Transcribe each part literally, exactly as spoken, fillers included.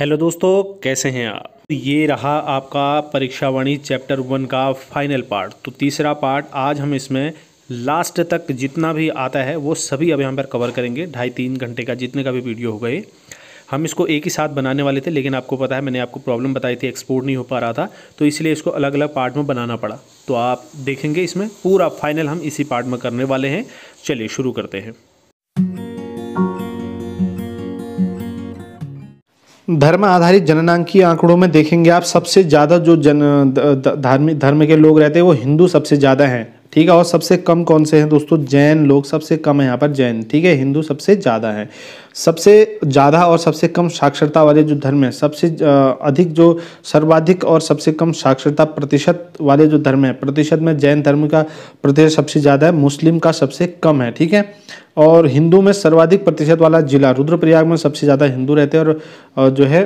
Hello दोस्तों, कैसे हैं आप। ये रहा आपका परीक्षा वाणी चैप्टर वन का फाइनल पार्ट। तो तीसरा पार्ट आज हम इसमें लास्ट तक जितना भी आता है वो सभी अब यहाँ पर कवर करेंगे। ढाई तीन घंटे का जितने का भी वीडियो हो गए, हम इसको एक ही साथ बनाने वाले थे, लेकिन आपको पता है मैंने आपको प्रॉब्लम बताई थी, एक्सपोर्ट नहीं हो पा रहा था, तो इसलिए इसको अलग अलग पार्ट में बनाना पड़ा। तो आप देखेंगे इसमें पूरा फाइनल हम इसी पार्ट में करने वाले हैं। चलिए शुरू करते हैं। धर्म आधारित जननांकीय आंकड़ों में देखेंगे आप, सबसे ज़्यादा जो जन धार्मिक धर्म के लोग रहते हैं वो हिंदू सबसे ज़्यादा हैं, ठीक है। और सबसे कम कौन से हैं दोस्तों? जैन लोग सबसे कम है यहाँ पर, जैन, ठीक है। हिंदू सबसे ज़्यादा है। सबसे ज़्यादा और सबसे कम साक्षरता वाले जो धर्म है, सबसे अधिक जो सर्वाधिक और सबसे कम साक्षरता प्रतिशत वाले जो धर्म है, प्रतिशत में जैन धर्म का प्रतिशत सबसे ज़्यादा है, मुस्लिम का सबसे कम है, ठीक है। और हिंदू में सर्वाधिक प्रतिशत वाला जिला रुद्रप्रयाग में सबसे ज़्यादा हिंदू रहते हैं, और जो है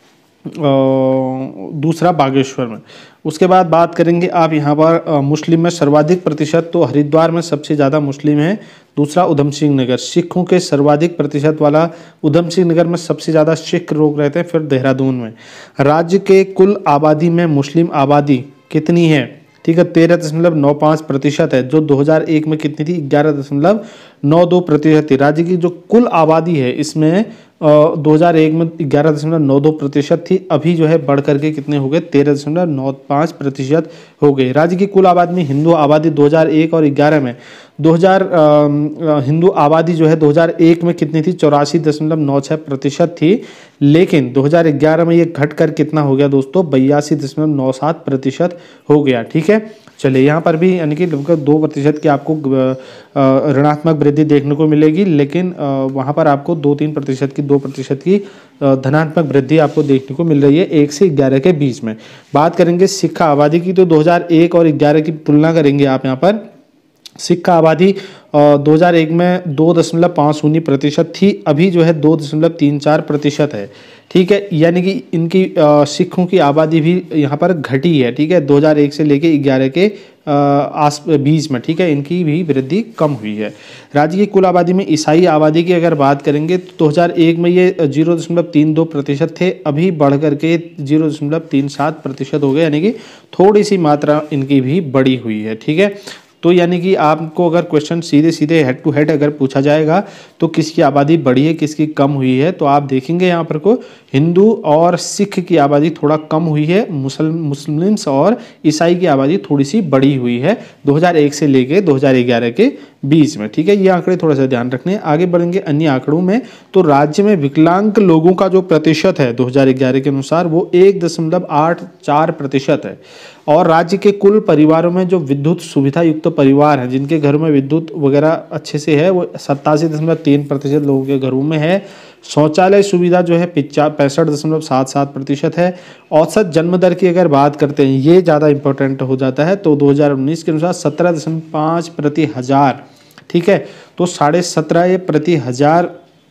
दूसरा बागेश्वर में। उसके बाद बात करेंगे आप यहाँ पर मुस्लिम में सर्वाधिक प्रतिशत, तो हरिद्वार में सबसे ज़्यादा मुस्लिम है, दूसरा उधम सिंह नगर। सिखों के सर्वाधिक प्रतिशत वाला उधम सिंह नगर में सबसे ज़्यादा सिख लोग रहते हैं, फिर देहरादून में। राज्य के कुल आबादी में मुस्लिम आबादी कितनी है? ठीक है, तेरह दशमलव नौ पाँच प्रतिशत है, जो दो हज़ार एक में कितनी थी? ग्यारह दशमलव नौ दो प्रतिशत थी। राज्य की जो कुल आबादी है इसमें दो हज़ार एक में ग्यारह दशमलव नौ दो प्रतिशत थी, अभी जो है बढ़ करके कितने हो गए? तेरह दशमलव नौ पाँच प्रतिशत हो गए। राज्य की कुल आबादी में हिंदू आबादी दो हज़ार एक और ग्यारह में दो हज़ार हिंदू आबादी जो है दो हज़ार एक में कितनी थी? चौरासी दशमलव नौ छः प्रतिशत थी, लेकिन दो हज़ार ग्यारह में ये घट कर कितना हो गया दोस्तों? बयासी दशमलव नौ सात प्रतिशत हो गया, ठीक है। चलिए यहाँ पर भी यानी कि लगभग दो प्रतिशत की आपको ऋणात्मक वृद्धि देखने को मिलेगी, लेकिन वहाँ पर आपको दो तीन प्रतिशत की दो प्रतिशत की धनात्मक वृद्धि आपको देखने को मिल रही है एक से ग्यारह के बीच में। बात करेंगे सिख आबादी की, तो दो हज़ार एक और ग्यारह की तुलना करेंगे आप यहाँ पर। सिख आबादी दो हज़ार एक में दो दशमलव पाँच शून्य प्रतिशत थी, अभी जो है दो दशमलव तीन चार प्रतिशत है, ठीक है। यानी कि इनकी सिखों की आबादी भी यहाँ पर घटी है, ठीक है, दो हज़ार एक से लेके ग्यारह के आस बीच में, ठीक है, इनकी भी वृद्धि कम हुई है। राज्य की कुल आबादी में ईसाई आबादी की अगर बात करेंगे तो दो हज़ार एक में ये जीरो दशमलव तीन दो प्रतिशत थे, अभी बढ़ करके जीरो दशमलव तीन सात प्रतिशत हो गए, यानी कि थोड़ी सी मात्रा इनकी भी बढ़ी हुई है, ठीक है। तो यानी कि आपको अगर क्वेश्चन सीधे सीधे हेड टू हेड अगर पूछा जाएगा तो किसकी आबादी बढ़ी है, किसकी कम हुई है, तो आप देखेंगे यहाँ पर को हिंदू और सिख की आबादी थोड़ा कम हुई है, मुसल मुस्लिम्स और ईसाई की आबादी थोड़ी सी बढ़ी हुई है दो हज़ार एक से लेके दो हज़ार ग्यारह के बीच में, ठीक है। ये आंकड़े थोड़ा सा ध्यान रखने हैं। आगे बढ़ेंगे अन्य आंकड़ों में, तो राज्य में विकलांग लोगों का जो प्रतिशत है दो हज़ार ग्यारह के अनुसार वो एक दशमलव आठ चार प्रतिशत है। और राज्य के कुल परिवारों में जो विद्युत सुविधा युक्त परिवार हैं, जिनके घर में विद्युत वगैरह अच्छे से है, वो सत्तासी दशमलव तीन प्रतिशत लोगों के घरों में है। शौचालय सुविधा जो है पिचा पैंसठ दशमलव सात सात प्रतिशत है। औसत जन्म दर की अगर बात करते हैं, ये ज़्यादा इंपॉर्टेंट हो जाता है, तो दो हज़ार उन्नीस के अनुसार सत्रह दशमलव पाँच प्रति हजार, ठीक है। तो साढ़े सत्रह प्रति हजार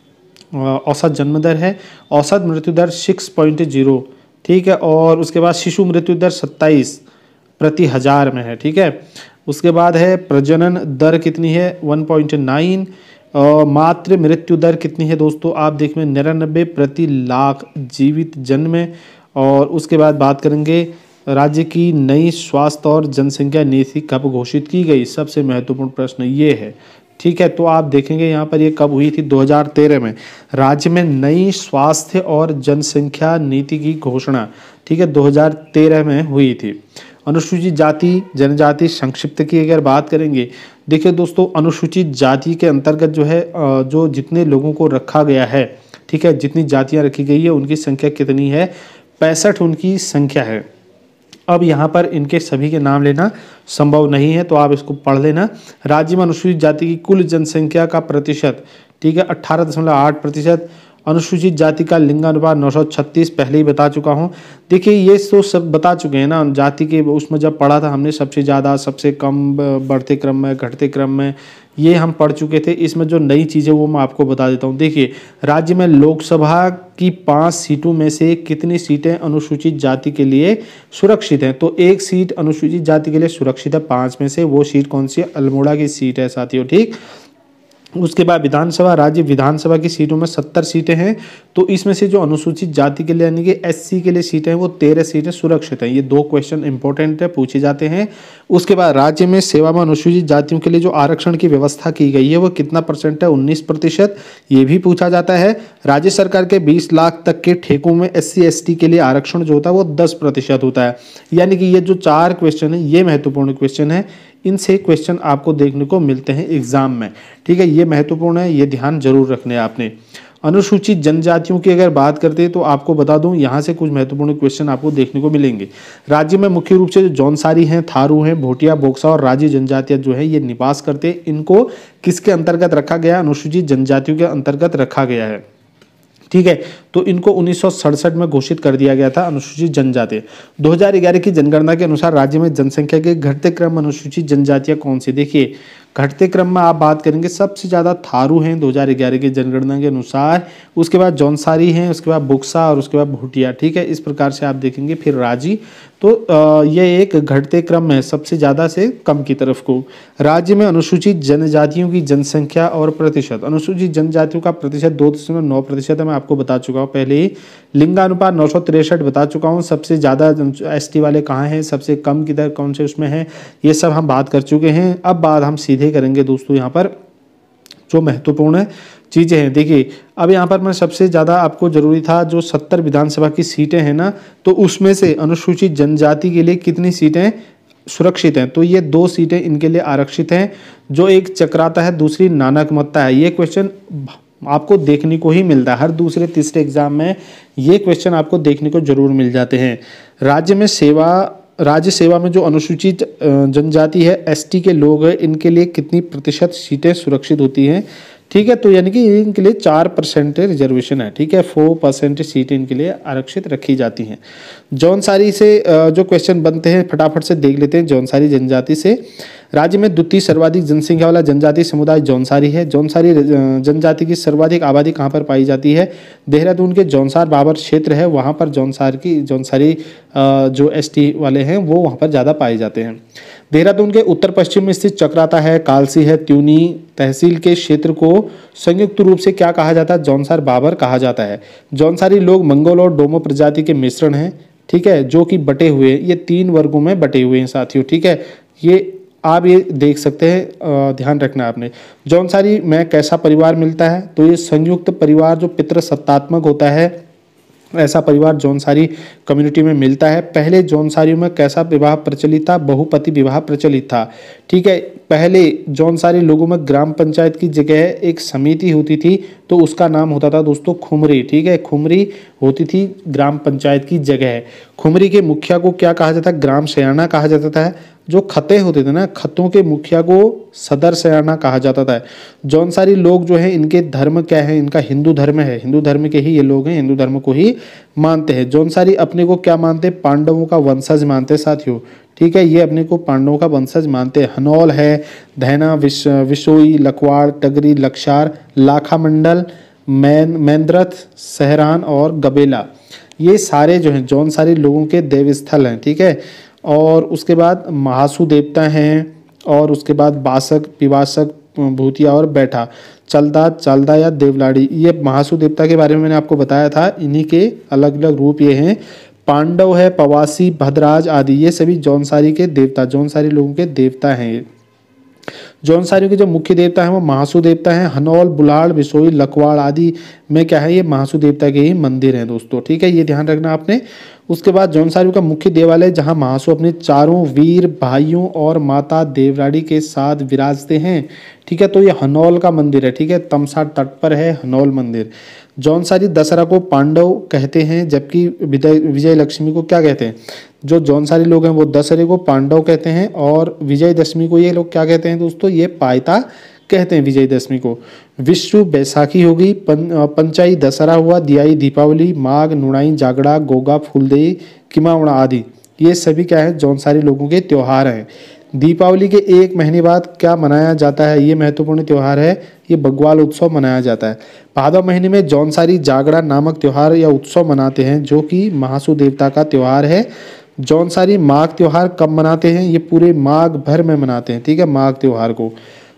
औसत जन्म दर है। औसत मृत्यु दर सिक्स पॉइंट जीरो, ठीक है। और उसके बाद शिशु मृत्यु दर सत्ताईस प्रति हजार में है, ठीक है। उसके बाद है प्रजनन दर कितनी है? One point nine. और मातृ मृत्यु दर कितनी है दोस्तों? आप देखें निन्यानबे प्रति लाख जीवित जन्म में। और उसके बाद बात करेंगे राज्य की नई स्वास्थ्य और जनसंख्या नीति कब घोषित की गई? सबसे महत्वपूर्ण प्रश्न ये है, ठीक है। तो आप देखेंगे यहाँ पर ये कब हुई थी? दो हज़ार तेरह में राज्य में नई स्वास्थ्य और जनसंख्या नीति की घोषणा, ठीक है, दो हज़ार तेरह में हुई थी। अनुसूचित जाति जनजाति संक्षिप्त की अगर बात करेंगे, देखिए दोस्तों, अनुसूचित जाति के अंतर्गत जो है जो जितने लोगों को रखा गया है, ठीक है, जितनी जातियाँ रखी गई है उनकी संख्या कितनी है? पैंसठ उनकी संख्या है। अब यहाँ पर इनके सभी के नाम लेना संभव नहीं है, तो आप इसको पढ़ लेना। राज्य में अनुसूचित जाति की कुल जनसंख्या का प्रतिशत, ठीक है, अट्ठारह दशमलव आठ प्रतिशत। अनुसूचित जाति का लिंगानुपात नौ सौ छत्तीस, पहले ही बता चुका हूँ। देखिए ये तो सब बता चुके हैं ना, जाति के उसमें जब पढ़ा था हमने, सबसे ज़्यादा, सबसे कम, बढ़ते क्रम में, घटते क्रम में, ये हम पढ़ चुके थे। इसमें जो नई चीज़ें वो मैं आपको बता देता हूँ। देखिए राज्य में लोकसभा की पाँच सीटों में से कितनी सीटें अनुसूचित जाति के लिए सुरक्षित हैं? तो एक सीट अनुसूचित जाति के लिए सुरक्षित है पाँच में से, वो सीट कौन सी है? अल्मोड़ा की सीट है साथियों, ठीक। उसके बाद विधानसभा, राज्य विधानसभा की सीटों में सत्तर सीटें हैं। तो इसमें से जो अनुसूचित जाति के लिए यानी कि एससी के लिए सीटें हैं वो तेरह सीटें सुरक्षित हैं। ये दो क्वेश्चन इंपॉर्टेंट है, पूछे जाते हैं। उसके बाद राज्य में सेवा में अनुसूचित जातियों के लिए जो आरक्षण की व्यवस्था की गई है वो कितना परसेंट है, उन्नीस प्रतिशत, ये भी पूछा जाता है। राज्य सरकार के बीस लाख तक के ठेकों में एस सी एस टी के लिए आरक्षण जो होता है वो दस प्रतिशत होता है। यानी कि ये जो चार क्वेश्चन है ये महत्वपूर्ण क्वेश्चन है, इनसे क्वेश्चन आपको देखने को मिलते हैं एग्जाम में, ठीक है। ये महत्वपूर्ण है, ये ध्यान जरूर रखना है आपने। अनुसूचित जनजातियों की अगर बात करते हैं तो आपको बता दूं यहाँ से कुछ महत्वपूर्ण क्वेश्चन आपको देखने को मिलेंगे। राज्य में मुख्य रूप से जो जौनसारी हैं, थारू हैं, भोटिया, बोक्सा और राजी जनजातियां जो है ये निवास करते हैं। इनको किसके अंतर्गत रखा गया, अनुसूचित जनजातियों के अंतर्गत रखा गया है, ठीक है। तो इनको उन्नीस सौ सड़सठ में घोषित कर दिया गया था अनुसूचित जनजाति। दो हज़ार ग्यारह की जनगणना के अनुसार राज्य में जनसंख्या के घटते क्रम अनुसूचित जनजातियां कौन सी, देखिए घटते क्रम में आप बात करेंगे सबसे ज़्यादा थारू हैं दो हज़ार ग्यारह की जनगणना के अनुसार, उसके बाद जौनसारी हैं, उसके बाद बुक्सा और उसके बाद भूटिया, ठीक है। इस प्रकार से आप देखेंगे, फिर राजी। तो ये एक घटते क्रम में सबसे ज़्यादा से कम की तरफ को। राज्य में अनुसूचित जनजातियों की जनसंख्या और प्रतिशत, अनुसूचित जनजातियों का प्रतिशत दो दशमलव नौ प्रतिशत है, मैं आपको बता चुका हूँ पहले ही। लिंगानुपात नौ सौ तिरसठ बता चुका हूँ। सबसे ज़्यादा एस टी वाले कहाँ हैं, सबसे कम किधर कौन से उसमें है, ये सब हम बात कर चुके हैं। अब बात हम सीधे करेंगे दोस्तों यहाँ पर जो महत्वपूर्ण चीज़ें हैं। देखिए अब यहाँ पर मैं सबसे ज़्यादा आपको ज़रूरी था जो सत्तर विधानसभा की सीटें हैं ना, तो उसमें से अनुसूचित जनजाति के लिए कितनी सीटें सुरक्षित हैं, तो ये दो सीटें इनके लिए आरक्षित हैं। जो एक चक्राता है, दूसरी नानक मत्ता है। ये क्वेश्चन आपको देखने को ही मिलता है हर दूसरे तीसरे एग्जाम में, ये क्वेश्चन आपको देखने को जरूर मिल जाते हैं। राज्य में सेवा राज्य सेवा में जो अनुसूचित जनजाति है, एसटी के लोग हैं, इनके लिए कितनी प्रतिशत सीटें सुरक्षित होती हैं, ठीक है। तो यानी कि इनके लिए चार परसेंट रिजर्वेशन है, ठीक है। फोर परसेंट सीटें इनके लिए आरक्षित रखी जाती हैं। जौनसारी से जो क्वेश्चन बनते हैं फटाफट से देख लेते हैं। जौनसारी जनजाति से राज्य में द्वितीय सर्वाधिक जनसंख्या वाला जनजाति समुदाय जौनसारी है। जौनसारी जनजाति की सर्वाधिक आबादी कहाँ पर पाई जाती है, देहरादून के जौनसार बाबर क्षेत्र है, वहाँ पर जौनसार की जौनसारी जो एसटी वाले हैं वो वहाँ पर ज़्यादा पाए जाते हैं। देहरादून के उत्तर पश्चिम में स्थित चक्राता है, कालसी है, त्यूनी तहसील के क्षेत्र को संयुक्त रूप से क्या कहा जाता है, जौनसार बाबर कहा जाता है। जौनसारी लोग मंगोल और डोमो प्रजाति के मिश्रण हैं, ठीक है, जो कि बटे हुए, ये तीन वर्गों में बटे हुए हैं साथियों, ठीक है। ये आप ये देख सकते हैं, ध्यान रखना आपने। जौनसारी में कैसा परिवार मिलता है, तो ये संयुक्त परिवार जो पितृसत्तात्मक होता है, ऐसा परिवार जौनसारी कम्युनिटी में मिलता है। पहले जौनसारियों में कैसा विवाह प्रचलित था, बहुपति विवाह प्रचलित था, ठीक है। पहले जौनसारी लोगों में ग्राम पंचायत की जगह एक समिति होती थी, तो उसका नाम होता था दोस्तों खुमरी, ठीक है। खुमरी होती थी ग्राम पंचायत की जगह। खुमरी के मुखिया को क्या कहा जाता है, ग्राम सयाना कहा जाता था। जो खते होते थे ना, खतों के मुखिया को सदर सयाना कहा जाता था। जौनसारी लोग जो है इनके धर्म क्या है, इनका हिंदू धर्म है, हिंदू धर्म के ही ये लोग हैं, हिंदू धर्म को ही मानते हैं। जौनसारी अपने को क्या मानते हैं, पांडवों का वंशज मानते हैं साथियों, ठीक है। ये अपने को पांडवों का वंशज मानते हैं। हनौल है, धैना, विश विशोई, लखवाड़, टगरी, लक्षार, लाखा मंडल, मैन मैंद्रथ, सहरान और गबेला, ये सारे जो हैं जौनसारी लोगों के देवस्थल हैं, ठीक है। और उसके बाद महासु देवता हैं, और उसके बाद बासक, पिवासक, भूतिया और बैठा, चलदा, चालदा या देवलाड़ी, ये महासु देवता के बारे में मैंने आपको बताया था। इन्हीं के अलग अलग रूप ये हैं। पांडव है, पवासी, भद्राज आदि, ये सभी जौनसारी के देवता, जौनसारी लोगों के देवता हैं। जौनसारियों के जो मुख्य देवता हैं वो महासु देवता हैं। हनौल, बुलाड़, बिसोई, लखवाड़ आदि में क्या है, ये महासु देवता के ही मंदिर हैं दोस्तों, ठीक है। ये ध्यान रखना आपने। उसके बाद जौनसारियों का मुख्य देवालय जहां महासु अपने चारों वीर भाइयों और माता देवराड़ी के साथ विराजते हैं, ठीक है। तो ये हनौल का मंदिर है, ठीक है, तमसा तट पर है हनौल मंदिर। जौनसारी दशहरा को पांडव कहते हैं, जबकि विजय विजय लक्ष्मी को क्या कहते हैं, जो जौनसारी लोग हैं वो दशहरे को पांडव कहते हैं, और विजयदशमी को ये लोग क्या कहते हैं दोस्तों, ये पायता कहते हैं विजयदशमी को। विश्व बैसाखी हो गई, पं, पंचाई दशहरा हुआ, दियाई दीपावली, माघ, नुणाई, जागड़ा, गोगा, फूलदेई, किमावड़ा आदि, ये सभी क्या है, जौनसारी लोगों के त्योहार हैं। दीपावली के एक महीने बाद क्या मनाया जाता है, ये महत्वपूर्ण त्यौहार है, ये बग्वाल उत्सव मनाया जाता है। भादव महीने में जौनसारी जागड़ा नामक त्यौहार या उत्सव मनाते हैं, जो कि महासु देवता का त्यौहार है। जौनसारी माघ त्यौहार कब मनाते हैं, ये पूरे माघ भर में मनाते हैं, ठीक है, माघ त्यौहार को।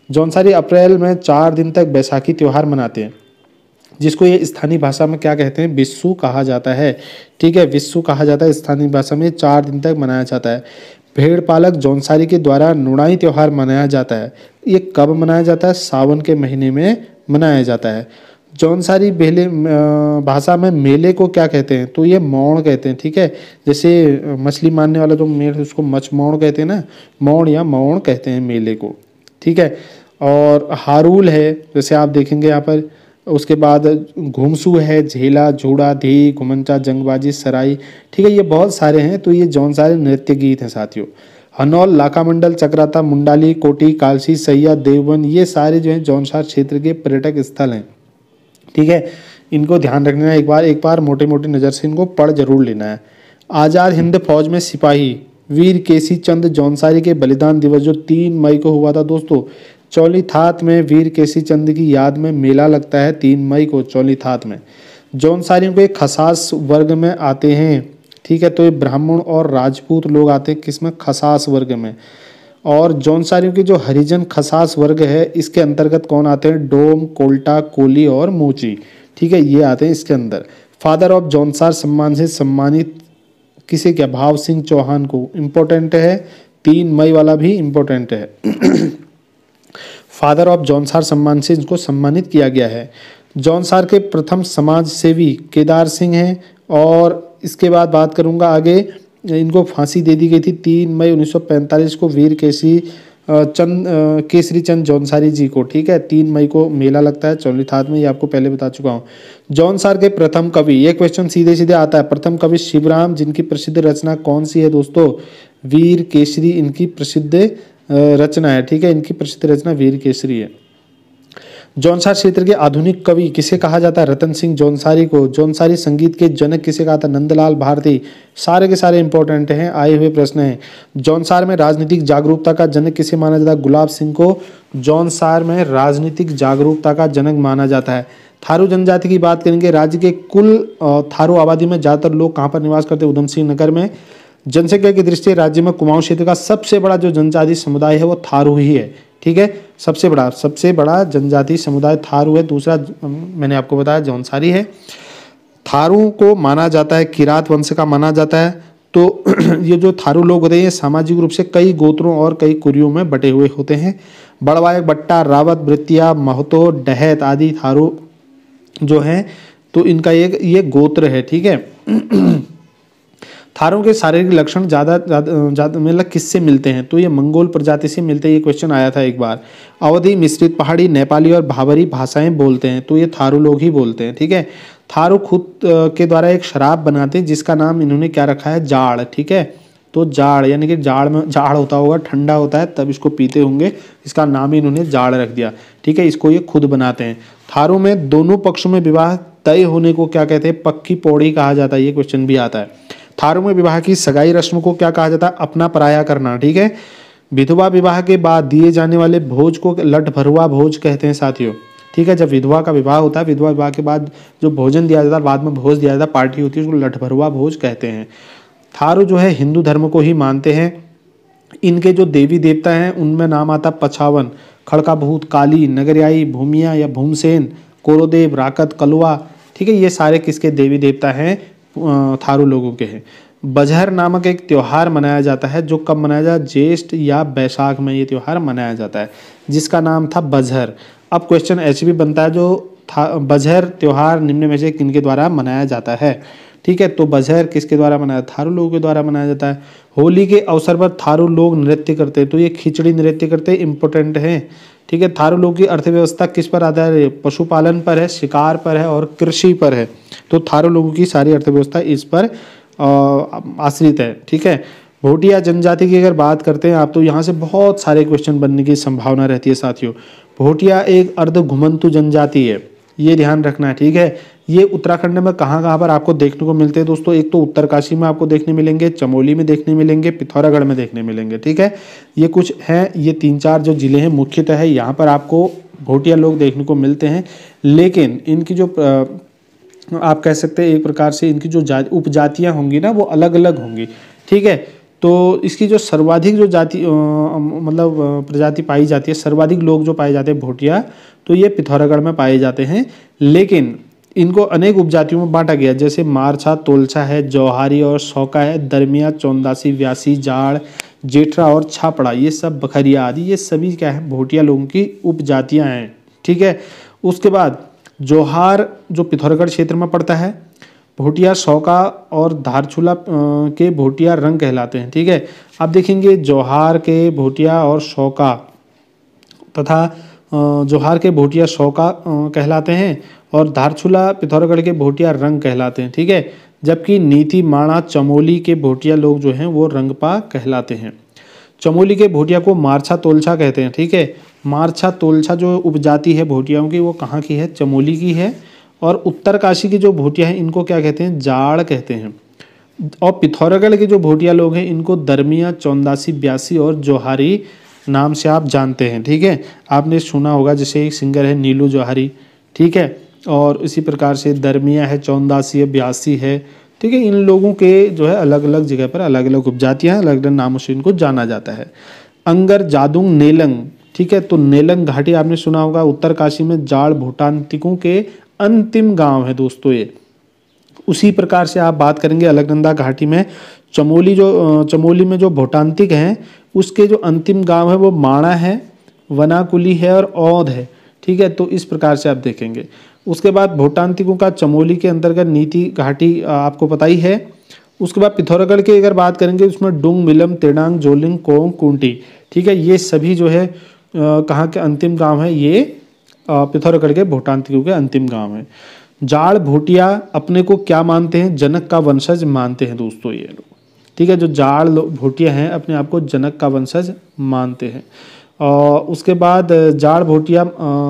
जौनसारी अप्रैल में चार दिन तक बैसाखी त्यौहार मनाते हैं, जिसको ये स्थानीय भाषा में क्या कहते हैं, विशु कहा जाता है। ठीक है, विशु कहा जाता है, स्थानीय भाषा में चार दिन तक मनाया जाता है। भेड़ पालक जौनसारी के द्वारा नुणाई त्यौहार मनाया जाता है। ये कब मनाया जाता है, सावन के महीने में मनाया जाता है। जौनसारी बेले भाषा में मेले को क्या कहते हैं, तो ये मौण कहते हैं। ठीक है, जैसे मछली मारने वाला जो मेल उसको मछ मौण कहते हैं ना, मौण या मौण कहते हैं मेले को। ठीक है, और हारूल है, जैसे आप देखेंगे यहाँ पर। उसके बाद घुमसू है, झेला, झूड़ा, धी, घुमंचा, जंगबाजी, सराई। ठीक है, ये बहुत सारे हैं। तो ये जौनसारी नृत्य गीत हैं साथियों। हनौल, लाकामंडल, चक्राता, मुंडाली, कोटी, कालसी, सैया, देवबन, ये सारे जो हैं जौनसार क्षेत्र के पर्यटक स्थल हैं। ठीक है, इनको ध्यान रखना है। एक बार एक बार मोटे मोटे नज़र से इनको पढ़ जरूर लेना है। आज़ाद हिंद फौज में सिपाही वीर केसी चंद जौनसारी के बलिदान दिवस जो तीन मई को हुआ था दोस्तों, चौली थात में वीर केसी चंद की याद में मेला लगता है तीन मई को चौली थात में। जौनसारियों के खसास वर्ग में आते हैं। ठीक है, तो ये ब्राह्मण और राजपूत लोग आते हैं किसमें, खसास वर्ग में। और जौनसारियों के जो हरिजन खसास वर्ग है इसके अंतर्गत कौन आते हैं, डोम, कोल्टा, कोली और मोची। ठीक है, ये आते हैं इसके अंदर। फादर ऑफ जौनसार सम्मान से सम्मानित किसे क्या, भाव सिंह चौहान को। इम्पोर्टेंट है, तीन मई वाला भी इम्पोर्टेंट है। फादर ऑफ जौनसार सम्मान से इनको सम्मानित किया गया है। जौनसार के प्रथम समाज सेवी केदार सिंह हैं। और इसके बाद बात करूंगा आगे, इनको फांसी दे दी गई थी तीन मई उन्नीस सौ पैंतालीस को वीर केसरी चंद केसरी चंद जौनसारी जी को। ठीक है, तीन मई को मेला लगता है चौली थात में, ये आपको पहले बता चुका हूँ। जौनसार के प्रथम कवि, ये क्वेश्चन सीधे सीधे आता है। प्रथम कवि शिवराम, जिनकी प्रसिद्ध रचना कौन सी है दोस्तों, वीर केसरी इनकी प्रसिद्ध रचना है। ठीक है, इनकी प्रसिद्ध रचना वीर केसरी है। जौनसार क्षेत्र के आधुनिक कवि किसे कहा जाता है, रतन सिंह जौनसारी को। जौनसारी संगीत के जनक किसे कहा था, नंदलाल भारती। सारे के सारे इंपॉर्टेंट हैं, आए हुए प्रश्न हैं। जौनसार में राजनीतिक जागरूकता का जनक किसे माना जाता है, गुलाब सिंह को जौनसार में राजनीतिक जागरूकता का जनक माना जाता है। थारू जनजाति की बात करेंगे, राज्य के कुल थारू आबादी में ज़्यादातर लोग कहाँ पर निवास करते हैं, उधम सिंह नगर में। जनसंख्या की दृष्टि राज्य में कुमाऊं क्षेत्र का सबसे बड़ा जो जनजाति समुदाय है वो थारू ही है। ठीक है, सबसे बड़ा सबसे बड़ा जनजाति समुदाय थारू है। दूसरा मैंने आपको बताया जौनसारी है। थारू को माना जाता है किरात वंश का माना जाता है। तो ये जो थारू लोग होते हैं ये सामाजिक रूप से कई गोत्रों और कई कुरियों में बटे हुए होते हैं। बड़वायक, बट्टा, रावत, वृत्तिया, महतो, डहैत आदि थारू जो हैं तो इनका एक ये गोत्र है। ठीक है, थारों के शारीरिक लक्षण ज़्यादा ज़्यादा मतलब किससे मिलते हैं, तो ये मंगोल प्रजाति से मिलते हैं। ये क्वेश्चन आया था एक बार। अवधी, मिश्रित पहाड़ी, नेपाली और भावरी भाषाएं बोलते हैं, तो ये थारू लोग ही बोलते हैं। ठीक है, थारू खुद के द्वारा एक शराब बनाते हैं जिसका नाम इन्होंने क्या रखा है, जाड़। ठीक है, तो जाड़ यानी कि जाड़ में जाड़ होता होगा, ठंडा होता है तब इसको पीते होंगे, इसका नाम ही इन्होंने जाड़ रख दिया। ठीक है, इसको ये खुद बनाते हैं। थारू में दोनों पक्षों में विवाह तय होने को क्या कहते हैं, पक्की पौड़ी कहा जाता है। ये क्वेश्चन भी आता है। थारू में विवाह की सगाई रस्म को क्या कहा जाता है, अपना पराया करना। ठीक है, विधवा विवाह के बाद दिए जाने वाले भोज को लठ भरुआ भोज कहते हैं साथियों। ठीक है, जब विधवा का विवाह होता है, विधवा विवाह के बाद जो भोजन दिया जाता है, बाद में भोज दिया जाता है, पार्टी होती है, उसको लठ भरुआ भोज कहते हैं। थारू जो है हिंदू धर्म को ही मानते हैं। इनके जो देवी देवता हैं उनमें नाम आता पछावन, खड़का भूत, काली, नगरियाई, भूमिया या भूमसेन, कोरोदेव, राकत, कलुआ। ठीक है, ये सारे किसके देवी देवता हैं, थारू लोगों के हैं। बजहर नामक एक त्यौहार मनाया जाता है जो कब मनाया जाता है, ज्येष्ठ या बैसाख में ये त्यौहार मनाया जाता है जिसका नाम था बजहर। अब क्वेश्चन ऐसे भी बनता है जो था बजहर त्यौहार निम्न में से किनके द्वारा मनाया जाता है। ठीक है, तो बजहर किसके द्वारा मनाया, थारू लोगों के द्वारा मनाया जाता है। होली के अवसर पर थारू लोग नृत्य करते हैं, तो ये खिचड़ी नृत्य करते हैं, इंपॉर्टेंट है। ठीक है, थारू लोग की अर्थव्यवस्था किस पर आधारित है, पशुपालन पर है, शिकार पर है और कृषि पर है। तो थारू लोगों की सारी अर्थव्यवस्था इस पर आश्रित है। ठीक है, भोटिया जनजाति की अगर बात करते हैं आप तो यहाँ से बहुत सारे क्वेश्चन बनने की संभावना रहती है साथियों। भोटिया एक अर्ध घुमंतु जनजाति है, ये ध्यान रखना है। ठीक है, ये उत्तराखंड में कहाँ कहाँ पर आपको देखने को मिलते हैं दोस्तों, एक तो उत्तरकाशी में आपको देखने मिलेंगे, चमोली में देखने मिलेंगे, पिथौरागढ़ में देखने मिलेंगे। ठीक है, ये कुछ हैं, ये तीन चार जो जिले हैं मुख्यतः है यहाँ पर आपको भोटिया लोग देखने को मिलते हैं। लेकिन इनकी जो आप कह सकते हैं एक प्रकार से इनकी जो उपजातियाँ होंगी ना वो अलग अलग होंगी। ठीक है, तो इसकी जो सर्वाधिक जो जाति अ, मतलब अ, प्रजाति पाई जाती है, सर्वाधिक लोग जो पाए जाते हैं भोटिया, तो ये पिथौरागढ़ में पाए जाते हैं। लेकिन इनको अनेक उपजातियों में बांटा गया, जैसे मारछा, तोलछा है, जौहारी और सौका है, दरमिया, चौंदासी, व्यासी, जाड़, जेठरा और छापड़ा, ये सब बखरिया आदि, ये सभी क्या है भोटिया लोगों की उपजातियां हैं। ठीक है। उसके बाद जोहार जो पिथौरागढ़ क्षेत्र में पड़ता है, भोटिया, सौका और धारचूला के भोटिया रंग कहलाते हैं। ठीक है। आप देखेंगे जोहार के भोटिया और सौका तथा जोहार के भोटिया सौका कहलाते हैं और धारचूला पिथौरागढ़ के भोटिया रंग कहलाते हैं। ठीक है। जबकि नीति, माणा, चमोली के भोटिया लोग जो हैं वो रंगपा कहलाते हैं। चमोली के भोटिया को मारछा, तोलछा कहते हैं। ठीक है। मारछा, तोलछा जो उपजाति है भोटियाओं की वो कहाँ की है? चमोली की है। और उत्तरकाशी की जो भोटिया हैं इनको क्या कहते हैं? जाड़ कहते हैं। और पिथौरागढ़ के जो भोटिया लोग हैं इनको दरमिया, चौंदासी, ब्यासी और जोहारी नाम से आप जानते हैं। ठीक है। आपने सुना होगा, जैसे एक सिंगर है नीलू जौहरी। ठीक है। और इसी प्रकार से दरमिया है, चौंदासी है, ब्यासी है। ठीक है। इन लोगों के जो है अलग अलग जगह पर अलग अलग उपजातियां हैं, अलग अलग नामों से इनको जाना जाता है। अंगर, जादुंग, नेलंग। ठीक है। तो नेलंग घाटी आपने सुना होगा, उत्तरकाशी में जाड़ भूटांतिकों के अंतिम गांव है दोस्तों ये। उसी प्रकार से आप बात करेंगे अलकनंदा घाटी में चमोली, जो चमोली में जो भूटांतिक हैं उसके जो अंतिम गांव है वो माणा है, वनाकुली है और औध है। ठीक है। तो इस प्रकार से आप देखेंगे। उसके बाद भूटांतिकों का चमोली के अंतर्गत नीति घाटी आपको पता ही है। उसके बाद पिथौरागढ़ की अगर बात करेंगे उसमें डुंग, मिलम, तेडांग, जोलिंग, कोंग, कुंटी। ठीक है। ये सभी जो है कहाँ के अंतिम गांव है? ये पिथौरागढ़ के भूटांतिकों के अंतिम गांव है। जाड़ भोटिया अपने को क्या मानते हैं? जनक का वंशज मानते हैं दोस्तों ये लोग। ठीक है। जो जाड़ भोटिया हैं अपने आप को जनक का वंशज मानते हैं। और उसके बाद जाड़ भोटिया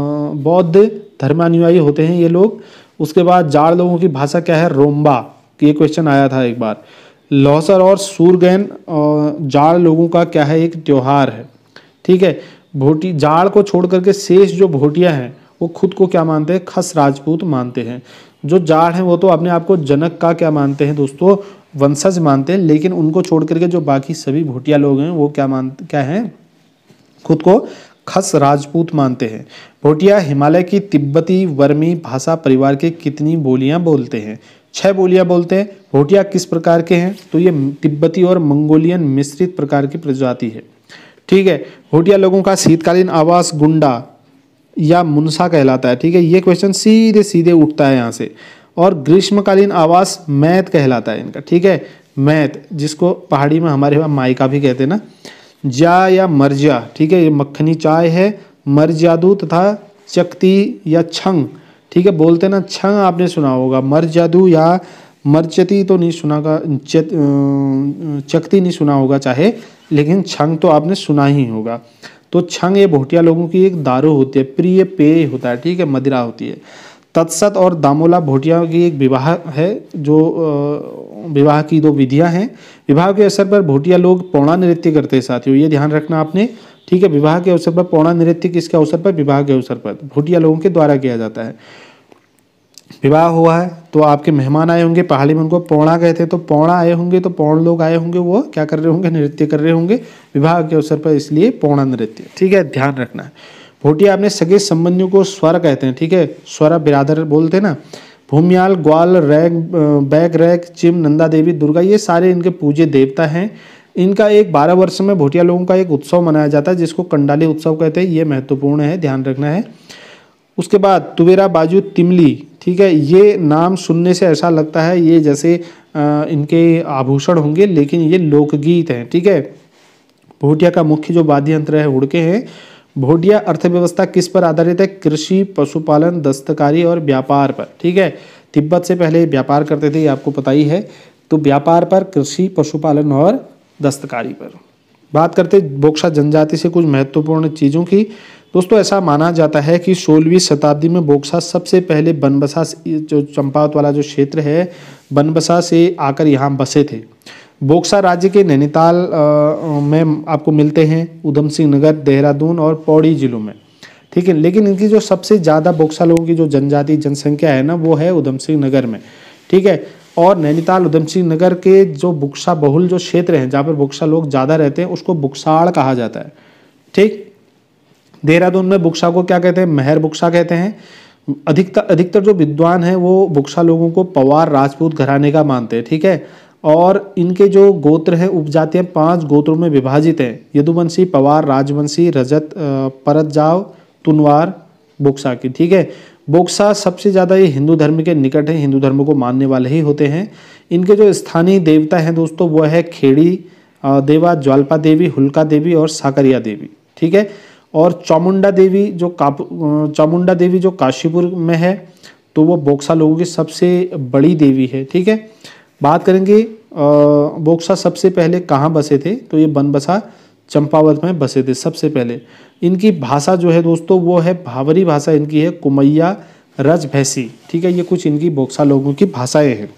बौद्ध धर्मानुयायी होते हैं ये लोग। उसके बाद जाड़ लोगों की भाषा क्या है? रोम्बा। ये क्वेश्चन आया था एक बार। लौसर और सूरगैन जाड़ लोगों का क्या है? एक त्योहार है। ठीक है। भोटी जाड़ को छोड़ करके शेष जो भोटिया हैं वो खुद को क्या मानते हैं? खस राजपूत मानते हैं। जो जाड़ हैं वो तो अपने आप को जनक का क्या मानते हैं दोस्तों? वंशज मानते हैं। लेकिन उनको छोड़ करके जो बाकी सभी भोटिया लोग हैं वो क्या मानते क्या हैं? खुद को खस राजपूत मानते हैं। भोटिया हिमालय की तिब्बती वर्मी भाषा परिवार के कितनी बोलियां बोलते हैं? छह बोलियां बोलते हैं। भोटिया किस प्रकार के हैं? तो ये तिब्बती और मंगोलियन मिश्रित प्रकार की प्रजाति है। ठीक है। भोटिया लोगों का शीतकालीन आवास गुंडा या मुनसा कहलाता है। ठीक है। ये क्वेश्चन सीधे सीधे उठता है यहाँ से। और ग्रीष्मकालीन आवास मैत कहलाता है इनका। ठीक है। मैत, जिसको पहाड़ी में हमारे यहाँ माइका भी कहते हैं ना। जा या मर्जा। ठीक है। ये मक्खनी चाय है। मर्जादू तथा चकती या छंग। ठीक है। बोलते ना छंग, आपने सुना होगा। मर्जादू या मर्चती तो नहीं सुना होगा, चकती नहीं सुना होगा चाहे, लेकिन छंग तो आपने सुना ही होगा। तो छंग ये भोटिया लोगों की एक दारू होती है, प्रिय पेय होता है। ठीक है। मदिरा होती है। तत्सत और दामोला भोटिया की एक विवाह है, जो विवाह की दो विधियां हैं। विवाह के अवसर पर भोटिया लोग पौड़ा नृत्य करते हैं साथियों, ये ध्यान रखना आपने। ठीक है। विवाह के अवसर पर पौड़ा नृत्य किसके अवसर पर? विवाह के अवसर पर भोटिया लोगों के द्वारा किया जाता है। विवाह हुआ है तो आपके मेहमान आए होंगे, पहाड़ी में उनको पौड़ा कहते हैं। तो पौड़ा आए होंगे तो पौड़ लोग आए होंगे, वो क्या कर रहे होंगे? नृत्य कर रहे होंगे विवाह के अवसर पर, इसलिए पौड़ा नृत्य। ठीक है। ध्यान रखना है। भोटिया अपने सगे संबंधियों को स्वर कहते हैं। ठीक है। स्वर बिरादर बोलते हैं ना। भूमियाल, ग्वाल, रैग, बैग, रैग, चिम, नंदा देवी, दुर्गा, ये सारे इनके पूज्य देवता हैं। इनका एक बारह वर्ष में भोटिया लोगों का एक उत्सव मनाया जाता है जिसको कंडाली उत्सव कहते हैं। ये महत्वपूर्ण है, ध्यान रखना है। उसके बाद तुवेरा, बाजू, तिमली। ठीक है। ये नाम सुनने से ऐसा लगता है ये जैसे आ, इनके आभूषण होंगे, लेकिन ये लोकगीत हैं। ठीक है। भोटिया का मुख्य जो वाद्य यंत्र है हुड़के हैं। भोटिया अर्थव्यवस्था किस पर आधारित है? कृषि, पशुपालन, दस्तकारी और व्यापार पर। ठीक है। तिब्बत से पहले व्यापार करते थे, ये आपको पता ही है। तो व्यापार पर, कृषि, पशुपालन और दस्तकारी पर। बात करते बोक्सा जनजाति से कुछ महत्वपूर्ण चीज़ों की। दोस्तों ऐसा माना जाता है कि सोलहवीं शताब्दी में बोक्सा सबसे पहले बनबसा, जो चंपावत वाला जो क्षेत्र है, बनबसा से आकर यहाँ बसे थे। बोक्सा राज्य के नैनीताल में आपको मिलते हैं, उधम सिंह नगर, देहरादून और पौड़ी जिलों में। ठीक है। लेकिन इनकी जो सबसे ज़्यादा बोक्सा लोगों की जो जनजाति जनसंख्या है ना, वो है उधम सिंह नगर में। ठीक है। और नैनीताल उधम सिंह नगर के जो बुक्सा बहुल जो क्षेत्र हैं जहाँ पर बुक्सा लोग ज़्यादा रहते हैं उसको बुक्साड़ कहा जाता है। ठीक, देहरादून में बुक्सा को क्या कहते हैं, महर बुक्सा कहते हैं। अधिकतर अधिकतर जो विद्वान हैं वो बुक्सा लोगों को पवार राजपूत घराने का मानते हैं। ठीक है, और इनके जो गोत्र हैं उपजातियां पांच गोत्रों में विभाजित हैं, यदुवंशी, पवार, राजवंशी, रजत, परतजाव, तुनवार, बुक्सा की। ठीक है, बुक्सा सबसे ज़्यादा ये हिंदू धर्म के निकट है, हिंदू धर्म को मानने वाले ही होते हैं। इनके जो स्थानीय देवता हैं दोस्तों वो है खेड़ी देवा, ज्वाल्पा देवी, हुल्का देवी और साकरिया देवी। ठीक है, और चामुंडा देवी जो काप चामुंडा देवी जो काशीपुर में है तो वो बोक्सा लोगों की सबसे बड़ी देवी है। ठीक है, बात करेंगे बोक्सा सबसे पहले कहाँ बसे थे, तो ये बनबसा चंपावत में बसे थे सबसे पहले। इनकी भाषा जो है दोस्तों वो है भावरी भाषा, इनकी है कुमैया रजभैसी। ठीक है, ये कुछ इनकी बोक्सा लोगों की भाषाएं हैं।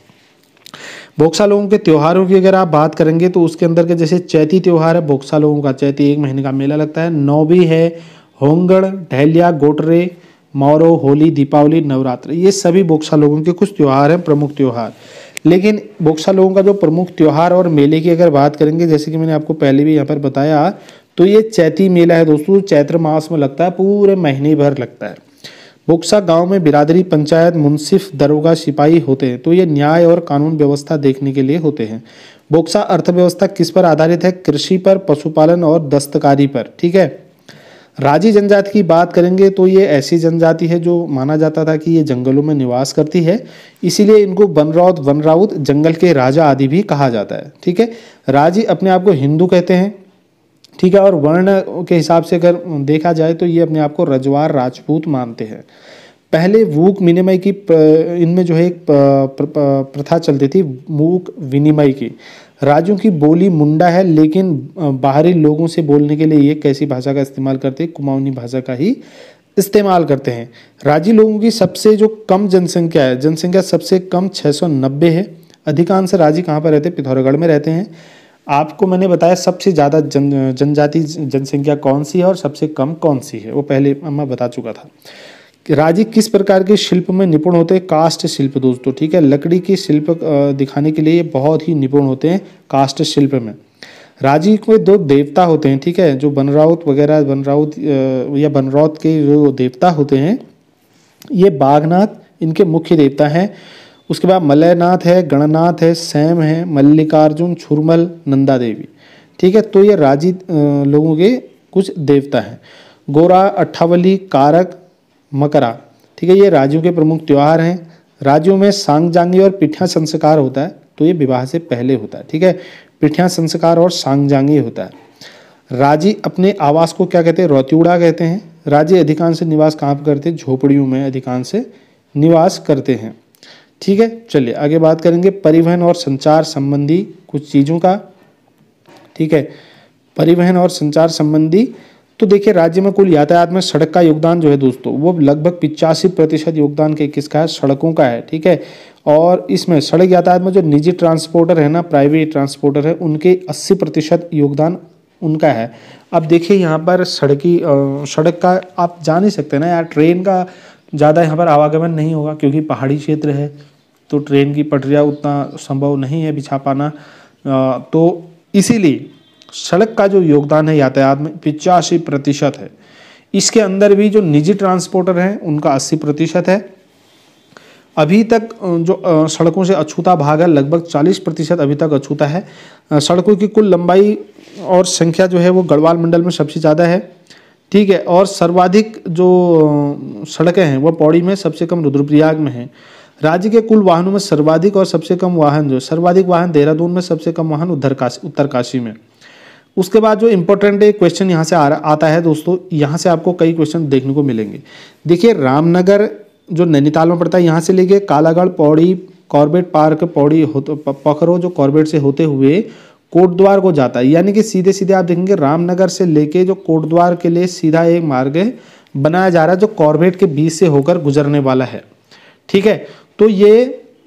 बोक्सा लोगों के त्योहारों की अगर आप बात करेंगे तो उसके अंदर के जैसे चैती त्यौहार है बोक्सा लोगों का, चैती एक महीने का मेला लगता है। नौबी है, होंगड़, ढैलिया, गोटरे, मौरो, होली, दीपावली, नवरात्र, ये सभी बोक्सा लोगों के कुछ त्यौहार हैं, प्रमुख त्यौहार। लेकिन बोक्सा लोगों का जो प्रमुख त्यौहार और मेले की अगर बात करेंगे, जैसे कि मैंने आपको पहले भी यहाँ पर बताया, तो ये चैती मेला है दोस्तों, चैत्र मास में लगता है, पूरे महीने भर लगता है। बोक्सा गांव में बिरादरी, पंचायत, मुंसिफ, दरोगा, सिपाही होते हैं, तो ये न्याय और कानून व्यवस्था देखने के लिए होते हैं। बोक्सा अर्थव्यवस्था किस पर आधारित है, कृषि पर, पशुपालन और दस्तकारी पर। ठीक है, राजी जनजाति की बात करेंगे तो ये ऐसी जनजाति है जो माना जाता था कि ये जंगलों में निवास करती है, इसीलिए इनको बनरौत, वनराउत, जंगल के राजा आदि भी कहा जाता है। ठीक है, राजी अपने आप को हिंदू कहते हैं। ठीक है, और वर्ण के हिसाब से अगर देखा जाए तो ये अपने आप को रजवार राजपूत मानते हैं। पहले वूक विनिमय की इनमें जो है एक प्रथा चलती थी मूक विनिमय की। राज्यों की बोली मुंडा है, लेकिन बाहरी लोगों से बोलने के लिए ये कैसी भाषा का इस्तेमाल करते हैं, कुमाऊनी भाषा का ही इस्तेमाल करते हैं। राजी लोगों की सबसे जो कम जनसंख्या है, जनसंख्या सबसे कम छः सौ नब्बे है। अधिकांश राजी कहाँ पर रहते हैं, पिथौरागढ़ में रहते हैं। आपको मैंने बताया सबसे ज़्यादा जन जनजाति जनसंख्या कौन सी है और सबसे कम कौन सी है, वो पहले मैं बता चुका था। राजी किस प्रकार के शिल्प में निपुण होते हैं, काष्ठ शिल्प दोस्तों। ठीक है, लकड़ी की शिल्प दिखाने के लिए बहुत ही निपुण होते हैं काष्ठ शिल्प में। राजी में दो देवता होते हैं। ठीक है, जो बनराउत वगैरह बनराउत या बनरौत के जो देवता होते हैं, ये बागनाथ इनके मुख्य देवता हैं। उसके बाद मलयनाथ है, गणनाथ है, सैम है, मल्लिकार्जुन, छुरमल, नंदा देवी। ठीक है, तो ये राजी लोगों के कुछ देवता हैं। गोरा, अट्ठावली, कारक, मकरा। ठीक है, ये राजियों के प्रमुख त्यौहार हैं। राज्यों में सांगजांगी और पिठिया संस्कार होता है, तो ये विवाह से पहले होता है। ठीक है, पिठिया संस्कार और सांगजांगी होता है। राजी अपने आवास को क्या कहते हैं, रौत्युड़ा कहते हैं। राजी अधिकांश निवास कहाँ पर करते हैं, झोपड़ियों में अधिकांश निवास करते हैं। ठीक है, चलिए आगे बात करेंगे परिवहन और संचार संबंधी कुछ चीज़ों का। ठीक है, परिवहन और संचार संबंधी तो देखिए राज्य में कुल यातायात में सड़क का योगदान जो है दोस्तों वो लगभग पिचासी प्रतिशत योगदान के किसका है, सड़कों का है। ठीक है, और इसमें सड़क यातायात में जो निजी ट्रांसपोर्टर है ना, प्राइवेट ट्रांसपोर्टर है, उनके अस्सी प्रतिशत योगदान उनका है। अब देखिए यहाँ पर सड़की सड़क का आप जान ही सकते हैं ना यार, ट्रेन का ज़्यादा यहाँ पर आवागमन नहीं होगा क्योंकि पहाड़ी क्षेत्र है, तो ट्रेन की पटरियाँ उतना संभव नहीं है बिछा पाना, तो इसीलिए सड़क का जो योगदान है यातायात में पिचासी प्रतिशत है। इसके अंदर भी जो निजी ट्रांसपोर्टर हैं उनका अस्सी प्रतिशत है। अभी तक जो सड़कों से अछूता भाग है लगभग चालीस प्रतिशत अभी तक अछूता है। सड़कों की कुल लंबाई और संख्या जो है वो गढ़वाल मंडल में सबसे ज़्यादा है। ठीक है, और सर्वाधिक जो सड़कें हैं वो पौड़ी में, सबसे कम रुद्रप्रयाग में है। राज्य के कुल वाहनों में सर्वाधिक और सबसे कम वाहन जो सर्वाधिक वाहन देहरादून में, सबसे कम वाहन उत्तरकाशी उत्तरकाशी में। उसके बाद जो इम्पोर्टेंट एक क्वेश्चन यहाँ से आ आता है दोस्तों, यहाँ से आपको कई क्वेश्चन देखने को मिलेंगे। देखिए रामनगर जो नैनीताल में पड़ता है, यहाँ से लेके कालागढ़, पौड़ी, कॉर्बेट पार्क, पौड़ी पखरो जो कॉर्बेट से होते हुए कोटद्वार को जाता है, यानी कि सीधे सीधे आप देखेंगे रामनगर से लेके जो कोटद्वार के लिए सीधा एक मार्ग बनाया जा रहा है जो कॉर्बेट के बीच से होकर गुजरने वाला है। ठीक है, तो ये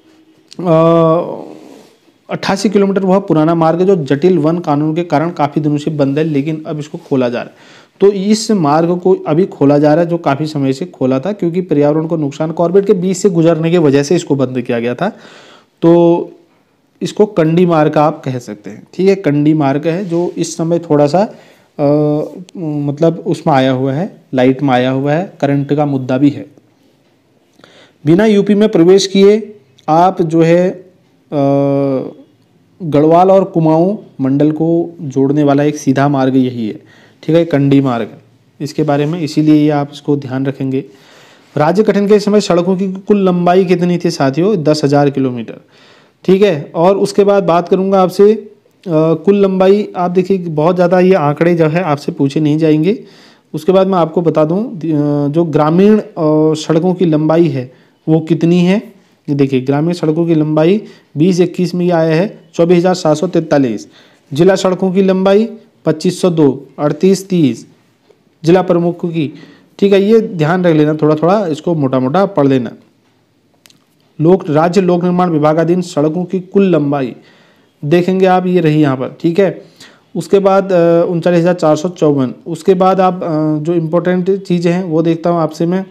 अट्ठासी किलोमीटर वह पुराना मार्ग है जो जटिल वन कानून के कारण काफ़ी दिनों से बंद है, लेकिन अब इसको खोला जा रहा है। तो इस मार्ग को अभी खोला जा रहा है जो काफ़ी समय से खोला था, क्योंकि पर्यावरण को नुकसान कॉर्बेट के बीच से गुजरने की वजह से इसको बंद किया गया था। तो इसको कंडी मार्ग आप कह सकते हैं। ठीक है, कंडी मार्ग है जो इस समय थोड़ा सा आ, मतलब उसमें आया हुआ है, लाइट में आया हुआ है, करंट का मुद्दा भी है। बिना यूपी में प्रवेश किए आप जो है आ, गढ़वाल और कुमाऊं मंडल को जोड़ने वाला एक सीधा मार्ग यही है। ठीक है, कंडी मार्ग इसके बारे में, इसीलिए ये आप इसको ध्यान रखेंगे। राज्य गठन के समय सड़कों की कुल लंबाई कितनी थी साथियों? दस हजार किलोमीटर। ठीक है, और उसके बाद बात करूंगा आपसे कुल लंबाई। आप देखिए बहुत ज़्यादा ये आंकड़े जो है आपसे पूछे नहीं जाएंगे। उसके बाद मैं आपको बता दूं जो ग्रामीण सड़कों की लंबाई है वो कितनी है। ये देखिए ग्रामीण सड़कों की लंबाई बीस इक्कीस में ये आया है चौबीस हज़ार सात सौ तैंतालीस। जिला सड़कों की लंबाई पच्चीस सौ दो, अड़तीस तीस जिला प्रमुखों की। ठीक है, ये ध्यान रख लेना, थोड़ा थोड़ा इसको मोटा मोटा पढ़ लेना। लोक राज्य लोक निर्माण विभागाधीन सड़कों की कुल लंबाई देखेंगे आप, ये रही यहाँ पर। ठीक है, उसके बाद उनचालीस हज़ार चार सौ चौवन। उसके बाद आप जो इम्पोर्टेंट चीज़ें हैं वो देखता हूँ आपसे मैं।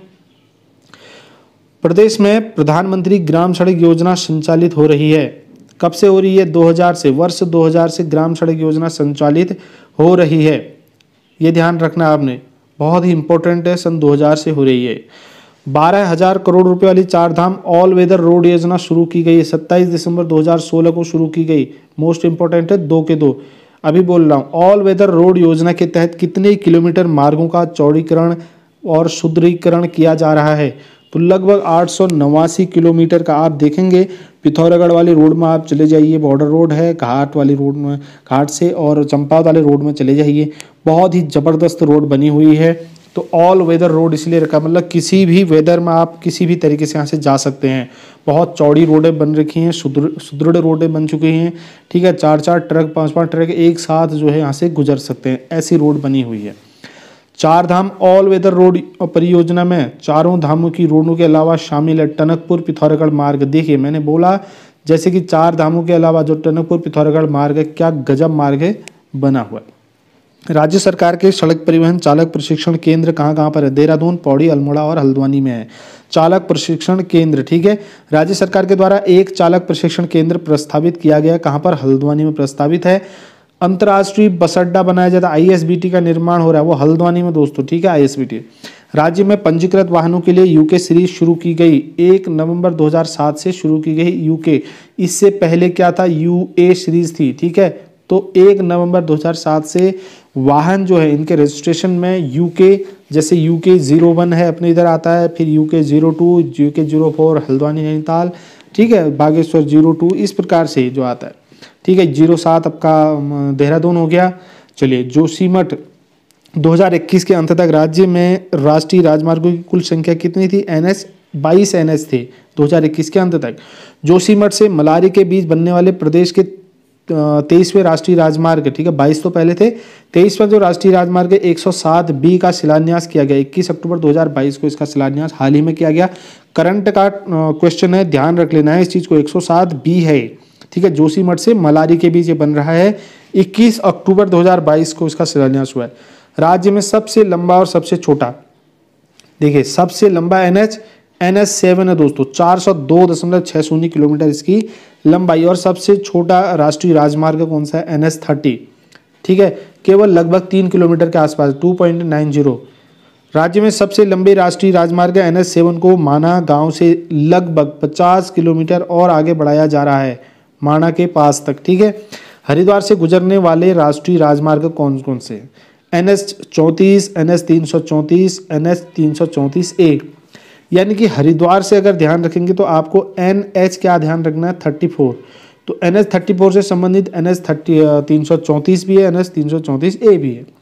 प्रदेश में प्रधानमंत्री ग्राम सड़क योजना संचालित हो रही है। कब से हो रही है? दो हज़ार से, वर्ष दो हज़ार से ग्राम सड़क योजना संचालित हो रही है। ये ध्यान रखना आपने, बहुत ही इंपॉर्टेंट है, सन दो हज़ार से हो रही है। बारह हजार करोड़ रुपए वाली चार धाम ऑल वेदर रोड योजना शुरू की गई है, सत्ताईस दिसंबर दो हज़ार सोलह को शुरू की गई। मोस्ट इंपॉर्टेंट है, दो के दो अभी बोल रहा हूँ। ऑल वेदर रोड योजना के तहत कितने किलोमीटर मार्गों का चौड़ीकरण और सुदृढ़ीकरण किया जा रहा है? तो लगभग आठ सौ नवासी किलोमीटर का। आप देखेंगे पिथौरागढ़ वाली रोड में आप चले जाइए, बॉर्डर रोड है, घाट वाली रोड में, घाट से और चंपावत वाले रोड में चले जाइए, बहुत ही ज़बरदस्त रोड बनी हुई है। तो ऑल वेदर रोड इसलिए रखा, मतलब किसी भी वेदर में आप किसी भी तरीके से यहाँ से जा सकते हैं। बहुत चौड़ी रोडें बन रखी हैं, सुदृढ़ सुदृढ़ रोडें बन चुकी हैं। ठीक है, चार चार ट्रक पांच पांच ट्रक एक साथ जो है यहाँ से गुजर सकते हैं, ऐसी रोड बनी हुई है। चार धाम ऑल वेदर रोड परियोजना में चारों धामों की रोडों के अलावा शामिल है टनकपुर पिथौरागढ़ मार्ग। देखिए मैंने बोला जैसे कि चार धामों के अलावा जो टनकपुर पिथौरागढ़ मार्ग है, क्या गजब मार्ग है बना हुआ है। राज्य सरकार के सड़क परिवहन चालक प्रशिक्षण केंद्र कहाँ कहाँ पर है? देहरादून, पौड़ी, अल्मोड़ा और हल्द्वानी में है चालक प्रशिक्षण केंद्र। ठीक है, राज्य सरकार के द्वारा एक चालक प्रशिक्षण केंद्र प्रस्तावित किया गया, कहाँ पर? हल्द्वानी में प्रस्तावित है। अंतर्राष्ट्रीय बस अड्डा बनाया जाता है, आई एस बी टी का निर्माण हो रहा है, वो हल्द्वानी में दोस्तों। ठीक है, आई एस बी टी। राज्य में पंजीकृत वाहनों के लिए यूके सीरीज शुरू की गई, एक नवंबर दो हज़ार सात से शुरू की गई यूके। इससे पहले क्या था? यूए सीरीज थी। ठीक है, तो एक नवंबर दो हज़ार सात से वाहन जो है इनके रजिस्ट्रेशन में यूके, जैसे यूके जीरो वन है अपने इधर आता है, फिर UK zero two, UK zero four Haldwani Nainital, ठीक है, बागेश्वर जीरो टू, इस प्रकार से जो आता है। ठीक है, जीरो सात आपका देहरादून हो गया। चलिए, जोशीमठ दो हज़ार इक्कीस के अंत तक राज्य में राष्ट्रीय राजमार्गों की कुल संख्या कितनी थी? एन एच बाईस एन एच थे दो हज़ार इक्कीस के अंत तक। जोशीमठ से मलारी के बीच बनने वाले प्रदेश के तेईसवें राष्ट्रीय राजमार्ग, ठीक है, बाईस तो पहले थे, तेईसवें जो राष्ट्रीय राजमार्ग एक सौ सात बी का शिलान्यास किया गया। इक्कीस अक्टूबर दो हज़ार बाईस को इसका शिलान्यास हाल ही में किया गया। करंट का क्वेश्चन है, ध्यान रख लेना है इस चीज को, एक सौ सात बी है। ठीक है, जोशीमठ से मलारी के बीच ये बन रहा है, इक्कीस अक्टूबर दो हज़ार बाईस को इसका शिलान्यास हुआ है। राज्य में सबसे लंबा और सबसे छोटा, देखिए सबसे लंबा एनएच एन एच सेवन है दोस्तों, चार सौ दो दशमलव छः शून्य किलोमीटर इसकी लंबाई। और सबसे छोटा राष्ट्रीय राजमार्ग कौन सा है? N H thirty. ठीक है, केवल लगभग तीन किलोमीटर के आसपास, टू पॉइंट नाइन जीरो। राज्य में सबसे लंबे राष्ट्रीय राजमार्ग एन एच सेवन को माना गांव से लगभग पचास किलोमीटर और आगे बढ़ाया जा रहा है, माना के पास तक। ठीक है, हरिद्वार से गुजरने वाले राष्ट्रीय राजमार्ग कौन कौन से? एन एच चौंतीस, एन एच तीन सौ चौंतीस, एन एच तीन सौ चौंतीस ए। यानी कि हरिद्वार से अगर ध्यान रखेंगे तो आपको एन एच क्या ध्यान रखना है? Thirty four. तो एन एच थर्टी फोर से संबंधित एन एच थर्टी तीन सौ चौंतीस भी है, एन एच तीन सौ चौंतीस ए भी है।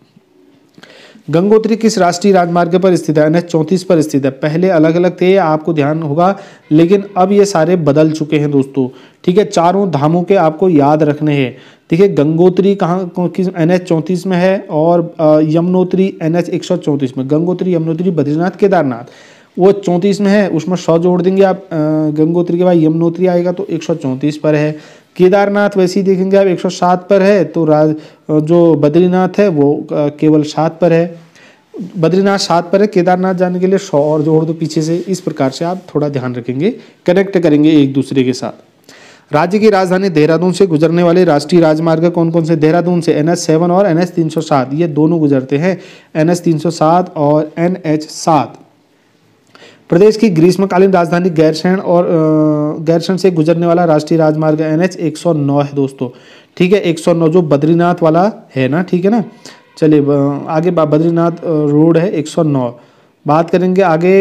गंगोत्री किस राष्ट्रीय राजमार्ग पर स्थित है? एन एच चौंतीस पर स्थित है। पहले अलग अलग थे, आपको ध्यान होगा, लेकिन अब ये सारे बदल चुके हैं दोस्तों। ठीक है, चारों धामों के आपको याद रखने हैं। देखिए गंगोत्री कहाँ किस एन एच चौंतीस में है, और यमुनोत्री एन एच एक सौ चौंतीस में। गंगोत्री, यमुनोत्री, बद्रीनाथ, केदारनाथ वो चौंतीस में है, उसमें सौ जोड़ देंगे आप, गंगोत्री के बाद यमुनोत्री आएगा तो एक सौ चौंतीस पर है। केदारनाथ वैसे ही देखेंगे आप एक सौ सात पर है, तो राज जो बद्रीनाथ है वो केवल सात पर है। बद्रीनाथ सात पर है, केदारनाथ जाने के लिए सौ और जोड़ दो पीछे से। इस प्रकार से आप थोड़ा ध्यान रखेंगे, कनेक्ट करेंगे एक दूसरे के साथ। राज्य की राजधानी देहरादून से गुजरने वाले राष्ट्रीय राजमार्ग कौन कौन से? देहरादून से एन एच सेवन और एन एच तीन सौ सात, ये दोनों गुजरते हैं, एन एच तीन सौ सात और एन एच सात। प्रदेश की ग्रीष्मकालीन राजधानी गैरसैंण और गैरसैंण से गुजरने वाला राष्ट्रीय राजमार्ग एन एच एक सौ नौ है दोस्तों, ठीक है, एक सौ नौ जो बद्रीनाथ वाला है ना, ठीक है ना। चलिए आगे बद्रीनाथ रोड है एक सौ नौ। बात करेंगे आगे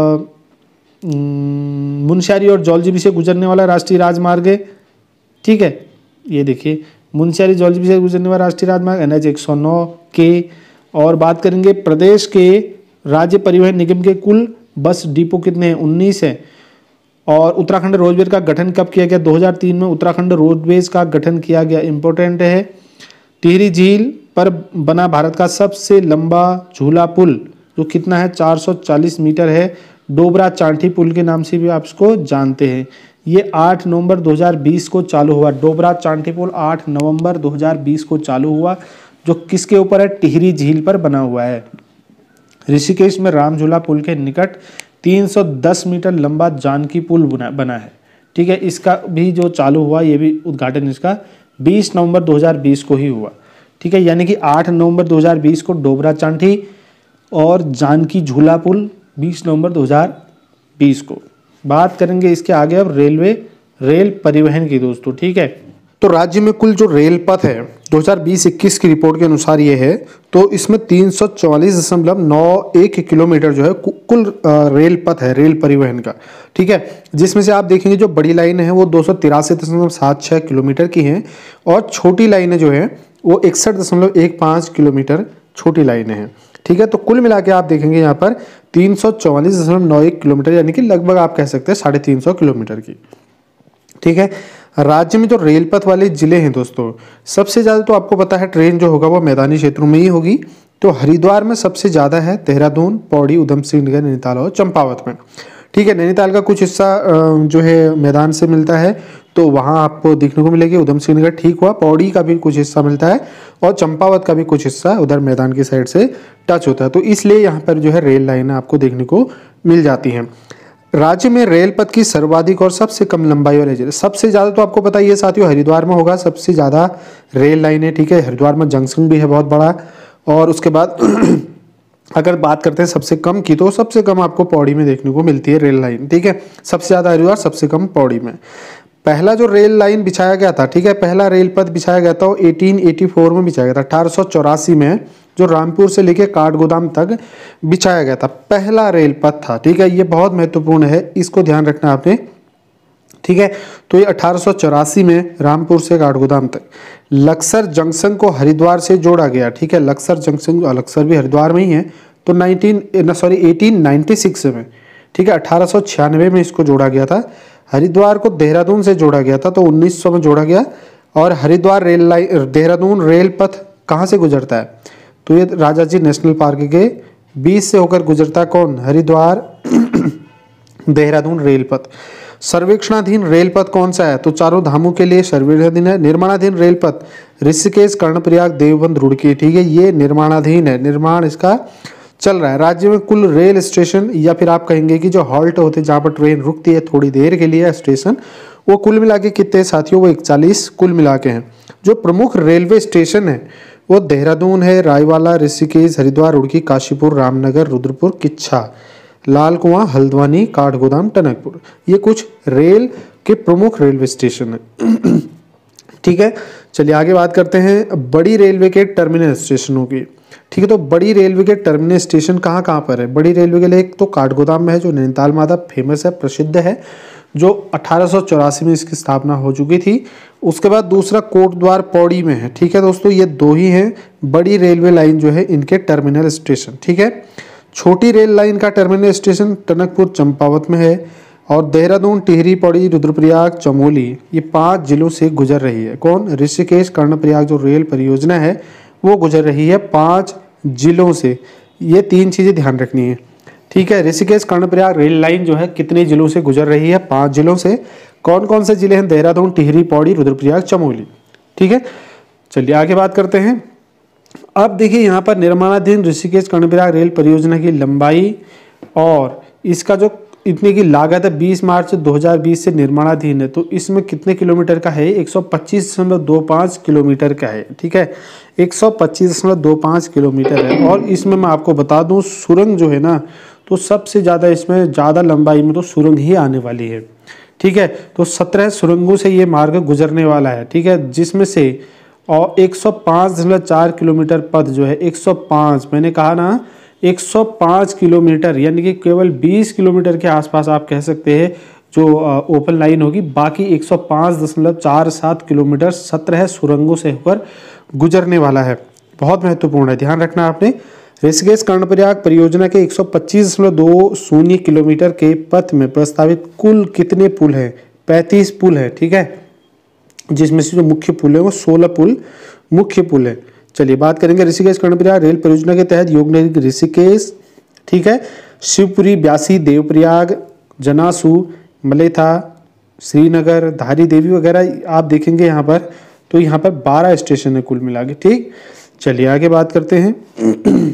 मुनस्यारी और जौलजीबी से गुजरने वाला राष्ट्रीय राजमार्ग है, ठीक है, ये देखिए मुनस्यारी जौलजीबी से गुजरने वाला राष्ट्रीय राजमार्ग एन एच एक सौ नौ के। और बात करेंगे प्रदेश के राज्य परिवहन निगम के कुल बस डिपो कितने हैं? उन्नीस है। और उत्तराखंड रोडवेज का गठन कब किया गया? दो हज़ार तीन में उत्तराखंड रोडवेज का गठन किया गया, इंपॉर्टेंट है। टिहरी झील पर बना भारत का सबसे लंबा झूला पुल जो कितना है? चार सौ चालीस मीटर है, डोबरा चांठी पुल के नाम से भी आप इसको जानते हैं। ये आठ नवंबर दो हज़ार बीस को चालू हुआ, डोबरा चांठी पुल आठ नवंबर दो हज़ार बीस को चालू हुआ, जो किसके ऊपर है? टिहरी झील पर बना हुआ है। ऋषिकेश में राम झूला पुल के निकट तीन सौ दस मीटर लंबा जानकी पुल बना बना है, ठीक है, इसका भी जो चालू हुआ, ये भी उद्घाटन इसका बीस नवंबर दो हज़ार बीस को ही हुआ, ठीक है, यानी कि आठ नवंबर दो हज़ार बीस को डोबरा चांठी और जानकी झूला पुल बीस नवंबर दो हज़ार बीस को। बात करेंगे इसके आगे अब रेलवे रेल परिवहन की दोस्तों, ठीक है। तो राज्य में कुल जो रेल पथ है दो हज़ार बीस इक्कीस की रिपोर्ट के अनुसार ये है, तो इसमें तीन सौ चौवालीस दशमलव नौ एक किलोमीटर जो है कुल रेल पथ है रेल परिवहन का, ठीक है, जिसमें से आप देखेंगे जो बड़ी लाइन है वो दो सौ तिरासी दशमलव सात छः किलोमीटर की हैं और छोटी लाइनें जो है वो इकसठ दशमलव एक पाँच किलोमीटर छोटी लाइनें हैं, ठीक है। तो कुल मिला के आप देखेंगे यहाँ पर तीन सौ चौवालीस दशमलव नौ एक किलोमीटर, यानी कि लगभग आप कह सकते हैं साढ़े तीन सौ किलोमीटर की, ठीक है। राज्य में जो रेल पथ वाले जिले हैं दोस्तों, सबसे ज़्यादा तो आपको पता है ट्रेन जो होगा वो मैदानी क्षेत्रों में ही होगी। तो हरिद्वार में सबसे ज़्यादा है, देहरादून, पौड़ी, उधम सिंह नगर, नैनीताल और चंपावत में, ठीक है। नैनीताल का कुछ हिस्सा जो है मैदान से मिलता है, तो वहाँ आपको देखने को मिलेगी। उधम सिंह नगर ठीक हुआ, पौड़ी का भी कुछ हिस्सा मिलता है और चंपावत का भी कुछ हिस्सा उधर मैदान की साइड से टच होता है, तो इसलिए यहाँ पर जो है रेल लाइनें आपको देखने को मिल जाती हैं। राज्य में रेल पथ की सर्वाधिक और सबसे कम लंबाई वाले जिले, सबसे ज़्यादा तो आपको पता ही है साथियों हरिद्वार में होगा सबसे ज़्यादा रेल लाइनें, ठीक है। हरिद्वार में जंक्शन भी है बहुत बड़ा। और उसके बाद अगर बात करते हैं सबसे कम की, तो सबसे कम आपको पौड़ी में देखने को मिलती है रेल लाइन, ठीक है। सबसे ज़्यादा हरिद्वार, सबसे कम पौड़ी में। पहला जो रेल लाइन बिछाया गया था, ठीक है, पहला रेल पथ बिछाया गया था वो अठारह सौ चौरासी में बिछाया गया था, अठारह सौ चौरासी में, जो रामपुर से लेके काठगोदाम तक बिछाया गया था, पहला रेल पथ था, ठीक है। ये बहुत महत्वपूर्ण है, इसको ध्यान रखना आपने, ठीक है। तो ये अठारह सौ चौरासी में रामपुर से काठगोदाम तक। लक्सर जंक्शन को हरिद्वार से जोड़ा गया, ठीक है। लक्सर जंक्शन, लक्सर भी हरिद्वार में ही है, तो nineteen sorry eighteen ninety six में, ठीक है, अठारह सौ छियानवे में इसको जोड़ा गया था। हरिद्वार को देहरादून से जोड़ा गया था, तो उन्नीस सौ में जोड़ा गया। और Haridwar rail line, Dehradun rail पथ कहाँ से गुजरता है? तो ये राजाजी नेशनल पार्क के बीच से होकर गुजरता कौन? हरिद्वार देहरादून रेल पथ। सर्वेक्षणाधीन रेल पथ कौन सा है? तो चारों धामों के लिए सर्वेक्षणाधीन है। निर्माणाधीन रेल पथ ऋषिकेश, कर्णप्रयाग, देवबंद, रुड़की, ठीक है, ये निर्माणाधीन है, निर्माण इसका चल रहा है। राज्य में कुल रेल स्टेशन, या फिर आप कहेंगे कि जो हॉल्ट होते हैं जहाँ पर ट्रेन रुकती है थोड़ी देर के लिए स्टेशन, वो कुल मिला के कितने साथियों? वो इकतालीस कुल मिला के हैं। जो प्रमुख रेलवे स्टेशन है वो देहरादून है, रायवाला, ऋषिकेश, हरिद्वार, रुड़की, काशीपुर, रामनगर, रुद्रपुर, किच्छा, लाल कुआं, हल्द्वानी, काठगोदाम, टनकपुर, ये कुछ रेल के प्रमुख रेलवे स्टेशन है, ठीक है। चलिए आगे बात करते हैं बड़ी रेलवे के टर्मिनल स्टेशनों की, ठीक है। तो बड़ी रेलवे के टर्मिनल स्टेशन कहाँ कहाँ पर है? बड़ी रेलवे के लिए एक तो काठगोदाम में है, जो नैनीताल माधव फेमस है, प्रसिद्ध है, जो अठारह सौ चौरासी में इसकी स्थापना हो चुकी थी। उसके बाद दूसरा कोटद्वार पौड़ी में है, ठीक है दोस्तों। ये दो ही हैं बड़ी रेलवे लाइन जो है इनके टर्मिनल स्टेशन, ठीक है। छोटी रेल लाइन का टर्मिनल स्टेशन टनकपुर, चंपावत में है। और देहरादून, टिहरी, पौड़ी, रुद्रप्रयाग, चमोली, ये पांच जिलों से गुजर रही है। कौन? ऋषिकेश कर्णप्रयाग जो रेल परियोजना है वो गुजर रही है पांच जिलों से। ये तीन चीज़ें ध्यान रखनी है, ठीक है। ऋषिकेश कर्णप्रयाग रेल लाइन जो है कितने जिलों से गुजर रही है? पांच जिलों से। कौन कौन से जिले हैं? देहरादून, टिहरी, पौड़ी, रुद्रप्रयाग, चमोली, ठीक है। चलिए आगे बात करते हैं। अब देखिए यहाँ पर निर्माणाधीन ऋषिकेश कर्णप्रयाग रेल परियोजना की लंबाई और इसका जो इतने की लागत है, बीस मार्च दो हज़ार बीस से निर्माणाधीन है। तो इसमें कितने किलोमीटर का है? एक सौ पच्चीस दशमलव दो पाँच किलोमीटर का है। ठीक है, एक सौ पच्चीस दशमलव दो पाँच किलोमीटर है। और इसमें मैं आपको बता दूं सुरंग जो है ना, तो सबसे ज़्यादा इसमें ज़्यादा लंबाई में तो सुरंग ही आने वाली है। ठीक है, तो सत्रह सुरंगों से ये मार्ग गुजरने वाला है। ठीक है, जिसमें से और एक सौ पाँच दशमलव चार किलोमीटर पथ जो है, एक सौ पाँच मैंने कहा ना एक सौ पाँच किलोमीटर, यानी कि केवल बीस किलोमीटर के आसपास आप कह सकते हैं जो ओपन लाइन होगी। बाकी एक सौ पाँच दशमलव चार सात किलोमीटर सत्रह सुरंगों से होकर गुजरने वाला है। बहुत महत्वपूर्ण है, ध्यान रखना आपने। ऋषिकेश कर्णप्रयाग परियोजना के एक सौ पच्चीस दशमलव दो शून्य किलोमीटर के पथ में प्रस्तावित कुल कितने पुल हैं? पैंतीस पुल है। ठीक है, जिसमें से जो मुख्य पुल है वो सोलह पुल मुख्य पुल है। चलिए बात करेंगे ऋषिकेश कर्णप्रयाग रेल परियोजना के तहत योगनगरी ऋषिकेश, ठीक है, शिवपुरी, ब्यासी, देवप्रयाग, जनासू, मलेथा, श्रीनगर, धारी देवी वगैरह आप देखेंगे यहाँ पर। तो यहाँ पर बारह स्टेशन है कुल मिला के। ठीक, चलिए आगे बात करते हैं।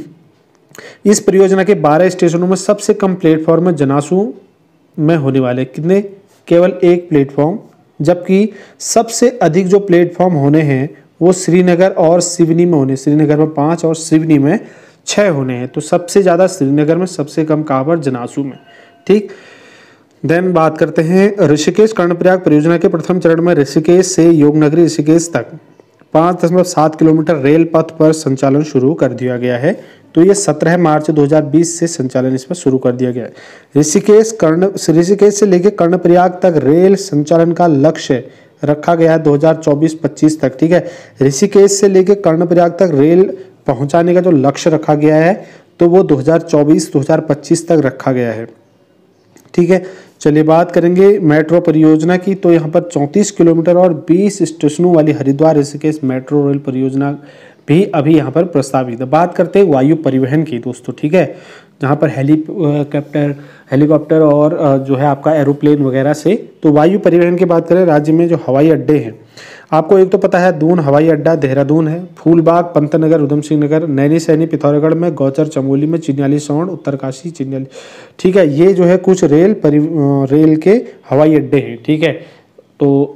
इस परियोजना के बारह स्टेशनों में सबसे कम प्लेटफॉर्म है जनासू में होने वाले, कितने? केवल एक प्लेटफॉर्म। जबकि सबसे अधिक जो प्लेटफॉर्म होने हैं वो श्रीनगर और सिवनी में होने, श्रीनगर में पाँच और सिवनी में छः होने हैं। तो सबसे ज़्यादा श्रीनगर में, सबसे कम कहाँ पर? जनासू में। ठीक, देन बात करते हैं ऋषिकेश कर्णप्रयाग परियोजना के प्रथम चरण में ऋषिकेश से योगनगरी ऋषिकेश तक पाँच दशमलव सात किलोमीटर रेल पथ पर संचालन शुरू कर दिया गया है। तो ये सत्रह मार्च दो हज़ार बीस से संचालन इसमें शुरू कर दिया गया है। ऋषिकेश कर्ण ऋषिकेश से लेकर कर्णप्रयाग तक रेल संचालन का लक्ष्य रखा गया है दो हज़ार चौबीस पच्चीस तक। ठीक है, ऋषिकेश से लेकर कर्णप्रयाग तक रेल पहुंचाने का जो लक्ष्य रखा गया है तो वो दो हज़ार चौबीस दो हज़ार पच्चीस तक रखा गया है। ठीक है, चलिए बात करेंगे मेट्रो परियोजना की। तो यहाँ पर चौंतीस किलोमीटर और बीस स्टेशनों वाली हरिद्वार ऋषिकेश मेट्रो रेल परियोजना भी अभी यहाँ पर प्रस्तावित है। बात करते हैं वायु परिवहन की दोस्तों। ठीक है, जहाँ पर हेलीकॉप्टर हेलीकॉप्टर और जो है आपका एरोप्लेन वगैरह से। तो वायु परिवहन की बात करें, राज्य में जो हवाई अड्डे हैं, आपको एक तो पता है दून हवाई अड्डा देहरादून है, फूलबाग, पंतनगर, उधम सिंह नगर, नैनी सैनी पिथौरागढ़ में, गौचर चमोली में, चिन्याली सौंड, उत्तरकाशी, चिन्याली। ठीक है, ये जो है कुछ रेल परि रेल के हवाई अड्डे हैं। ठीक है, तो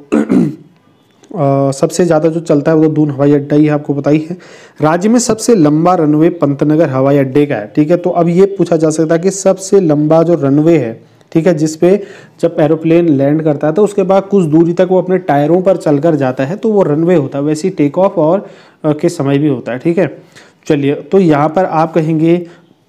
आ, सबसे ज़्यादा जो चलता है वो तो दून हवाई अड्डा ही है, आपको पता ही है। राज्य में सबसे लंबा रनवे पंतनगर हवाई अड्डे का है। ठीक है, तो अब ये पूछा जा सकता है कि सबसे लंबा जो रनवे है, ठीक है, जिसपे जब एरोप्लेन लैंड करता है तो उसके बाद कुछ दूरी तक वो अपने टायरों पर चलकर जाता है, तो वो रनवे होता है। वैसे ही टेक ऑफ और के समय भी होता है। ठीक है, चलिए तो यहाँ पर आप कहेंगे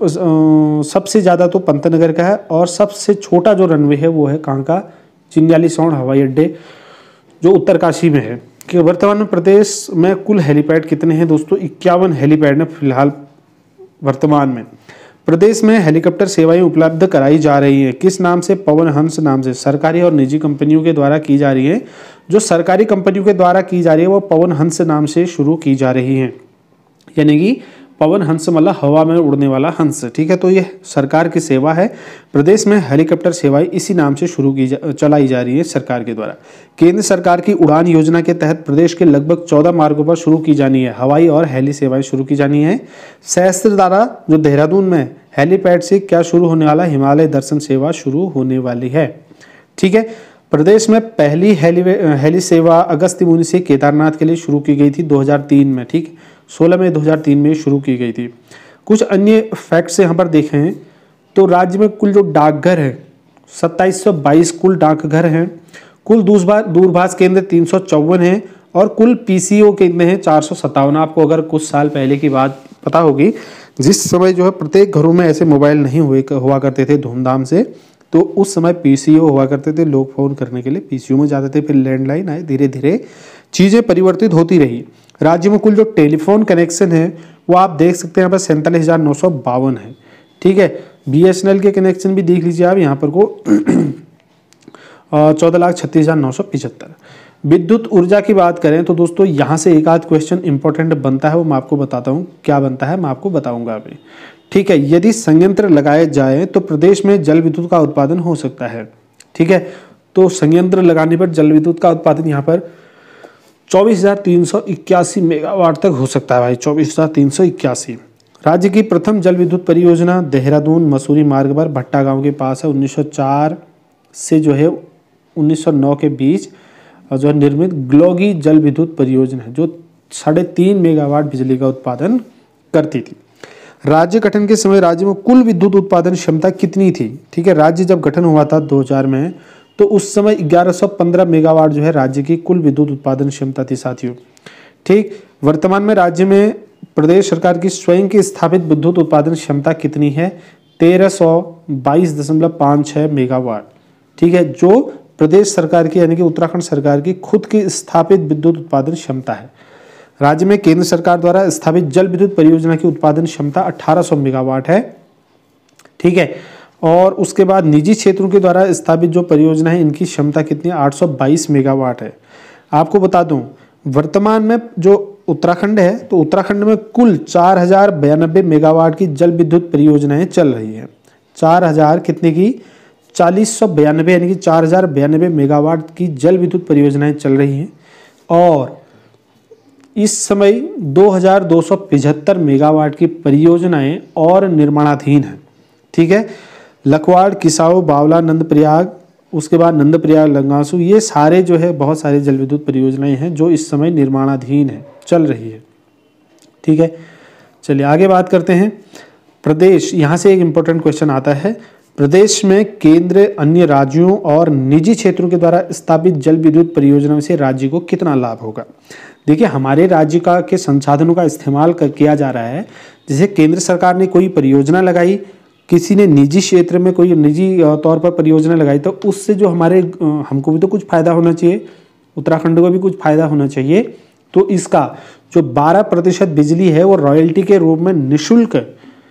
सबसे ज़्यादा तो पंतनगर का है और सबसे छोटा जो रनवे है वो है कहाँ का? चिन्याली सौंड हवाई अड्डे जो उत्तरकाशी में है। कि वर्तमान में प्रदेश में कुल हेलीपैड कितने हैं दोस्तों? इक्यावन हेलीपैड है फिलहाल वर्तमान में। प्रदेश में हेलीकॉप्टर सेवाएं उपलब्ध कराई जा रही हैं, किस नाम से? पवन हंस नाम से। सरकारी और निजी कंपनियों के द्वारा की जा रही है। जो सरकारी कंपनियों के द्वारा की जा रही है वो पवन हंस नाम से शुरू की जा रही है, यानी कि पवन हंस मतलब हवा में उड़ने वाला हंस। ठीक है, तो ये सरकार की सेवा है। प्रदेश में हेलीकॉप्टर सेवाएं इसी नाम से शुरू की जा, चलाई जा रही है सरकार के द्वारा। केंद्र सरकार की उड़ान योजना के तहत प्रदेश के लगभग चौदह मार्गों पर शुरू की जानी है हवाई और हेली सेवाएं शुरू की जानी है। सहस्त्रधारा जो देहरादून में हेलीपैड से क्या शुरू होने वाला? हिमालय दर्शन सेवा शुरू होने वाली है। ठीक है, प्रदेश में पहली हेली हेली सेवा अगस्त्य मुनि से केदारनाथ के लिए शुरू की गई थी दो हज़ार तीन में। ठीक, सोलह मई दो हज़ार तीन में शुरू की गई थी। कुछ अन्य फैक्ट्स यहाँ पर देखें तो राज्य में कुल जो डाकघर है सत्ताईस सौ बाईस कुल डाकघर हैं, कुल दूरभाष दूरभाष केंद्र तीन सौ चौवन है और कुल पीसीओ केंद्र हैं चार सौ सत्तावन। आपको अगर कुछ साल पहले की बात पता होगी, जिस समय जो है प्रत्येक घरों में ऐसे मोबाइल नहीं हुए हुआ करते थे धूमधाम से, तो उस समय पीसीओ हुआ करते थे। लोग फ़ोन करने के लिए पीसीओ में जाते थे, फिर लैंडलाइन आए, धीरे धीरे चीज़ें परिवर्तित होती रही। राज्य में कुल जो टेलीफोन कनेक्शन है वो आप देख सकते हैं यहाँ पर सैंतालीस हज़ार नौ सौ बावन है। ठीक है, बीएसएनएल के कनेक्शन भी देख लीजिए आप यहाँ पर को चौदह लाख छत्तीस हज़ार नौ सौ पिछहत्तर। विद्युत ऊर्जा की बात करें तो दोस्तों यहाँ से एक आध क्वेश्चन इंपॉर्टेंट बनता है, वो मैं आपको बताता हूँ क्या बनता है, मैं आपको बताऊँगा अभी। ठीक है, यदि संयंत्र लगाए जाए तो प्रदेश में जल विद्युत का उत्पादन हो सकता है। ठीक है, तो संयंत्र लगाने पर जल विद्युत का उत्पादन यहाँ पर चौबीस हज़ार तीन सौ इक्यासी मेगावाट तक हो सकता है भाई, चौबीस हज़ार तीन सौ इक्यासी। राज्य की प्रथम जल विद्युत परियोजना देहरादून मसूरी मार्ग पर भट्टा गांव के पास है। उन्नीस सौ चार से जो है उन्नीस सौ नौ के बीच जो है निर्मित ग्लोगी जल विद्युत परियोजना है, जो साढ़े तीन मेगावाट बिजली का उत्पादन करती थी। राज्य गठन के समय राज्य में कुल विद्युत उत्पादन क्षमता कितनी थी? ठीक है, राज्य जब गठन हुआ था दो हज़ार में, तो उस समय ग्यारह सौ पंद्रह मेगावाट जो है राज्य की कुल विद्युत उत्पादन क्षमता थी साथियों। ठीक, वर्तमान में राज्य में प्रदेश सरकार की स्वयं की स्थापित विद्युत उत्पादन क्षमता कितनी है? तेरह सौ बाईस दशमलव पाँच छः मेगावाट। ठीक है, जो प्रदेश सरकार की यानी कि उत्तराखंड सरकार की खुद की स्थापित विद्युत उत्पादन क्षमता है। राज्य में केंद्र सरकार द्वारा स्थापित जल विद्युत परियोजना की उत्पादन क्षमता अठारह सौ मेगावाट है। ठीक है, और उसके बाद निजी क्षेत्रों के द्वारा स्थापित जो परियोजना है इनकी क्षमता कितनी है? आठ सौ बाईस मेगावाट है। आपको बता दूं वर्तमान में जो उत्तराखंड है, तो उत्तराखंड में कुल चार हजार बयानबे मेगावाट की जल विद्युत परियोजनाएं चल रही है। चार हजार कितने की? चालीस सौ बयानबे यानी कि चार हजार बयानबे मेगावाट की जल विद्युत परियोजनाएं चल रही हैं। और इस समय दो हज़ार दो सौ पचहत्तर मेगावाट की परियोजनाएं और निर्माणाधीन हैं। ठीक है, लखवाड़, किसाऊ, बावला, नंदप्रयाग, उसके बाद नंदप्रयाग, लंगासू, ये सारे जो है बहुत सारे जल विद्युत परियोजनाएं हैं जो इस समय निर्माणाधीन है, चल रही है। ठीक है, चलिए आगे बात करते हैं। प्रदेश, यहाँ से एक इम्पोर्टेंट क्वेश्चन आता है, प्रदेश में केंद्र, अन्य राज्यों और निजी क्षेत्रों के द्वारा स्थापित जल विद्युत परियोजनाओं से राज्य को कितना लाभ होगा? देखिए, हमारे राज्य का के संसाधनों का इस्तेमाल कर किया जा रहा है। जैसे केंद्र सरकार ने कोई परियोजना लगाई, किसी ने निजी क्षेत्र में कोई निजी तौर पर परियोजना लगाई, तो उससे जो हमारे हमको भी तो कुछ फ़ायदा होना चाहिए, उत्तराखंड को भी कुछ फ़ायदा होना चाहिए। तो इसका जो बारह प्रतिशत बिजली है वो रॉयल्टी के रूप में निःशुल्क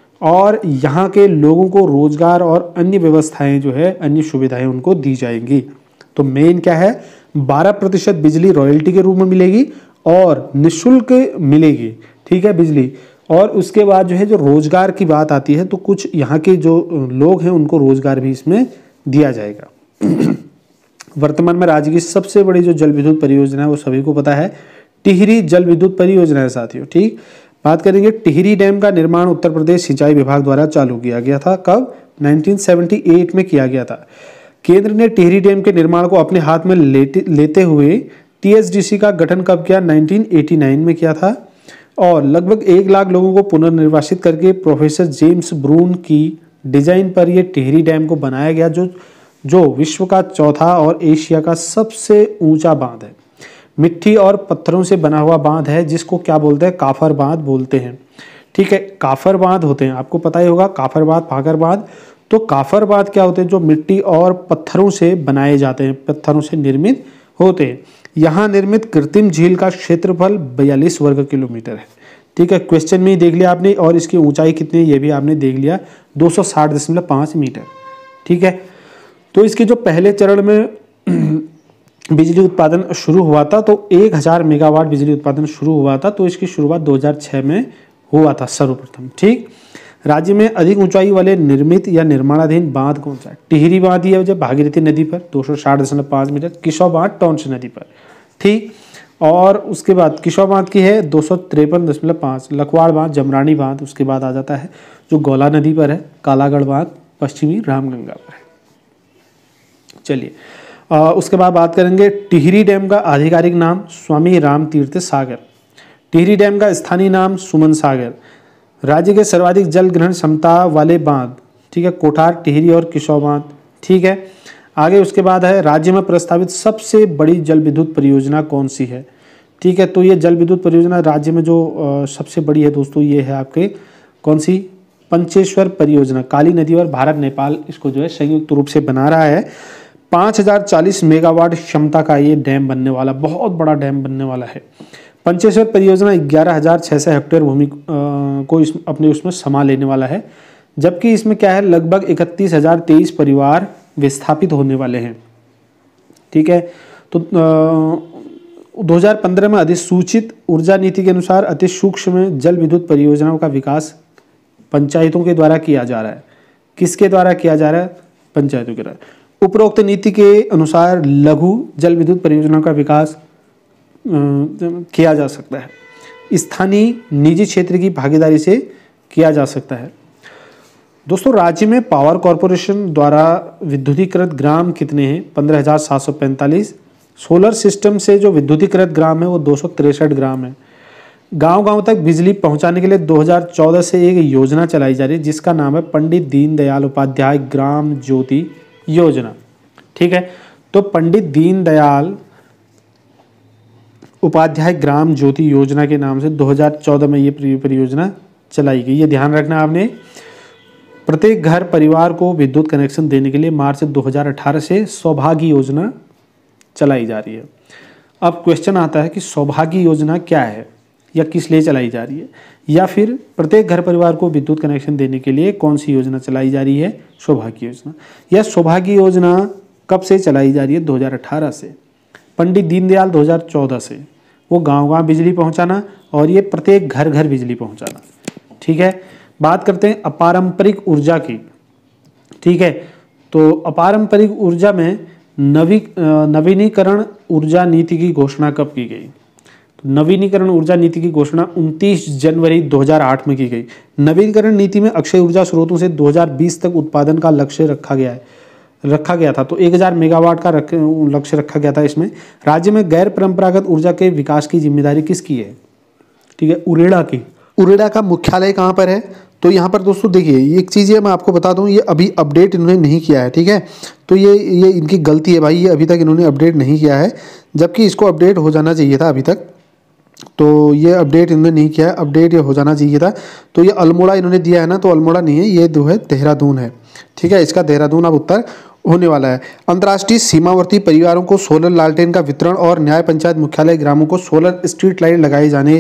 और यहाँ के लोगों को रोजगार और अन्य व्यवस्थाएं जो है, अन्य सुविधाएं उनको दी जाएंगी। तो मेन क्या है, बारह प्रतिशत बिजली रॉयल्टी के रूप में मिलेगी और निःशुल्क मिलेगी। ठीक है, बिजली। और उसके बाद जो है जो रोजगार की बात आती है, तो कुछ यहाँ के जो लोग हैं उनको रोजगार भी इसमें दिया जाएगा। वर्तमान में राज्य की सबसे बड़ी जो जल विद्युत परियोजना है वो सभी को पता है, टिहरी जल विद्युत परियोजना है साथियों। ठीक, बात करेंगे टिहरी डैम का निर्माण उत्तर प्रदेश सिंचाई विभाग द्वारा चालू किया गया था। कब? उन्नीस सौ अठहत्तर में किया गया था। केंद्र ने टिहरी डैम के निर्माण को अपने हाथ में लेते लेते हुए टीएचडीसी का गठन कब किया? उन्नीस सौ नवासी में किया था। और लगभग एक लाख लोगों को पुनर्निर्वासित करके प्रोफेसर जेम्स ब्रून की डिजाइन पर यह टिहरी डैम को बनाया गया, जो जो विश्व का चौथा और एशिया का सबसे ऊंचा बांध है। मिट्टी और पत्थरों से बना हुआ बांध है, जिसको क्या बोलते हैं? काफर बांध बोलते हैं। ठीक है, काफर बांध होते हैं, आपको पता ही होगा, काफर बांध, फाकर बांध। तो काफर बांध क्या होते हैं? जो मिट्टी और पत्थरों से बनाए जाते हैं, पत्थरों से निर्मित होते हैं। यहाँ निर्मित कृत्रिम झील का क्षेत्रफल बयालीस वर्ग किलोमीटर है। ठीक है, क्वेश्चन में ही देख लिया आपने। और इसकी ऊंचाई कितनी है ये भी आपने देख लिया, दो सौ साठ दशमलव पाँच मीटर। ठीक है, तो इसके जो पहले चरण में बिजली उत्पादन शुरू हुआ था, तो एक हज़ार मेगावाट बिजली उत्पादन शुरू हुआ था। तो इसकी शुरुआत दो हज़ार छह में हुआ था सर्वप्रथम। ठीक, राज्य में अधिक ऊंचाई वाले निर्मित या निर्माणाधीन बांध कौन सा है? टिहरी बांध ही है, जो भागीरथी नदी पर दो सौ साठ दशमलव पाँच मीटर, किशोर बांध टॉन्स नदी पर। ठीक, और उसके बाद किशोर बांध की है दो सौ तिरपन दशमलव पाँच, लखवाड़ बांध, जमरानी बांध उसके बाद आ जाता है, जो गौला नदी पर है, कालागढ़ बांध पश्चिमी रामगंगा पर है। चलिए, उसके बाद बात करेंगे टिहरी डैम का आधिकारिक नाम स्वामी राम तीर्थ सागर, टिहरी डैम का स्थानीय नाम सुमन सागर, राज्य के सर्वाधिक जल ग्रहण क्षमता वाले बांध, ठीक है, कोठार, टिहरी और किशोर बांध। ठीक है, आगे उसके बाद है राज्य में प्रस्तावित सबसे बड़ी जल विद्युत परियोजना कौन सी है? ठीक है, तो ये जल विद्युत परियोजना राज्य में जो सबसे बड़ी है दोस्तों, ये है आपके कौन सी? पंचेश्वर परियोजना, काली नदी और भारत नेपाल इसको जो है संयुक्त रूप से बना रहा है। पाँच हजार चालीस मेगावाट क्षमता का ये डैम बनने वाला, बहुत बड़ा डैम बनने वाला है। पंचेश्वर परियोजना ग्यारह हजार छः सौ हेक्टेयर भूमि को इस अपने उसमें समा लेने वाला है, जबकि इसमें क्या है, लगभग इकतीस हजार तेईस परिवार विस्थापित होने वाले हैं। ठीक है, तो दो हज़ार पंद्रह में अधिसूचित ऊर्जा नीति के अनुसार अति सूक्ष्म जल विद्युत परियोजनाओं का विकास पंचायतों के द्वारा किया जा रहा है। किसके द्वारा किया जा रहा है? पंचायतों के द्वारा। उपरोक्त नीति के अनुसार लघु जल विद्युत परियोजनाओं का विकास किया जा सकता है स्थानीय निजी क्षेत्र की भागीदारी से किया जा सकता है। दोस्तों राज्य में पावर कॉरपोरेशन द्वारा विद्युतीकृत ग्राम कितने हैं? पंद्रह हज़ार सात सौ पैंतालीस। सोलर सिस्टम से जो विद्युतीकृत ग्राम है वो दो सौ तिरसठ ग्राम है। गांव-गांव तक बिजली पहुंचाने के लिए दो हज़ार चौदह से एक योजना चलाई जा रही है जिसका नाम है पंडित दीनदयाल उपाध्याय ग्राम ज्योति योजना। ठीक है, तो पंडित दीनदयाल उपाध्याय ग्राम ज्योति योजना के नाम से दो हज़ार चौदह में ये परियोजना चलाई गई। ये ध्यान रखना आपने। प्रत्येक घर परिवार को विद्युत कनेक्शन देने के लिए मार्च दो हज़ार अठारह से सौभाग्य योजना चलाई जा रही है। अब क्वेश्चन आता है कि सौभाग्य योजना क्या है या किस लिए चलाई जा रही है, या फिर प्रत्येक घर परिवार को विद्युत कनेक्शन देने के लिए कौन सी योजना चलाई जा रही है? सौभाग्य योजना। यह सौभाग्य योजना कब से चलाई जा रही है? दो हज़ार अठारह से। पंडित दीनदयाल दो हज़ार चौदह से। वो गांव-गांव बिजली पहुंचाना और ये प्रत्येक घर घर बिजली पहुंचाना। ठीक है, बात करते हैं अपारंपरिक ऊर्जा की। ठीक है, तो अपारंपरिक ऊर्जा में नवी नवीनीकरण ऊर्जा नीति की घोषणा कब की गई? तो नवीनीकरण ऊर्जा नीति की घोषणा उनतीस जनवरी दो हज़ार आठ में की गई। नवीनीकरण नीति में अक्षय ऊर्जा स्रोतों से दो हज़ार बीस तक उत्पादन का लक्ष्य रखा गया है रखा गया था। तो एक हज़ार मेगावाट का रख, लक्ष्य रखा गया था इसमें। राज्य में गैर परंपरागत ऊर्जा के विकास की जिम्मेदारी किसकी है? ठीक है, उरेडा की। उरेडा का मुख्यालय कहाँ पर है? तो यहाँ पर दोस्तों देखिए, एक चीज़ ये मैं आपको बता दूँ, ये अभी अपडेट इन्होंने नहीं किया है। ठीक है, तो ये ये इनकी गलती है भाई, ये अभी तक इन्होंने अपडेट नहीं किया है, जबकि इसको अपडेट हो जाना चाहिए था अभी तक। तो ये अपडेट इन्होंने नहीं किया है, अपडेट ये हो जाना चाहिए था। तो ये अल्मोड़ा इन्होंने दिया है ना, तो अल्मोड़ा नहीं है, ये जो है देहरादून है। ठीक है, इसका देहरादून अब उत्तर होने वाला है। अंतर्राष्ट्रीय सीमावर्ती परिवारों को सोलर लालटेन का वितरण और न्याय पंचायत मुख्यालय ग्रामों को सोलर स्ट्रीट लाइट लगाए जाने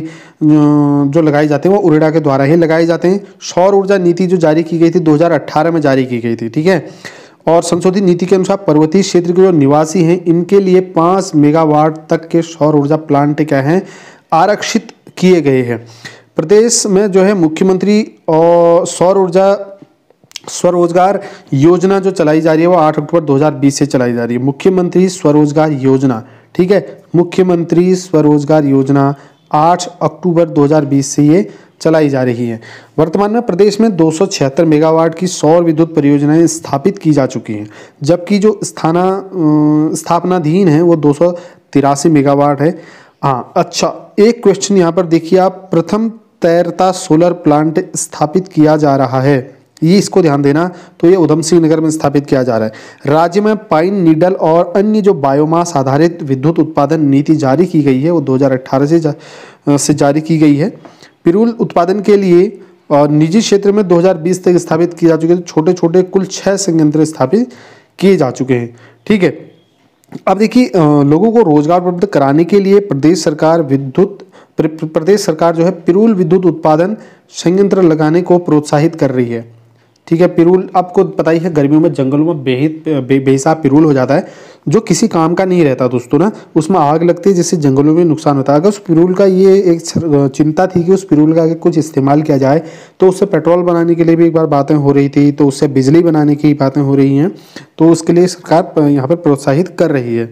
जो लगाए जाते हैं वो उरेडा के द्वारा ही लगाए जाते हैं। सौर ऊर्जा नीति जो जारी की गई थी दो हज़ार अठारह में जारी की गई थी। ठीक है, और संशोधित नीति के अनुसार पर्वतीय क्षेत्र के जो निवासी हैं इनके लिए पाँच मेगावाट तक के सौर ऊर्जा प्लांट क्या हैं आरक्षित किए गए हैं। प्रदेश में जो है मुख्यमंत्री और सौर ऊर्जा स्वरोजगार योजना जो चलाई जा रही है वो आठ अक्टूबर दो हज़ार बीस से चलाई जा रही है। मुख्यमंत्री स्वरोजगार योजना। ठीक है, मुख्यमंत्री स्वरोजगार योजना आठ अक्टूबर दो हज़ार बीस से ये चलाई जा रही है। वर्तमान में प्रदेश में दो सौ छिहत्तर मेगावाट की सौर विद्युत परियोजनाएं स्थापित की जा चुकी हैं, जबकि जो स्थाना स्थापनाधीन है वो दो सौ तिरासी मेगावाट है। हाँ, अच्छा, एक क्वेश्चन यहाँ पर देखिए आप, प्रथम तैरता सोलर प्लांट स्थापित किया जा रहा है, ये इसको ध्यान देना। तो ये उधम सिंह नगर में स्थापित किया जा रहा है। राज्य में पाइन नीडल और अन्य जो बायोमास आधारित विद्युत उत्पादन नीति जारी की गई है वो दो हज़ार अठारह से जा, से जारी की गई है। पिरूल उत्पादन के लिए और निजी क्षेत्र में दो हज़ार बीस तक स्थापित किए जा चुके हैं। छोटे छोटे कुल छः संयंत्र स्थापित किए जा चुके हैं। ठीक है, अब देखिए, लोगों को रोजगार उपलब्ध कराने के लिए प्रदेश सरकार विद्युत प्रदेश सरकार जो है पिरूल विद्युत उत्पादन संयंत्र लगाने को प्रोत्साहित कर रही है। ठीक है, पिरूल आपको पता ही है गर्मियों में जंगलों में बेहित बे, बेहिसाब पिरूल हो जाता है जो किसी काम का नहीं रहता दोस्तों ना, उसमें आग लगती है जिससे जंगलों में नुकसान होता है। अगर उस पिरूल का ये एक चिंता थी कि उस पिरूल का कुछ इस्तेमाल किया जाए, तो उससे पेट्रोल बनाने के लिए भी एक बार बातें हो रही थी, तो उससे बिजली बनाने की बातें हो रही हैं, तो उसके लिए सरकार यहाँ पर प्रोत्साहित कर रही है।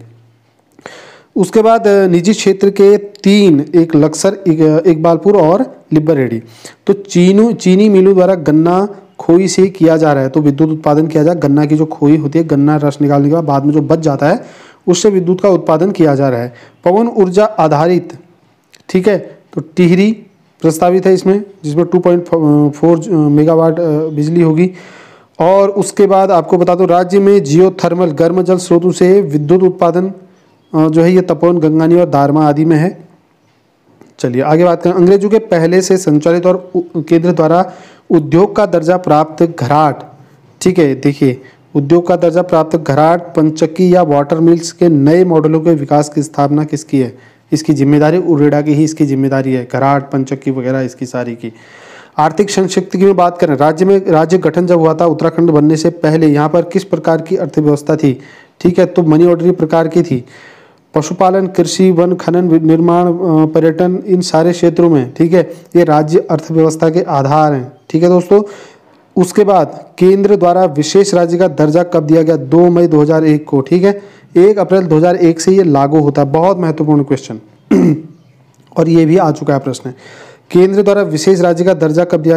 उसके बाद निजी क्षेत्र के तीन, एक लक्सर, एक इकबालपुर और लिब्बरेडी, तो चीनू चीनी मिलों द्वारा गन्ना खोई से किया जा रहा है। तो विद्युत उत्पादन किया जा, गन्ना की जो खोई होती है, गन्ना रस निकालने के बाद बाद में जो बच जाता है उससे विद्युत का उत्पादन किया जा रहा है। पवन ऊर्जा आधारित, ठीक है, तो टिहरी प्रस्तावित है इसमें, जिसमें टू पॉइंट फोर मेगावाट बिजली होगी। और उसके बाद आपको बता दो, राज्य में जियो थर्मल गर्म जल स्रोतों से विद्युत उत्पादन जो है ये तपोवन, गंगानी और दारमा आदि में है। चलिए आगे बात करें। अंग्रेजों के पहले से संचालित और केंद्र द्वारा उद्योग का दर्जा प्राप्त घराट, ठीक है, देखिए उद्योग का दर्जा प्राप्त घराट, पंचक्की या वाटर मिल्स के नए मॉडलों के विकास की स्थापना किसकी है? इसकी जिम्मेदारी उरेडा की ही इसकी जिम्मेदारी है। घराट, पंचक्की वगैरह इसकी सारी की। आर्थिक संशक्ति की बात करें, राज्य में राज्य गठन जब हुआ था उत्तराखंड बनने से पहले यहाँ पर किस प्रकार की अर्थव्यवस्था थी? ठीक है, तो मनी ऑर्डरी प्रकार की थी। पशुपालन, कृषि, वन, खनन, निर्माण, पर्यटन, इन सारे क्षेत्रों में, ठीक है, ये राज्य अर्थव्यवस्था के आधार हैं। ठीक है दोस्तों, उसके बाद केंद्र द्वारा विशेष राज्य का दर्जा कब दिया गया? दो मई दो हज़ार एक को। ठीक है, एक अप्रैल दो हज़ार एक से ये लागू होता है। बहुत महत्वपूर्ण क्वेश्चन और ये भी आ चुका है प्रश्न। केंद्र द्वारा विशेष राज्य का दर्जा कब दिया गया?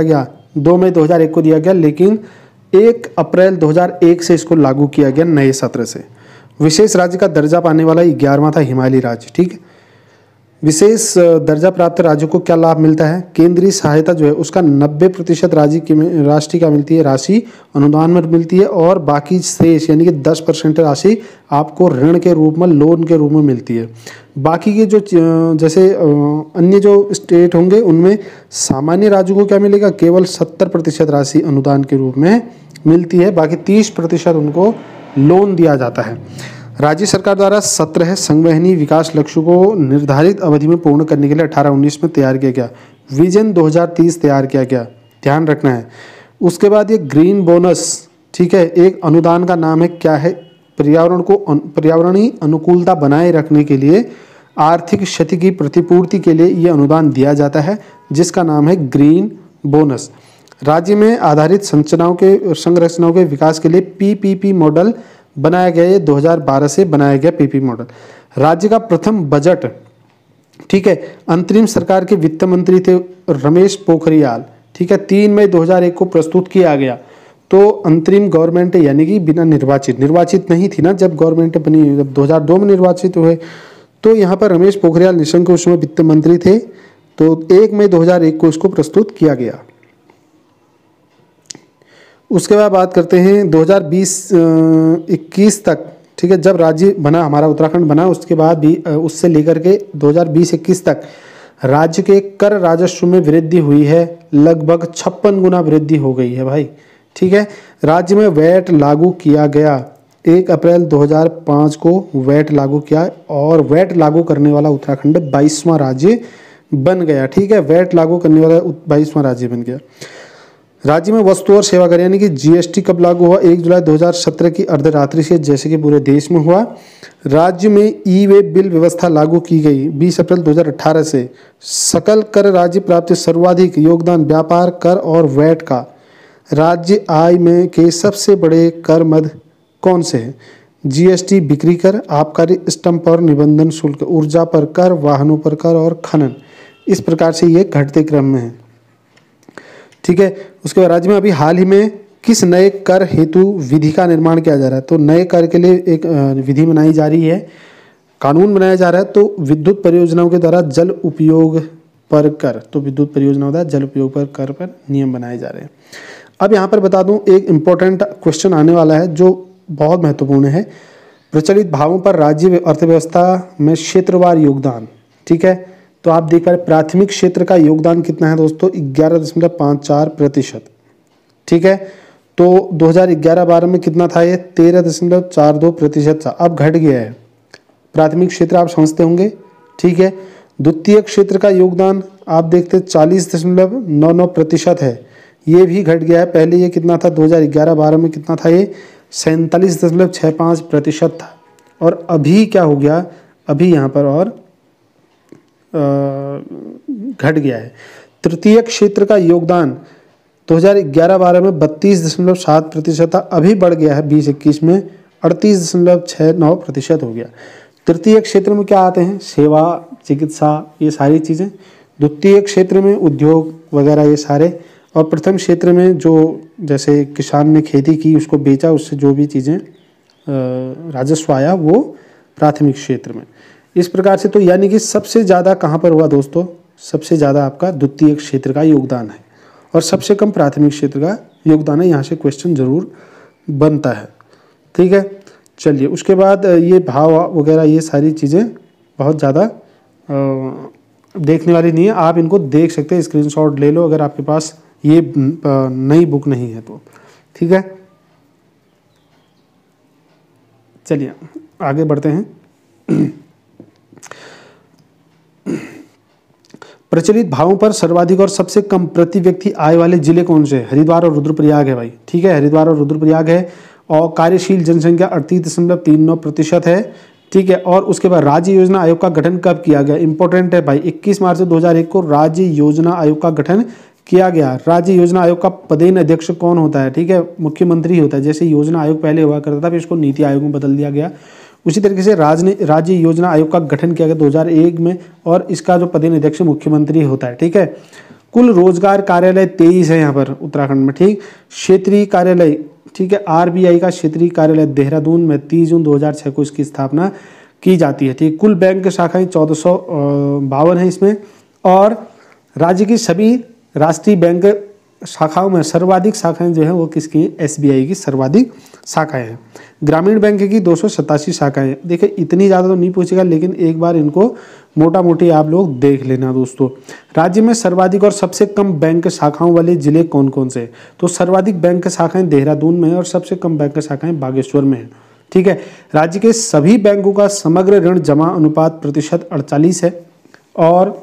दो मई दो हज़ार एक को दिया गया, लेकिन एक अप्रैल दो हज़ार एक से इसको लागू किया गया नए सत्र से। विशेष राज्य का दर्जा पाने वाला ग्यारहवां था हिमालय राज्य। ठीक है, विशेष दर्जा प्राप्त राज्यों को क्या लाभ मिलता है? केंद्रीय सहायता जो है उसका नब्बे प्रतिशत राज्य की राष्ट्र क्या मिलती है, राशि अनुदान में मिलती है, और बाकी शेष यानी कि दस परसेंट राशि आपको ऋण के रूप में, लोन के रूप में मिलती है। बाकी के जो जैसे अन्य जो स्टेट होंगे उनमें सामान्य राज्यों को क्या मिलेगा, केवल सत्तर प्रतिशत राशि अनुदान के रूप में मिलती है, बाकी तीस प्रतिशत उनको लोन दिया जाता है। राज्य सरकार द्वारा सत्रह संवहनी विकास लक्ष्यों को निर्धारित अवधि में पूर्ण करने के लिए अठारह उन्नीस में तैयार किया गया। विजन दो हज़ार तीस तैयार किया गया, ध्यान रखना है। उसके बाद ये ग्रीन बोनस, ठीक है, एक अनुदान का नाम है, क्या है, पर्यावरण को पर्यावरणीय अनुकूलता बनाए रखने के लिए आर्थिक क्षति की प्रतिपूर्ति के लिए ये अनुदान दिया जाता है, जिसका नाम है ग्रीन बोनस। राज्य में आधारित संरचनाओं के संरचनाओं के विकास के लिए पीपीपी मॉडल बनाया गया, ये दो हज़ार बारह से बनाया गया पीपी मॉडल। राज्य का प्रथम बजट, ठीक है, अंतरिम सरकार के वित्त मंत्री थे रमेश पोखरियाल, ठीक है, तीन मई दो हज़ार एक को प्रस्तुत किया गया। तो अंतरिम गवर्नमेंट यानी कि बिना निर्वाचित निर्वाचित नहीं थी ना जब गवर्नमेंट बनी, जब दो हज़ार दो में निर्वाचित हुए, तो यहाँ पर रमेश पोखरियाल निशंक उस समय वित्त मंत्री थे। तो एक मई दो हज़ार एक को इसको प्रस्तुत किया गया। उसके बाद बात करते हैं दो हज़ार बीस इक्कीस तक, ठीक है, जब राज्य बना हमारा उत्तराखंड बना, उसके बाद भी उससे लेकर के दो हज़ार बीस इक्कीस तक राज्य के कर राजस्व में वृद्धि हुई है, लगभग छप्पन गुना वृद्धि हो गई है भाई। ठीक है, राज्य में वैट लागू किया गया, एक अप्रैल दो हज़ार पाँच को वैट लागू किया, और वैट लागू करने वाला उत्तराखंड बाईसवां राज्य बन गया। ठीक है, वैट लागू करने वाला बाईसवां राज्य बन गया। राज्य में वस्तु और सेवा कर यानी कि जीएसटी कब लागू हुआ, एक जुलाई दो हज़ार सत्रह की अर्धरात्रि से, जैसे कि पूरे देश में हुआ। राज्य में ई वे बिल व्यवस्था लागू की गई बीस अप्रैल दो हज़ार अठारह से। सकल कर राज्य प्राप्त सर्वाधिक योगदान व्यापार कर और वैट का। राज्य आय में के सबसे बड़े कर मद कौन से हैं? जीएसटी, बिक्री कर, आबकारी, स्टंप और निबंधन शुल्क, ऊर्जा पर कर, वाहनों पर कर और खनन। इस प्रकार से ये घटते क्रम में है। ठीक है, उसके बाद राज्य में अभी हाल ही में किस नए कर हेतु विधि का निर्माण किया जा रहा है? तो नए कर के लिए एक विधि बनाई जा रही है, कानून बनाया जा रहा है। तो विद्युत परियोजनाओं के द्वारा जल उपयोग पर कर, तो विद्युत परियोजनाओं द्वारा जल उपयोग पर कर पर नियम बनाए जा रहे हैं। अब यहाँ पर बता दूं, एक इम्पोर्टेंट क्वेश्चन आने वाला है जो बहुत महत्वपूर्ण है। प्रचलित भावों पर राज्य अर्थव्यवस्था में क्षेत्रवार योगदान। ठीक है, तो आप देख पा रहे प्राथमिक क्षेत्र का योगदान कितना है दोस्तों, ग्यारह दशमलव पाँच चार प्रतिशत। ठीक है, तो दो हज़ार ग्यारह बारह में कितना था ये, तेरह दशमलव चार दो प्रतिशत था, अब घट गया है। प्राथमिक क्षेत्र आप समझते होंगे। ठीक है, द्वितीय क्षेत्र का योगदान आप देखते चालीस दशमलव नौ नौ प्रतिशत है, ये भी घट गया है। पहले ये कितना था, दो हज़ार ग्यारह बारह में कितना था, ये सैंतालीस दशमलव छः पाँच प्रतिशत था, और अभी क्या हो गया, अभी यहाँ पर और घट गया है। तृतीय क्षेत्र का योगदान दो हज़ार ग्यारह बारह में बत्तीस दशमलव सात प्रतिशत था, अभी बढ़ गया है बीस इक्कीस में अड़तीस दशमलव छः नौ प्रतिशत हो गया। तृतीय क्षेत्र में क्या आते हैं, सेवा, चिकित्सा, ये सारी चीज़ें। द्वितीय क्षेत्र में उद्योग वगैरह ये सारे, और प्रथम क्षेत्र में जो जैसे किसान ने खेती की उसको बेचा, उससे जो भी चीज़ें राजस्व आया वो प्राथमिक क्षेत्र में। इस प्रकार से तो यानी कि सबसे ज़्यादा कहाँ पर हुआ दोस्तों, सबसे ज़्यादा आपका द्वितीय क्षेत्र का योगदान है, और सबसे कम प्राथमिक क्षेत्र का योगदान है। यहाँ से क्वेश्चन जरूर बनता है। ठीक है, चलिए उसके बाद ये भाव वगैरह ये सारी चीज़ें बहुत ज़्यादा देखने वाली नहीं है, आप इनको देख सकते हैं, स्क्रीनशॉट ले लो अगर आपके पास ये नई बुक नहीं है तो। ठीक है, चलिए आगे बढ़ते हैं। प्रचलित भावों पर सर्वाधिक और सबसे कम प्रति व्यक्ति आय वाले जिले कौन से? हरिद्वार और रुद्रप्रयाग है भाई। ठीक है, हरिद्वार और रुद्रप्रयाग है, और कार्यशील जनसंख्या अड़तीस दशमलव तीन नौ प्रतिशत है। ठीक है, और उसके बाद राज्य योजना आयोग का गठन कब किया गया? इंपॉर्टेंट है भाई, इक्कीस मार्च दो हज़ार एक को राज्य योजना आयोग का गठन किया गया। राज्य योजना आयोग का पदेन अध्यक्ष कौन होता है? ठीक है, मुख्यमंत्री होता है। जैसे योजना आयोग पहले हुआ करता था, फिर इसको नीति आयोग में बदल दिया गया, उसी तरीके से राज्य राज्य योजना आयोग का गठन किया गया दो हज़ार एक में, और इसका जो पदेन अध्यक्ष मुख्यमंत्री होता है। ठीक है, कुल रोजगार कार्यालय तेईस है यहाँ पर उत्तराखंड में, ठीक। क्षेत्रीय कार्यालय, ठीक है, आरबीआई का क्षेत्रीय कार्यालय देहरादून में तीस जून दो हज़ार छह को इसकी स्थापना की जाती है, ठीक। कुल बैंक शाखाएं चौदह सौ बावन है इसमें। और राज्य की सभी राष्ट्रीय बैंक शाखाओं में सर्वाधिक शाखाएं जो है वो किसकी, एसबीआई की सर्वाधिक शाखाएं हैं। ग्रामीण बैंक की दो सौ सतासी शाखाएं। देखिए इतनी ज़्यादा तो नहीं पूछेगा, लेकिन एक बार इनको मोटा मोटी आप लोग देख लेना दोस्तों। राज्य में सर्वाधिक और सबसे कम बैंक शाखाओं वाले जिले कौन कौन से? तो सर्वाधिक बैंक शाखाएं देहरादून में है और सबसे कम बैंक शाखाएं बागेश्वर में है, ठीक है। राज्य के सभी बैंकों का समग्र ऋण जमा अनुपात प्रतिशत अड़तालीस है। और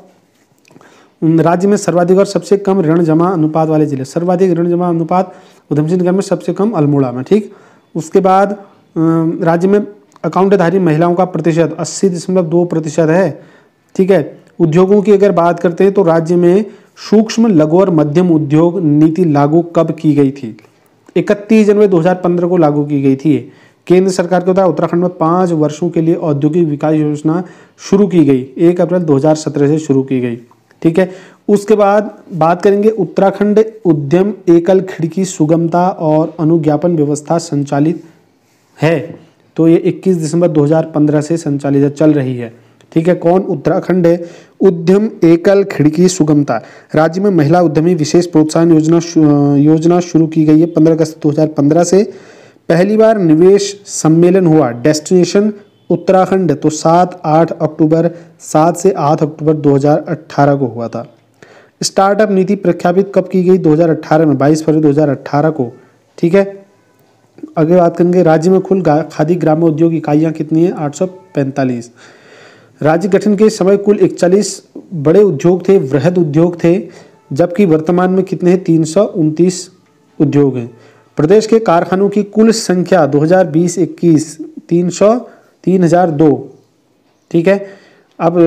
राज्य में सर्वाधिक और सबसे कम ऋण जमा अनुपात वाले जिले, सर्वाधिक ऋण जमा अनुपात उधमसिंह नगर में, सबसे कम अल्मोड़ा में, ठीक। उसके बाद राज्य में अकाउंटधारी महिलाओं का प्रतिशत अस्सी दशमलव दो प्रतिशत है, ठीक है। उद्योगों की अगर बात करते हैं तो राज्य में सूक्ष्म लघु और मध्यम उद्योग नीति लागू कब की गई थी? इकतीस जनवरी दो हज़ार पंद्रह को लागू की गई थी। केंद्र सरकार के द्वारा उत्तराखंड में पाँच वर्षों के लिए औद्योगिक विकास योजना शुरू की गई, एक अप्रैल दो हज़ार सत्रह से शुरू की गई, ठीक है। उसके बाद बात करेंगे उत्तराखंड उद्यम एकल खिड़की सुगमता और अनुज्ञापन व्यवस्था संचालित है, तो ये इक्कीस दिसंबर दो हज़ार पंद्रह से संचालित चल रही है, ठीक है। कौन? उत्तराखंड उद्यम एकल खिड़की सुगमता। राज्य में महिला उद्यमी विशेष प्रोत्साहन योजना योजना शुरू की गई है पंद्रह अगस्त दो हज़ार पंद्रह से। पहली बार निवेश सम्मेलन हुआ डेस्टिनेशन उत्तराखंड, तो सात आठ अक्टूबर सात से आठ अक्टूबर दो हज़ार अठारह को हुआ था। स्टार्टअप नीति प्रख्यापित कब की गई? दो हज़ार अठारह में, बाईस फरवरी दो हज़ार अठारह को, ठीक है। आगे बात करेंगे राज्य में कुल खादी ग्राम्य उद्योग इकाइयाँ कितनी है? आठ सौ पैंतालीस। राज्य गठन के समय कुल इकतालीस बड़े उद्योग थे, वृहद उद्योग थे, जबकि वर्तमान में कितने हैं? तीन सौ उनतीस उद्योग हैं। प्रदेश के कारखानों की कुल संख्या दो हज़ार बीस इक्कीस तीन सौ तीन हज़ार दो, ठीक है। अब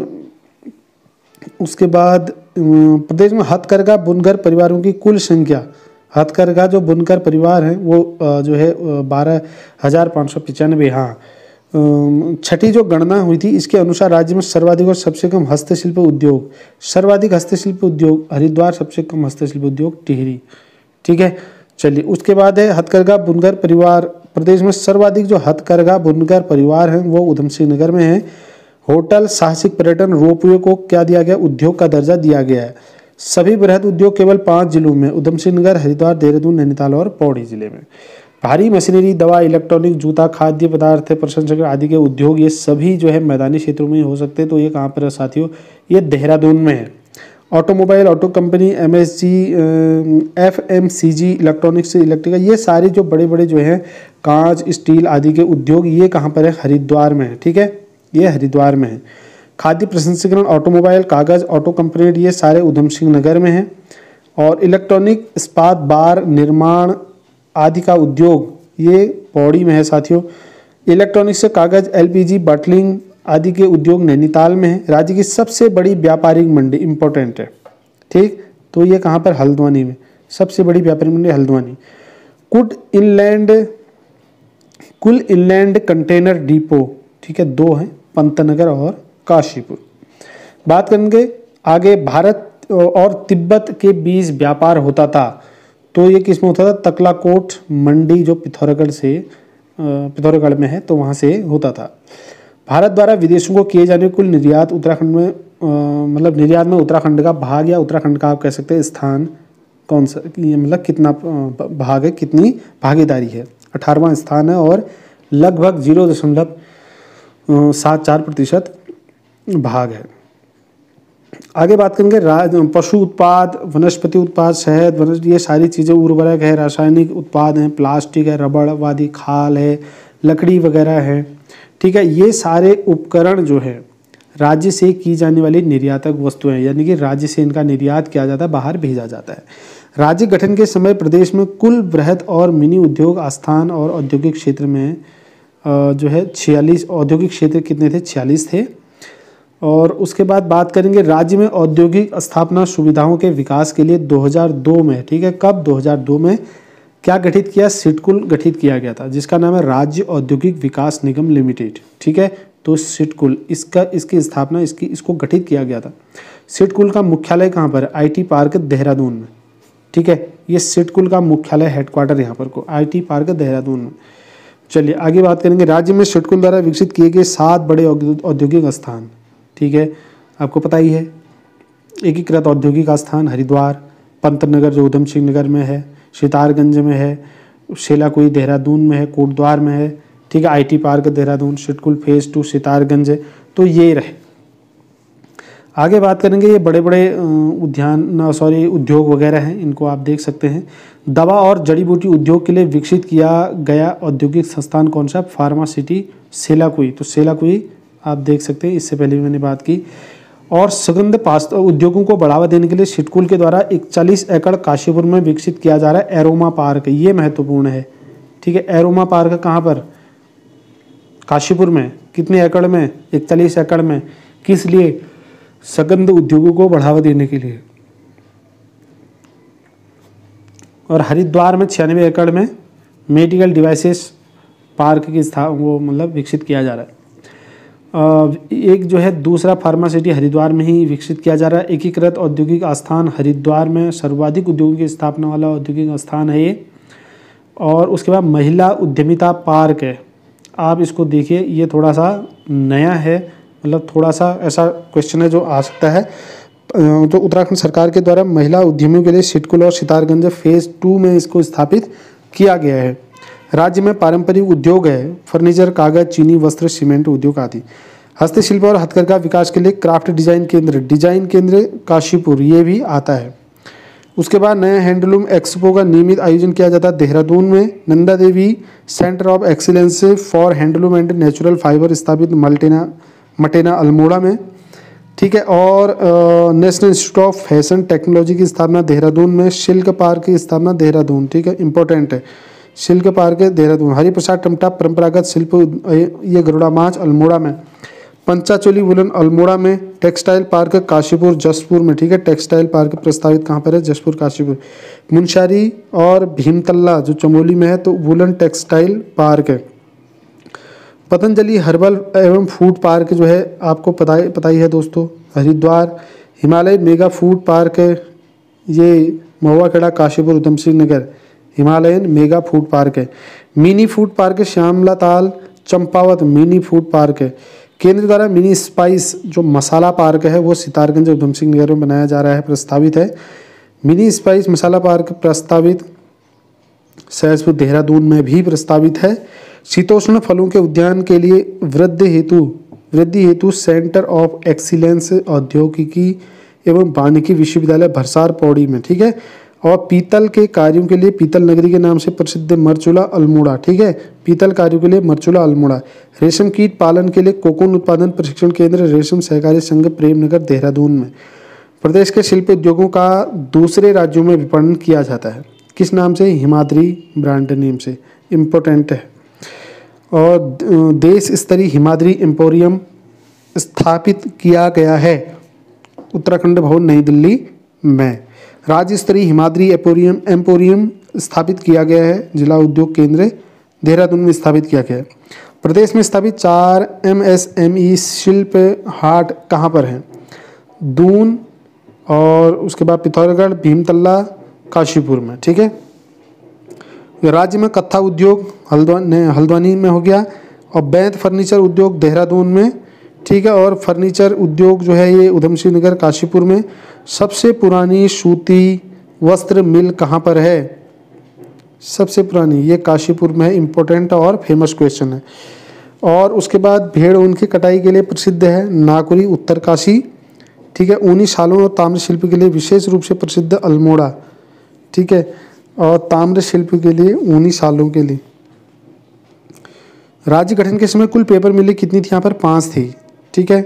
उसके बाद प्रदेश में हथकरघा बुनकर परिवारों की कुल संख्या, हथकरघा जो बुनकर परिवार हैं वो जो है बारह हज़ार पाँच सौ पचानवे। हाँ, छठी जो गणना हुई थी इसके अनुसार राज्य में सर्वाधिक और सबसे कम हस्तशिल्प उद्योग, सर्वाधिक हस्तशिल्प उद्योग हरिद्वार, सबसे कम हस्तशिल्प उद्योग टिहरी, ठीक है। चलिए उसके बाद है हथकरघा बुनकर परिवार। प्रदेश में सर्वाधिक जो हथकरघा बुनकर परिवार हैं वो उधमसिंह नगर में है। होटल, साहसिक पर्यटन, रोपवे को क्या दिया गया? उद्योग का दर्जा दिया गया है। सभी बृहद उद्योग केवल पांच जिलों में, उधमसिंह नगर, हरिद्वार, देहरादून, नैनीताल और पौड़ी जिले में। भारी मशीनरी, दवा, इलेक्ट्रॉनिक, जूता, खाद्य पदार्थ, प्रसंस्करण आदि के उद्योग ये सभी जो है मैदानी क्षेत्रों में हो सकते हैं। तो ये कहाँ पर है साथियों? ये देहरादून में है। Automobile, auto company, MSG, FMCG, electronics, electrical, ये सारे जो बड़े बड़े जो हैं कांच, स्टील आदि के उद्योग ये कहाँ पर है? हरिद्वार में है, ठीक है। ये हरिद्वार में है। खाद्य प्रसंस्करण, ऑटोमोबाइल, कागज, ऑटो कंपोनेंट ये सारे उधमसिंह नगर में हैं। और इलेक्ट्रॉनिक, इस्पात, बार, निर्माण आदि का उद्योग ये पौड़ी में है साथियों। इलेक्ट्रॉनिक से कागज, एलपीजी, बटलिंग आदि के उद्योग नैनीताल में है। राज्य की सबसे बड़ी व्यापारिक मंडी इंपॉर्टेंट है, ठीक, तो ये कहाँ पर? हल्द्वानी में, सबसे बड़ी व्यापारिक मंडी हल्द्वानी। कुड इनलैंड कुल इनलैंड कंटेनर डिपो, ठीक है, दो हैं, पंतनगर और काशीपुर। बात करेंगे आगे, भारत और तिब्बत के बीच व्यापार होता था, तो ये किस में होता था? तकलाकोट मंडी जो पिथौरागढ़ से पिथौरागढ़ में है, तो वहाँ से होता था। भारत द्वारा विदेशों को किए जाने कुल निर्यात उत्तराखंड में मतलब निर्यात में उत्तराखंड का भाग या उत्तराखंड का आप कह सकते हैं स्थान कौन सा, ये मतलब कितना भाग है, कितनी भागीदारी है? अठारहवां स्थान है और लगभग जीरो दशमलव सात चार प्रतिशत भाग है। आगे बात करेंगे राज पशु उत्पाद, वनस्पति उत्पाद, शहद, वनस्पति, ये सारी चीज़ें, उर्वरक है, रासायनिक उत्पाद हैं, प्लास्टिक है, रबड़ वादी, खाल है, लकड़ी वगैरह है, ठीक है। ये सारे उपकरण जो है राज्य से की जाने वाली निर्यातक वस्तुएं, यानी कि राज्य से इनका निर्यात किया जाता है, बाहर भेजा जाता है। राज्य गठन के समय प्रदेश में कुल बृहद और मिनी उद्योग आस्थान और औद्योगिक क्षेत्र में जो है छियालीस औद्योगिक क्षेत्र कितने थे? छियालीस थे। और उसके बाद बात करेंगे राज्य में औद्योगिक स्थापना सुविधाओं के विकास के लिए दो हज़ार दो में, ठीक है, कब? दो हज़ार दो में क्या गठित किया? सिडकुल गठित किया गया था, जिसका नाम है राज्य औद्योगिक विकास निगम लिमिटेड, ठीक है। तो सिडकुल इसका इसकी स्थापना इसकी इसको गठित किया गया था। सिडकुल का मुख्यालय कहाँ पर? आईटी पार्क देहरादून में। ठीक है, ये सिडकुल का मुख्यालय हेडक्वार्टर यहाँ पर को आईटी पार्क देहरादून में। चलिए आगे बात करेंगे। राज्य में सिडकुल द्वारा विकसित किए गए सात बड़े औद्योगिक स्थान। ठीक है, आपको पता ही है। एकीकृत औद्योगिक स्थान हरिद्वार, पंतनगर जो उधम सिंह नगर में है, सितारगंज में है, शेलाकुई देहरादून में है, कोटद्वार में है। ठीक है, IT park Dehradun, SIDCUL phase two Sitarganj है। तो ये रहे। आगे बात करेंगे, ये बड़े बड़े उद्यान सॉरी उद्योग वगैरह हैं, इनको आप देख सकते हैं। दवा और जड़ी बूटी उद्योग के लिए विकसित किया गया औद्योगिक संस्थान कौन सा? Pharma city Selaqui. तो सेलाकुई आप देख सकते हैं, इससे पहले भी मैंने बात की। और सुगंध पास्त उद्योगों को बढ़ावा देने के लिए सिडकुल के द्वारा इकतालीस एकड़ काशीपुर में विकसित किया जा रहा है एरोमा पार्क। ये महत्वपूर्ण है। ठीक है, एरोमा पार्क कहाँ पर? काशीपुर में। कितने एकड़ में? इकतालीस एकड़ में। किस लिए? सुगंध उद्योगों को बढ़ावा देने के लिए। और हरिद्वार में छियानवे एकड़ में मेडिकल डिवाइसेस पार्क की स्थापना वो मतलब विकसित किया जा रहा है। एक जो है दूसरा फार्मासिटी हरिद्वार में ही विकसित किया जा रहा है। एकीकृत औद्योगिक स्थान हरिद्वार में सर्वाधिक उद्योगों की स्थापना वाला औद्योगिक स्थान है ये। और उसके बाद महिला उद्यमिता पार्क है। आप इसको देखिए, ये थोड़ा सा नया है, मतलब थोड़ा सा ऐसा क्वेश्चन है जो आ सकता है। तो उत्तराखंड सरकार के द्वारा महिला उद्यमियों के लिए सिडकुल और सितारगंज फेज टू में इसको स्थापित किया गया है। राज्य में पारंपरिक उद्योग है, फर्नीचर, कागज, चीनी, वस्त्र, सीमेंट उद्योग आदि। हस्तशिल्प और हथकरघा विकास के लिए क्राफ्ट डिजाइन केंद्र, डिजाइन केंद्र काशीपुर, ये भी आता है। उसके बाद नया हैंडलूम एक्सपो का नियमित आयोजन किया जाता है देहरादून में। Nanda Devi centre of excellence for handloom and natural fibre स्थापित मल्टेना मटेना अल्मोड़ा में। ठीक है, और national institute of fashion technology की स्थापना देहरादून में। शिल्क पार्क की स्थापना देहरादून। ठीक है, इंपॉर्टेंट है। Silk park Dehradun. हरिप्रसाद टमटा परंपरागत शिल्प ये गरुड़ा माछ अल्मोड़ा में। पंचाचोली वुलन अल्मोड़ा में। टेक्सटाइल पार्क काशीपुर जसपुर में। ठीक है, टेक्सटाइल पार्क प्रस्तावित कहाँ पर है? जसपुर काशीपुर। मुंशारी और भीमतल्ला जो चमोली में है, तो वुलन टेक्सटाइल पार्क है। पतंजलि हर्बल एवं फूड पार्क जो है आपको पता पता ही है दोस्तों, Haridwar. Himalaya mega food park है, ये Mahua Kheda Kashipur Udham Singh Nagar, Himalayan mega food park है। मिनी फूड पार्क है श्यामला ताल चंपावत, मिनी फूड पार्क है। केंद्र द्वारा मिनी स्पाइस जो मसाला पार्क है वो सितारगंज उधम सिंह नगर में बनाया जा रहा है, प्रस्तावित है। मिनी स्पाइस मसाला पार्क प्रस्तावित सहसपुर देहरादून में भी प्रस्तावित है। शीतोष्ण फलों के उद्यान के लिए वृद्धि हेतु वृद्धि हेतु सेंटर ऑफ एक्सीलेंस औद्योगिकी एवं वानिकी विश्वविद्यालय भरसार पौड़ी में। ठीक है, और पीतल के कार्यों के लिए पीतल नगरी के नाम से प्रसिद्ध मरचूला अल्मोड़ा। ठीक है, पीतल कार्यों के लिए मरचूला अल्मोड़ा। रेशम कीट पालन के लिए कोकून उत्पादन प्रशिक्षण केंद्र रेशम सहकारी संघ प्रेमनगर देहरादून में। प्रदेश के शिल्प उद्योगों का दूसरे राज्यों में विपणन किया जाता है, किस नाम से? हिमाद्री ब्रांड नेम से। इम्पोर्टेंट है। और देश स्तरीय हिमाद्री एम्पोरियम स्थापित किया गया है उत्तराखंड भवन नई दिल्ली में। राज्य स्तरीय हिमाद्री एम्पोरियम एम्पोरियम स्थापित किया गया है जिला उद्योग केंद्र देहरादून में स्थापित किया गया है। प्रदेश में स्थापित चार एमएसएमई शिल्प हाट कहाँ पर हैं? दून, और उसके बाद पिथौरागढ़, भीमतल्ला, काशीपुर में। ठीक है, राज्य में कत्था उद्योग हल्द्वानी हल्द्वानी में हो गया, और बैत फर्नीचर उद्योग देहरादून में। ठीक है, और फर्नीचर उद्योग जो है ये उधम सिंह नगर काशीपुर में। सबसे पुरानी सूती वस्त्र मिल कहाँ पर है? सबसे पुरानी ये काशीपुर में है। इम्पोर्टेंट और फेमस क्वेश्चन है। और उसके बाद भेड़ ऊन की कटाई के लिए प्रसिद्ध है नाकुरी उत्तरकाशी। ठीक है, ऊनी शालों और ताम्र शिल्प के लिए विशेष रूप से प्रसिद्ध अल्मोड़ा। ठीक है, और ताम्र शिल्प के लिए ऊनी शालों के लिए। राज्य गठन के समय कुल पेपर मिलें कितनी थी? यहाँ पर पांच थी। ठीक है,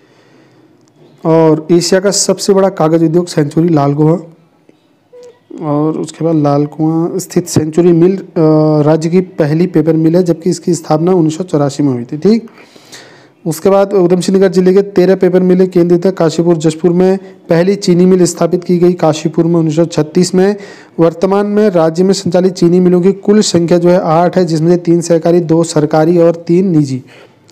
और एशिया का सबसे बड़ा कागज उद्योग सेंचुरी लाल कुआं, और उसके बाद लाल कुआं स्थित सेंचुरी मिल राज्य की पहली पेपर मिल है, जबकि इसकी स्थापना उन्नीस सौ चौरासी में हुई थी। ठीक, उसके बाद उधम सिंह नगर जिले के तेरह पेपर मिलें केंद्रित है। काशीपुर जसपुर में पहली चीनी मिल स्थापित की गई काशीपुर में उन्नीस सौ छत्तीस में। वर्तमान में राज्य में संचालित चीनी मिलों की कुल संख्या जो है आठ है, जिसमें से तीन सहकारी, दो सरकारी और तीन निजी।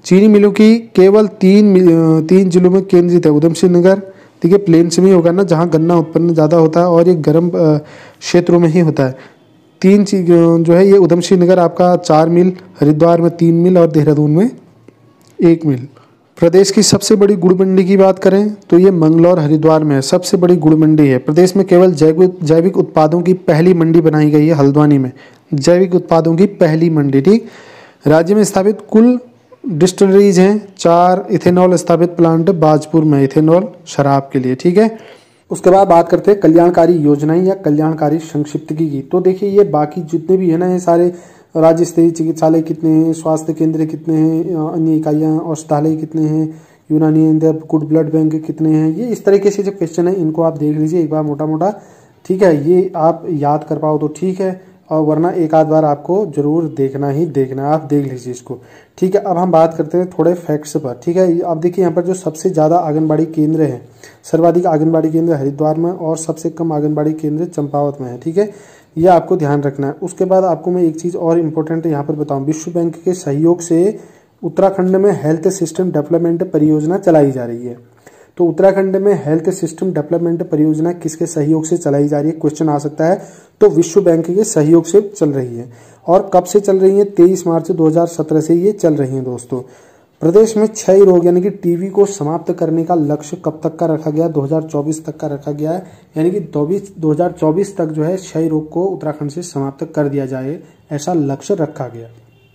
चीनी मिलों की केवल तीन तीन जिलों में केंद्रित है, उधम सिंह नगर, ठीक है, प्लेन्स में ही होगा ना, जहाँ गन्ना उत्पन्न ज़्यादा होता है और ये गर्म क्षेत्रों में ही होता है। तीन चीज जो है ये उधम सिंह नगर आपका चार मिल, हरिद्वार में तीन मिल और देहरादून में एक मिल। प्रदेश की सबसे बड़ी गुड़ मंडी की बात करें तो ये मंगलौर हरिद्वार में है, सबसे बड़ी गुड़ मंडी है। प्रदेश में केवल जैविक जैविक उत्पादों की पहली मंडी बनाई गई है हल्द्वानी में, जैविक उत्पादों की पहली मंडी, ठीक। राज्य में स्थापित कुल डिस्टिलरीज हैं, चार इथेनॉल स्थापित प्लांट बाजपुर में, इथेनॉल शराब के लिए, ठीक है। उसके बाद बात करते हैं कल्याणकारी योजनाएं या कल्याणकारी संक्षिप्तकी की। तो देखिए ये बाकी जितने भी है ना, ये सारे राज्य स्तरीय चिकित्सालय कितने हैं, स्वास्थ्य केंद्र कितने हैं, अन्य इकाइयाँ औषधालय कितने हैं, यूनानी गुड ब्लड बैंक कितने हैं, ये इस तरीके से जो क्वेश्चन है इनको आप देख लीजिए एक बार मोटा मोटा, ठीक है। ये आप याद कर पाओ तो ठीक है, और वरना एक आध बार आपको जरूर देखना ही देखना है, आप देख लीजिए इसको, ठीक है। अब हम बात करते हैं थोड़े फैक्ट्स पर, ठीक है। अब देखिए यहाँ पर जो सबसे ज़्यादा आंगनबाड़ी केंद्र हैं, सर्वाधिक आंगनबाड़ी केंद्र हरिद्वार में और सबसे कम आंगनबाड़ी केंद्र चंपावत में है, ठीक है। यह आपको ध्यान रखना है। उसके बाद आपको मैं एक चीज़ और इम्पोर्टेंट यहाँ पर बताऊँ, विश्व बैंक के सहयोग से उत्तराखंड में हेल्थ सिस्टम डेवलपमेंट परियोजना चलाई जा रही है। तो उत्तराखंड में हेल्थ सिस्टम डेवलपमेंट परियोजना किसके सहयोग से चलाई जा रही है, क्वेश्चन आ सकता है। तो विश्व बैंक के सहयोग से चल रही है। और कब से चल रही है, तेईस मार्च दो हज़ार सत्रह से ये चल रही है दोस्तों। प्रदेश में क्षय रोग यानी कि टीबी को समाप्त करने का लक्ष्य कब तक का रखा गया, दो हज़ार चौबीस तक का रखा गया है, यानी कि दो हज़ार चौबीस तक जो है क्षय रोग को उत्तराखंड से समाप्त कर दिया जाए, ऐसा लक्ष्य रखा गया।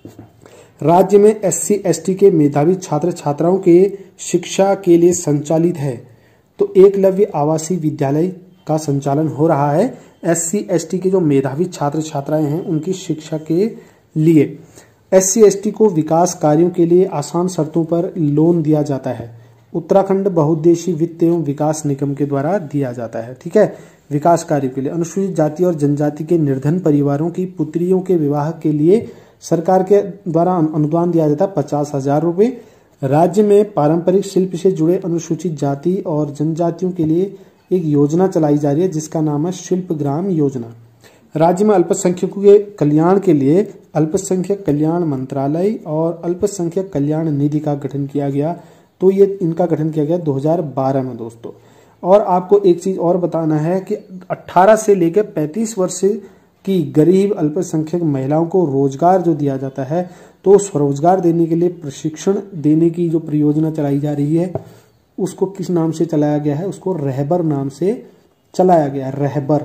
राज्य में एससी एसटी के मेधावी छात्र छात्राओं के शिक्षा के लिए संचालित है तो एकलव्य आवासीय विद्यालय का संचालन हो रहा है। एससी एसटी के जो मेधावी छात्र छात्राएं हैं उनकी शिक्षा के लिए एससी एसटी को विकास कार्यों के लिए आसान शर्तों पर लोन दिया जाता है। उत्तराखंड बहुउद्देशीय वित्त एवं विकास निगम के द्वारा दिया जाता है, ठीक है, विकास कार्यों के लिए। अनुसूचित जाति और जनजाति के निर्धन परिवारों की पुत्रियों के विवाह के लिए सरकार के द्वारा अनुदान दिया जाता है पचास हजार रुपये। राज्य में पारंपरिक शिल्प से जुड़े अनुसूचित जाति और जनजातियों के लिए एक योजना चलाई जा रही है जिसका नाम है शिल्प ग्राम योजना। राज्य में अल्पसंख्यकों के कल्याण के लिए अल्पसंख्यक कल्याण मंत्रालय और अल्पसंख्यक कल्याण निधि का गठन किया गया। तो ये इनका गठन किया गया दो हज़ार बारह में दोस्तों। और आपको एक चीज और बताना है कि अठारह से लेकर पैंतीस वर्ष की गरीब अल्पसंख्यक महिलाओं को रोजगार जो दिया जाता है, तो स्वरोजगार देने के लिए प्रशिक्षण देने की जो परियोजना चलाई जा रही है उसको किस नाम से चलाया गया है, उसको रहबर नाम से चलाया गया है, रहबर,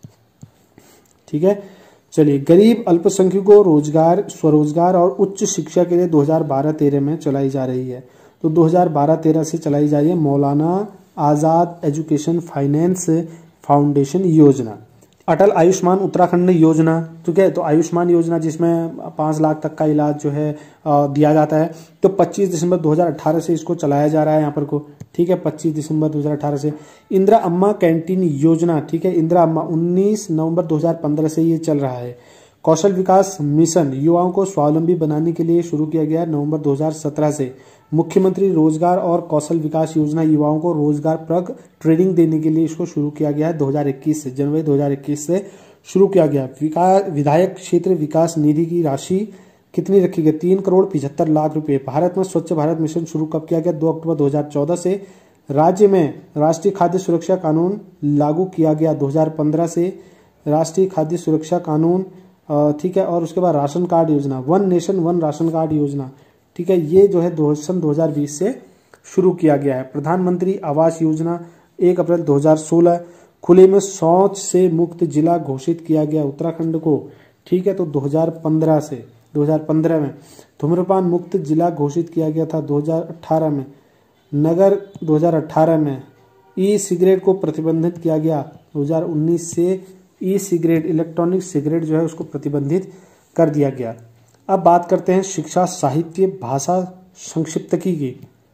ठीक है। चलिए, गरीब अल्पसंख्यकों को रोजगार, स्वरोजगार और उच्च शिक्षा के लिए दो हज़ार बारह तेरह में चलाई जा रही है। तो दो हज़ार बारह तेरह से चलाई जा रही है Maulana Azad education finance foundation योजना। अटल आयुष्मान उत्तराखंड योजना, ठीक है, तो आयुष्मान योजना जिसमें पाँच लाख तक का इलाज जो है दिया जाता है, तो पच्चीस दिसंबर दो हज़ार अठारह से इसको चलाया जा रहा है यहाँ पर को, ठीक है, पच्चीस दिसंबर दो हज़ार अठारह से। इंदिरा अम्मा कैंटीन योजना, ठीक है, इंदिरा अम्मा उन्नीस नवंबर दो हज़ार पंद्रह से ये चल रहा है। कौशल विकास मिशन युवाओं को स्वावलंबी बनाने के लिए शुरू किया गया नवंबर दो हज़ार सत्रह से। मुख्यमंत्री रोजगार और कौशल विकास योजना युवाओं को रोजगार परक ट्रेनिंग देने के लिए इसको शुरू किया गया है दो हज़ार इक्कीस से, जनवरी दो हज़ार इक्कीस से शुरू किया गया। विकास विधायक क्षेत्र विकास निधि की राशि कितनी रखी गई, तीन करोड़ पिछहत्तर लाख रुपए। भारत में स्वच्छ भारत मिशन शुरू कब किया गया, दो अक्टूबर दो हज़ार चौदह से। राज्य में राष्ट्रीय खाद्य सुरक्षा कानून लागू किया गया दो हज़ार पंद्रह से, राष्ट्रीय खाद्य सुरक्षा कानून, ठीक है। और उसके बाद राशन कार्ड योजना, one nation one ration card योजना, ठीक है, ये जो है दो सन दो हज़ार बीस से शुरू किया गया है। प्रधानमंत्री आवास योजना एक अप्रैल दो हज़ार सोलह। खुले में शौच से मुक्त जिला घोषित किया गया उत्तराखंड को, ठीक है, तो दो हज़ार पंद्रह से दो हज़ार पंद्रह में। धूम्रपान मुक्त जिला घोषित किया गया था दो हज़ार अठारह में। नगर दो हज़ार अठारह में। ई सिगरेट को प्रतिबंधित किया गया दो हज़ार उन्नीस से। ई सिगरेट इलेक्ट्रॉनिक सिगरेट जो है उसको प्रतिबंधित कर दिया गया। अब बात करते हैं शिक्षा साहित्य भाषा संक्षिप्तकी की।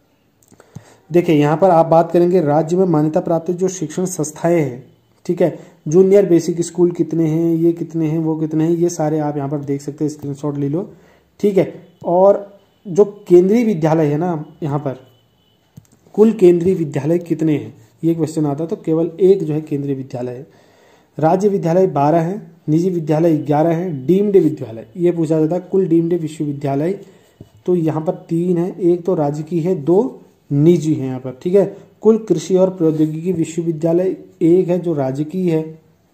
देखिए यहाँ पर आप बात करेंगे राज्य में मान्यता प्राप्त जो शिक्षण संस्थाएं हैं, ठीक है, जूनियर बेसिक स्कूल कितने हैं, ये कितने हैं, वो कितने हैं, ये सारे आप यहाँ पर देख सकते हैं, स्क्रीनशॉट ले लो, ठीक है। और जो केंद्रीय विद्यालय है ना, यहाँ पर कुल केंद्रीय विद्यालय कितने हैं ये क्वेश्चन आता है, तो केवल एक जो है केंद्रीय विद्यालय है। राज्य विद्यालय बारह हैं, निजी विद्यालय ग्यारह हैं, डीम्ड विद्यालय ये पूछा जाता है, कुल डीम्ड विश्वविद्यालय तो यहाँ पर तीन है, एक तो राजकीय है, दो निजी है यहाँ पर, ठीक है। कुल कृषि और प्रौद्योगिकी विश्वविद्यालय एक है जो राजकीय है,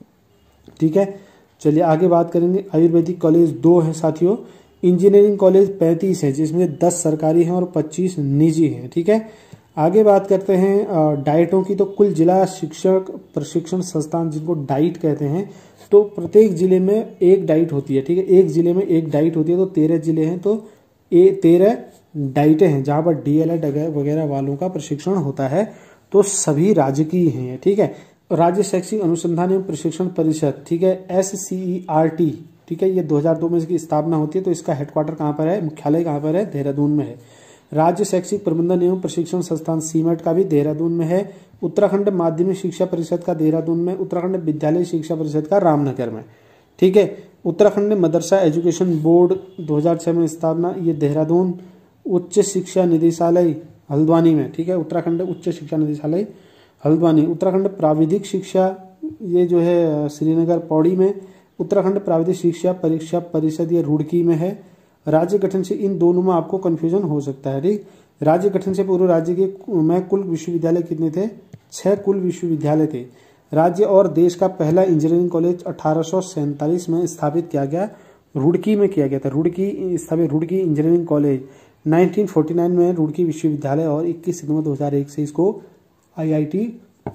ठीक है। चलिए आगे बात करेंगे। आयुर्वेदिक कॉलेज दो है साथियों। इंजीनियरिंग कॉलेज पैंतीस है जिसमें दस सरकारी हैं और पच्चीस निजी हैं, ठीक है। आगे बात करते हैं डाइटों की। तो कुल जिला शिक्षक प्रशिक्षण संस्थान जिनको डाइट कहते हैं, तो प्रत्येक जिले में एक डाइट होती है, ठीक है। एक जिले में एक डाइट होती है, तो तेरह जिले हैं तो ए तेरह डाइटें हैं जहां पर डीएलएड वगैरह वालों का प्रशिक्षण होता है। तो सभी राजकीय हैं, ठीक है। राज्य शैक्षिक अनुसंधान एवं प्रशिक्षण परिषद, ठीक है, S C E R T, ठीक है, ये दो हज़ार दो में इसकी स्थापना होती है। तो इसका हेडक्वार्टर कहाँ पर है, मुख्यालय कहाँ पर है, देहरादून में है। राज्य शैक्षिक प्रबंधन एवं प्रशिक्षण संस्थान सीमेट का भी देहरादून में है। उत्तराखंड माध्यमिक शिक्षा परिषद का देहरादून में, उत्तराखंड विद्यालय शिक्षा परिषद का रामनगर में, ठीक है। उत्तराखंड मदरसा एजुकेशन बोर्ड दो हज़ार छह में स्थापना, ये देहरादून। उच्च शिक्षा निदेशालय हल्द्वानी में, ठीक है, उत्तराखंड उच्च शिक्षा निदेशालय हल्द्वानी। उत्तराखंड प्राविधिक शिक्षा, ये जो है श्रीनगर पौड़ी में। उत्तराखंड प्राविधिक शिक्षा परीक्षा परिषद ये रुड़की में है। राज्य गठन से इन दोनों में आपको कंफ्यूजन हो सकता है, ठीक। राज्य गठन से पूर्व राज्य के में कुल विश्वविद्यालय कितने थे, छह कुल विश्वविद्यालय थे। राज्य और देश का पहला इंजीनियरिंग कॉलेज अठारह सौ सैंतालीस में स्थापित किया गया, रुड़की में किया गया था। रुड़की स्थापित रुड़की इंजीनियरिंग कॉलेज उन्नीस सौ उनचास में रुड़की विश्वविद्यालय, और इक्कीस सितंबर दो हज़ार एक से इसको आईआईटी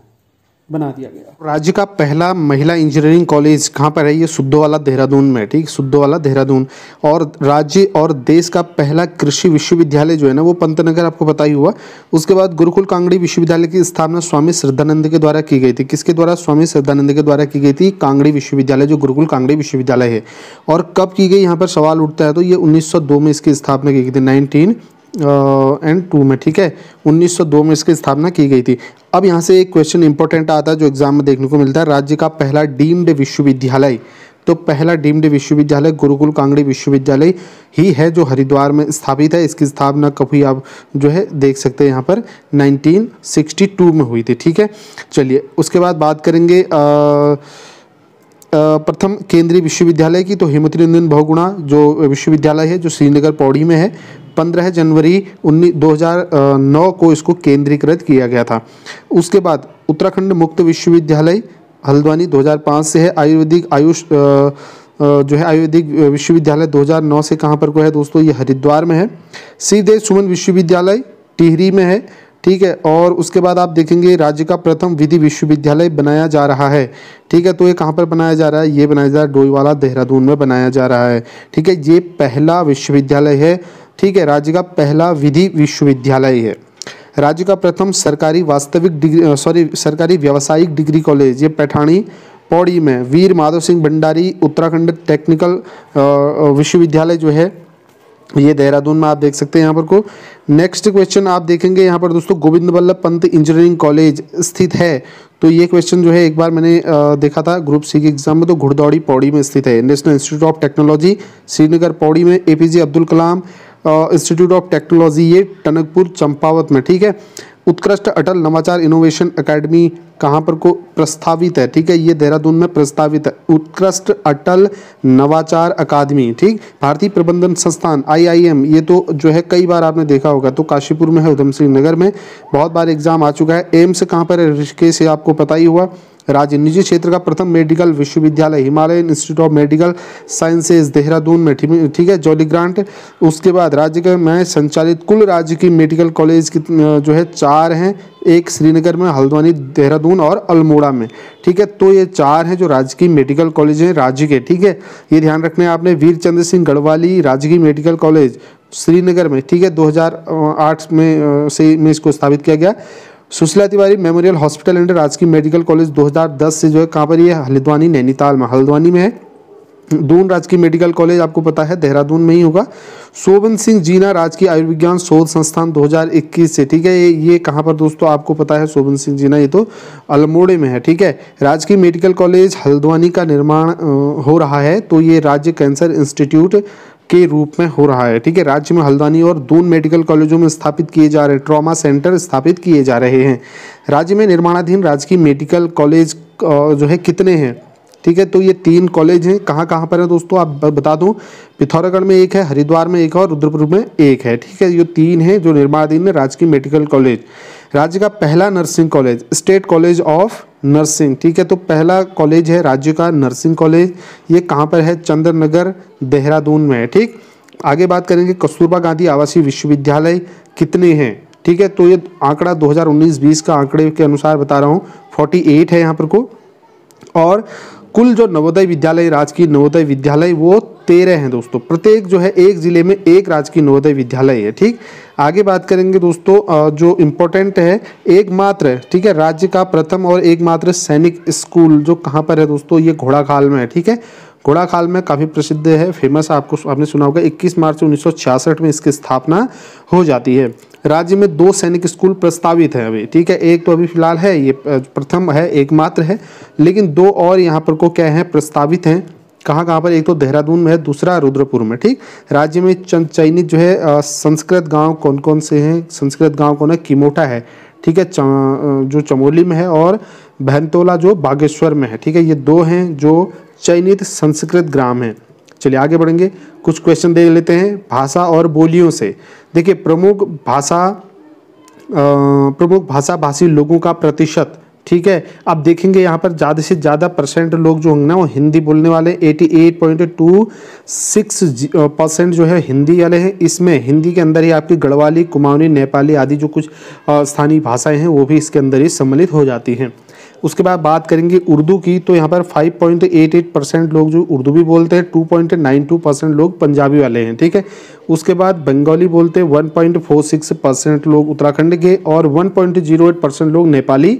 बना दिया गया। राज्य का पहला महिला इंजीनियरिंग कॉलेज कहाँ पर है, ये सुद्धोवाला देहरादून में, ठीक, सुद्धोवाला देहरादून। और राज्य और देश का पहला कृषि विश्वविद्यालय जो है ना वो पंतनगर, आपको पता ही हुआ। उसके बाद गुरुकुल कांगड़ी विश्वविद्यालय की स्थापना स्वामी श्रद्धानंद के द्वारा की गई थी। किसके द्वारा, स्वामी श्रद्धानंद के द्वारा की गई थी, कांगड़ी विश्वविद्यालय जो गुरुकुल कांगड़ी विश्वविद्यालय है। और कब की गई, यहाँ पर सवाल उठता है, तो ये उन्नीस सौ दो में इसकी स्थापना की गई थी, नाइनटीन एंड टू में, ठीक है, उन्नीस सौ दो में इसकी स्थापना की गई थी। अब यहाँ से एक क्वेश्चन इंपॉर्टेंट आता है जो एग्जाम में देखने को मिलता है, राज्य का पहला डीम्ड विश्वविद्यालय। तो पहला डीम्ड विश्वविद्यालय गुरुकुल कांगड़ी विश्वविद्यालय ही है जो हरिद्वार में स्थापित है। इसकी स्थापना कब हुई आप जो है देख सकते हैं यहाँ पर नाइनटीन सिक्सटी टू में हुई थी, ठीक है। चलिए उसके बाद बात करेंगे आ, प्रथम केंद्रीय विश्वविद्यालय की। तो हेमवती नंदन बहुगुणा जो विश्वविद्यालय है जो श्रीनगर पौड़ी में है, पंद्रह जनवरी उन्नीस दो हज़ार नौ को इसको केंद्रीकृत किया गया था। उसके बाद उत्तराखंड मुक्त विश्वविद्यालय हल्द्वानी दो हज़ार पाँच से है। आयुर्वेदिक आयुष जो है आयुर्वेदिक विश्वविद्यालय दो हज़ार नौ से कहाँ पर को है दोस्तों, ये हरिद्वार में है। श्रीदेव सुमन विश्वविद्यालय टिहरी में है, ठीक है। और उसके बाद आप देखेंगे राज्य का प्रथम विधि विश्वविद्यालय बनाया जा रहा है, ठीक है। तो ये कहाँ पर बनाया जा रहा है, ये बनाया जा रहा है डोईवाला देहरादून में बनाया जा रहा है, ठीक है। ये पहला विश्वविद्यालय है, ठीक है, राज्य का पहला विधि विश्वविद्यालय है। राज्य का प्रथम सरकारी वास्तविक डिग्री सॉरी सरकारी व्यावसायिक डिग्री कॉलेज ये पैठानी पौड़ी में। वीर माधव सिंह भंडारी उत्तराखंड टेक्निकल विश्वविद्यालय जो है ये देहरादून में आप देख सकते हैं यहाँ पर को। नेक्स्ट क्वेश्चन आप देखेंगे यहाँ पर दोस्तों, गोविंद वल्लभ पंत इंजीनियरिंग कॉलेज स्थित है। तो ये क्वेश्चन जो है एक बार मैंने देखा था ग्रुप सी के एग्जाम में, तो घुड़दौड़ी पौड़ी में स्थित है। National institute of technology Srinagar Pauri में। APJ Abdul Kalam institute of technology ये टनकपुर चंपावत में, ठीक है। उत्कृष्ट अटल नवाचार इनोवेशन एकेडमी कहाँ पर को प्रस्तावित है, ठीक है, ये देहरादून में प्रस्तावित है। उत्कृष्ट अटल नवाचार अकादमी, ठीक। भारतीय प्रबंधन संस्थान आईआईएम ये तो जो है कई बार आपने देखा होगा, तो काशीपुर में है, उधम सिंह नगर में, बहुत बार एग्जाम आ चुका है। एम्स कहाँ पर है, ऋषिकेश से आपको पता ही हुआ। राज्य निजी क्षेत्र का प्रथम मेडिकल विश्वविद्यालय Himalayan institute of medical sciences Dehradun में, ठीक है, जॉली ग्रांट। उसके बाद राज्य के में संचालित कुल राज्य की मेडिकल कॉलेज जो है चार हैं, एक श्रीनगर में, हल्द्वानी, देहरादून और अल्मोड़ा में, ठीक है। तो ये चार हैं जो राज्य की मेडिकल कॉलेज हैं राज्य के, ठीक है। ये ध्यान रखना है आपने। वीर चंद्र सिंह गढ़वाली राजकीय मेडिकल कॉलेज श्रीनगर में, ठीक है, दो हज़ार आठ में से में इसको स्थापित किया गया। Sushila Tiwari memorial hospital and राजकीय मेडिकल कॉलेज दो हज़ार दस से जो है कहाँ पर ये हल्द्वानी नैनीताल में, हल्द्वानी में है। दून राजकीय मेडिकल कॉलेज आपको पता है देहरादून में ही होगा। शोभन सिंह जीना राजकीय आयुर्विज्ञान शोध संस्थान दो हज़ार इक्कीस से, ठीक है, ये ये कहाँ पर दोस्तों आपको पता है, शोभन सिंह जीना ये तो अल्मोड़े में है, ठीक है। राजकीय मेडिकल कॉलेज हल्द्वानी का निर्माण हो रहा है, तो ये राज्य कैंसर इंस्टीट्यूट के रूप में हो रहा है, ठीक है। राज्य में हल्द्वानी और दून मेडिकल कॉलेजों में स्थापित किए जा रहे ट्रॉमा सेंटर स्थापित किए जा रहे हैं। राज्य में निर्माणाधीन राजकीय मेडिकल कॉलेज जो है कितने हैं, ठीक है। तो ये तीन कॉलेज हैं, कहाँ कहाँ पर है दोस्तों आप बता दूं, पिथौरागढ़ में एक है, हरिद्वार में एक है और रुद्रपुर में एक है, ठीक है। ये तीन है जो निर्माणाधीन है। राजकीय मेडिकल कॉलेज, राज्य का पहला nursing college, state college of nursing, ठीक है। तो पहला कॉलेज है राज्य का नर्सिंग कॉलेज, ये कहाँ पर है, चंद्र नगर देहरादून में है, ठीक। आगे बात करेंगे कस्तूरबा गांधी आवासीय विश्वविद्यालय कितने हैं, ठीक है। तो ये आंकड़ा दो हज़ार उन्नीस बीस का आंकड़े के अनुसार बता रहा हूँ, अड़तालीस है यहाँ पर को। और कुल जो नवोदय विद्यालय, राजकीय नवोदय विद्यालय वो तेरह हैं दोस्तों। प्रत्येक जो है एक जिले में एक राजकीय नवोदय विद्यालय है, ठीक। आगे बात करेंगे दोस्तों, जो इम्पोर्टेंट है, एकमात्र, ठीक है, राज्य का प्रथम और एकमात्र सैनिक स्कूल जो कहाँ पर है दोस्तों, ये घोड़ाखाल में है, ठीक है। घोड़ाखाल में काफ़ी प्रसिद्ध है, फेमस, आपको आपने सुना होगा। इक्कीस मार्च उन्नीस सौ छियासठ में इसकी स्थापना हो जाती है। राज्य में दो सैनिक स्कूल प्रस्तावित है अभी, ठीक है। एक तो अभी फिलहाल है, ये प्रथम है, एकमात्र है, लेकिन दो और यहाँ पर को क्या है, प्रस्तावित हैं। कहाँ कहाँ पर, एक तो देहरादून में है, दूसरा रुद्रपुर में, ठीक। राज्य में चंद चयनित जो है संस्कृत गांव कौन कौन से हैं, संस्कृत गांव कौन है, किमोटा है, ठीक है, जो चमोली में है, और भैंतोला जो बागेश्वर में है, ठीक है। ये दो हैं जो चयनित संस्कृत ग्राम हैं। चलिए आगे बढ़ेंगे, कुछ क्वेश्चन देख लेते हैं भाषा और बोलियों से। देखिए, प्रमुख भाषा प्रमुख भाषा भाषी लोगों का प्रतिशत, ठीक है। आप देखेंगे यहाँ पर ज़्यादा से ज़्यादा परसेंट लोग जो होंगे ना वो हिंदी बोलने वाले, अठासी पॉइंट दो छह परसेंट जो है हिंदी वाले हैं। इसमें हिंदी के अंदर ही आपकी गढ़वाली, कुमाऊनी, नेपाली आदि जो कुछ स्थानीय भाषाएं हैं वो भी इसके अंदर ही सम्मिलित हो जाती हैं। उसके बाद बात करेंगे उर्दू की, तो यहाँ पर पाँच पॉइंट आठ आठ परसेंट लोग जो उर्दू भी बोलते हैं, दो पॉइंट नौ दो परसेंट लोग पंजाबी वाले हैं, ठीक है। उसके बाद बंगाली बोलते हैं एक पॉइंट चार छह परसेंट लोग उत्तराखंड के, और एक पॉइंट शून्य आठ परसेंट लोग नेपाली,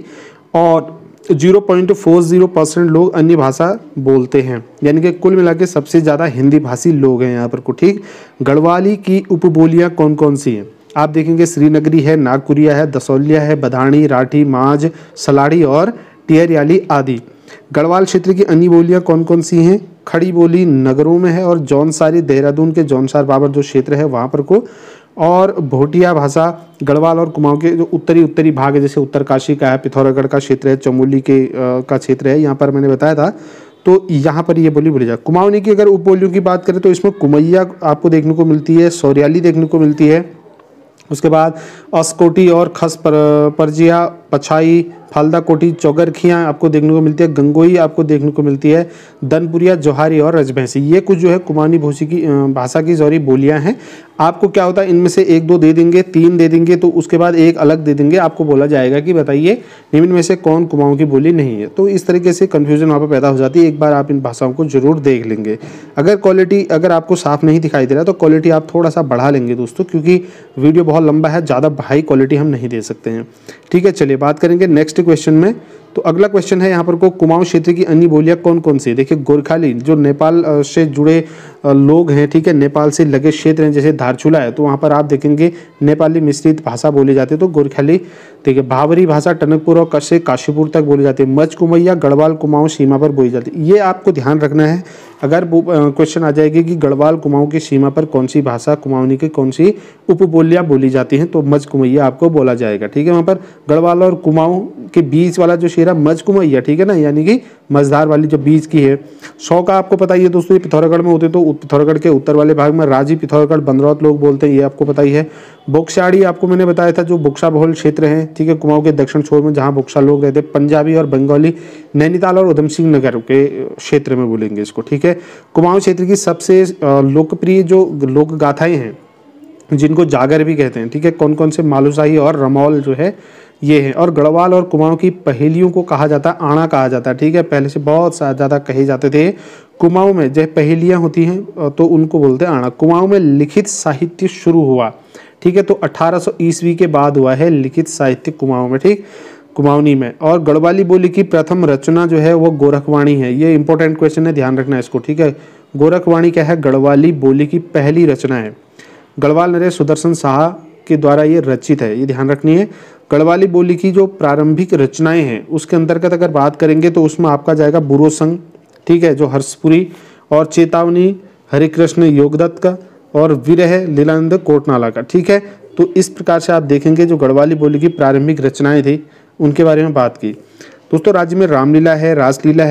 और ज़ीरो पॉइंट चार शून्य परसेंट लोग अन्य भाषा बोलते हैं। यानी कि कुल मिला के सबसे ज़्यादा हिंदी भाषी लोग हैं यहाँ पर को, ठीक। गढ़वाली की उपबोलियाँ कौन कौन सी हैं, आप देखेंगे श्रीनगरी है, नागपुरिया है, दसौलिया है, बधानी, राठी, माझ, सलाड़ी और टिहरियाली आदि। गढ़वाल क्षेत्र की अन्य बोलियाँ कौन कौन सी हैं, खड़ी बोली नगरों में है, और जौनसारी, देहरादून के जौनसार बाबर जो क्षेत्र है वहाँ पर को, और भोटिया भाषा गढ़वाल और कुमाऊं के जो उत्तरी उत्तरी भाग है, जैसे उत्तरकाशी का है, पिथौरागढ़ का क्षेत्र है, चमोली के आ, का क्षेत्र है, यहाँ पर मैंने बताया था, तो यहाँ पर ये बोली बोली जाए। कुमाऊनी की अगर उपबोलियों की बात करें तो इसमें कुमैया आपको देखने को मिलती है, सौरियाली देखने को मिलती है। उसके बाद अस्कोटी और खस पर, परजिया, पछाई, फालदा कोटी, चौगरखियाँ आपको देखने को मिलती है, गंगोई आपको देखने को मिलती है, दनपुरिया, जोहारी और रजभैंसी। ये कुछ जो है कुमाऊनी भूसी की भाषा की सॉरी बोलियाँ हैं। आपको क्या होता है, इनमें से एक दो दे देंगे, तीन दे देंगे, तो उसके बाद एक अलग दे देंगे, आपको बोला जाएगा कि बताइए निम्न में से कौन कुमाऊं की बोली नहीं है। तो इस तरीके से कन्फ्यूजन वहाँ पर पैदा हो जाती है। एक बार आप इन भाषाओं को जरूर देख लेंगे। अगर क्वालिटी अगर आपको साफ नहीं दिखाई दे रहा तो क्वालिटी आप थोड़ा सा बढ़ा लेंगे दोस्तों, क्योंकि वीडियो बहुत लंबा है, ज़्यादा हाई क्वालिटी हम नहीं दे सकते हैं, ठीक है। चलिए बात करेंगे नेक्स्ट क्वेश्चन में। तो अगला क्वेश्चन है यहाँ पर को, कुमाऊं क्षेत्र की अन्य बोलियाँ कौन कौन सी है। देखिए, गोरखाली जो नेपाल से जुड़े लोग हैं, ठीक है, नेपाल से लगे क्षेत्र हैं, जैसे धारचूला है, तो वहाँ पर आप देखेंगे नेपाली मिश्रित भाषा बोली जाती है, तो गोरखाली। देखिए, भावरी भाषा टनकपुर और कसे काशीपुर तक बोली जाती है। मच कुमैया गढ़वाल कुमाऊं सीमा पर बोली जाती है। ये आपको ध्यान रखना है, अगर क्वेश्चन आ जाएगी कि गढ़वाल कुमाऊं की सीमा पर कौन सी भाषा, कुमाऊनी की कौन सी उपबोलियाँ बोली जाती हैं, तो मच कुमैया आपको बोला जाएगा, ठीक है। वहाँ पर गढ़वाल और कुमाऊं के बीच वाला जो शेरा मच कुमैया, ठीक है ना, यानी कि मझधार वाली जो बीच की है। सौ का आपको पता ही है दोस्तों, ये पिथौरागढ़ में होते, तो पिथौरागढ़ के उत्तर वाले भाग में राजी, पिथौरागढ़, बंदरौत लोग बोलते हैं, ये आपको पता ही है। बोक्साड़ी आपको मैंने बताया था, जो बुक्सा बहुल क्षेत्र है, ठीक है, कुमाऊं के दक्षिण छोर में जहाँ बुक्सा लोग रहते हैं। पंजाबी और बंगाली नैनीताल और उधम सिंह नगर के क्षेत्र में बोलेंगे इसको, ठीक है। कुमाऊं क्षेत्र की सबसे लोकप्रिय जो लोक गाथाएं हैं, जिनको जागर भी कहते हैं, ठीक है, कौन कौन से, मालूशाही और रमौल जो है ये है। और गढ़वाल और कुमाऊं की पहेलियों को कहा जाता है आणा कहा जाता है, ठीक है। पहले से बहुत ज़्यादा कहे जाते थे। कुमाऊं में जो पहेलियाँ होती हैं तो उनको बोलते हैं आणा। कुमाऊं में लिखित साहित्य शुरू हुआ, ठीक है, तो अठारह सौ ईस्वी के बाद हुआ है लिखित साहित्य कुमाऊं में, ठीक, कुमाऊनी में। और गढ़वाली बोली की प्रथम रचना जो है वो गोरखवाणी है। ये इंपॉर्टेंट क्वेश्चन है, ध्यान रखना है इसको, ठीक है। गोरखवाणी क्या है, गढ़वाली बोली की पहली रचना है। गढ़वाल नरेश सुदर्शन शाह के द्वारा ये रचित है, ये ध्यान रखनी है। गढ़वाली बोली की जो प्रारंभिक रचनाएं हैं उसके अंतर्गत अगर बात करेंगे तो उसमें आपका जाएगा बुरो संग, ठीक है, जो हर्षपुरी, और चेतावनी हरिकृष्ण योगदत्त का, और विरह लीलानंद कोटनाला का, ठीक है। तो इस प्रकार से आप देखेंगे जो गढ़वाली बोली की प्रारंभिक रचनाएं थी उनके बारे में बात की। दोस्तों, राज्य में रामलीला है, रासलीला है,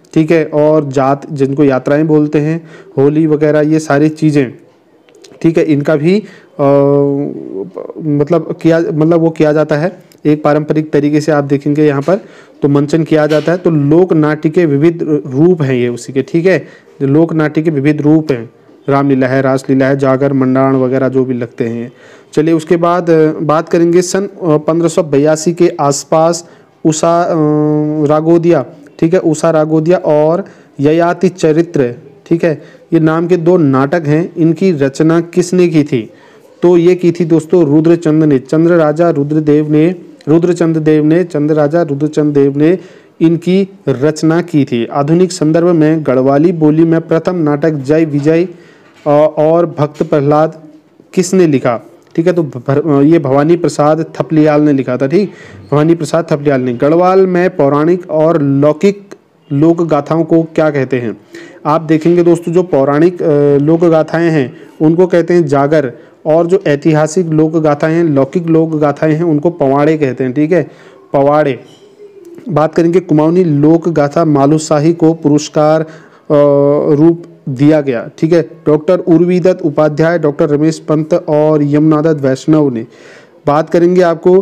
ठीक है, और जात जिनको यात्राएं बोलते हैं, होली वगैरह, ये सारी चीज़ें, ठीक है, इनका भी आ, मतलब किया मतलब वो किया जाता है एक पारंपरिक तरीके से। आप देखेंगे यहाँ पर तो मंचन किया जाता है। तो लोक नाट्य के विविध रूप हैं ये उसी के, ठीक है, जो लोक नाट्य के विविध रूप हैं, रामलीला है, रासलीला है, जागर, मंडाण वगैरह जो भी लगते हैं। चलिए उसके बाद बात करेंगे सन पंद्रह सौ बयासी के आसपास उषा रागोदिया, ठीक है, उषा रागोदिया और ययाति चरित्र, ठीक है, ये नाम के दो नाटक हैं। इनकी रचना किसने की थी? तो ये की थी दोस्तों रुद्रचंद ने, चंद्र राजा रुद्रदेव ने, रुद्रचंद देव ने, चंद्र राजा रुद्रचंद देव ने इनकी रचना की थी। आधुनिक संदर्भ में गढ़वाली बोली में प्रथम नाटक जय विजय और भक्त प्रहलाद किसने लिखा? ठीक है, तो ये भवानी प्रसाद थपलियाल ने लिखा था। ठीक, भवानी प्रसाद थपलियाल ने। गढ़वाल में पौराणिक और लौकिक लोक गाथाओं को क्या कहते हैं? आप देखेंगे दोस्तों, जो पौराणिक लोक गाथाएं हैं उनको कहते हैं जागर, और जो ऐतिहासिक लोक गाथाएं हैं, लौकिक लोक गाथाएं हैं, उनको पवाड़े कहते हैं। ठीक है, पवाड़े। बात करेंगे कुमाऊनी लोक गाथा मालूशाही को पुरस्कार रूप दिया गया। ठीक है, डॉक्टर उर्वीदत्त उपाध्याय, डॉक्टर रमेश पंत और यमुनादत्त वैष्णव ने। बात करेंगे आपको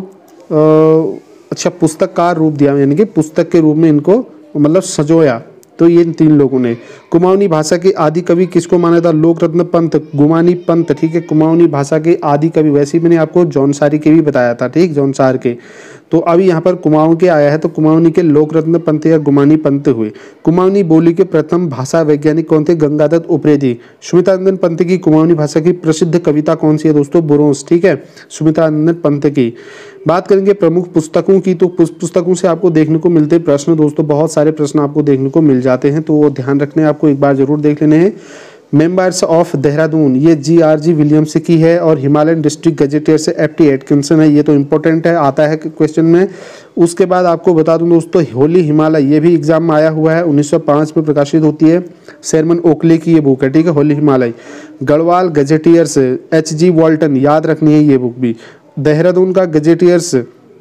आ, अच्छा पुस्तककार रूप दिया, यानी कि पुस्तक के रूप में इनको मतलब सजोया, तो ये तीन लोगों ने। कुमाऊनी भाषा के आदि कवि किसको माना था? लोकरत्न पंत, गुमानी पंत। ठीक है, कुमाऊनी भाषा के आदि कवि, वैसे ही मैंने आपको जौनसारी के भी बताया था। ठीक, जौनसार के। तो अभी यहाँ पर कुमाऊं के आया है, तो कुमाऊनी के लोकरत्न पंत या गुमानी पंत हुए। कुमाऊनी बोली के प्रथम भाषा वैज्ञानिक कौन थे? गंगादत्त उप्रेती। सुमित्रानंदन पंत की कुमाऊनी भाषा की प्रसिद्ध कविता कौन सी है दोस्तों? बुरोंस। ठीक है, सुमित्रानंदन पंत की। बात करेंगे प्रमुख पुस्तकों की, तो पुस्तकों से आपको देखने को मिलते प्रश्न दोस्तों, बहुत सारे प्रश्न आपको देखने को मिल जाते हैं, तो वो ध्यान रखने आपको एक बार जरूर देख लेने हैं। मेंबर्स ऑफ देहरादून, ये जी आर जी विलियम्स की है, और हिमालयन डिस्ट्रिक्ट गजेटियर से एफ टी एटकिंसन है। ये तो इंपॉर्टेंट है, आता है क्वेश्चन में। उसके बाद आपको बता दूं दोस्तों, होली हिमालय, ये भी एग्जाम में आया हुआ है, उन्नीस सौ पाँच में प्रकाशित होती है। शेरमन ओकले की ये बुक है। ठीक है, holy Himalaya. Garhwal gazetteers, H G Walton, याद रखनी है ये बुक भी। देहरादून का गजेटियर्स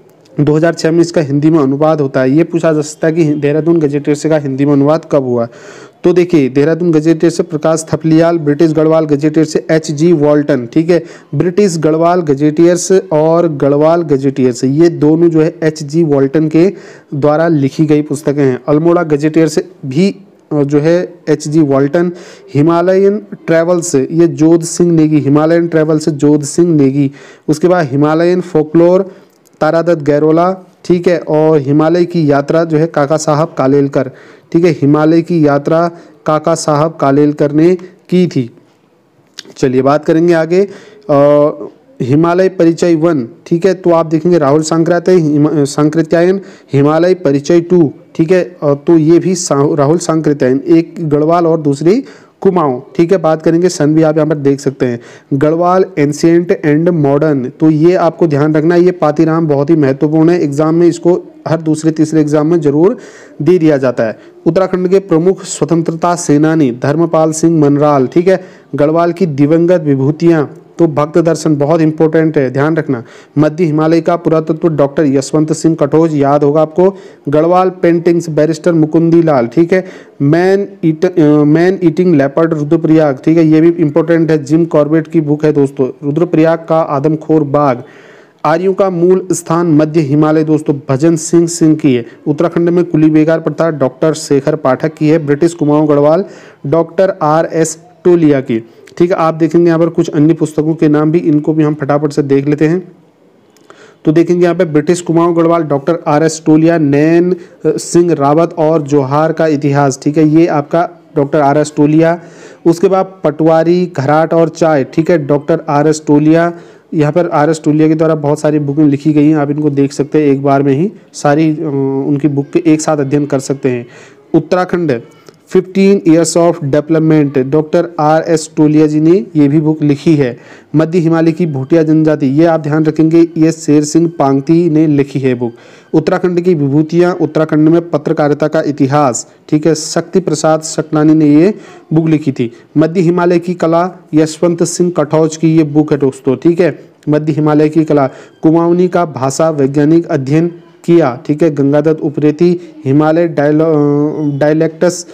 दो हज़ार छह में इसका हिंदी में अनुवाद होता है। ये पूछा जा सकता है कि देहरादून गजेटियर्स का हिंदी में अनुवाद कब हुआ? तो देखिए, देहरादून गजेटियर से प्रकाश थपलियाल, ब्रिटिश गढ़वाल गजेटियर से एच जी वॉल्टन। ठीक है, ब्रिटिश गढ़वाल गजेटियर्स और गढ़वाल गजेटियर्स, ये दोनों जो है एच जी वॉल्टन के द्वारा लिखी गई पुस्तकें हैं। अल्मोड़ा गजेटियर से भी जो है H G Walton. Himalayan travels, ये जोध सिंह नेगी, हिमालयन ट्रेवल्स जोध सिंह नेगी। उसके बाद हिमालयन फोकलोर, तारादत्त गैरोला। ठीक है, और हिमालय की यात्रा जो है काका साहब कालेलकर। ठीक है, हिमालय की यात्रा काका साहब कालेलकर ने की थी। चलिए बात करेंगे आगे आ, हिमालय परिचय वन। ठीक है, तो आप देखेंगे राहुल सांकृत्यायन, सांकृत्यायन हिमालय परिचय टू। ठीक है, तो ये भी राहुल सांकृत्यायन, एक गढ़वाल और दूसरी कुमाऊं। ठीक है, बात करेंगे सन भी आप यहाँ पर देख सकते हैं। गढ़वाल एंशिएंट एंड मॉडर्न, तो ये आपको ध्यान रखना है, ये पातीराम बहुत ही महत्वपूर्ण है, एग्जाम में इसको हर दूसरे तीसरे एग्जाम में जरूर दे दिया जाता है। उत्तराखंड के प्रमुख स्वतंत्रता सेनानी धर्मपाल सिंह मनराल। ठीक है, गढ़वाल की दिवंगत विभूतियां, तो भक्त दर्शन बहुत इंपॉर्टेंट है, ध्यान रखना। मध्य हिमालय का पुरातत्व डॉक्टर यशवंत सिंह कटोच, याद होगा आपको। Garhwal paintings barrister Mukundi Lal. ठीक है, man eat man eating leopard Rudraprayag. ठीक है, ये भी इंपॉर्टेंट है, जिम कॉर्बेट की बुक है दोस्तों। रुद्रप्रयाग का आदमखोर बाग। आर्यों का मूल स्थान मध्य हिमालय दोस्तों, भजन सिंह सिंह की है। उत्तराखंड में कुली बेगार प्रथा डॉक्टर शेखर पाठक की है। British Kumaon Garhwal doctor R S Tolia की। ठीक है, आप देखेंगे यहाँ पर कुछ अन्य पुस्तकों के नाम भी, इनको भी हम फटाफट से देख लेते हैं। तो देखेंगे यहाँ पे British Kumaon Garhwal doctor R S Tolia, Nain Singh Rawat और जोहार का इतिहास। ठीक है, ये आपका डॉक्टर आर एस टोलिया। उसके बाद पटवारी घराट और चाय। ठीक है, डॉक्टर आर एस टोलिया। यहाँ पर आर एस टोलिया के द्वारा बहुत सारी बुकें लिखी गई हैं, आप इनको देख सकते हैं, एक बार में ही सारी उनकी बुक के एक साथ अध्ययन कर सकते हैं। Uttarakhand fifteen years of development, doctor R S Tolia ji ने ये भी बुक लिखी है। मध्य हिमालय की भूटिया जनजाति, ये आप ध्यान रखेंगे, ये शेर सिंह पांगती ने लिखी है बुक। उत्तराखंड की विभूतियाँ, उत्तराखंड में पत्रकारिता का इतिहास। ठीक है, शक्ति प्रसाद सकलानी ने ये बुक लिखी थी। मध्य हिमालय की कला, यशवंत सिंह कटौच की ये बुक है दोस्तों। ठीक है, मध्य हिमालय की कला। कुमाऊनी का भाषा वैज्ञानिक अध्ययन, किया, ठीक है। Gangadutt Upreti, Himalaya dialects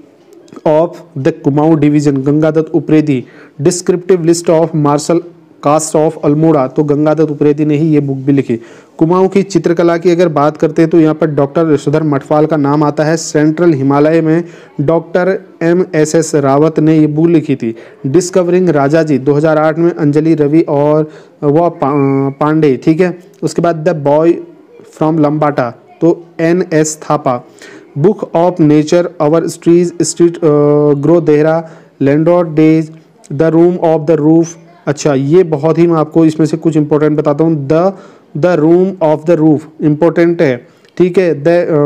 of the Kumaon division, Gangadutt Upreti. Descriptive list of martial caste of Almora, तो गंगादत्त उप्रेती ने ही ये बुक भी लिखी। कुमाऊं की चित्रकला की अगर बात करते हैं तो यहाँ पर डॉक्टर यशोधर मठपाल का नाम आता है। सेंट्रल हिमालय में doctor M S S Rawat ने ये बुक लिखी थी। डिस्कवरिंग राजाजी दो हज़ार आठ में अंजलि रवि और वह पांडे, ठीक है। उसके बाद द बॉय फ्रॉम लंबाटा, तो N S Thapa. Book of nature our streets street grow Dehra, Landour days, the room of the roof. अच्छा, ये बहुत ही मैं आपको इसमें से कुछ इंपॉर्टेंट बताता हूँ। The the room of the roof important है, ठीक है।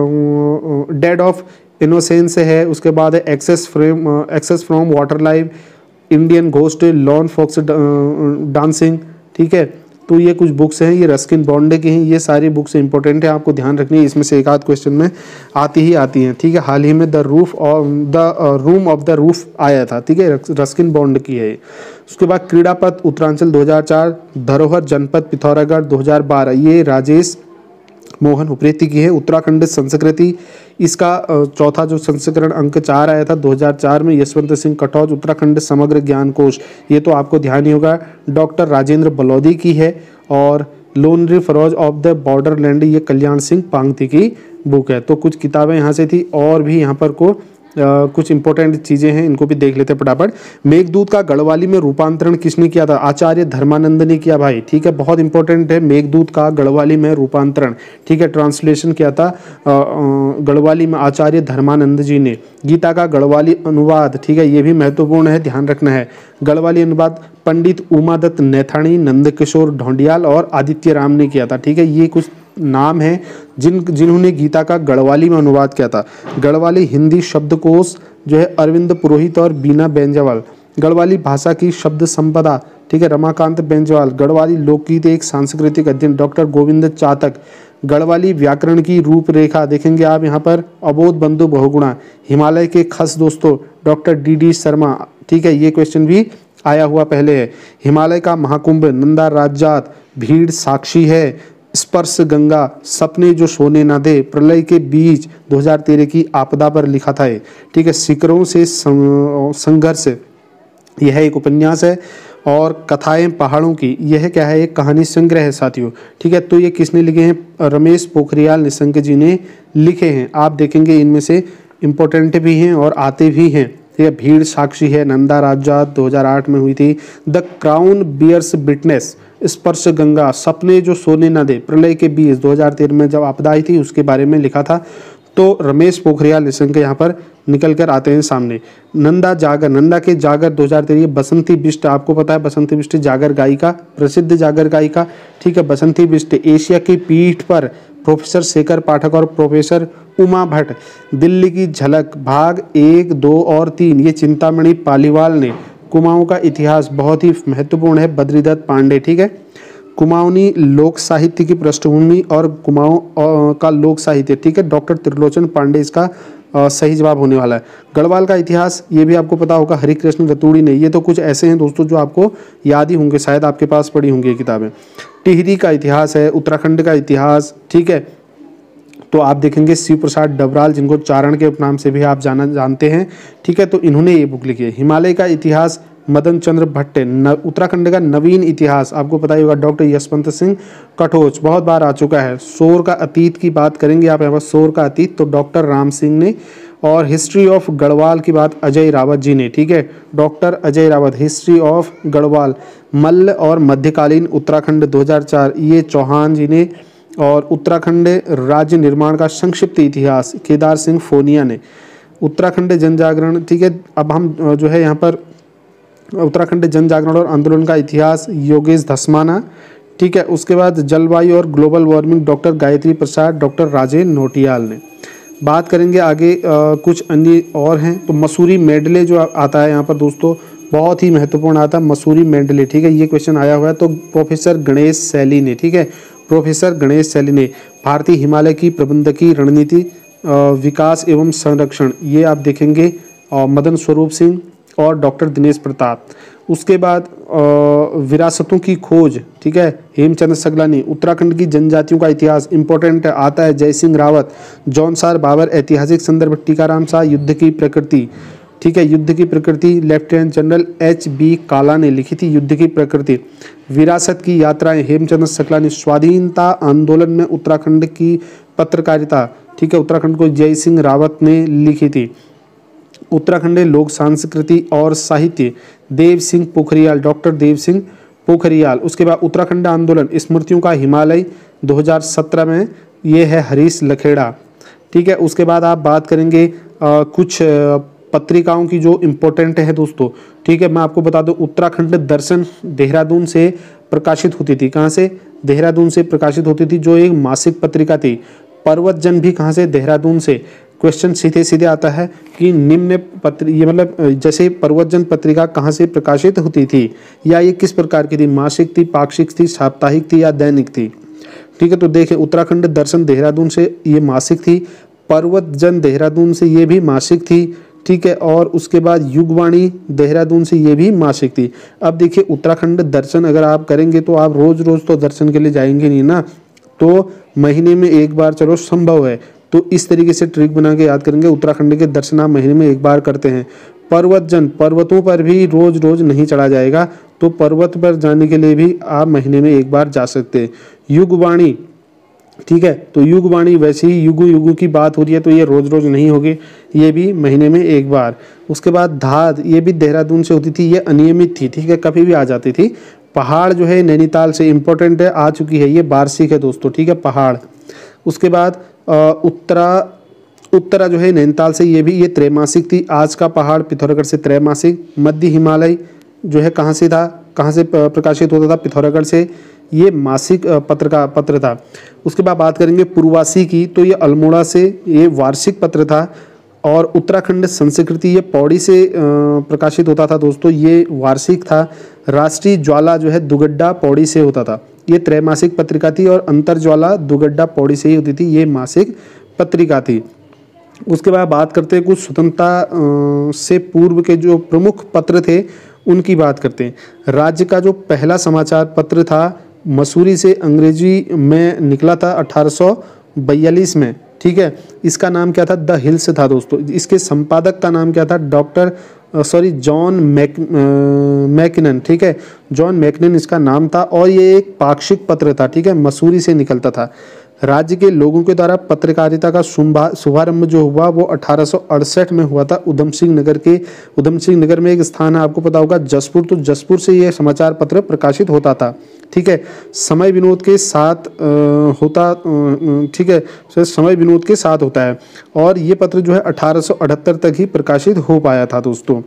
द डेड ऑफ इनोसेंस है। उसके बाद है access frame access from water life, Indian ghost, lawn fox dancing, ठीक है। तो ये कुछ बुक्स हैं, ये रस्किन बॉन्डे की हैं। ये सारी बुक्स इंपॉर्टेंट है, आपको ध्यान रखनी है। इसमें से एक आध क्वेश्चन में आती ही आती हैं, ठीक है। हाल ही में the roof of the room of the roof आया था, ठीक है, रस्किन बॉन्ड की है। उसके बाद क्रीड़ापथ उत्तरांचल दो हज़ार चार, धरोहर जनपद पिथौरागढ़ दो हज़ार बारह, ये राजेश मोहन उप्रेती की है। उत्तराखंड संस्कृति, इसका चौथा जो संस्करण अंक चार आया था दो हज़ार चार में, यशवंत सिंह कटौज। उत्तराखंड समग्र ज्ञान कोश, ये तो आपको ध्यान ही होगा, डॉक्टर राजेंद्र बलौदी की है। और lonely furrows of the borderland, ये कल्याण सिंह पांगती की बुक है। तो कुछ किताबें यहाँ से थी, और भी यहाँ पर को आ, कुछ इंपॉर्टेंट चीज़ें हैं, इनको भी देख लेते हैं फटाफट। मेघदूत का गढ़वाली में रूपांतरण किसने किया था? आचार्य धर्मानंद ने किया भाई, ठीक है, बहुत इंपॉर्टेंट है। मेघदूत का गढ़वाली में रूपांतरण, ठीक है, ट्रांसलेशन किया था गढ़वाली में आचार्य धर्मानंद जी ने। गीता का गढ़वाली अनुवाद, ठीक है, ये भी महत्वपूर्ण है, ध्यान रखना है। गढ़वाली अनुवाद पंडित उमादत्त नैथाणी, नंदकिशोर ढोंडियाल और आदित्य राम ने किया था, ठीक है। ये कुछ नाम है जिन जिन्होंने गीता का गढ़वाली में अनुवाद किया था। गढ़वाली हिंदी शब्दकोश जो है अरविंद पुरोहित और बीना बेंजावल। गढ़वाली भाषा की शब्द संपदा, ठीक है, रमाकांत बेंजवाल। गढ़वाली लोकगीत एक सांस्कृतिक अध्ययन, डॉक्टर गोविंद चातक। गढ़वाली व्याकरण की रूपरेखा देखेंगे आप यहाँ पर, अबोध बंधु बहुगुणा। हिमालय के खस दोस्तों, डॉक्टर डी डी शर्मा, ठीक है, ये क्वेश्चन भी आया हुआ पहले है। हिमालय का महाकुंभ, नंदा राजजात। भीड़ साक्षी है, स्पर्श गंगा, सपने जो सोने ना दे, प्रलय के बीच दो हज़ार तेरह की आपदा पर लिखा था, ठीक है। शिखरों से संघर्ष, यह एक उपन्यास है। और कथाएं पहाड़ों की, यह क्या है? एक कहानी संग्रह है साथियों, ठीक है। तो ये किसने लिखे हैं? रमेश पोखरियाल निशंक जी ने लिखे हैं। आप देखेंगे इनमें से इम्पोर्टेंट भी हैं और आते भी हैं, ठीक है। भीड़ साक्षी है, नंदा राजजात दो हज़ार आठ में हुई थी। द क्राउन बियर्स विटनेस, स्पर्श गंगा, सपने जो सोने न दे, प्रलय के बीच दो हज़ार तेरह में जब आपदा आई थी उसके बारे में लिखा था। तो रमेश पोखरियाल निशंक यहाँ पर निकल कर आते हैं सामने। नंदा जागर, नंदा के जागर दो हज़ार तेरह। बसंती बिष्ट, आपको पता है बसंती बिष्ट जागर गायिका, प्रसिद्ध जागर गायिका, ठीक है। बसंती बिष्ट एशिया की पीठ पर, प्रोफेसर शेखर पाठक और प्रोफेसर उमा भट्ट। दिल्ली की झलक भाग एक, दो और तीन, ये चिंतामणि पालीवाल ने। कुमाऊं का इतिहास बहुत ही महत्वपूर्ण है, बद्रीदत्त पांडे, ठीक है। कुमाऊनी लोक साहित्य की पृष्ठभूमि और कुमाऊं का लोक साहित्य, ठीक है, डॉक्टर त्रिलोचन पांडे इसका आ, सही जवाब होने वाला है। गढ़वाल का इतिहास, ये भी आपको पता होगा, हरिकृष्ण रतूड़ी ने। ये तो कुछ ऐसे हैं दोस्तों जो आपको याद ही होंगे, शायद आपके पास पढ़ी होंगी ये किताबें। टिहरी का इतिहास है, उत्तराखंड का इतिहास, ठीक है। तो आप देखेंगे शिव प्रसाद डबराल, जिनको चारण के उपनाम से भी आप जाना जानते हैं, ठीक है, तो इन्होंने ये बुक लिखी है। हिमालय का इतिहास मदन चंद्र भट्ट। उत्तराखंड का नवीन इतिहास आपको पता ही होगा, डॉक्टर यशवंत सिंह कटोच, बहुत बार आ चुका है। शोर का अतीत की बात करेंगे आप यहाँ पर, शोर का अतीत, तो डॉक्टर राम सिंह ने। और हिस्ट्री ऑफ गढ़वाल की बात अजय रावत जी ने, ठीक है, doctor Ajay Rawat, history of Garhwal. Malla और मध्यकालीन उत्तराखंड दो हज़ार चार, ये चौहान जी ने। और उत्तराखंड राज्य निर्माण का संक्षिप्त इतिहास, केदार सिंह फोनिया ने। उत्तराखंड जन जागरण, ठीक है। अब हम जो है यहाँ पर उत्तराखंड जन जागरण और आंदोलन का इतिहास, योगेश धस्माना, ठीक है। उसके बाद जलवायु और global warming, doctor Gayatri Prasad, doctor Rajesh Nautiyal ने। बात करेंगे आगे आ, कुछ अन्य और हैं, तो मसूरी मेडले जो आता है यहाँ पर दोस्तों, बहुत ही महत्वपूर्ण आता है मसूरी मेडले, ठीक है, ये क्वेश्चन आया हुआ है। तो प्रोफेसर गणेश सैली ने, ठीक है, प्रोफेसर गणेश सैली ने। भारतीय हिमालय की प्रबंधकीय रणनीति, विकास एवं संरक्षण, ये आप देखेंगे, और मदन स्वरूप सिंह और डॉक्टर दिनेश प्रताप। उसके बाद विरासतों की खोज, ठीक है, हेमचंद सगलानी। उत्तराखंड की जनजातियों का इतिहास, इंपॉर्टेंट आता है जय सिंह रावत। जौनसार बाबर, ऐतिहासिक संदर्भ टीकाराम शाह। युद्ध की प्रकृति, ठीक है, युद्ध की प्रकृति लेफ्टिनेंट जनरल एच बी काला ने लिखी थी, युद्ध की प्रकृति। विरासत की यात्राएं, हेमचंद सकलानी। स्वाधीनता आंदोलन में उत्तराखंड की पत्रकारिता, ठीक है, उत्तराखंड को जय सिंह रावत ने लिखी थी। उत्तराखंड लोक संस्कृति और साहित्य, देव सिंह पोखरियाल, डॉक्टर देव सिंह पोखरियाल। उसके बाद उत्तराखंड आंदोलन, स्मृतियों का हिमालय दो हज़ार सत्रह में, ये है हरीश लखेड़ा, ठीक है। उसके बाद आप बात करेंगे आ, कुछ आ, पत्रिकाओं की जो इम्पोर्टेंट है दोस्तों, ठीक है। मैं आपको बता दूं, उत्तराखंड दर्शन देहरादून से प्रकाशित होती थी। कहाँ से? देहरादून से प्रकाशित होती थी, जो एक मासिक पत्रिका थी। पर्वत जन भी कहाँ से? देहरादून से। क्वेश्चन सीधे सीधे आता है कि निम्न पत्र, ये मतलब जैसे पर्वत जन पत्रिका कहाँ से प्रकाशित होती थी, या ये किस प्रकार की थी? मासिक थी, पाक्षिक थी, साप्ताहिक थी या दैनिक थी? ठीक है, तो देखें, उत्तराखंड दर्शन देहरादून से ये मासिक थी, पर्वत जन देहरादून से ये भी मासिक थी, ठीक है। और उसके बाद युगवाणी देहरादून से ये भी मासिक थी। अब देखिए, उत्तराखंड दर्शन अगर आप करेंगे तो आप रोज रोज तो दर्शन के लिए जाएंगे नहीं ना, तो महीने में एक बार चलो संभव है, तो इस तरीके से ट्रिक बना के याद करेंगे। उत्तराखंड के दर्शन आप महीने में एक बार करते हैं। पर्वत जन, पर्वतों पर भी रोज रोज नहीं चढ़ा जाएगा, तो पर्वत पर जाने के लिए भी आप महीने में एक बार जा सकते हैं। युगवाणी, ठीक है, तो युगवाणी वैसे ही युगु युगु की बात हो रही है, तो ये रोज रोज नहीं होगी, ये भी महीने में एक बार। उसके बाद धाद, ये भी देहरादून से होती थी, ये अनियमित थी, ठीक है, कभी भी आ जाती थी। पहाड़ जो है नैनीताल से, इंपॉर्टेंट है, आ चुकी है, ये वार्षिक है दोस्तों, ठीक है, पहाड़। उसके बाद उत्तरा, उत्तरा जो है नैनीताल से, ये भी ये त्रैमासिक थी। आज का पहाड़ पिथौरागढ़ से त्रैमासिक। मध्य हिमालय जो है कहाँ से था, कहाँ से प्रकाशित होता था? पिथौरागढ़ से, ये मासिक पत्र का पत्र था। उसके बाद बात करेंगे पूर्वासी की, तो ये अल्मोड़ा से, ये वार्षिक पत्र था। और उत्तराखंड संस्कृति, ये पौड़ी से प्रकाशित होता था दोस्तों, ये वार्षिक था। राष्ट्रीय ज्वाला जो है दुगड्डा पौड़ी से होता था, ये त्रैमासिक पत्रिका थी। और अंतर ज्वाला दुगड्डा पौड़ी से ही होती थी, ये मासिक पत्रिका थी। उसके बाद बात करते हैं कुछ स्वतंत्रता से पूर्व के जो प्रमुख पत्र थे उनकी बात करते हैं। राज्य का जो पहला समाचार पत्र था मसूरी से, अंग्रेजी में निकला था अठारह सौ बयालीस में, ठीक है। इसका नाम क्या था? द हिल्स था दोस्तों। इसके संपादक का नाम क्या था? Doctor sorry John Mac Mackinnon, ठीक है, जॉन मैकिनन इसका नाम था। और ये एक पाक्षिक पत्र था, ठीक है, मसूरी से निकलता था। राज्य के लोगों के द्वारा पत्रकारिता का शुभारंभ जो हुआ वो अठारह सौ अड़सठ में हुआ था, उधम सिंह नगर के। उधम सिंह नगर में एक स्थान है, आपको पता होगा, जसपुर, तो जसपुर से ये समाचार पत्र प्रकाशित होता था, ठीक है। समय विनोद के साथ आ, होता, ठीक है, समय विनोद के साथ होता है। और ये पत्र जो है अठारह सौ अठहत्तर तक ही प्रकाशित हो पाया था दोस्तों।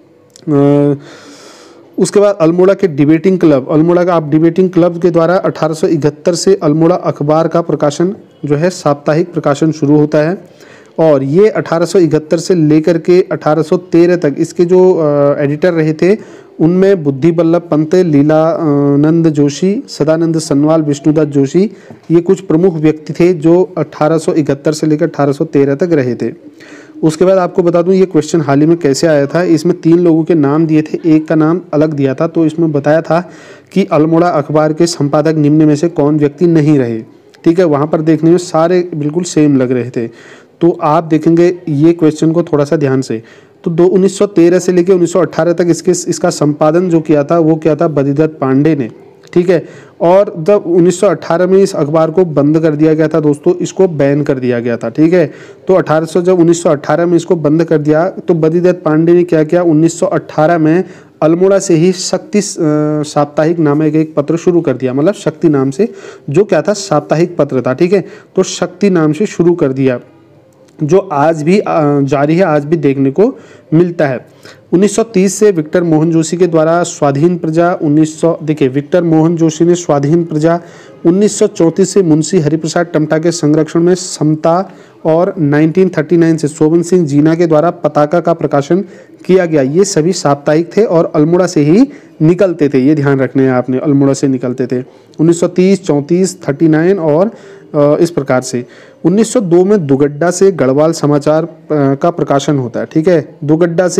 आ, उसके बाद अल्मोड़ा के डिबेटिंग क्लब, अल्मोड़ा का आप डिबेटिंग क्लब के द्वारा अठारह सौ इकहत्तर से अल्मोड़ा अखबार का प्रकाशन जो है साप्ताहिक प्रकाशन शुरू होता है। और ये अठारह सौ इकहत्तर से लेकर के अठारह सौ तेरह तक इसके जो एडिटर रहे थे उनमें बुद्धि बल्लभ पंत, लीलानंद जोशी, सदानंद सनवाल, विष्णुदत्त जोशी, ये कुछ प्रमुख व्यक्ति थे जो अठारह सौ इकहत्तर से लेकर अठारह सौ तेरह तक रहे थे। उसके बाद आपको बता दूं ये क्वेश्चन हाल ही में कैसे आया था। इसमें तीन लोगों के नाम दिए थे, एक का नाम अलग दिया था। तो इसमें बताया था कि अल्मोड़ा अखबार के संपादक निम्न में से कौन व्यक्ति नहीं रहे, ठीक है। वहाँ पर देखने में सारे बिल्कुल सेम लग रहे थे। तो आप देखेंगे ये क्वेश्चन को थोड़ा सा ध्यान से। तो दो उन्नीस सौ तेरह से लेकर उन्नीस सौ अट्ठारह तक इसके इसका संपादन जो किया था वो क्या था? बद्रीदत्त पांडे ने, ठीक है। और जब उन्नीस सौ अठारह में इस अखबार को बंद कर दिया गया था दोस्तों, इसको बैन कर दिया गया था, ठीक है। तो अठारह सौ जब उन्नीस सौ अठारह में इसको बंद कर दिया तो बद्रीदत्त पांडे ने क्या किया? उन्नीस सौ अठारह में अल्मोड़ा से ही शक्ति साप्ताहिक नामक एक पत्र शुरू कर दिया, मतलब शक्ति नाम से, जो क्या था? साप्ताहिक पत्र था, ठीक है। तो शक्ति नाम से शुरू कर दिया, जो आज भी जारी है, आज भी देखने को मिलता है। उन्नीस सौ तीस से विक्टर मोहन जोशी के द्वारा स्वाधीन प्रजा, उन्नीस सौ देखिए विक्टर मोहन जोशी ने स्वाधीन प्रजा, उन्नीस सौ चौंतीस से मुंशी हरिप्रसाद टमटा के संरक्षण में समता, और उन्नीस सौ उनतालीस से शोभन सिंह जीना के द्वारा पताका का प्रकाशन किया गया। ये सभी साप्ताहिक थे और अल्मोड़ा से ही निकलते थे, ये ध्यान रखने हैं आपने, अल्मोड़ा से निकलते थे। उन्नीस सौ तीस, चौंतीस, उनतालीस और इस प्रकार से। उन्नीस सौ दो में दुगड्डा से गढ़वाल समाचार का प्रकाशन होता है, ठीक है। दुगड्डा से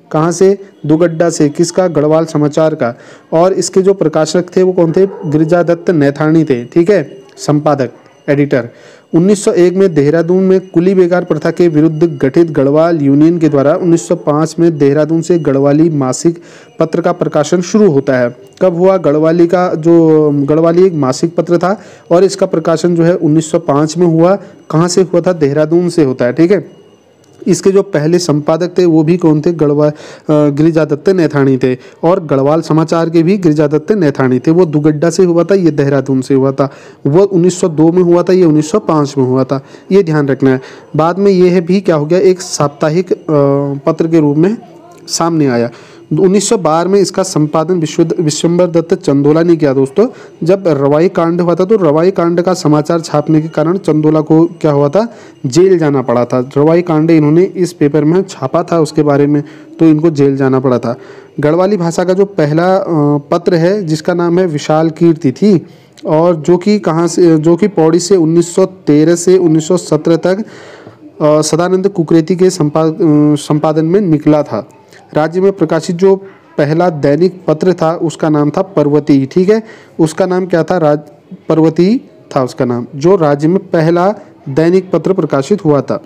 कहाँ से? दुगड्डा से। किसका? गढ़वाल समाचार का। और इसके जो प्रकाशक थे वो कौन थे? गिरिजादत्त नैथानी थे, ठीक है, संपादक, एडिटर। उन्नीस सौ एक में देहरादून में कुली बेगार प्रथा के विरुद्ध गठित गढ़वाल यूनियन के द्वारा उन्नीस सौ पाँच में देहरादून से गढ़वाली मासिक पत्र का प्रकाशन शुरू होता है। कब हुआ? गढ़वाली का जो गढ़वाली एक मासिक पत्र था और इसका प्रकाशन जो है उन्नीस सौ पाँच में हुआ। कहाँ से हुआ था? देहरादून से होता है, ठीक है। इसके जो पहले संपादक थे वो भी कौन थे? गढ़वाल गिरिजादत्त नैथानी थे। और गढ़वाल समाचार के भी गिरिजादत्त नैथानी थे। वो दुगड्डा से हुआ था, ये देहरादून से हुआ था। वो उन्नीस सौ दो में हुआ था, ये उन्नीस सौ पाँच में हुआ था, ये ध्यान रखना है। बाद में ये है भी क्या हो गया, एक साप्ताहिक पत्र के रूप में सामने आया। उन्नीस सौ बारह में इसका संपादन विश्व विश्वंभर दत्त चंदोला ने किया। दोस्तों, जब रवाई कांड हुआ था तो रवाई कांड का समाचार छापने के कारण चंदोला को क्या हुआ था? जेल जाना पड़ा था। रवाई कांड इन्होंने इस पेपर में छापा था उसके बारे में, तो इनको जेल जाना पड़ा था। गढ़वाली भाषा का जो पहला पत्र है जिसका नाम है विशाल कीर्ति थी, और जो कि कहाँ से, जो कि पौड़ी से उन्नीस सौ तेरह से उन्नीस सौ सत्रह तक सदानंद कुकरेती के संपादन में निकला था। राज्य में प्रकाशित जो पहला दैनिक पत्र था उसका नाम था पर्वती, ठीक है। उसका नाम क्या था? राज पर्वती था उसका नाम, जो राज्य में पहला दैनिक पत्र प्रकाशित हुआ था।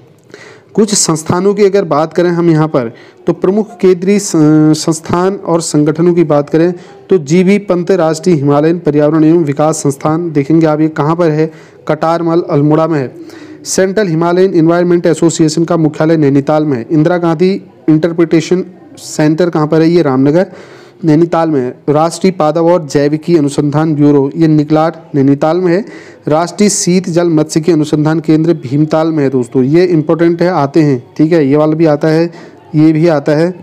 कुछ संस्थानों की अगर बात करें हम यहाँ पर, तो प्रमुख केंद्रीय संस्थान और संगठनों की बात करें तो जी बी पंत राष्ट्रीय हिमालयन पर्यावरण एवं विकास संस्थान, देखेंगे आप ये कहाँ पर है? कटारमल, अल्मोड़ा में है। सेंट्रल हिमालयन एनवायरनमेंट एसोसिएशन का मुख्यालय नैनीताल में है। इंदिरा गांधी इंटरप्रिटेशन सेंटर कहाँ पर है? ये रामनगर, नैनीताल में है। राष्ट्रीय पादप और जैविकी अनुसंधान ब्यूरो, ये निकलाट, नैनीताल में है। राष्ट्रीय शीत जल मत्स्यिकी अनुसंधान केंद्र भीमताल में है। दोस्तों, ये इंपॉर्टेंट है, आते हैं, ठीक है, ये वाला भी आता है, ये भी आता है।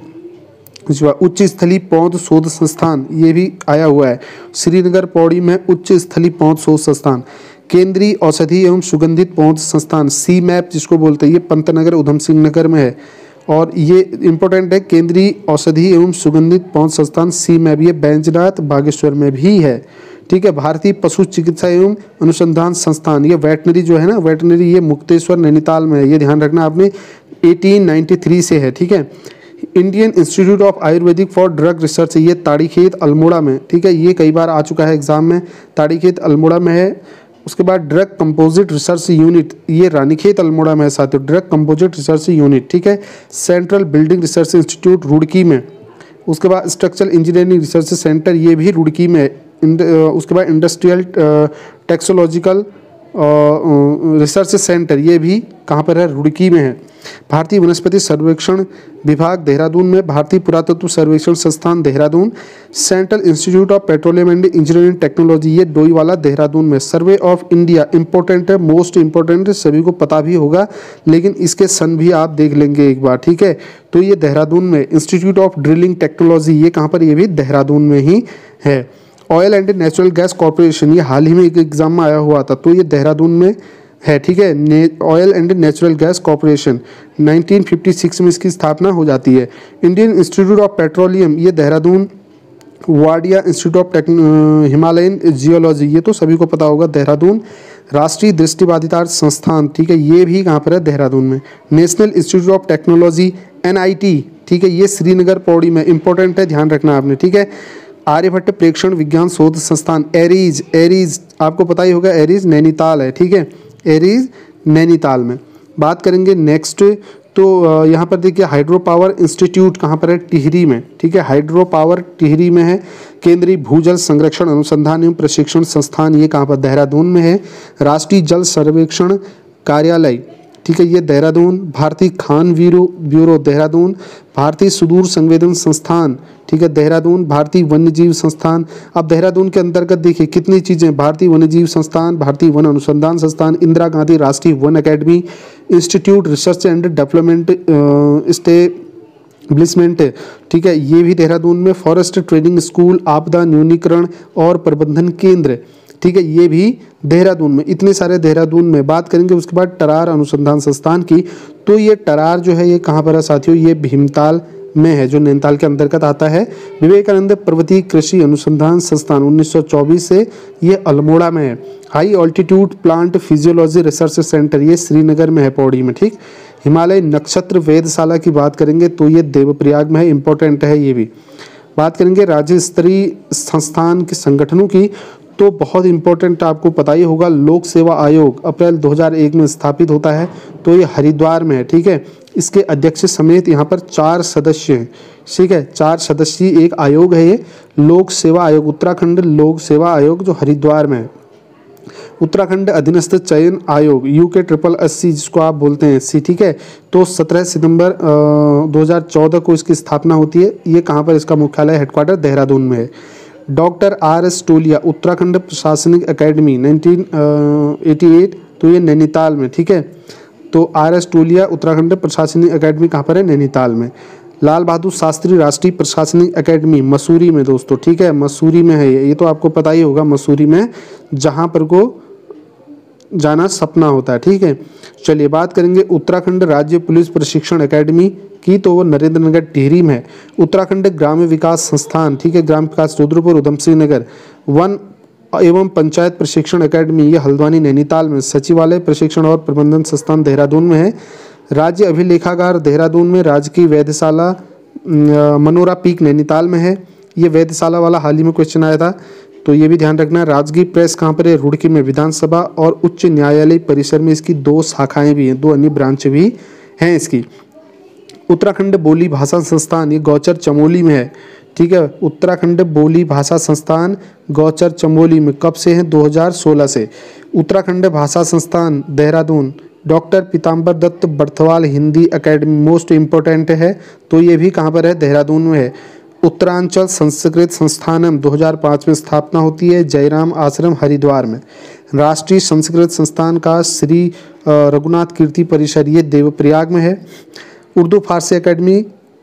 उच्च स्थलीय पौध शोध संस्थान, ये भी आया हुआ है। श्रीनगर पौड़ी में उच्च स्थलीय पौध शोध संस्थान। केंद्रीय औषधि एवं सुगंधित पौध संस्थान, सी मैप जिसको बोलते हैं, ये पंतनगर उधम सिंह नगर में है। और ये इंपॉर्टेंट है, केंद्रीय औषधि एवं सुगंधित पौध संस्थान सी मैप, ये बैजनाथ बागेश्वर में भी है, ठीक है। भारतीय पशु चिकित्सा एवं अनुसंधान संस्थान, ये वेटनरी जो है ना, वेटनरी, ये मुक्तेश्वर नैनीताल में है, ये ध्यान रखना आपने, अठारह सौ तिरानवे से है, ठीक है। Indian institute of Ayurvedic for drug research, ये ताड़ीखेत अल्मोड़ा में, ठीक है, ये कई बार आ चुका है एग्जाम में, ताड़ीखेत अल्मोड़ा में है। उसके बाद ड्रग कंपोजिट रिसर्च यूनिट, ये रानीखेत अल्मोड़ा में है साथियों, ड्रग कंपोजिट रिसर्च यूनिट, ठीक है। Central building research institute Roorkee में। उसके बाद स्ट्रक्चरल इंजीनियरिंग रिसर्च सेंटर, ये भी रुड़की में है। उसके बाद इंडस्ट्रियल टेक्सोलॉजिकल रिसर्च सेंटर, ये भी कहाँ पर है? रुड़की में है। भारतीय वनस्पति सर्वेक्षण विभाग देहरादून में। भारतीय पुरातत्व सर्वेक्षण संस्थान Dehradun. Central institute of petroleum and engineering technology, ये डोईवाला देहरादून में। सर्वे ऑफ इंडिया, इंपॉर्टेंट है, मोस्ट इंपॉर्टेंट है, सभी को पता भी होगा, लेकिन इसके सन भी आप देख लेंगे एक बार, ठीक है। तो ये देहरादून में। इंस्टीट्यूट ऑफ ड्रिलिंग टेक्नोलॉजी, ये कहाँ पर? ये भी देहरादून में ही है। Oil and natural gas corporation, ये हाल ही में एक एग्जाम में आया हुआ था, तो ये देहरादून में है, ठीक है। Oil and natural gas corporation, उन्नीस सौ छप्पन में इसकी स्थापना हो जाती है। इंडियन इंस्टीट्यूट ऑफ पेट्रोलियम, ये Dehradun. Wadia institute of Himalayan geology, ये तो सभी को पता होगा, देहरादून। राष्ट्रीय दृष्टिबाधिता संस्थान, ठीक है, ये भी कहाँ पर है? देहरादून में। National institute of technology N I T, ठीक है, ये श्रीनगर पौड़ी में, इंपॉर्टेंट है, ध्यान रखना आपने, ठीक है। आर्यभट्ट प्रेक्षण विज्ञान शोध संस्थान, एरीज, एरीज आपको पता ही होगा, एरीज नैनीताल है, ठीक है, एरीज नैनीताल में। बात करेंगे नेक्स्ट, तो यहाँ पर देखिए हाइड्रो पावर इंस्टीट्यूट कहाँ पर है? टिहरी में, ठीक है, हाइड्रो पावर टिहरी में है। केंद्रीय भूजल संरक्षण अनुसंधान एवं प्रशिक्षण संस्थान, ये कहाँ पर? देहरादून में है। राष्ट्रीय जल सर्वेक्षण कार्यालय, ठीक है, ये देहरादून। भारतीय खान ब्यूरो ब्यूरो देहरादून। भारतीय सुदूर संवेदन संस्थान, ठीक है, देहरादून। भारतीय वन्यजीव संस्थान, अब देहरादून के अंतर्गत देखिए कितनी चीज़ें, भारतीय वन्यजीव संस्थान, भारतीय वन अनुसंधान संस्थान, इंदिरा गांधी राष्ट्रीय वन academy, institute research and development establishment, ठीक है, ये भी देहरादून में। फॉरेस्ट ट्रेनिंग स्कूल, आपदा न्यूनीकरण और प्रबंधन केंद्र, ठीक है, ये भी देहरादून में। इतने सारे देहरादून में। बात करेंगे उसके बाद टरार अनुसंधान संस्थान की, तो ये टरार जो है ये कहाँ पर है साथियों? ये भीमताल में है, जो नैनीताल के अंतर्गत आता है। विवेकानंद पर्वतीय कृषि अनुसंधान संस्थान उन्नीस सौ चौबीस से, ये अल्मोड़ा में है। High altitude plant physiology research centre, ये श्रीनगर में है, पौड़ी में, ठीक। हिमालय नक्षत्र वेधशाला की बात करेंगे तो ये देवप्रयाग में है, इंपॉर्टेंट है ये भी। बात करेंगे राज्य स्तरीय संस्थान के संगठनों की तो बहुत इंपॉर्टेंट आपको पता ही होगा, लोक सेवा आयोग अप्रैल दो हज़ार एक में स्थापित होता है, तो ये हरिद्वार में है, ठीक है। इसके अध्यक्ष समेत यहाँ पर चार सदस्य हैं, ठीक है, चार सदस्यीय एक आयोग है ये, लोक सेवा आयोग, उत्तराखंड लोक सेवा आयोग जो हरिद्वार में है। उत्तराखंड अधीनस्थ चयन आयोग यू के ट्रिपल एस सी जिसको आप बोलते हैं सी, ठीक है, तो सत्रह सितंबर दो हज़ार चौदह को इसकी स्थापना होती है। ये कहाँ पर इसका मुख्यालय हेडक्वार्टर देहरादून में है। Doctor R S Tolia Uttarakhand प्रशासनिक अकेडमी नाइनटीन एटी एट, तो ये नैनीताल में, ठीक है, तो आर एस टोलिया उत्तराखंड प्रशासनिक अकेडमी कहाँ पर है, नैनीताल में। लाल बहादुर शास्त्री राष्ट्रीय प्रशासनिक अकेडमी मसूरी में दोस्तों, ठीक है, मसूरी में है ये ये तो आपको पता ही होगा, मसूरी में जहाँ पर को जाना सपना होता है, ठीक है। चलिए बात करेंगे उत्तराखंड राज्य पुलिस प्रशिक्षण अकेडमी की, तो वो नरेंद्र नगर टिहरी में है। उत्तराखंड ग्राम्य विकास संस्थान, ठीक है, ग्राम विकास रुद्रपुर उधम सिंह नगर। वन एवं पंचायत प्रशिक्षण अकेडमी ये हल्द्वानी नैनीताल में। सचिवालय प्रशिक्षण और प्रबंधन संस्थान देहरादून में है। राज्य अभिलेखागार देहरादून में। राजकीय वेधशाला मनोरा पीक नैनीताल में है। ये वेधशाला वाला हाल ही में क्वेश्चन आया था, तो ये भी ध्यान रखना। राजगीर प्रेस कहाँ पर है, रुड़की में। विधानसभा और उच्च न्यायालय परिसर में इसकी दो शाखाएं भी हैं, दो अन्य ब्रांच भी हैं इसकी। उत्तराखंड बोली भाषा संस्थान ये गौचर चमोली में है, ठीक है। उत्तराखंड बोली भाषा संस्थान गौचर चमोली में कब से है, दो हज़ार सोलह से। उत्तराखंड भाषा संस्थान Dehradun doctor Pitambar Dutt Barthwal Hindi academy most important है, तो ये भी कहाँ पर है, देहरादून में है। उत्तरांचल संस्कृत संस्थानम दो हज़ार पाँच में स्थापना होती है, जयराम आश्रम हरिद्वार में। राष्ट्रीय संस्कृत संस्थान का श्री रघुनाथ कीर्ति परिसर ये देवप्रयाग में है। उर्दू फारसी एकेडमी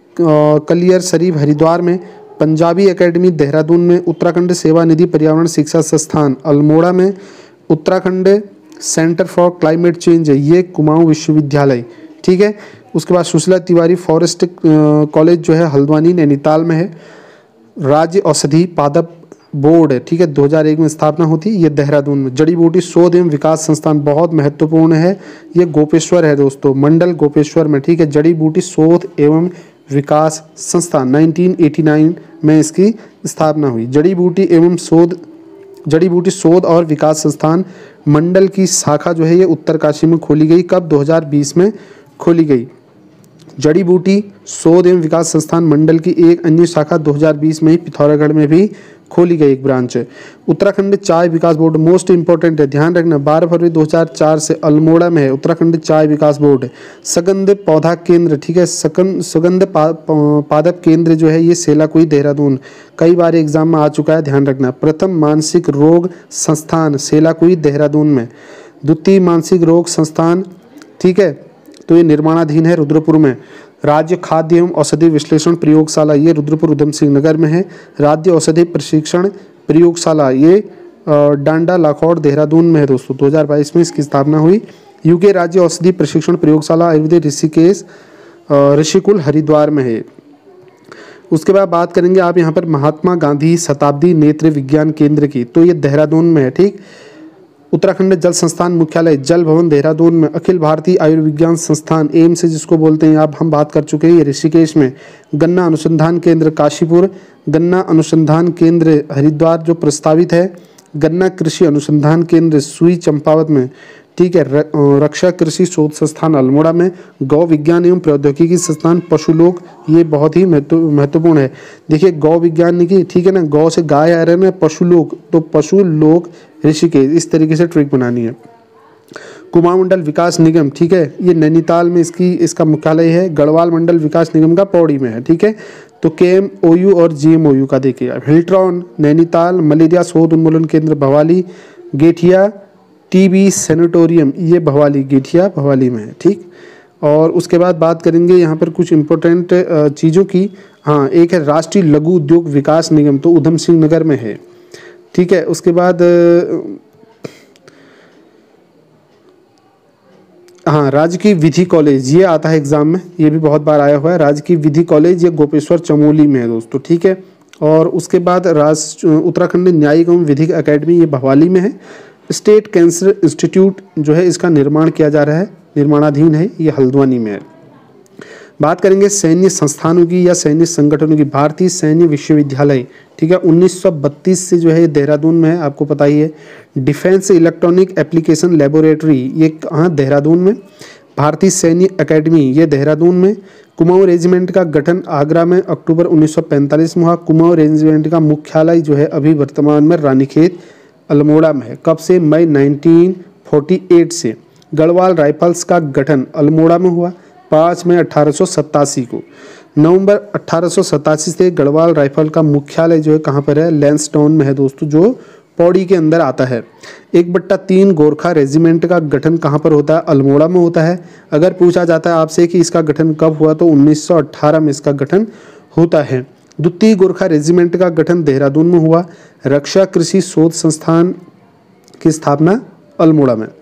कलियर शरीफ हरिद्वार में। पंजाबी एकेडमी देहरादून में। उत्तराखंड सेवा निधि पर्यावरण शिक्षा संस्थान अल्मोड़ा में। Uttarakhand centre for climate change है ये कुमाऊं विश्वविद्यालय, ठीक है। उसके बाद सुशीला तिवारी फॉरेस्ट कॉलेज जो है हल्द्वानी नैनीताल में है। राज्य औषधि पादप बोर्ड है, ठीक है, दो हज़ार एक में स्थापना होती है, ये देहरादून में। जड़ी बूटी शोध एवं विकास संस्थान बहुत महत्वपूर्ण है, ये गोपेश्वर है दोस्तों, मंडल गोपेश्वर में, ठीक है। जड़ी बूटी शोध एवं विकास संस्थान उन्नीस सौ नवासी में इसकी स्थापना हुई। जड़ी बूटी एवं शोध जड़ी बूटी शोध और विकास संस्थान मंडल की शाखा जो है ये उत्तरकाशी में खोली गई, कब, दो हज़ार बीस में खोली गई। जड़ी बूटी शोध एवं विकास संस्थान मंडल की एक अन्य शाखा दो हज़ार बीस में ही पिथौरागढ़ में भी खोली गई एक ब्रांच है। उत्तराखंड चाय विकास बोर्ड मोस्ट इंपॉर्टेंट है, ध्यान रखना, बारह फरवरी दो हज़ार चार से अल्मोड़ा में है उत्तराखंड चाय विकास बोर्ड। सगंध पौधा केंद्र, ठीक है, सकन सुगंध पा, पादप केंद्र जो है ये सेलाकुई देहरादून, कई बार एग्जाम में आ चुका है, ध्यान रखना। प्रथम मानसिक रोग संस्थान सेलाकुई देहरादून में। द्वितीय मानसिक रोग संस्थान, ठीक है, तो ये निर्माणाधीन है रुद्रपुर में। राज्य खाद्य एवं औषधि विश्लेषण प्रयोगशाला ये रुद्रपुर उधम सिंह नगर में है। राज्य औषधि प्रशिक्षण प्रयोगशाला ये डांडा लाखौड़ देहरादून में है दोस्तों, दो हज़ार बाईस में इसकी स्थापना हुई। यूके राज्य औषधि प्रशिक्षण प्रयोगशाला आयुर्वेद ऋषिकेश ऋषिकुल हरिद्वार में है। उसके बाद बात करेंगे आप यहाँ पर महात्मा गांधी शताब्दी नेत्र विज्ञान केंद्र की, तो ये देहरादून में है, ठीक। उत्तराखंड जल संस्थान मुख्यालय जल भवन देहरादून में। अखिल भारतीय आयुर्विज्ञान संस्थान एम्स जिसको बोलते हैं आप, हम बात कर चुके हैं, ये ऋषिकेश में। गन्ना अनुसंधान केंद्र काशीपुर। गन्ना अनुसंधान केंद्र हरिद्वार जो प्रस्तावित है। गन्ना कृषि अनुसंधान केंद्र सुई चंपावत में, ठीक है। रक्षा कृषि शोध संस्थान अल्मोड़ा में। गौ विज्ञान एवं प्रौद्योगिकी संस्थान पशुलोक ये बहुत ही महत्वपूर्ण है। देखिए गौ विज्ञान की, ठीक है ना, गौ से गाय आ रहे हैं, पशुलोक तो पशुलोक ऋषिकेश, इस तरीके से ट्रिक बनानी है। कुमाऊं मंडल विकास निगम, ठीक है, ये नैनीताल में इसकी इसका मुख्यालय है। गढ़वाल मंडल विकास निगम का पौड़ी में है, ठीक है। तो के एम ओ यू और जी एम ओ यू का देखिए। हिल्ट्रॉन नैनीताल। मलेरिया शोध उन्मूलन केंद्र भवाली। गेठिया टीबी सैनिटोरियम ये भवाली, गेठिया भवाली में है, ठीक। और उसके बाद बात करेंगे यहाँ पर कुछ इंपॉर्टेंट चीज़ों की। हाँ, एक है राष्ट्रीय लघु उद्योग विकास निगम, तो उधम सिंह नगर में है, ठीक है। उसके बाद हाँ, राजकीय विधि कॉलेज ये आता है एग्जाम में, ये भी बहुत बार आया हुआ है। राजकीय विधि कॉलेज ये गोपेश्वर चमोली में है दोस्तों, ठीक है। और उसके बाद राष्ट्र उत्तराखंड न्यायिक एवं विधिक अकेडमी ये भवाली में है। स्टेट कैंसर इंस्टीट्यूट जो है इसका निर्माण किया जा रहा है निर्माणाधीन है, ये हल्द्वानी में है। बात करेंगे सैन्य संस्थानों की या सैन्य संगठनों की। भारतीय सैन्य विश्वविद्यालय, ठीक है, उन्नीस सौ बत्तीस से जो है देहरादून में है, आपको पता ही है। डिफेंस इलेक्ट्रॉनिक एप्लीकेशन लेबोरेटरी, ये कहाँ, देहरादून में। भारतीय सैन्य अकेडमी, ये देहरादून में। कुमाऊं रेजिमेंट का गठन आगरा में अक्टूबर उन्नीस सौ पैंतालीस में हुआ। कुमाऊं रेजिमेंट का मुख्यालय जो है अभी वर्तमान में रानीखेत अल्मोड़ा में है। कब से? मई उन्नीस सौ अड़तालीस से। गढ़वाल राइफल्स का गठन अल्मोड़ा में हुआ पाँच मई अठारह सौ सतासी को। नवंबर अठारह सौ सतासी से गढ़वाल राइफल का मुख्यालय जो है कहाँ पर है? लैंसडाउन में है दोस्तों, जो पौड़ी के अंदर आता है। एक बट्टा तीन गोरखा रेजिमेंट का गठन कहाँ पर होता है? अल्मोड़ा में होता है। अगर पूछा जाता है आपसे कि इसका गठन कब हुआ, तो उन्नीस सौ अठारह में इसका गठन होता है। द्वितीय गोरखा रेजिमेंट का गठन देहरादून में हुआ। रक्षा कृषि शोध संस्थान की स्थापना अल्मोड़ा में।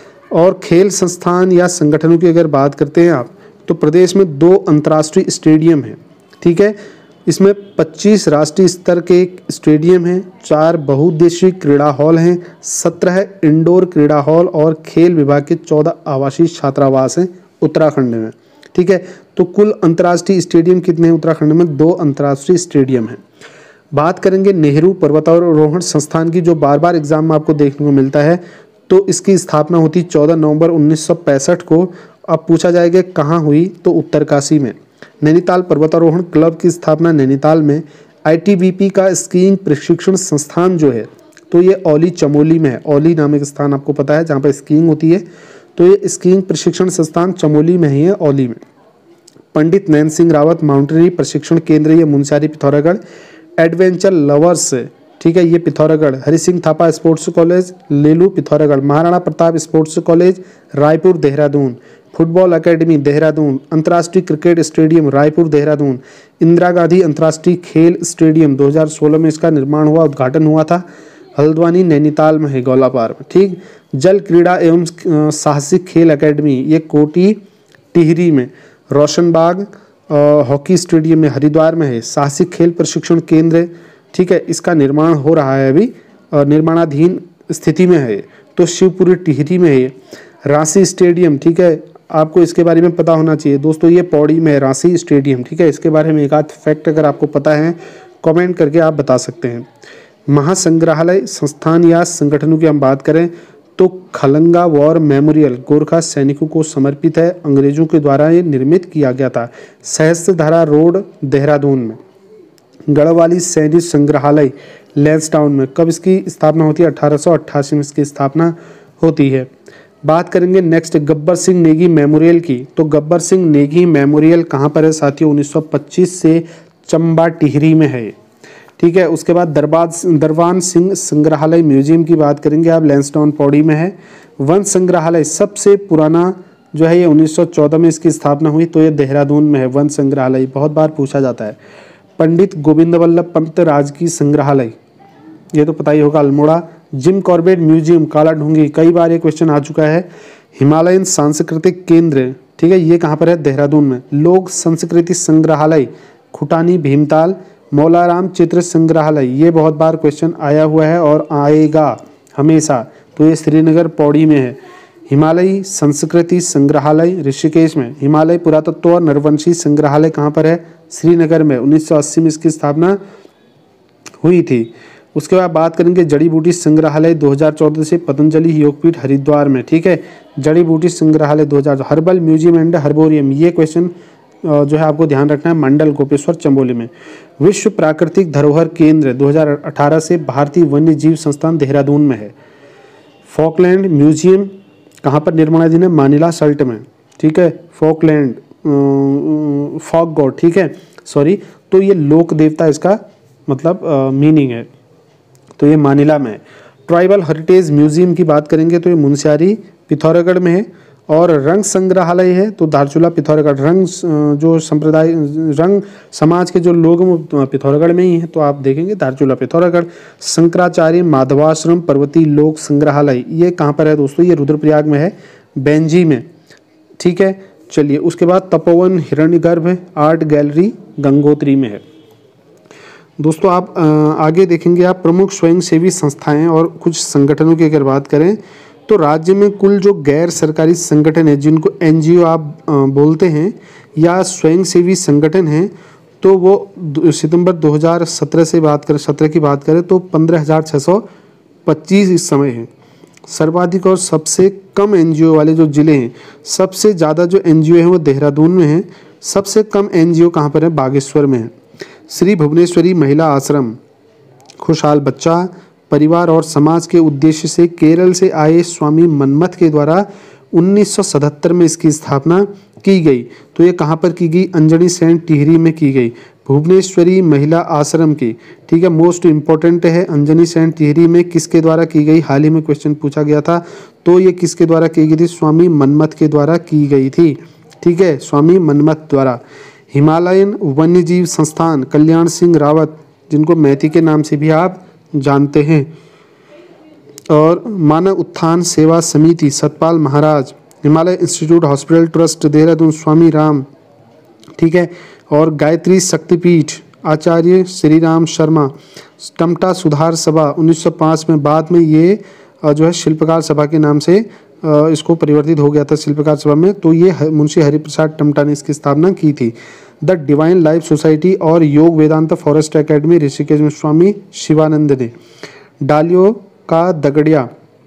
और खेल संस्थान या संगठनों की अगर बात करते हैं आप, तो प्रदेश में दो अंतर्राष्ट्रीय स्टेडियम हैं, ठीक है। इसमें पच्चीस राष्ट्रीय स्तर के स्टेडियम हैं, चार बहुउद्देशीय क्रीड़ा हॉल हैं, सत्रह इंडोर क्रीड़ा हॉल और खेल विभाग के चौदह आवासीय छात्रावास हैं उत्तराखंड में, ठीक है। तो कुल अंतर्राष्ट्रीय स्टेडियम कितने हैं उत्तराखंड में? दो अंतर्राष्ट्रीय स्टेडियम हैं। बात करेंगे नेहरू पर्वतारोहण संस्थान की, जो बार बार एग्जाम में आपको देखने को मिलता है। तो इसकी स्थापना होती चौदह नवंबर उन्नीस सौ पैंसठ को। अब पूछा जाएगा कहाँ हुई, तो उत्तरकाशी में। नैनीताल पर्वतारोहण क्लब की स्थापना नैनीताल में। आईटीबीपी का स्कीइंग प्रशिक्षण संस्थान जो है, तो ये औली चमोली में है। औली नामक स्थान आपको पता है जहाँ पर स्कीइंग होती है, तो ये स्कीइंग प्रशिक्षण संस्थान चमोली में ही है, औली में। पंडित नैन सिंह रावत माउंटेनरी प्रशिक्षण केंद्र, ये मुनस्यारी पिथौरागढ़। एडवेंचर लवर्स, ठीक है, ये Pithoragarh. Hari Singh Thapa sports college Lelu Pithoragarh. Maharana Pratap sports college Raipur Dehradun. Football academy Dehradun. अंतर्राष्ट्रीय क्रिकेट स्टेडियम रायपुर देहरादून। इंदिरा गांधी अंतर्राष्ट्रीय खेल स्टेडियम दो हज़ार सोलह में इसका निर्माण हुआ, उद्घाटन हुआ था। हल्द्वानी नैनीताल में है, गौलापार में, ठीक। जल क्रीड़ा एवं साहसिक खेल एकेडमी, ये कोटी टिहरी में। रोशनबाग हॉकी स्टेडियम में हरिद्वार में है। साहसिक खेल प्रशिक्षण केंद्र, ठीक है, इसका निर्माण हो रहा है अभी, निर्माणाधीन स्थिति में है, तो शिवपुरी टिहरी में है। रांसी स्टेडियम, ठीक है, आपको इसके बारे में पता होना चाहिए दोस्तों, ये पौड़ी में है रांसी स्टेडियम, ठीक है। इसके बारे में एक आध फैक्ट अगर आपको पता है कमेंट करके आप बता सकते हैं। महासंग्रहालय संस्थान या संगठनों की हम बात करें तो खलंगा वॉर मेमोरियल गोरखा सैनिकों को समर्पित है। अंग्रेजों के द्वारा ये निर्मित किया गया था। सहस्त्रधारा रोड देहरादून में। गढ़वाली सैनिक संग्रहालय लैंसडाउन में। कब इसकी स्थापना होती है? अठारह सौ अट्ठासी में इसकी स्थापना होती है। बात करेंगे नेक्स्ट गब्बर सिंह नेगी मेमोरियल की, तो गब्बर सिंह नेगी मेमोरियल कहाँ पर है साथियों? उन्नीस सौ पच्चीस से चंबा टिहरी में है, ठीक है। उसके बाद दरबार दरबान सिंह संग्रहालय म्यूजियम की बात करेंगे आप, लैंसडाउन पौड़ी में है। वन संग्रहालय सबसे पुराना जो है ये उन्नीस सौ चौदह में इसकी स्थापना हुई, तो ये देहरादून में है वन संग्रहालय, बहुत बार पूछा जाता है। पंडित गोविंद वल्लभ पंत राजकीय संग्रहालय, ये तो पता ही होगा, अल्मोड़ा। जिम कॉर्बेट म्यूजियम काला ढूंगी, कई बार ये क्वेश्चन आ चुका है। हिमालयन सांस्कृतिक केंद्र, ठीक है, ये कहाँ पर है? देहरादून में। लोक संस्कृति संग्रहालय खुटानी भीमताल। मौलाराम चित्र संग्रहालय, ये बहुत बार क्वेश्चन आया हुआ है और आएगा हमेशा, तो ये श्रीनगर पौड़ी में है। हिमालयी संस्कृति संग्रहालय ऋषिकेश में। हिमालय पुरातत्व और नरवंशी संग्रहालय कहाँ पर है? श्रीनगर में। उन्नीस सौ अस्सी में इसकी स्थापना हुई थी। उसके बाद बात करेंगे जड़ी बूटी संग्रहालय दो हज़ार चौदह से पतंजलि योगपीठ हरिद्वार में, ठीक है। जड़ी बूटी संग्रहालय दो हज़ार। हर्बल म्यूजियम एंड हर्बोरियम, ये क्वेश्चन जो है आपको ध्यान रखना है, मंडल गोपेश्वर चंबोली में। विश्व प्राकृतिक धरोहर केंद्र दो हज़ार अठारह से भारतीय वन्य जीव संस्थान देहरादून में है। फॉकलैंड म्यूजियम कहाँ पर निर्माणाधीन है? मानिला सल्ट में, ठीक है। फॉकलैंड फॉक गॉड, ठीक है, सॉरी, तो ये लोक देवता इसका मतलब मीनिंग है, तो ये मानिला में है। ट्राइबल हेरिटेज म्यूजियम की बात करेंगे तो ये मुनस्यारी पिथौरागढ़ में है। और रंग संग्रहालय है तो धारचूला पिथौरागढ़। रंग जो संप्रदाय रंग समाज के जो लोग हैं पिथौरागढ़ में ही हैं, तो आप देखेंगे धारचूला पिथौरागढ़। शंकराचार्य माधवाश्रम पर्वतीय लोक संग्रहालय, ये कहाँ पर है दोस्तों? ये रुद्रप्रयाग में है, बेंजी में, ठीक है। चलिए उसके बाद तपोवन हिरण्यगर्भ आर्ट गैलरी गंगोत्री में है। दोस्तों आप आगे देखेंगे आप प्रमुख स्वयंसेवी संस्थाएं और कुछ संगठनों की अगर बात करें तो राज्य में कुल जो गैर सरकारी संगठन है जिनको एनजीओ आप अ, बोलते हैं या स्वयंसेवी संगठन हैं, तो वो सितंबर दो हज़ार सत्रह से बात करें सत्रह की बात करें तो पंद्रह हज़ार छः सौ पच्चीस इस समय है। सर्वाधिक और सबसे कम एनजीओ वाले जो ज़िले हैं, सबसे ज़्यादा जो एनजीओ हैं वो देहरादून में हैं, सबसे कम एनजीओ कहाँ पर है? बागेश्वर में है। श्री भुवनेश्वरी महिला आश्रम खुशहाल बच्चा परिवार और समाज के उद्देश्य से केरल से आए स्वामी मनमथ के द्वारा उन्नीस सौ सतहत्तर में इसकी स्थापना की गई। तो ये कहाँ पर की गई? अंजनी सेंट टिहरी में की गई, भुवनेश्वरी महिला आश्रम की। ठीक है, मोस्ट इम्पोर्टेंट है, अंजनी सेंट टिहरी में किसके द्वारा की गई? हाल ही में क्वेश्चन पूछा गया था, तो ये किसके द्वारा की गई थी? स्वामी मनमथ के द्वारा की गई थी। ठीक है, स्वामी मनमथ द्वारा। हिमालयन वन्यजीव संस्थान कल्याण सिंह रावत, जिनको मैती के नाम से भी आप जानते हैं, और मानव उत्थान सेवा समिति Satpal Maharaj, Himalaya institute hospital trust Dehradun Swami Ram. ठीक है, और गायत्री शक्तिपीठ आचार्य श्री राम शर्मा, टमटा सुधार सभा उन्नीस सौ पाँच में, बाद में ये जो है शिल्पकार सभा के नाम से इसको परिवर्तित हो गया था शिल्पकार सभा में, तो ये मुंशी हरिप्रसाद टमटा ने इसकी स्थापना की थी। द डिवाइन लाइफ सोसाइटी और योग वेदांत फॉरेस्ट एकेडमी ऋषिकेश में स्वामी शिवानंद ने। डालियो का दगड़िया,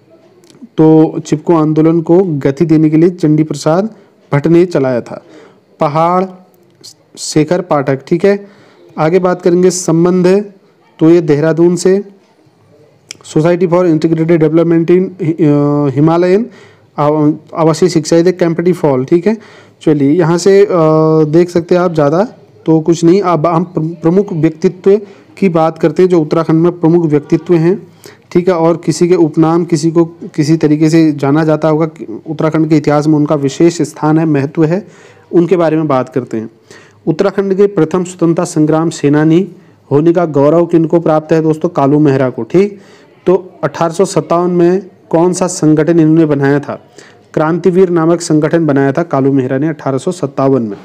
तो चिपको आंदोलन को गति देने के लिए चंडी प्रसाद भट्ट ने चलाया था। पहाड़ शेखर पाठक। ठीक है, आगे बात करेंगे संबंध, तो ये देहरादून से society for integrated development in Himalayan आवासीय शिक्षा थे कैंपटी फॉल। ठीक है, चलिए यहाँ से आ, देख सकते हैं आप, ज़्यादा तो कुछ नहीं। अब हम प्रमुख व्यक्तित्व की बात करते हैं जो उत्तराखंड में प्रमुख व्यक्तित्व हैं। ठीक है, और किसी के उपनाम किसी को किसी तरीके से जाना जाता होगा, उत्तराखंड के इतिहास में उनका विशेष स्थान है, महत्व है, उनके बारे में बात करते हैं। उत्तराखंड के प्रथम स्वतंत्रता संग्राम सेनानी होने का गौरव किनको प्राप्त है दोस्तों? कालू मेहरा को। ठीक, तो अठारह सौ सत्तावन में कौन सा संगठन इन्होंने बनाया था? क्रांतिवीर नामक संगठन बनाया था कालू मेहरा ने अठारह सौ सत्तावन में।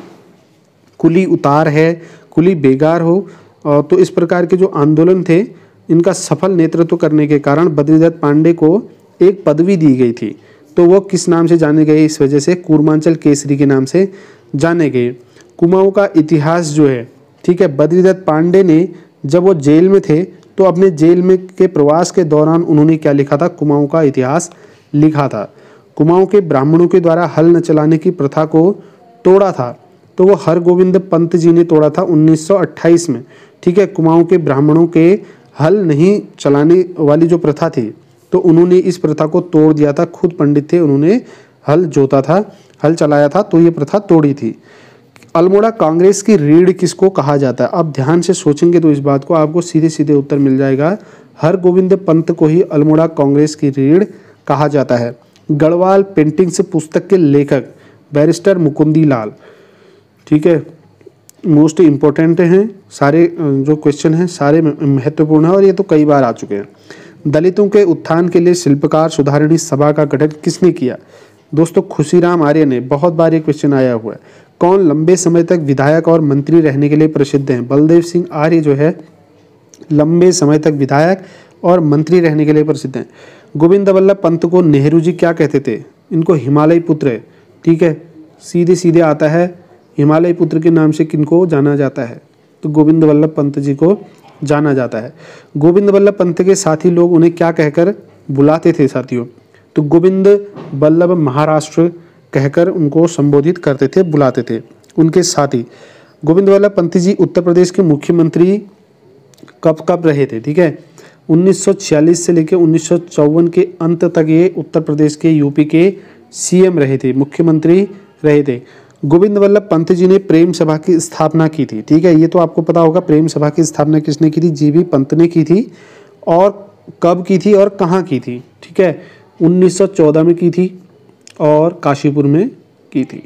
कुली उतार है, कुली बेगार हो, तो इस प्रकार के जो आंदोलन थे इनका सफल नेतृत्व करने के कारण बद्रीदत्त पांडे को एक पदवी दी गई थी, तो वो किस नाम से जाने गए? इस वजह से कूर्मांचल केसरी के नाम से जाने गए। कुमाऊं का इतिहास जो है, ठीक है, बद्रीदत्त पांडे ने जब वो जेल में थे तो अपने जेल में के प्रवास के दौरान उन्होंने क्या लिखा था? कुमाऊं का इतिहास लिखा था। कुमाऊं के ब्राह्मणों के द्वारा हल न चलाने की प्रथा को तोड़ा था, तो वो हरगोविंद पंत जी ने तोड़ा था उन्नीस सौ अट्ठाईस में। ठीक है, कुमाऊं के ब्राह्मणों के हल नहीं चलाने वाली जो प्रथा थी, तो उन्होंने इस प्रथा को तोड़ दिया था। खुद पंडित थे, उन्होंने हल जोता था, हल चलाया था, तो ये प्रथा तोड़ी थी। अल्मोड़ा कांग्रेस की रीढ़ किसको कहा जाता है? अब ध्यान से सोचेंगे तो इस बात को आपको सीधे सीधे उत्तर मिल जाएगा। हरगोविंद पंत को ही अल्मोड़ा कांग्रेस की रीढ़ कहा जाता है। गढ़वाल पेंटिंग्स पुस्तक के लेखक बैरिस्टर मुकुंदी लाल। ठीक है, मोस्ट इम्पोर्टेंट हैं सारे, जो क्वेश्चन हैं सारे महत्वपूर्ण है और ये तो कई बार आ चुके हैं। दलितों के उत्थान के लिए शिल्पकार सुधारणी सभा का गठन किसने किया? दोस्तों खुशीराम आर्य ने। बहुत बार ये क्वेश्चन आया हुआ है। कौन लंबे समय तक विधायक और मंत्री रहने के लिए प्रसिद्ध हैं? बलदेव सिंह आर्य जो है लंबे समय तक विधायक और मंत्री रहने के लिए प्रसिद्ध हैं। गोविंद वल्लभ पंत को नेहरू जी क्या कहते थे? इनको हिमालय पुत्र। ठीक है, सीधे सीधे आता है, हिमालय पुत्र के नाम से किनको जाना जाता है? तो गोविंद वल्लभ पंत जी को जाना जाता है। गोविंद वल्लभ पंत के साथी लोग उन्हें क्या कहकर बुलाते थे साथियों? तो गोविंद वल्लभ महाराष्ट्र कहकर उनको संबोधित करते थे, बुलाते थे उनके साथी। गोविंद वल्लभ पंत जी उत्तर प्रदेश के मुख्यमंत्री कब कब रहे थे? ठीक है, उन्नीस सौ छियालीस से लेकर उन्नीस सौ चौवन के अंत तक ये उत्तर प्रदेश के यूपी के सीएम रहे थे, मुख्यमंत्री रहे थे। गोविंद वल्लभ पंत जी ने प्रेम सभा की स्थापना की थी। ठीक है, ये तो आपको पता होगा, प्रेम सभा की स्थापना किसने की थी? जीबी पंत ने की थी। और कब की थी और कहाँ की थी? ठीक है, उन्नीस सौ चौदह में की थी और काशीपुर में की थी।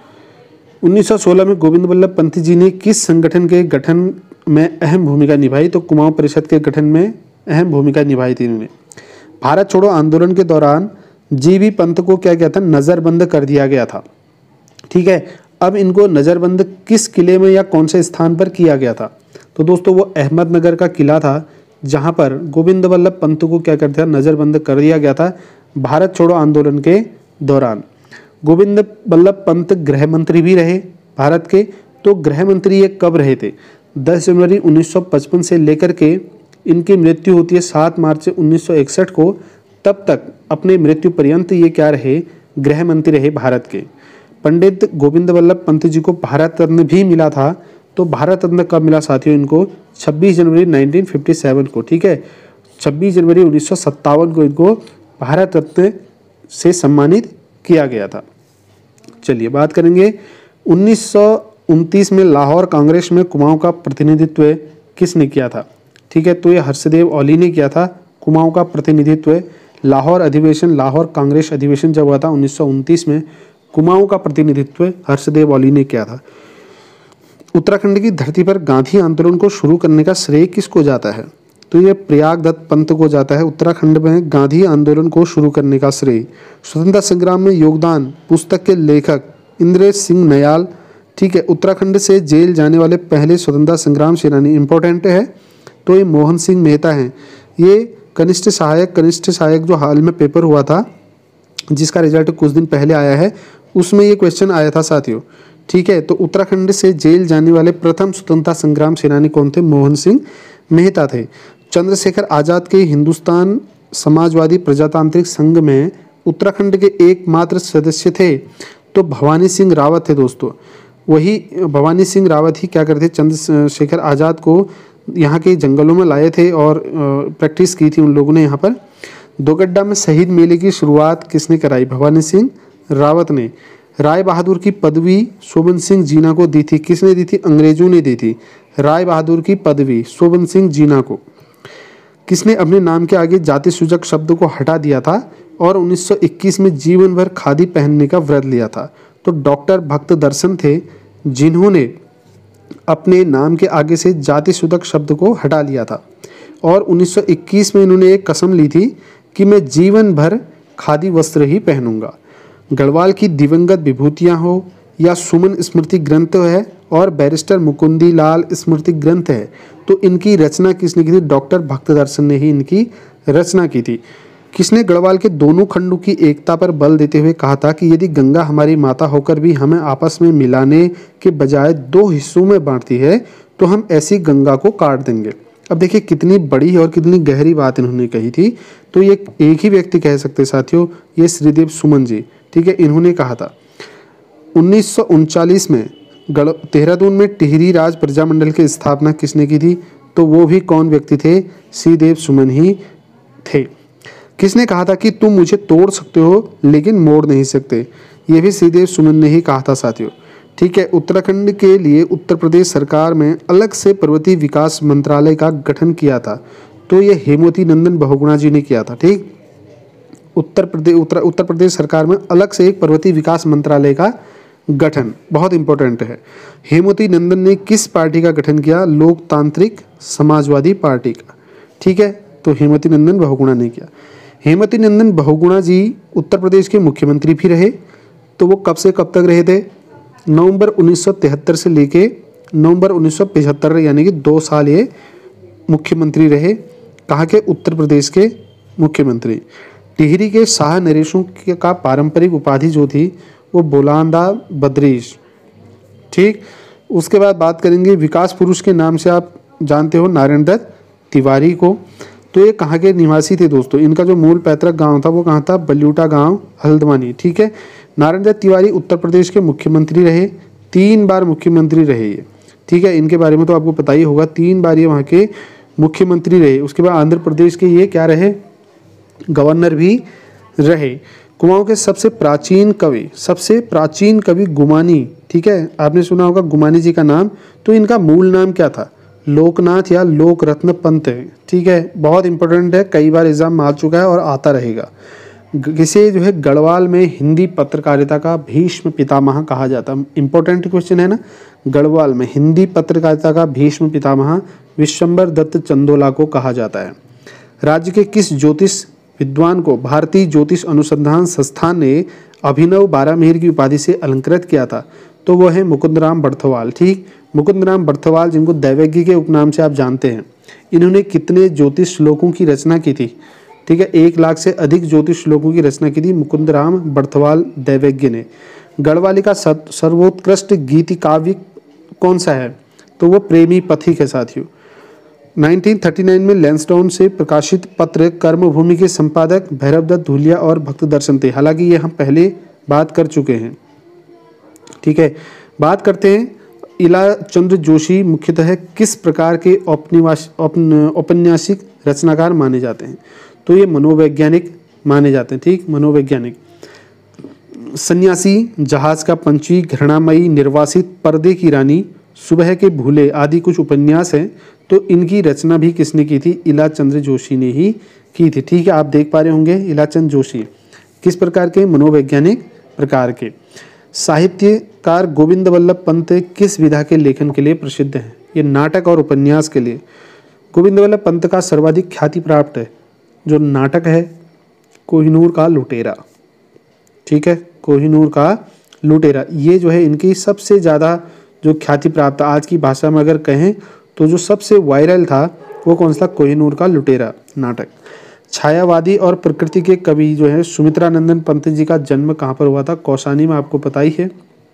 उन्नीस सौ सोलह में गोविंद वल्लभ पंत जी ने किस संगठन के गठन में अहम भूमिका निभाई? तो कुमाऊं परिषद के गठन में अहम भूमिका निभाई थी इन्होंने। भारत छोड़ो आंदोलन के दौरान जीबी पंत को क्या किया था? नज़रबंद कर दिया गया था। ठीक है, अब इनको नज़रबंद किस किले में या कौन से स्थान पर किया गया था? तो दोस्तों वो अहमदनगर का किला था, जहाँ पर गोविंद वल्लभ पंत को क्या कर दिया? नज़रबंद कर दिया गया था। भारत छोड़ो आंदोलन के दौरान। गोविंद बल्लभ पंत गृह मंत्री भी रहे भारत के। तो गृह मंत्री ये कब रहे थे? दस जनवरी उन्नीस सौ पचपन से लेकर के इनकी मृत्यु होती है सात मार्च उन्नीस सौ इकसठ को। तब तक अपने मृत्यु पर्यंत ये क्या रहे? गृह मंत्री रहे भारत के। पंडित गोविंद बल्लभ पंत जी को भारत रत्न भी मिला था। तो भारत रत्न कब मिला साथियों इनको? छब्बीस जनवरी उन्नीस सौ सत्तावन को। ठीक है, छब्बीस जनवरी उन्नीस सौ सत्तावन को इनको भारत रत्न से सम्मानित किया गया था। चलिए बात करेंगे उन्नीस सौ उनतीस में लाहौर कांग्रेस में कुमाऊं का प्रतिनिधित्व किसने किया था? ठीक है, तो ये हर्षदेव ओली ने किया था कुमाऊं का प्रतिनिधित्व। लाहौर अधिवेशन, लाहौर कांग्रेस अधिवेशन जब हुआ था उन्नीस सौ उनतीस में, कुमाऊं का प्रतिनिधित्व हर्षदेव ओली ने किया था। उत्तराखंड की धरती पर गांधी आंदोलन को शुरू करने का श्रेय किसको जाता है? तो ये प्रयाग दत्त पंत को जाता है। उत्तराखंड में गांधी आंदोलन को शुरू करने का श्रेय। स्वतंत्रता संग्राम में योगदान, पुस्तक के लेखक इंद्रेश सिंह नयाल। ठीक है, उत्तराखंड से जेल जाने वाले पहले स्वतंत्रता संग्राम सेनानी इंपॉर्टेंट है तो ये मोहन सिंह मेहता हैं। ये कनिष्ठ सहायक कनिष्ठ सहायक जो हाल में पेपर हुआ था जिसका रिजल्ट कुछ दिन पहले आया है, उसमें ये क्वेश्चन आया था साथियों। ठीक है, तो उत्तराखंड से जेल जाने वाले प्रथम स्वतंत्रता संग्राम सेनानी कौन थे? मोहन सिंह मेहता थे। चंद्रशेखर आजाद के हिंदुस्तान समाजवादी प्रजातांत्रिक संघ में उत्तराखंड के एकमात्र सदस्य थे तो भवानी सिंह रावत थे दोस्तों। वही भवानी सिंह रावत ही क्या करते? चंद्रशेखर आज़ाद को यहाँ के जंगलों में लाए थे और प्रैक्टिस की थी उन लोगों ने यहाँ पर। दोगड्डा में शहीद मेले की शुरुआत किसने कराई? भवानी सिंह रावत ने। राय बहादुर की पदवी शोभन सिंह जीना को दी थी। किसने दी थी? अंग्रेजों ने दी थी राय बहादुर की पदवी शोभन सिंह जीना को। किसने अपने नाम के आगे जाति सूचक शब्द को हटा दिया था और उन्नीस सौ इक्कीस में जीवन भर खादी पहनने का व्रत लिया था? तो डॉक्टर भक्त दर्शन थे जिन्होंने अपने नाम के आगे से जाति सूचक शब्द को हटा लिया था और उन्नीस सौ इक्कीस में इन्होंने एक कसम ली थी कि मैं जीवन भर खादी वस्त्र ही पहनूंगा। गढ़वाल की दिवंगत विभूतियाँ हो या सुमन स्मृति ग्रंथ है और बैरिस्टर मुकुंदी लाल स्मृति ग्रंथ है, तो इनकी रचना किसने की थी? डॉक्टर भक्त दर्शन ने ही इनकी रचना की थी। किसने गढ़वाल के दोनों खंडों की एकता पर बल देते हुए कहा था कि यदि गंगा हमारी माता होकर भी हमें आपस में मिलाने के बजाय दो हिस्सों में बांटती है तो हम ऐसी गंगा को काट देंगे। अब देखिए कितनी बड़ी और कितनी गहरी बात इन्होंने कही थी। तो ये एक ही व्यक्ति कह सकते साथियों, ये श्रीदेव सुमन जी। ठीक है, इन्होंने कहा था। उन्नीस सौ उनचालीस में गढ़ देहरादून में टिहरी राज प्रजामंडल की स्थापना किसने की थी? तो वो भी कौन व्यक्ति थे? श्रीदेव सुमन ही थे। किसने कहा था कि तुम मुझे तोड़ सकते हो लेकिन मोड़ नहीं सकते? ये भी श्रीदेव सुमन ने ही कहा था साथियों। ठीक है, उत्तराखंड के लिए उत्तर प्रदेश सरकार में अलग से पर्वतीय विकास मंत्रालय का गठन किया था तो ये हेमवती नंदन बहुगुणा जी ने किया था। ठीक, उत्तर प्रदेश उत्तर उत्तर प्रदेश सरकार में अलग से एक पर्वतीय विकास मंत्रालय का गठन बहुत इंपॉर्टेंट है। हेमवती नंदन ने किस पार्टी का गठन किया? लोकतांत्रिक समाजवादी पार्टी का। ठीक है, तो हेमवती नंदन बहुगुणा ने किया। हेमवती नंदन बहुगुणा जी उत्तर प्रदेश के मुख्यमंत्री भी रहे। तो वो कब से कब तक रहे थे? नवंबर उन्नीस सौ तिहत्तर से लेके नवंबर उन्नीस सौ पचहत्तर, यानी कि दो साल ये मुख्यमंत्री रहे। कहाँ के? उत्तर प्रदेश के मुख्यमंत्री। टिहरी के शाह नरेशों का पारंपरिक उपाधि जो थी वो बोलांदा बद्रीश। ठीक, उसके बाद बात करेंगे विकास पुरुष के नाम से आप जानते हो नारायण दत्त तिवारी को। तो ये कहाँ के निवासी थे दोस्तों? इनका जो मूल पैतृक गांव था वो कहाँ था? बल्यूटा गांव, हल्द्वानी। ठीक है, नारायण दत्त तिवारी उत्तर प्रदेश के मुख्यमंत्री रहे, तीन बार मुख्यमंत्री रहे ये। ठीक है, इनके बारे में तो आपको पता ही होगा, तीन बार ये वहाँ के मुख्यमंत्री रहे। उसके बाद आंध्र प्रदेश के ये क्या रहे? गवर्नर भी रहे। कुमाऊं के सबसे प्राचीन कवि सबसे प्राचीन कवि गुमानी। ठीक है, आपने सुना होगा गुमानी जी का नाम। तो इनका मूल नाम क्या था? लोकनाथ या लोकरत्न पंत है। ठीक है, बहुत इंपॉर्टेंट है, कई बार एग्जाम में आ चुका है और आता रहेगा। किसे जो है गढ़वाल में हिंदी पत्रकारिता का भीष्म पितामह कहा जाता है? इंपॉर्टेंट क्वेश्चन है ना। गढ़वाल में हिंदी पत्रकारिता का भीष्म पितामह विश्वंभर दत्त चंदोला को कहा जाता है। राज्य के किस ज्योतिष विद्वान को भारतीय ज्योतिष अनुसंधान संस्थान ने अभिनव बारामीर की उपाधि से अलंकृत किया था? तो वो है मुकुंदराम बर्थवाल। ठीक, मुकुंदराम बर्थवाल जिनको दैवज्ञ के उपनाम से आप जानते हैं। इन्होंने कितने ज्योतिष श्लोकों की रचना की थी? ठीक है। एक लाख से अधिक ज्योतिष श्लोकों की रचना की थी मुकुंद राम बर्थवाल दैवज्ञ ने। गढ़वाली का सर्वोत्कृष्ट गीति काव्य कौन सा है? तो वो प्रेमी पथिक है साथियों। उन्नीस सौ उनतालीस में लैंसडाउन से प्रकाशित पत्र कर्मभूमि के संपादक भैरवदत्त धूलिया और भक्त दर्शन थे। हालांकि ये हम पहले बात कर चुके हैं, ठीक है। बात करते हैं इला चंद्र जोशी मुख्यतः किस प्रकार के औपन्यासिक रचनाकार माने जाते हैं? तो ये मनोवैज्ञानिक माने जाते हैं, ठीक, मनोवैज्ञानिक। सन्यासी, जहाज का पंछी, घृणामयी, निर्वासित, पर्दे की रानी, सुबह के भूले आदि कुछ उपन्यास हैं। तो इनकी रचना भी किसने की थी? इला चंद्र जोशी ने ही की थी, ठीक है। आप देख पा रहे होंगे इला चंद्र जोशी किस प्रकार के? मनोवैज्ञानिक प्रकार के। साहित्यकार गोविंद वल्लभ पंत किस विधा के लेखन के लिए प्रसिद्ध हैं? ये नाटक और उपन्यास के लिए। गोविंद वल्लभ पंत का सर्वाधिक ख्याति प्राप्त है जो नाटक है कोहिनूर का लुटेरा, ठीक है, कोहिनूर का लुटेरा। ये जो है इनकी सबसे ज़्यादा जो ख्याति प्राप्त, आज की भाषा में अगर कहें तो जो सबसे वायरल था वो कौन सा? कोहिनूर का लुटेरा नाटक। छायावादी और प्रकृति के कवि जो है सुमित्रानंदन पंत जी का जन्म कहाँ पर हुआ था? कौसानी में, आपको पता ही है,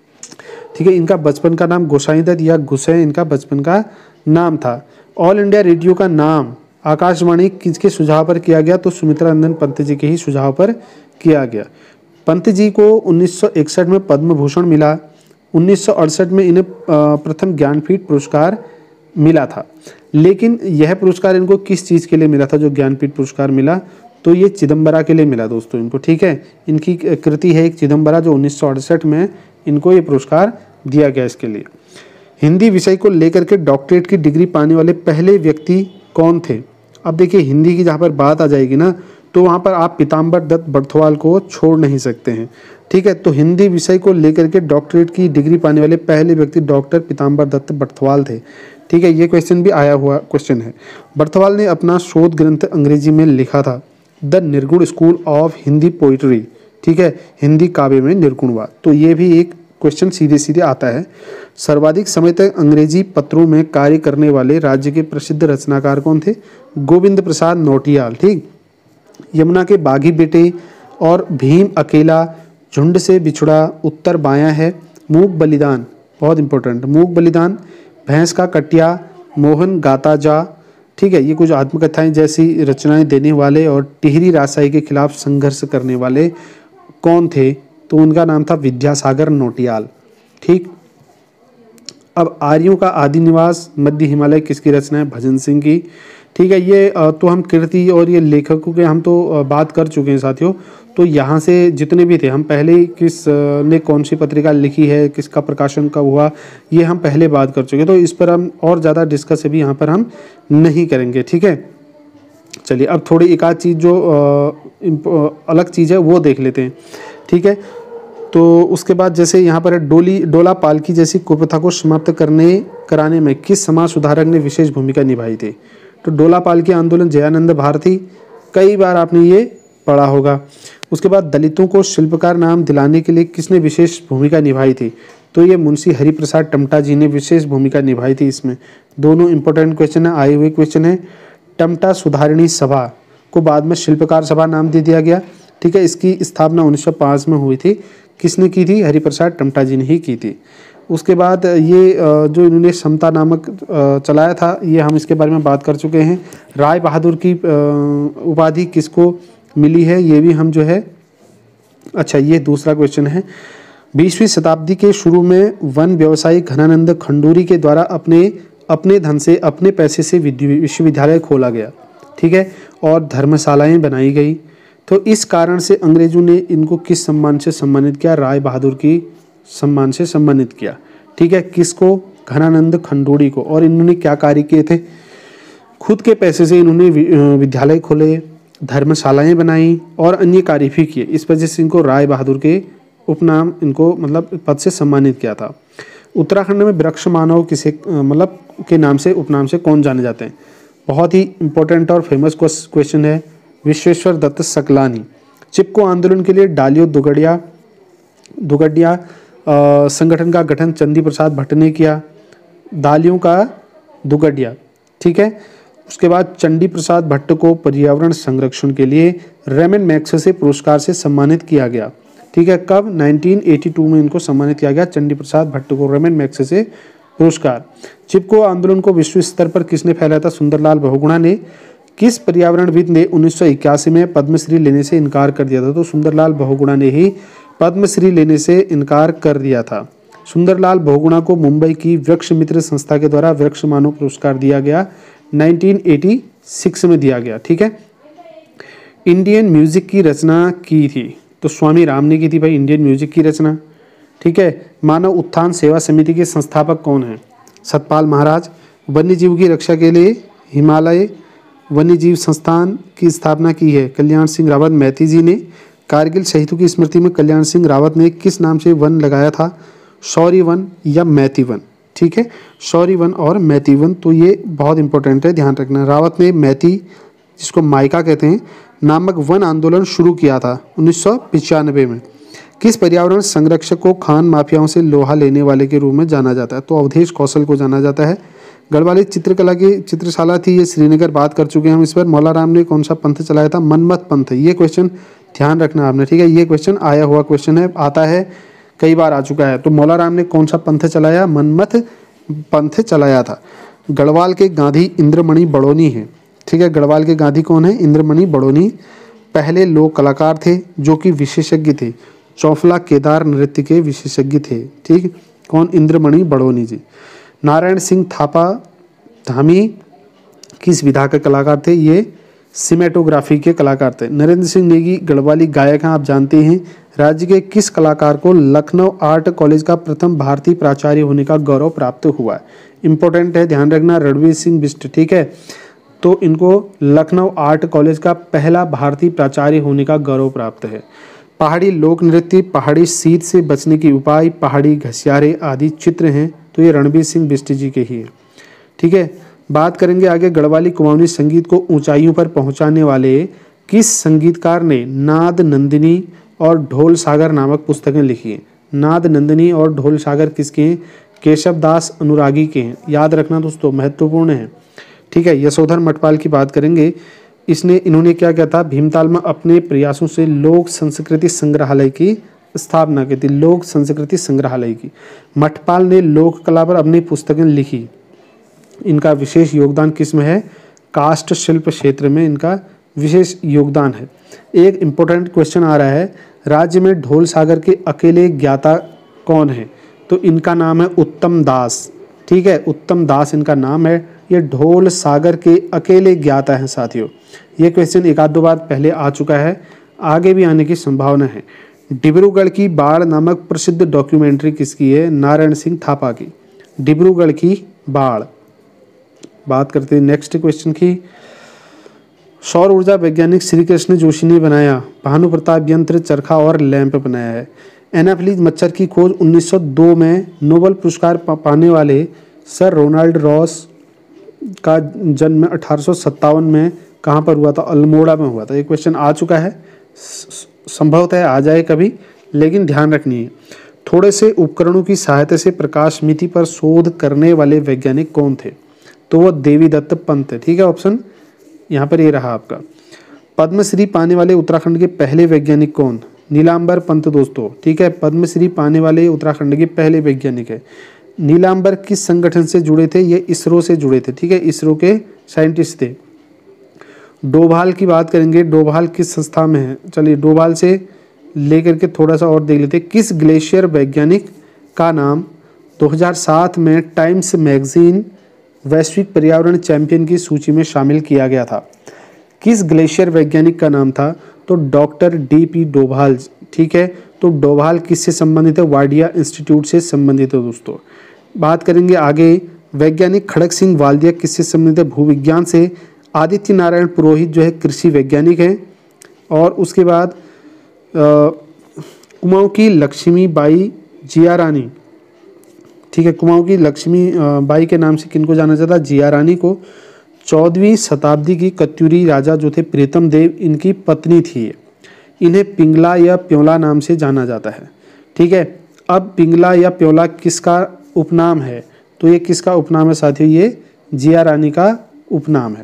ठीक है। इनका बचपन का नाम गोसाई दत्त या गुस्से इनका बचपन का नाम था। ऑल इंडिया रेडियो का नाम आकाशवाणी किसके सुझाव पर किया गया? तो सुमित्रानंदन पंत जी के ही सुझाव पर किया गया। पंत जी को उन्नीस सौ इकसठ में पद्म भूषण मिला। उन्नीस सौ अड़सठ में इन्हें प्रथम ज्ञानपीठ पुरस्कार मिला था। लेकिन यह पुरस्कार इनको किस चीज़ के लिए मिला था जो ज्ञानपीठ पुरस्कार मिला? तो ये चिदम्बरा के लिए मिला दोस्तों इनको, ठीक है। इनकी कृति है एक चिदम्बरा जो उन्नीस सौ अड़सठ में इनको ये पुरस्कार दिया गया इसके लिए। हिंदी विषय को लेकर के डॉक्टरेट की डिग्री पाने वाले पहले व्यक्ति कौन थे? अब देखिए हिंदी की जहाँ पर बात आ जाएगी ना तो वहाँ पर आप पीताम्बर दत्त बर्थवाल को छोड़ नहीं सकते हैं, ठीक है। तो हिंदी विषय को लेकर के डॉक्टरेट की डिग्री पाने वाले पहले व्यक्ति डॉक्टर पीताम्बर दत्त बर्थवाल थे, ठीक है। ये क्वेश्चन भी आया हुआ क्वेश्चन है। बर्थवाल ने अपना शोध ग्रंथ अंग्रेजी में लिखा था, द निर्गुण स्कूल ऑफ हिंदी पोइट्री, ठीक है, हिंदी काव्य में निर्गुणवाद। तो ये भी एक क्वेश्चन सीधे सीधे आता है। सर्वाधिक समय तक अंग्रेजी पत्रों में कार्य करने वाले राज्य के प्रसिद्ध रचनाकार कौन थे? गोविंद प्रसाद नौटियाल, ठीक। यमुना के बागी बेटे और भीम अकेला, झुंड से बिछुड़ा, उत्तर बायां है, मूक बलिदान, बहुत इंपॉर्टेंट, मूक बलिदान, भैंस का कटिया, मोहन गाता जा, ठीक है। ये कुछ आत्मकथाएं जैसी रचनाएं देने वाले और टिहरी राजशाही के खिलाफ संघर्ष करने वाले कौन थे? तो उनका नाम था विद्यासागर नौटियाल, ठीक। अब आर्यों का आदि निवास मध्य हिमालय किसकी रचना है? भजन सिंह की, ठीक है। ये तो हम कृति और ये लेखकों के हम तो बात कर चुके हैं साथियों। तो यहाँ से जितने भी थे हम पहले किस ने कौन सी पत्रिका लिखी है, किसका प्रकाशन कब हुआ, ये हम पहले बात कर चुके हैं। तो इस पर हम और ज़्यादा डिस्कस अभी यहाँ पर हम नहीं करेंगे, ठीक है। चलिए अब थोड़ी एक आध चीज़ जो आ, अलग चीज़ है वो देख लेते हैं, ठीक है। तो उसके बाद जैसे यहाँ पर डोली डोला पालकी जैसी कुप्रथा को समाप्त करने कराने में किस समाज सुधारक ने विशेष भूमिका निभाई थी? तो डोला पालकी आंदोलन जयानंद भारती, कई बार आपने ये पढ़ा होगा। उसके बाद दलितों को शिल्पकार नाम दिलाने के लिए किसने विशेष भूमिका निभाई थी? तो ये मुंशी हरिप्रसाद टमटा जी ने विशेष भूमिका निभाई थी इसमें। दोनों इंपॉर्टेंट क्वेश्चन है, आए हुए क्वेश्चन है। टमटा सुधारणी सभा को बाद में शिल्पकार सभा नाम दे दिया गया, ठीक है। इसकी स्थापना उन्नीस सौ पाँच में हुई थी। किसने की थी? हरिप्रसाद टमटा जी ने ही की थी। उसके बाद ये जो इन्होंने समता नामक चलाया था, ये हम इसके बारे में बात कर चुके हैं। राय बहादुर की उपाधि किसको मिली है? ये भी हम जो है, अच्छा ये दूसरा क्वेश्चन है। बीसवीं शताब्दी के शुरू में वन व्यवसायी घनानंद खंडूरी के द्वारा अपने अपने धन से, अपने पैसे से विश्वविद्यालय खोला गया, ठीक है, और धर्मशालाएं बनाई गई। तो इस कारण से अंग्रेजों ने इनको किस सम्मान से सम्मानित किया? राय बहादुर की सम्मान से सम्मानित किया, ठीक है। किसको? घनानंद खंडूरी को। और इन्होंने क्या कार्य किए थे? खुद के पैसे से इन्होंने विद्यालय खोले, धर्मशालाएं बनाई और अन्य कार्य भी किए। इस वजह से इनको राय बहादुर के उपनाम, इनको मतलब पद से सम्मानित किया था। उत्तराखंड में वृक्ष मानव किसे मतलब के नाम से, उपनाम से कौन जाने जाते हैं? बहुत ही इंपॉर्टेंट और फेमस क्वेश्चन है। विश्वेश्वर दत्त सकलानी। चिपको आंदोलन के लिए डालियो दुगड़िया दुगड़िया संगठन का गठन चंदी प्रसाद भट्ट ने किया। दालियों का दुगड़िया, ठीक है। उसके बाद चंडी प्रसाद भट्ट को पर्यावरण संरक्षण के लिए रेमन मैग्सेसे पुरस्कार से सम्मानित किया गया। ठीक है, कब? नाइनटीन एटी टू में इनको सम्मानित किया गया, चंडी प्रसाद भट्ट को रेमन मैग्सेसे पुरस्कार। चिपको आंदोलन को विश्व स्तर पर किसने फैलाया था? सुंदरलाल बहुगुणा ने। किस पर्यावरणविद ने उन्नीस सौ इक्यासी में पद्मश्री लेने से इनकार कर दिया था? तो सुंदरलाल बहुगुणा ने ही पद्मश्री लेने से इनकार कर दिया था। सुंदरलाल बहुगुणा को मुंबई की वृक्ष मित्र संस्था के द्वारा वृक्ष मानव पुरस्कार दिया गया, नाइनटीन एटी सिक्स में दिया गया। ठीक है, इंडियन म्यूजिक की रचना की थी तो स्वामी राम ने की थी भाई इंडियन म्यूजिक की रचना। ठीक है, मानव उत्थान सेवा समिति के संस्थापक कौन हैं? सतपाल महाराज। वन्य जीव की रक्षा के लिए हिमालय वन्य जीव संस्थान की स्थापना की है कल्याण सिंह रावत मैती जी ने। कारगिल शहीदों की स्मृति में कल्याण सिंह रावत ने किस नाम से वन लगाया था? शौर्य वन या मैती वन। ठीक है, शौर्य वन और मैती वन, तो ये बहुत इंपॉर्टेंट है, ध्यान रखना। रावत ने मैती, जिसको माइका कहते हैं, नामक वन आंदोलन शुरू किया था उन्नीस सौ पिचानवे में। किस पर्यावरण संरक्षक को खान माफियाओं से लोहा लेने वाले के रूप में जाना जाता है? तो अवधेश कौशल को जाना जाता है। गढ़वाली चित्रकला की चित्रशाला थी, ये श्रीनगर, बात कर चुके हैं हम इस पर। मौला राम ने कौन सा पंथ चलाया था? मनमत पंथ। ये क्वेश्चन ध्यान रखना आपने। ठीक है, ये क्वेश्चन आया हुआ क्वेश्चन है, आता है, कई बार आ चुका है। तो मौला राम ने कौन सा पंथ चलाया? मनमत पंथ चलाया था। गढ़वाल के गांधी इंद्रमणि बड़ोनी हैं। ठीक है, गढ़वाल के गांधी कौन है? इंद्रमणि बड़ोनी। पहले लोक कलाकार थे जो कि विशेषज्ञ थे, चौफला केदार नृत्य के विशेषज्ञ थे। ठीक, कौन? इंद्रमणि बड़ोनी जी। नारायण सिंह थापा धामी किस विधा के कलाकार थे? ये सिनेमेटोग्राफी के कलाकार थे। नरेंद्र सिंह नेगी गढ़वाली गायक हैं, आप जानते हैं। राज्य के किस कलाकार को लखनऊ आर्ट कॉलेज का प्रथम भारतीय प्राचार्य होने का गौरव प्राप्त हुआ है? इंपॉर्टेंट है, ध्यान रखना, रणवीर सिंह बिष्ट। ठीक है, तो इनको लखनऊ आर्ट कॉलेज का पहला भारतीय प्राचार्य होने का गौरव प्राप्त है। पहाड़ी लोक नृत्य, पहाड़ी शीत से बचने के उपाय, पहाड़ी घसियारे आदि चित्र हैं, तो ये रणवीर सिंह बिष्ट जी के ही है। ठीक है, बात करेंगे आगे। गढ़वाली कुमाऊनी संगीत को ऊंचाइयों पर पहुंचाने वाले किस संगीतकार ने नाद नंदिनी और ढोल सागर नामक पुस्तकें लिखी हैं? नाद नंदिनी और ढोल सागर किसके हैं? केशव दास अनुरागी के हैं। याद रखना दोस्तों, महत्वपूर्ण है। ठीक है, यशोधर मठपाल की बात करेंगे। इसने इन्होंने क्या किया था? भीमताल में अपने प्रयासों से लोक संस्कृति संग्रहालय की स्थापना की थी, लोक संस्कृति संग्रहालय की। मठपाल ने लोक कला पर अपनी पुस्तकें लिखी। इनका विशेष योगदान किस में है? काष्ठ शिल्प क्षेत्र में इनका विशेष योगदान है। एक इम्पोर्टेंट क्वेश्चन आ रहा है, राज्य में ढोल सागर के अकेले ज्ञाता कौन है? तो इनका नाम है उत्तम दास। ठीक है, उत्तम दास इनका नाम है। ये ढोल सागर के अकेले ज्ञाता हैं साथियों। ये क्वेश्चन एक आध दो बार पहले आ चुका है, आगे भी आने की संभावना है। डिब्रूगढ़ की बाढ़ नामक प्रसिद्ध डॉक्यूमेंट्री किसकी है? नारायण सिंह थापा की, डिब्रूगढ़ की बाढ़। बात करते हैं नेक्स्ट क्वेश्चन की। सौर ऊर्जा वैज्ञानिक श्री कृष्ण जोशी ने बनाया भानु प्रताप यंत्र, चरखा और लैंप बनाया है। एनाफिलीज मच्छर की खोज उन्नीस सौ दो में नोबेल पुरस्कार पा, पाने वाले सर रोनाल्ड रॉस का जन्म अठारह सौ सत्तावन में कहाँ पर हुआ था? अल्मोड़ा में हुआ था। ये क्वेश्चन आ चुका है, संभवतः आ जाए कभी, लेकिन ध्यान रखनी है। थोड़े से उपकरणों की सहायता से प्रकाश मिति पर शोध करने वाले वैज्ञानिक कौन थे? तो वो देवीदत्त पंत है। ठीक है, ऑप्शन यहाँ पर ये रहा आपका। पद्मश्री पाने वाले उत्तराखंड के पहले वैज्ञानिक कौन? नीलांबर पंत दोस्तों। ठीक है, पद्मश्री पाने वाले उत्तराखंड के पहले वैज्ञानिक है। नीलांबर किस संगठन से जुड़े थे? ये इसरो से जुड़े थे। ठीक है, इसरो के साइंटिस्ट थे। डोभाल की बात करेंगे, डोभाल किस संस्था में है? चलिए डोभाल से लेकर के थोड़ा सा और देख लेते हैं। किस ग्लेशियर वैज्ञानिक का नाम दो हज़ार सात में टाइम्स मैगजीन वैश्विक पर्यावरण चैंपियन की सूची में शामिल किया गया था? किस ग्लेशियर वैज्ञानिक का नाम था? तो डॉक्टर डी पी डोभाल। ठीक है, तो डोभाल किससे संबंधित है? वाडिया इंस्टीट्यूट से संबंधित है दोस्तों। बात करेंगे आगे। वैज्ञानिक खड़क सिंह वाल्दिया किससे संबंधित है? भूविज्ञान से। आदित्य नारायण पुरोहित जो है कृषि वैज्ञानिक हैं। और उसके बाद कुमाऊं की लक्ष्मी बाई जिया रानी। ठीक है, कुमाऊं की लक्ष्मी बाई के नाम से किनको जाना जाता है? जिया रानी को। चौदहवीं शताब्दी की कत्यूरी राजा जो थे प्रीतम देव, इनकी पत्नी थी। इन्हें पिंगला या प्योला नाम से जाना जाता है। ठीक है, अब पिंगला या प्योला किसका उपनाम है? तो ये किसका उपनाम है साथियों? ये जिया रानी का उपनाम है।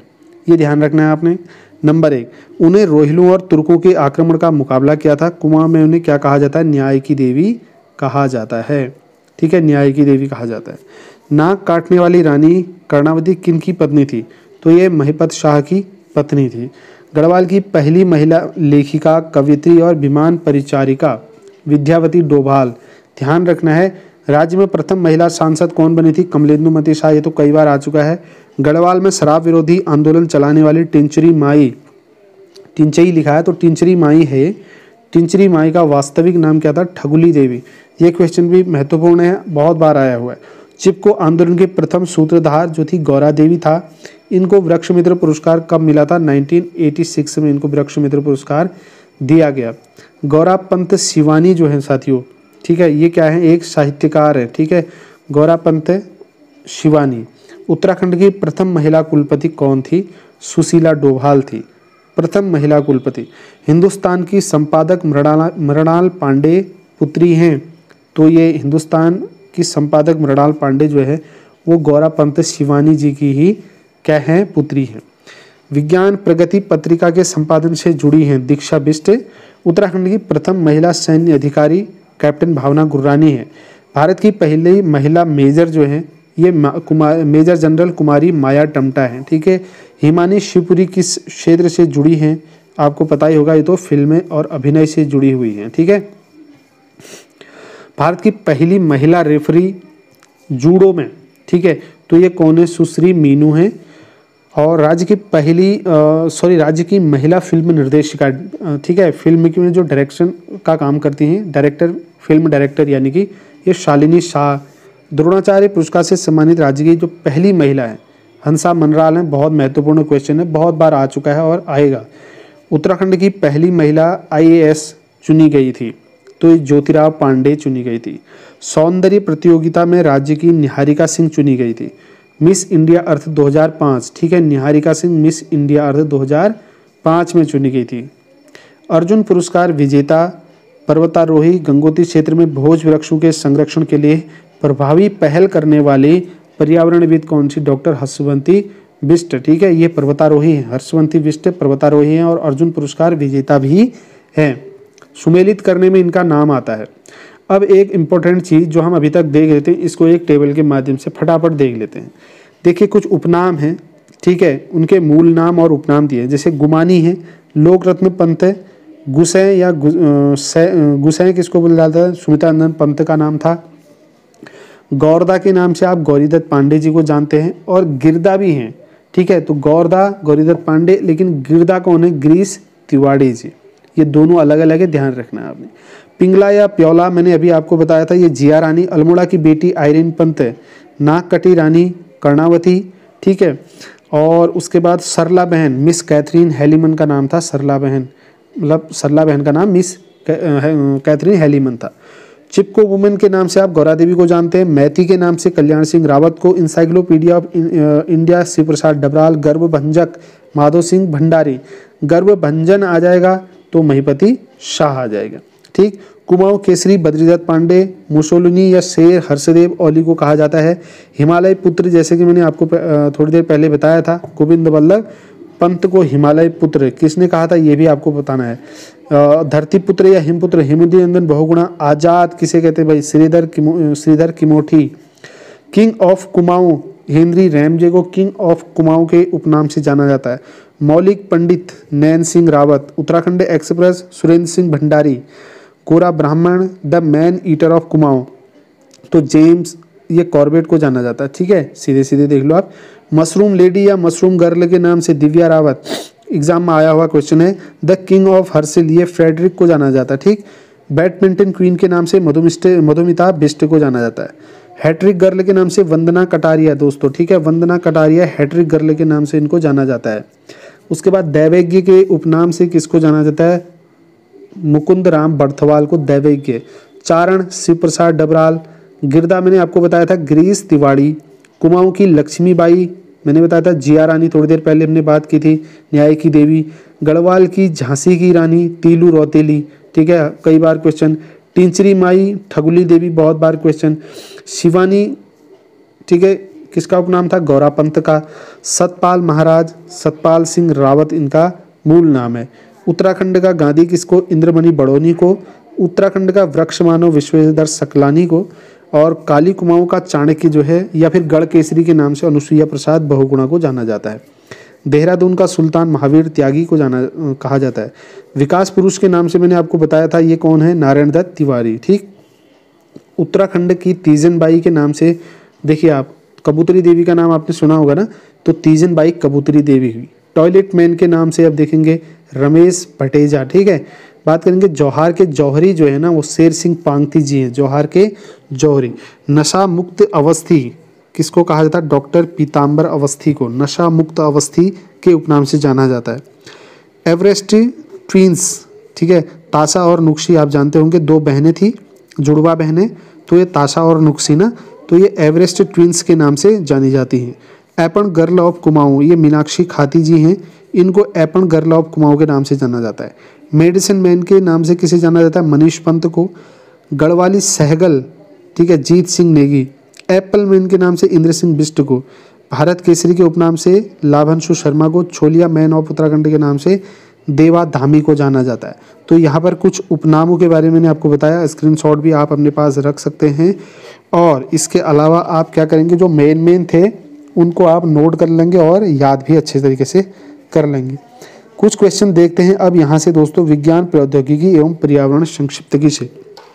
ये ध्यान रखना है आपने। नंबर एक, उन्हें रोहिलों और तुर्कों के आक्रमण का मुकाबला किया था। कुमाऊं में उन्हें क्या कहा जाता है? न्याय की देवी कहा जाता है। ठीक है, न्याय की देवी कहा जाता है। नाक काटने वाली रानी कर्णावती किन की पत्नी थी? तो ये महिपत शाह की पत्नी थी। गढ़वाल की पहली महिला लेखिका, कवियत्री और विमान परिचारिका विद्यावती डोभाल। ध्यान रखना है, राज्य में प्रथम महिला सांसद कौन बनी थी? कमलेंदुमती शाह। ये तो कई बार आ चुका है। गढ़वाल में शराब विरोधी आंदोलन चलाने वाली टिंचरी माई, टिंचई लिखा है तो टिंचरी माई है। टिंचरी माई का वास्तविक नाम क्या था? ठगुली देवी। ये क्वेश्चन भी महत्वपूर्ण है, बहुत बार आया हुआ है। चिपको आंदोलन के प्रथम सूत्रधार जो थी गौरा देवी था। इनको वृक्ष मित्र पुरस्कार कब मिला था? नाइनटीन एटी सिक्स में इनको वृक्ष मित्र पुरस्कार दिया गया। गौरा पंत शिवानी जो है साथियों, ठीक है, ये क्या है? एक साहित्यकार है। ठीक है, गौरा पंत शिवानी। उत्तराखंड की प्रथम महिला कुलपति कौन थी? सुशीला डोभाल थी प्रथम महिला कुलपति। हिंदुस्तान की संपादक मृणाल मृणाल पांडे पुत्री हैं, तो ये हिंदुस्तान की संपादक मृणाल पांडे जो है वो गौरा पंत शिवानी जी की ही क्या है? पुत्री है। विज्ञान प्रगति पत्रिका के संपादन से जुड़ी हैं दीक्षा बिष्ट। उत्तराखंड की प्रथम महिला सैन्य अधिकारी कैप्टन भावना गुर्रानी है। भारत की पहली महिला मेजर जो है ये कुमार मेजर जनरल कुमारी माया टमटा है। ठीक है, हिमानी शिवपुरी किस क्षेत्र से जुड़ी हैं? आपको पता ही होगा, ये तो फिल्में और अभिनय से जुड़ी हुई हैं। ठीक है, भारत की पहली महिला रेफरी जूडो में, ठीक है, तो ये कौन है? सुश्री मीनू है। और राज्य की पहली सॉरी राज्य की महिला फिल्म निर्देशिका, ठीक है, फिल्म की में जो डायरेक्शन का काम करती हैं, डायरेक्टर, फिल्म डायरेक्टर, यानी कि ये शालिनी शाह। द्रोणाचार्य पुरस्कार से सम्मानित राज्य की जो पहली महिला है हंसा मनराल है। बहुत महत्वपूर्ण क्वेश्चन है, बहुत बार आ चुका है और आएगा। उत्तराखंड की पहली महिला आई ए एस चुनी गई थी, तो ये ज्योतिराव पांडे चुनी गई थी। सौंदर्य प्रतियोगिता में राज्य की निहारिका सिंह चुनी गई थी। मिस इंडिया अर्थ दो हज़ार पाँच, ठीक है, Niharika Singh miss India earth दो हज़ार पाँच में चुनी गई थी। अर्जुन पुरस्कार विजेता पर्वतारोही गंगोत्री क्षेत्र में भोज वृक्षों के संरक्षण के लिए प्रभावी पहल करने वाली पर्यावरणविद कौन सी? डॉक्टर हर्षवंती बिष्ट। ठीक है, ये पर्वतारोही हैं, हर्षवंती बिष्ट पर्वतारोही हैं और अर्जुन पुरस्कार विजेता भी हैं। सुमेलित करने में इनका नाम आता है। अब एक इम्पोर्टेंट चीज़ जो हम अभी तक देख लेते हैं, इसको एक टेबल के माध्यम से फटाफट देख लेते हैं। देखिए, कुछ उपनाम हैं, ठीक है, उनके मूल नाम और उपनाम दिए। जैसे गुमानी है, लोक रत्न पंत है। गुसै या गुसै किसको बोला जाता है? सुमित्रानंद पंत का नाम था। गौरदा के नाम से आप गौरीदत्त पांडे जी को जानते हैं। और गिरदा भी हैं, ठीक है, तो गौरदा, गौरीदत्त पांडे, लेकिन गिरदा कौन है? गिरीश तिवाड़ी जी। ये दोनों अलग अलग है, ध्यान रखना है आपने। पिंगला या प्योला मैंने अभी आपको बताया था, ये जिया रानी। अल्मोड़ा की बेटी आयरन पंत है। नागकटी रानी कर्णावती, ठीक है। और उसके बाद सरला बहन, मिस कैथरीन हेलीमन का नाम था। सरला बहन मतलब सरला बहन का नाम मिस कैथरीन हेलीमन था। चिपको वुमेन के नाम से आप गौरा देवी को जानते हैं। मैती के नाम से कल्याण सिंह रावत को। Encyclopedia of India Shiv Prasad Dabral. गर्भभंजक माधव सिंह भंडारी। गर्भभंजन आ जाएगा तो महिपति शाह आ जाएगा। ठीक। कुमाऊं केसरी बद्रीदत्त पांडे। मुसोलिनी या शेर हर्षदेव ओली को कहा जाता है। हिमालय पुत्र, जैसे कि मैंने आपको थोड़ी देर पहले बताया था, गोविंद वल्लभ पंत को हिमालय पुत्र किसने कहा था, ये भी आपको बताना है। धरती पुत्र या हिमपुत्र, हिमवती नंदन बहुगुणा। आजाद किसे कहते हैं भाई? श्रीधर किमो Shridhar Kimothi. King of Kumaon, Henry Ramsay को किंग ऑफ कुमाऊं के उपनाम से जाना जाता है। मौलिक पंडित, नैन सिंह रावत। उत्तराखंड एक्सप्रेस, सुरेंद्र सिंह भंडारी। कोरा ब्राह्मण, the man eater of Kumaon, तो जेम्स ये कॉर्बेट को जाना जाता है। ठीक है, सीधे सीधे देख लो आप। मशरूम लेडी या मशरूम गर्ल के नाम से दिव्या रावत, एग्जाम में आया हुआ क्वेश्चन है। द किंग ऑफ हर्सिल, ये फ्रेडरिक को जाना जाता है। ठीक। बैडमिंटन क्वीन के नाम से मधुमिष्ट मधुमिता बिष्ट को जाना जाता है। हैट्रिक गर्ल के नाम से वंदना कटारिया दोस्तों, ठीक है, वंदना कटारिया हैट्रिक गर्ल के नाम से इनको जाना जाता है। उसके बाद दैवेज्ञ के उपनाम से किसको जाना जाता है? मुकुंद राम बर्थवाल को दैवेज्ञ। चारण, शिव प्रसाद डबराल। गिरदा मैंने आपको बताया था गिरीश तिवाड़ी। कुमाऊं की लक्ष्मीबाई मैंने बताया था जिया रानी, थोड़ी देर पहले हमने बात की थी, न्याय की देवी। गढ़वाल की झांसी की रानी तीलू रौतेली, ठीक है, कई बार क्वेश्चन। टिंचरी माई ठगुली देवी, बहुत बार क्वेश्चन। शिवानी, ठीक है, किसका उपनाम था? गौरापंत का। सतपाल महाराज, सतपाल सिंह रावत इनका मूल नाम है। उत्तराखंड का गांधी किसको? इंद्रमणि बड़ौनी को। उत्तराखंड का वृक्ष मानव विश्वेश्वर सकलानी को। और काली कुमाऊं का चाणक्य जो है या फिर गढ़ केसरी के नाम से अनुसुईया प्रसाद बहुगुणा को जाना जाता है। देहरादून का सुल्तान महावीर त्यागी को जाना कहा जाता है। विकास पुरुष के नाम से मैंने आपको बताया था, ये कौन है? नारायण दत्त तिवारी। ठीक। उत्तराखंड की तीजन बाई के नाम से, देखिए आप, कबूतरी देवी का नाम आपने सुना होगा ना, तो तीजन बाई कबूतरी देवी हुई। टॉयलेट मैन के नाम से अब देखेंगे रमेश भटेजा। ठीक है। बात करेंगे जौहार के जौहरी जो है ना, वो शेर सिंह पांगती जी हैं, जौहार के जौहरी। नशा मुक्त अवस्थी किसको कहा जाता है? डॉक्टर पीताम्बर अवस्थी को नशा मुक्त अवस्थी के उपनाम से जाना जाता है। एवरेस्ट ट्विंस, ठीक है, ताशा और नुक्सी आप जानते होंगे, दो बहनें थी, जुड़वा बहनें, तो ये ताशा और नुक्सी ना, तो ये एवरेस्ट ट्विंस के नाम से जानी जाती हैं। एपन गर्ल ऑफ कुमाऊं, ये मीनाक्षी खाती जी हैं, इनको एपन गर्ल ऑफ कुमाऊं के नाम से जाना जाता है। मेडिसिन मैन के नाम से किसे जाना जाता है? मनीष पंत को। गढ़वाली सहगल, ठीक है, जीत सिंह नेगी। एप्पल मैन के नाम से इंद्र सिंह बिष्ट को। भारत केसरी के उपनाम से लाभांशु शर्मा को। छोलिया मैन ऑफ उत्तराखंड के नाम से देवा धामी को जाना जाता है। तो यहाँ पर कुछ उपनामों के बारे में मैंने आपको बताया, स्क्रीनशॉट भी आप अपने पास रख सकते हैं। और इसके अलावा आप क्या करेंगे, जो मेन मेन थे उनको आप नोट कर लेंगे और याद भी अच्छे तरीके से कर लेंगे। कुछ क्वेश्चन देखते हैं अब यहाँ से दोस्तों, विज्ञान प्रौद्योगिकी एवं पर्यावरण संक्षिप्तकी से।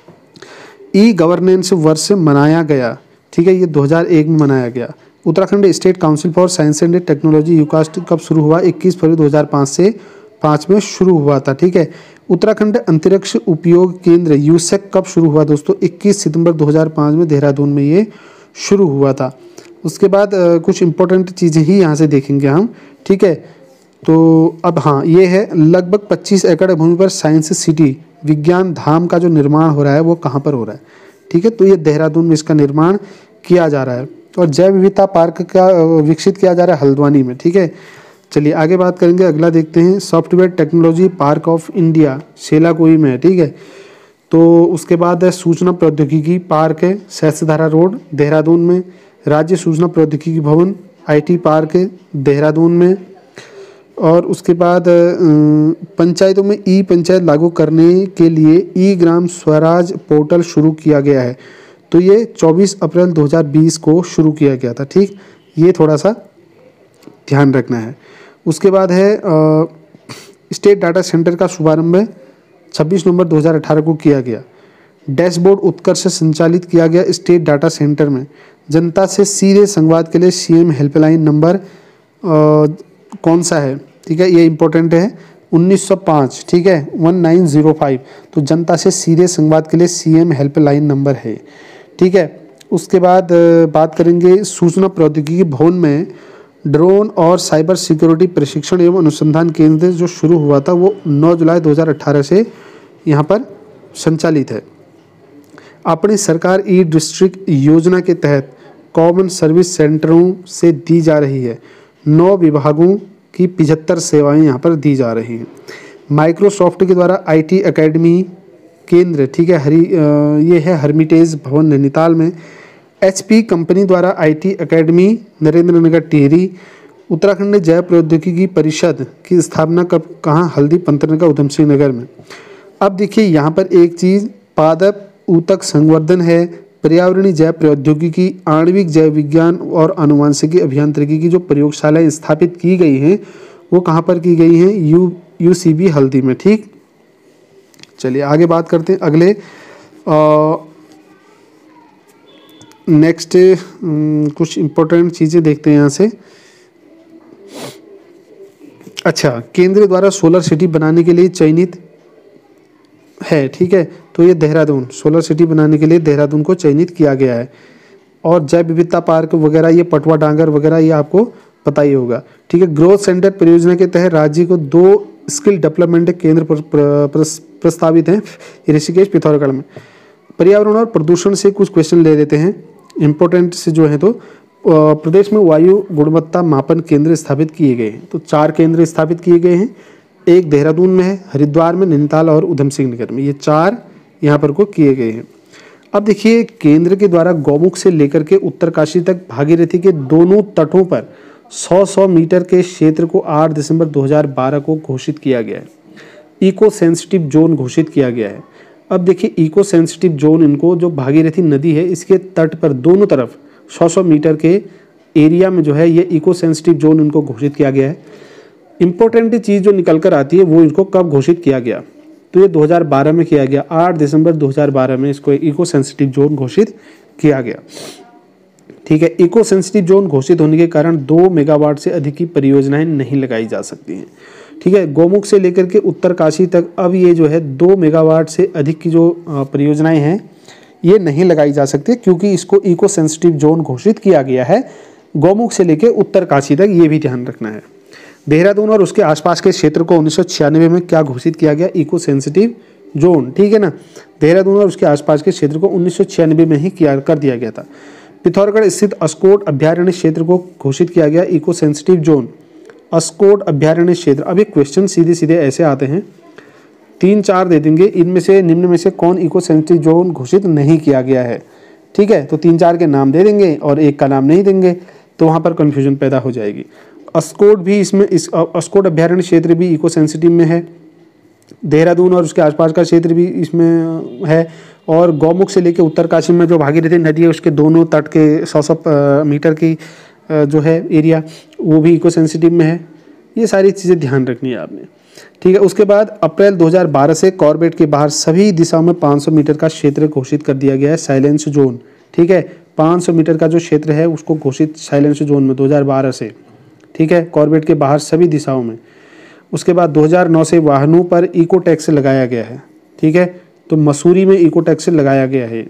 ई गवर्नेंस वर्ष मनाया गया, ठीक है, ये दो हज़ार एक में मनाया गया। Uttarakhand state council for science and technology UCOST कब शुरू हुआ? इक्कीस फरवरी दो हज़ार पाँच से पाँच में शुरू हुआ था। ठीक है। उत्तराखंड अंतरिक्ष उपयोग केंद्र यूसेक कब शुरू हुआ दोस्तों? इक्कीस सितंबर दो हज़ार पाँच में देहरादून में ये शुरू हुआ था। उसके बाद आ, कुछ इंपॉर्टेंट चीज़ें ही यहाँ से देखेंगे हम। ठीक है। तो अब हाँ, ये है लगभग पच्चीस एकड़ भूमि पर साइंस सिटी विज्ञान धाम का जो निर्माण हो रहा है वो कहाँ पर हो रहा है? ठीक है, तो ये देहरादून में इसका निर्माण किया जा रहा है। और जैव विविधता पार्क का विकसित किया जा रहा है हल्द्वानी में। ठीक है। चलिए आगे बात करेंगे, अगला देखते हैं। Software technology park of India Selaqui में है। ठीक है। तो उसके बाद है सूचना प्रौद्योगिकी पार्क है सहस्त्रधारा रोड देहरादून में। राज्य सूचना प्रौद्योगिकी भवन आईटी पार्क है देहरादून में। और उसके बाद पंचायतों में ई पंचायत लागू करने के लिए ई ग्राम स्वराज पोर्टल शुरू किया गया है। तो ये चौबीस अप्रैल दो हज़ार बीस को शुरू किया गया था। ठीक, ये थोड़ा सा ध्यान रखना है। उसके बाद है आ, स्टेट डाटा सेंटर का शुभारंभ छब्बीस नवंबर दो हज़ार अठारह को किया गया। डैशबोर्ड उत्कर्ष से संचालित किया गया स्टेट डाटा सेंटर में। जनता से सीधे संवाद के लिए सीएम हेल्पलाइन नंबर कौन सा है? ठीक है, ये इंपॉर्टेंट है, उन्नीस सौ पाँच। ठीक है, वन नाइन ज़ीरो फाइव। तो जनता से सीधे संवाद के लिए सीएम हेल्पलाइन नंबर है। ठीक है। उसके बाद बात करेंगे सूचना प्रौद्योगिकी भवन में ड्रोन और साइबर सिक्योरिटी प्रशिक्षण एवं अनुसंधान केंद्र जो शुरू हुआ था वो नौ जुलाई दो हज़ार अठारह से यहाँ पर संचालित है। अपनी सरकार ई डिस्ट्रिक्ट योजना के तहत कॉमन सर्विस सेंटरों से दी जा रही है। नौ विभागों की पिछहत्तर सेवाएं यहाँ पर दी जा रही हैं। माइक्रोसॉफ्ट के द्वारा आईटी एकेडमी केंद्र, ठीक है, हरी ये है हर्मिटेज भवन नैनीताल में। एचपी कंपनी द्वारा आईटी एकेडमी नरेंद्र नगर टिहरी। उत्तराखंड जैव प्रौद्योगिकी परिषद की स्थापना कब कहाँ? हल्दी पंतनगर उधम सिंह नगर में। अब देखिए यहाँ पर एक चीज़, पादप ऊतक संवर्धन है, पर्यावरणीय जैव प्रौद्योगिकी, आणविक जैव विज्ञान और आनुवंशिकी अभियांत्रिकी की जो प्रयोगशालाएं स्थापित की गई हैं वो कहाँ पर की गई हैं? यू यूसीबी हल्दी में। ठीक, चलिए आगे बात करते हैं। अगले नेक्स्ट कुछ इम्पोर्टेंट चीज़ें देखते हैं यहाँ से। अच्छा, केंद्र द्वारा सोलर सिटी बनाने के लिए चयनित है। ठीक है, तो ये देहरादून सोलर सिटी बनाने के लिए देहरादून को चयनित किया गया है। और जैव विविधता पार्क वगैरह, ये पटवा डांगर वगैरह, ये आपको पता ही होगा। ठीक है। ग्रोथ सेंटर परियोजना के तहत राज्य को दो स्किल डेवलपमेंट केंद्र प्र, प्र, प्र, प्रस्तावित हैं ऋषिकेश पिथौरागढ़ में। पर्यावरण और प्रदूषण से कुछ क्वेश्चन ले लेते हैं इंपॉर्टेंट से जो है। तो प्रदेश में वायु गुणवत्ता मापन केंद्र स्थापित किए गए हैं। तो चार केंद्र स्थापित किए गए हैं, एक देहरादून में है, हरिद्वार में, नैनीताल और उधम सिंह नगर में। ये चार यहाँ पर को किए गए हैं। अब देखिए, केंद्र के द्वारा गौमुख से लेकर के उत्तरकाशी तक भागीरथी के दोनों तटों पर सौ सौ मीटर के क्षेत्र को आठ दिसंबर दो हज़ार बारह को घोषित किया गया है, इको सेंसिटिव जोन घोषित किया गया है। अब देखिए, इको सेंसिटिव जोन, इनको जो भागीरथी नदी है इसके तट पर दोनों तरफ सौ सौ मीटर के एरिया में जो है ये इको सेंसिटिव जोन इनको घोषित किया गया है। इंपॉर्टेंट चीज़ जो निकल कर आती है वो इनको कब घोषित किया गया, तो ये दो हज़ार बारह में किया गया, आठ दिसंबर दो हज़ार बारह में इसको इको सेंसिटिव जोन घोषित किया गया। ठीक है, इको सेंसिटिव जोन घोषित होने के कारण दो मेगावाट से अधिक की परियोजनाएं नहीं लगाई जा सकती हैं। ठीक है, गौमुख से लेकर के उत्तरकाशी तक अब ये जो है दो मेगावाट से अधिक की जो परियोजनाएं हैं ये नहीं लगाई जा सकती, क्योंकि इसको इको सेंसिटिव जोन घोषित किया गया है गौमुख से लेकर उत्तरकाशी तक, ये भी ध्यान रखना है। देहरादून और उसके आसपास के क्षेत्र को उन्नीस सौ छियानवे में क्या घोषित किया गया, इको सेंसिटिव जोन। ठीक है ना, देहरादून और उसके आसपास के क्षेत्र को उन्नीस सौ छियानवे में ही किया कर दिया गया था। पिथौरागढ़ स्थित अस्कोट अभ्यारण्य क्षेत्र को घोषित किया गया इको सेंसिटिव जोन। अस्कोट अभ्यारण्य क्षेत्र, अब ये क्वेश्चन सीधे सीधे ऐसे आते हैं, तीन चार दे देंगे, इनमें से निम्न में से कौन इको सेंसिटिव जोन घोषित नहीं किया गया है। ठीक है, तो तीन चार के नाम दे देंगे और एक का नाम नहीं देंगे, तो वहाँ पर कन्फ्यूजन पैदा हो जाएगी। अस्कोट भी इसमें, इस अस्कोट अभ्यारण्य क्षेत्र भी इको सेंसिटिव में है, देहरादून और उसके आसपास का क्षेत्र भी इसमें है, और गौमुख से लेकर उत्तरकाशी में जो भागीरथी नदी है उसके दोनों तट के सौ सौ मीटर की जो है एरिया वो भी इको सेंसिटिव में है। ये सारी चीज़ें ध्यान रखनी है आपने। ठीक है, उसके बाद अप्रैल दो हज़ार बारह से कॉर्बेट के बाहर सभी दिशाओं में पाँच सौ मीटर का क्षेत्र घोषित कर दिया गया है, साइलेंस जोन। ठीक है, पाँच सौ मीटर का जो क्षेत्र है उसको घोषित साइलेंस जोन में दो हज़ार बारह से। ठीक है, कॉर्बेट के बाहर सभी दिशाओं में। उसके बाद दो हज़ार नौ से वाहनों पर इको टैक्स लगाया गया है। ठीक है, तो मसूरी में इको टैक्स लगाया गया है।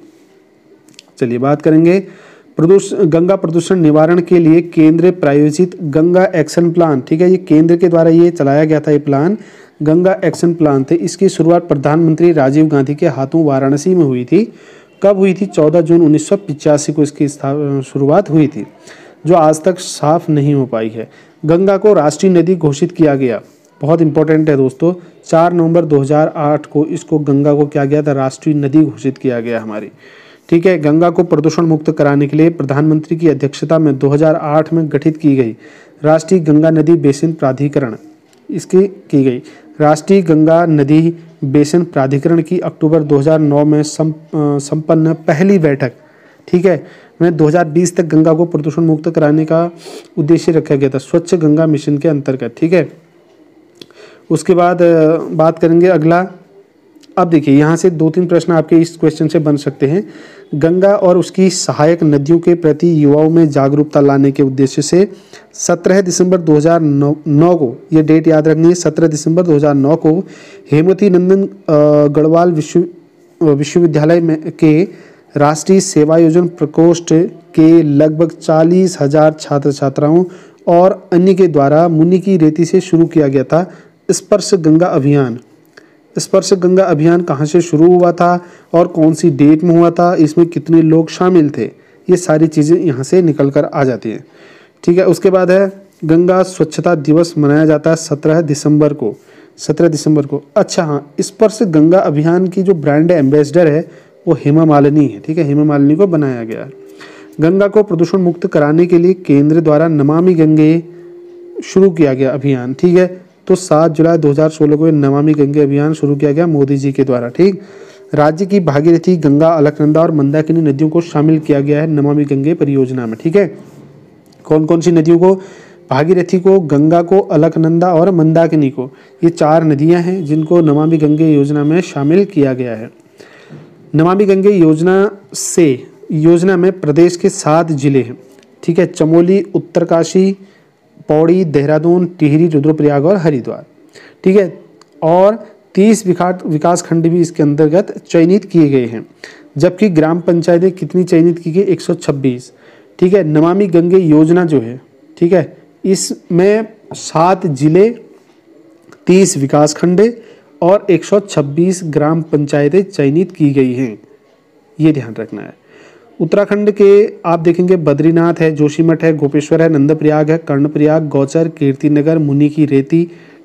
चलिए बात करेंगे प्रदूषण, गंगा प्रदूषण निवारण के लिए केंद्र प्रायोजित गंगा एक्शन प्लान। ठीक है, ये केंद्र के द्वारा ये चलाया गया था, ये प्लान गंगा एक्शन प्लान थे। इसकी शुरुआत प्रधानमंत्री राजीव गांधी के हाथों वाराणसी में हुई थी। कब हुई थी, चौदह जून उन्नीस सौ पिचासी को इसकी शुरुआत हुई थी, जो आज तक साफ नहीं हो पाई है। गंगा को राष्ट्रीय नदी घोषित किया गया, बहुत इंपॉर्टेंट है दोस्तों, चार नवंबर दो हज़ार आठ को इसको गंगा को क्या गया था, राष्ट्रीय नदी घोषित किया गया हमारी। ठीक है, गंगा को प्रदूषण मुक्त कराने के लिए प्रधानमंत्री की अध्यक्षता में दो हज़ार आठ में गठित की गई राष्ट्रीय गंगा नदी बेसिन प्राधिकरण, इसकी की गई राष्ट्रीय गंगा नदी बेसिन प्राधिकरण की अक्टूबर दो हज़ार नौ में संपन्न पहली बैठक, ठीक है, में दो हज़ार बीस तक गंगा को प्रदूषण मुक्त कराने का उद्देश्य रखा गया था, स्वच्छ गंगा मिशन के अंतर्गत। ठीक है, उसके बाद बात करेंगे अगला। अब देखिए, यहाँ से दो तीन प्रश्न आपके इस क्वेश्चन से बन सकते हैं। गंगा और उसकी सहायक नदियों के प्रति युवाओं में जागरूकता लाने के उद्देश्य से सत्रह दिसंबर दो हज़ार नौ को, ये डेट याद रखनी है, सत्रह दिसंबर दो हज़ार नौ को हेमवती नंदन गढ़वाल विश्व विश्वविद्यालय में के राष्ट्रीय सेवायोजन प्रकोष्ठ के लगभग चालीस हजार छात्र छात्राओं और अन्य के द्वारा मुनि की रेती से शुरू किया गया था स्पर्श गंगा अभियान। स्पर्श गंगा अभियान कहाँ से शुरू हुआ था और कौन सी डेट में हुआ था, इसमें कितने लोग शामिल थे, ये सारी चीज़ें यहाँ से निकल कर आ जाती हैं। ठीक है, उसके बाद है गंगा स्वच्छता दिवस मनाया जाता है सत्रह दिसंबर को, सत्रह दिसंबर को। अच्छा हाँ, स्पर्श गंगा अभियान की जो ब्रांड एम्बेसडर है वो हेमा मालिनी है। ठीक है, हेमा मालिनी को बनाया गया है। गंगा को प्रदूषण मुक्त कराने के लिए केंद्र द्वारा नमामि गंगे शुरू किया गया अभियान। ठीक है, तो सात जुलाई दो हज़ार सोलह को नमामि गंगे अभियान शुरू किया गया मोदी जी के द्वारा। ठीक, राज्य की भागीरथी, गंगा, अलकनंदा और मंदाकिनी नदियों को शामिल किया गया है नमामि गंगे परियोजना में। ठीक है, कौन कौन सी नदियों को, भागीरथी को, गंगा को, अलकनंदा और मंदाकिनी को, ये चार नदियां हैं जिनको नमामि गंगे योजना में शामिल किया गया है। नमामि गंगे योजना से योजना में प्रदेश के सात जिले हैं। ठीक है, चमोली, उत्तरकाशी, पौड़ी, देहरादून, टिहरी, रुद्रप्रयाग और हरिद्वार। ठीक है, और तीस विकास खंड भी इसके अंतर्गत चयनित किए गए हैं, जबकि ग्राम पंचायतें कितनी चयनित की गई, एक सौ छब्बीस। ठीक है, नमामि गंगे योजना जो है, ठीक है, इसमें सात जिले, तीस विकास खंड और एक सौ छब्बीस ग्राम पंचायतें चयनित की गई हैं, ये ध्यान रखना है। उत्तराखंड के आप देखेंगे बद्रीनाथ है, जोशीमठ है, गोपेश्वर है, नंदप्रयाग है, कर्णप्रयाग, गौचर, कीर्तिनगर, मुनि की रेती,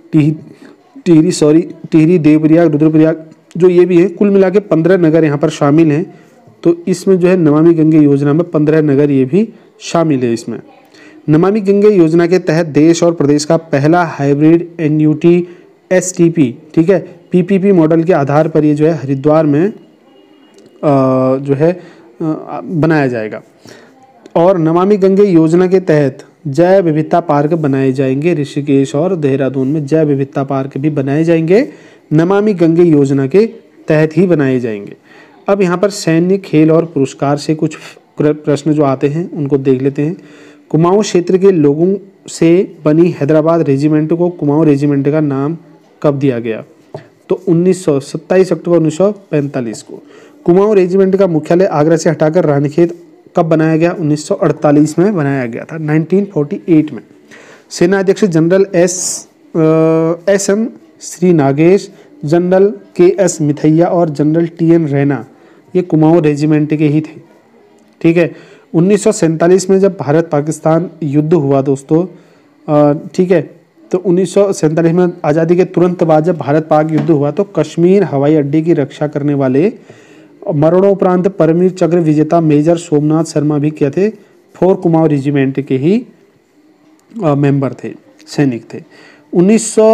टिहरी सॉरी टिहरी, देवप्रयाग, रुद्रप्रयाग, जो ये भी है, कुल मिला के पंद्रह नगर यहाँ पर शामिल हैं। तो इसमें जो है नमामि गंगे योजना में पंद्रह नगर ये भी शामिल है इसमें। नमामि गंगे योजना के तहत देश और प्रदेश का पहला हाइब्रिड एनयूटी एसटीपी, ठीक है, पीपीपी मॉडल के आधार पर ये जो है हरिद्वार में आ, जो है आ, बनाया जाएगा। और नमामि गंगे योजना के तहत जैव विविधता पार्क बनाए जाएंगे, ऋषिकेश और देहरादून में जैव विविधता पार्क भी बनाए जाएंगे, नमामि गंगे योजना के तहत ही बनाए जाएंगे। अब यहाँ पर सैन्य, खेल और पुरस्कार से कुछ प्रश्न जो आते हैं उनको देख लेते हैं। कुमाऊं क्षेत्र के लोगों से बनी हैदराबाद रेजिमेंट को कुमाऊं रेजिमेंट का नाम कब दिया गया? तो उन्नीस सौ सत्ताईस अक्टूबर उन्नीस सौ पैंतालीस को। कुमाऊं रेजिमेंट का मुख्यालय आगरा से हटाकर रानीखेत कब बनाया गया? उन्नीस सौ अड़तालीस में बनाया गया था, उन्नीस सौ अड़तालीस में। सेना अध्यक्ष general S S M Shri Nagesh, general K S मिथैया और जनरल टी एन रैना ये कुमाऊं रेजिमेंट के ही थे, ठीक है। उन्नीस सौ सैंतालीस में जब भारत पाकिस्तान युद्ध हुआ दोस्तों, ठीक है, तो उन्नीस सौ सैंतालीस में आज़ादी के तुरंत बाद जब भारत पाक युद्ध हुआ तो कश्मीर हवाई अड्डे की रक्षा करने वाले मरणोपरांत परमवीर चक्र विजेता मेजर सोमनाथ शर्मा भी क्या थे? फोर कुमाऊं रेजिमेंट के ही मेंबर थे, सैनिक थे। उन्नीस सौ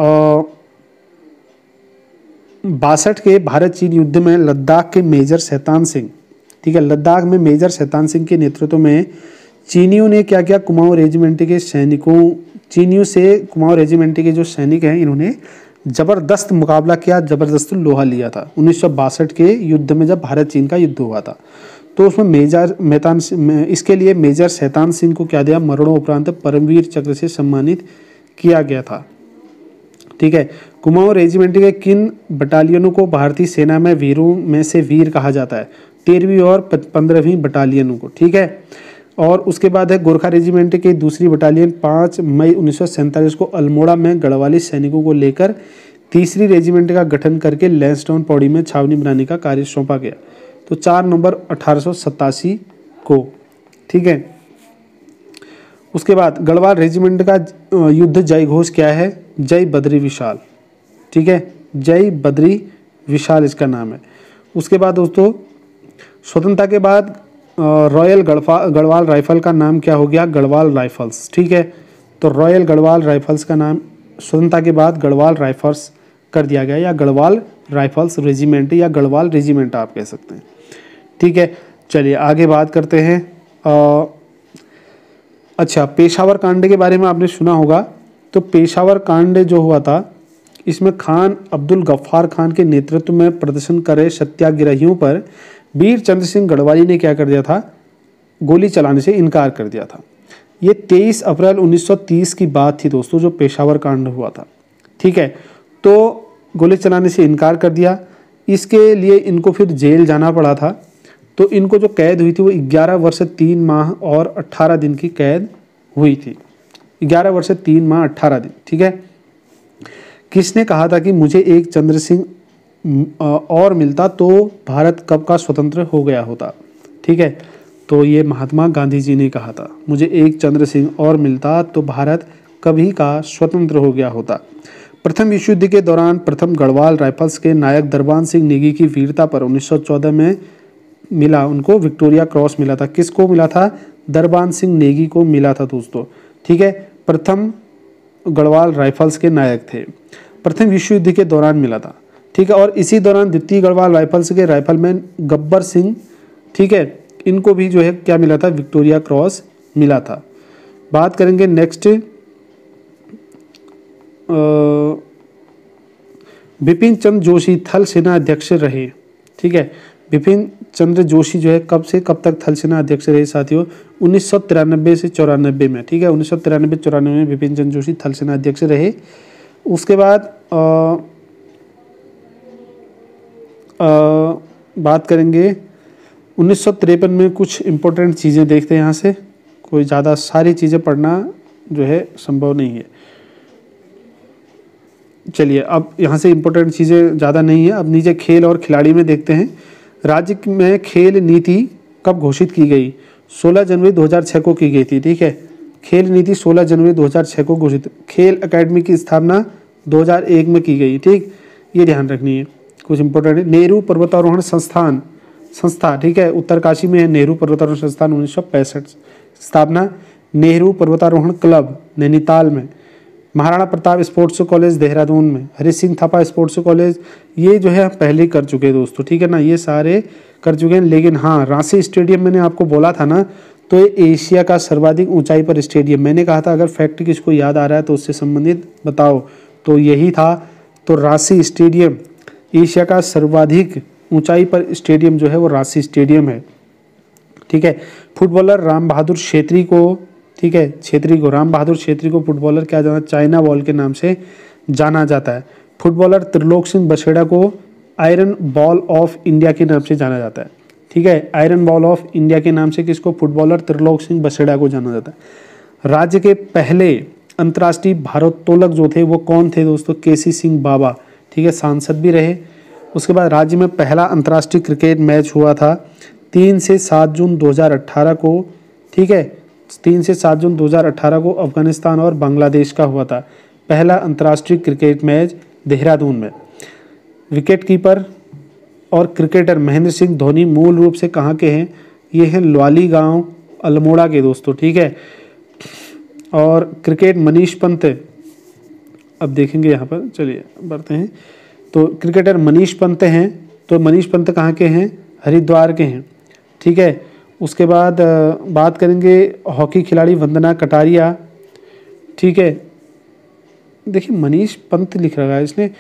बासठ के भारत चीन युद्ध में लद्दाख के मेजर शैतान सिंह, ठीक है, लद्दाख में मेजर शैतान सिंह के नेतृत्व में चीनियों ने क्या किया? कुमाऊं रेजिमेंट के सैनिकों चीनियों से कुमाऊं रेजिमेंट के जो सैनिक हैं इन्होंने जबरदस्त मुकाबला किया, जबरदस्त लोहा लिया था उन्नीस सौ बासठ के युद्ध में जब भारत चीन का युद्ध हुआ था। तो उसमें मेजर मैतान इसके लिए मेजर शैतान सिंह को क्या दिया? मरणोपरांत परमवीर चक्र से सम्मानित किया गया था, ठीक है। कुमाऊं रेजिमेंट के किन बटालियनों को भारतीय सेना में वीरों में से वीर कहा जाता है? तेरहवीं और पंद्रहवीं बटालियनों को, ठीक है। और उसके बाद है गोरखा रेजिमेंट की दूसरी बटालियन पाँच मई उन्नीस सौ सैंतालीस को अल्मोड़ा में गढ़वाली सैनिकों को लेकर तीसरी रेजिमेंट का गठन करके लैंसडाउन पौड़ी में छावनी बनाने का कार्य सौंपा गया, तो चार नवंबर अठारह सौ सतासी को, ठीक है। उसके बाद गढ़वाल रेजिमेंट का युद्ध जय घोष क्या है? जय बद्री विशाल, ठीक है, जय बद्री विशाल इसका नाम है। उसके बाद दोस्तों स्वतंत्रता के बाद रॉयल गढ़वाल राइफल का नाम क्या हो गया? गढ़वाल राइफल्स, ठीक है। तो रॉयल गढ़वाल राइफल्स का नाम स्वतंत्रता के बाद गढ़वाल राइफल्स कर दिया गया, या गढ़वाल राइफल्स रेजिमेंट या गढ़वाल रेजिमेंट आप कह सकते हैं, ठीक है। चलिए आगे बात करते हैं। आ, अच्छा, पेशावर कांड के बारे में आपने सुना होगा। तो पेशावर कांड जो हुआ था इसमें खान अब्दुल गफ्फार खान के नेतृत्व में प्रदर्शन कर रहे सत्याग्रहियों पर वीर चंद्र सिंह गढ़वाली ने क्या कर दिया था? गोली चलाने से इनकार कर दिया था। ये तेईस अप्रैल उन्नीस सौ तीस की बात थी दोस्तों जो पेशावर कांड हुआ था, ठीक है। तो गोली चलाने से इनकार कर दिया, इसके लिए इनको फिर जेल जाना पड़ा था। तो इनको जो कैद हुई थी वो ग्यारह वर्ष तीन माह और अट्ठारह दिन की कैद हुई थी, ग्यारह वर्ष तीन माह अट्ठारह दिन, ठीक है। किसने कहा था कि मुझे एक चंद्र सिंह और मिलता तो भारत कब का स्वतंत्र हो गया होता, ठीक है। तो ये महात्मा गांधी जी ने कहा था, मुझे एक चंद्र सिंह और मिलता तो भारत कभी का स्वतंत्र हो गया होता। प्रथम विश्व युद्ध के दौरान प्रथम गढ़वाल राइफल्स के नायक दरबान सिंह नेगी की वीरता पर उन्नीस सौ चौदह में मिला उनको विक्टोरिया क्रॉस मिला था। किसको मिला था? दरबान सिंह नेगी को मिला था दोस्तों, ठीक है। प्रथम गढ़वाल राइफल्स के नायक थे, प्रथम विश्व युद्ध के दौरान मिला था, ठीक है। और इसी दौरान द्वितीय गढ़वाल राइफल्स के राइफलमैन गब्बर सिंह, ठीक है, इनको भी जो है क्या मिला था? विक्टोरिया क्रॉस मिला था। बात करेंगे नेक्स्ट, बिपिन चंद्र जोशी थल सेना अध्यक्ष रहे, ठीक है। बिपिन चंद्र जोशी जो है कब से कब तक थल सेना अध्यक्ष रहे साथियों? उन्नीस सौ तिरानबे से चौरानबे में, ठीक है। उन्नीस सौ तिरानबे चौरानबे में बिपिन चंद्र जोशी थल सेना अध्यक्ष रहे। उसके बाद आ, आ, बात करेंगे उन्नीस सौ तिरपन में कुछ इम्पोर्टेंट चीज़ें देखते हैं यहाँ से, कोई ज़्यादा सारी चीज़ें पढ़ना जो है संभव नहीं है। चलिए अब यहाँ से इम्पोर्टेंट चीज़ें ज़्यादा नहीं है। अब नीचे खेल और खिलाड़ी में देखते हैं। राज्य में खेल नीति कब घोषित की गई? सोलह जनवरी दो हज़ार छह को की गई थी, ठीक है। खेल नीति सोलह जनवरी दो हज़ार छह को घोषित। खेल अकेडमी की स्थापना दो हज़ार एक में की गई, ठीक, ये ध्यान रखनी है, कुछ इंपॉर्टेंट है। नेहरू पर्वतारोहण संस्थान संस्था, ठीक है, उत्तरकाशी में है नेहरू पर्वतारोहण संस्थान उन्नीस सौ पैंसठ स्थापना। नेहरू पर्वतारोहण क्लब नैनीताल में। महाराणा प्रताप स्पोर्ट्स कॉलेज देहरादून में। हरि सिंह थापा स्पोर्ट्स कॉलेज, ये जो है हम पहले कर चुके हैं दोस्तों, ठीक है ना, ये सारे कर चुके हैं। लेकिन हाँ, रांची स्टेडियम मैंने आपको बोला था ना, तो ये एशिया का सर्वाधिक ऊंचाई पर स्टेडियम, मैंने कहा था अगर फैक्ट किसको याद आ रहा है तो उससे संबंधित बताओ, तो यही था। तो रांची स्टेडियम एशिया का सर्वाधिक ऊंचाई पर स्टेडियम जो है वो रांची स्टेडियम है, ठीक है। फुटबॉलर राम बहादुर छेत्री को, ठीक है, छेत्री को, राम बहादुर छेत्री को फुटबॉलर क्या जाना, चाइना बॉल के नाम से जाना जाता है। फुटबॉलर त्रिलोक सिंह बछेड़ा को आयरन बॉल ऑफ इंडिया के नाम से जाना जाता है, ठीक है, आयरन बॉल ऑफ इंडिया के नाम से किसको, फुटबॉलर त्रिलोक सिंह बछेड़ा को जाना जाता है। राज्य के पहले अंतर्राष्ट्रीय भारोत्तोलक जो थे वो कौन थे दोस्तों, केसी सिंह बाबा, ठीक है, सांसद भी रहे। उसके बाद राज्य में पहला अंतर्राष्ट्रीय क्रिकेट मैच हुआ था तीन से सात जून दो हज़ार अठारह को, ठीक है, तीन से सात जून दो हज़ार अठारह को अफगानिस्तान और बांग्लादेश का हुआ था पहला अंतर्राष्ट्रीय क्रिकेट मैच देहरादून में। विकेट कीपर और क्रिकेटर महेंद्र सिंह धोनी मूल रूप से कहाँ के हैं, ये हैं लवाली गांव अल्मोड़ा के दोस्तों, ठीक है। और क्रिकेट मनीष पंत, अब देखेंगे यहाँ पर, चलिए बढ़ते हैं। तो क्रिकेटर मनीष पंत हैं, तो मनीष पंत कहाँ के हैं, हरिद्वार के हैं, ठीक है। उसके बाद बात करेंगे हॉकी खिलाड़ी वंदना कटारिया, ठीक है। देखिए मनीष पंत लिख रहा है इसने,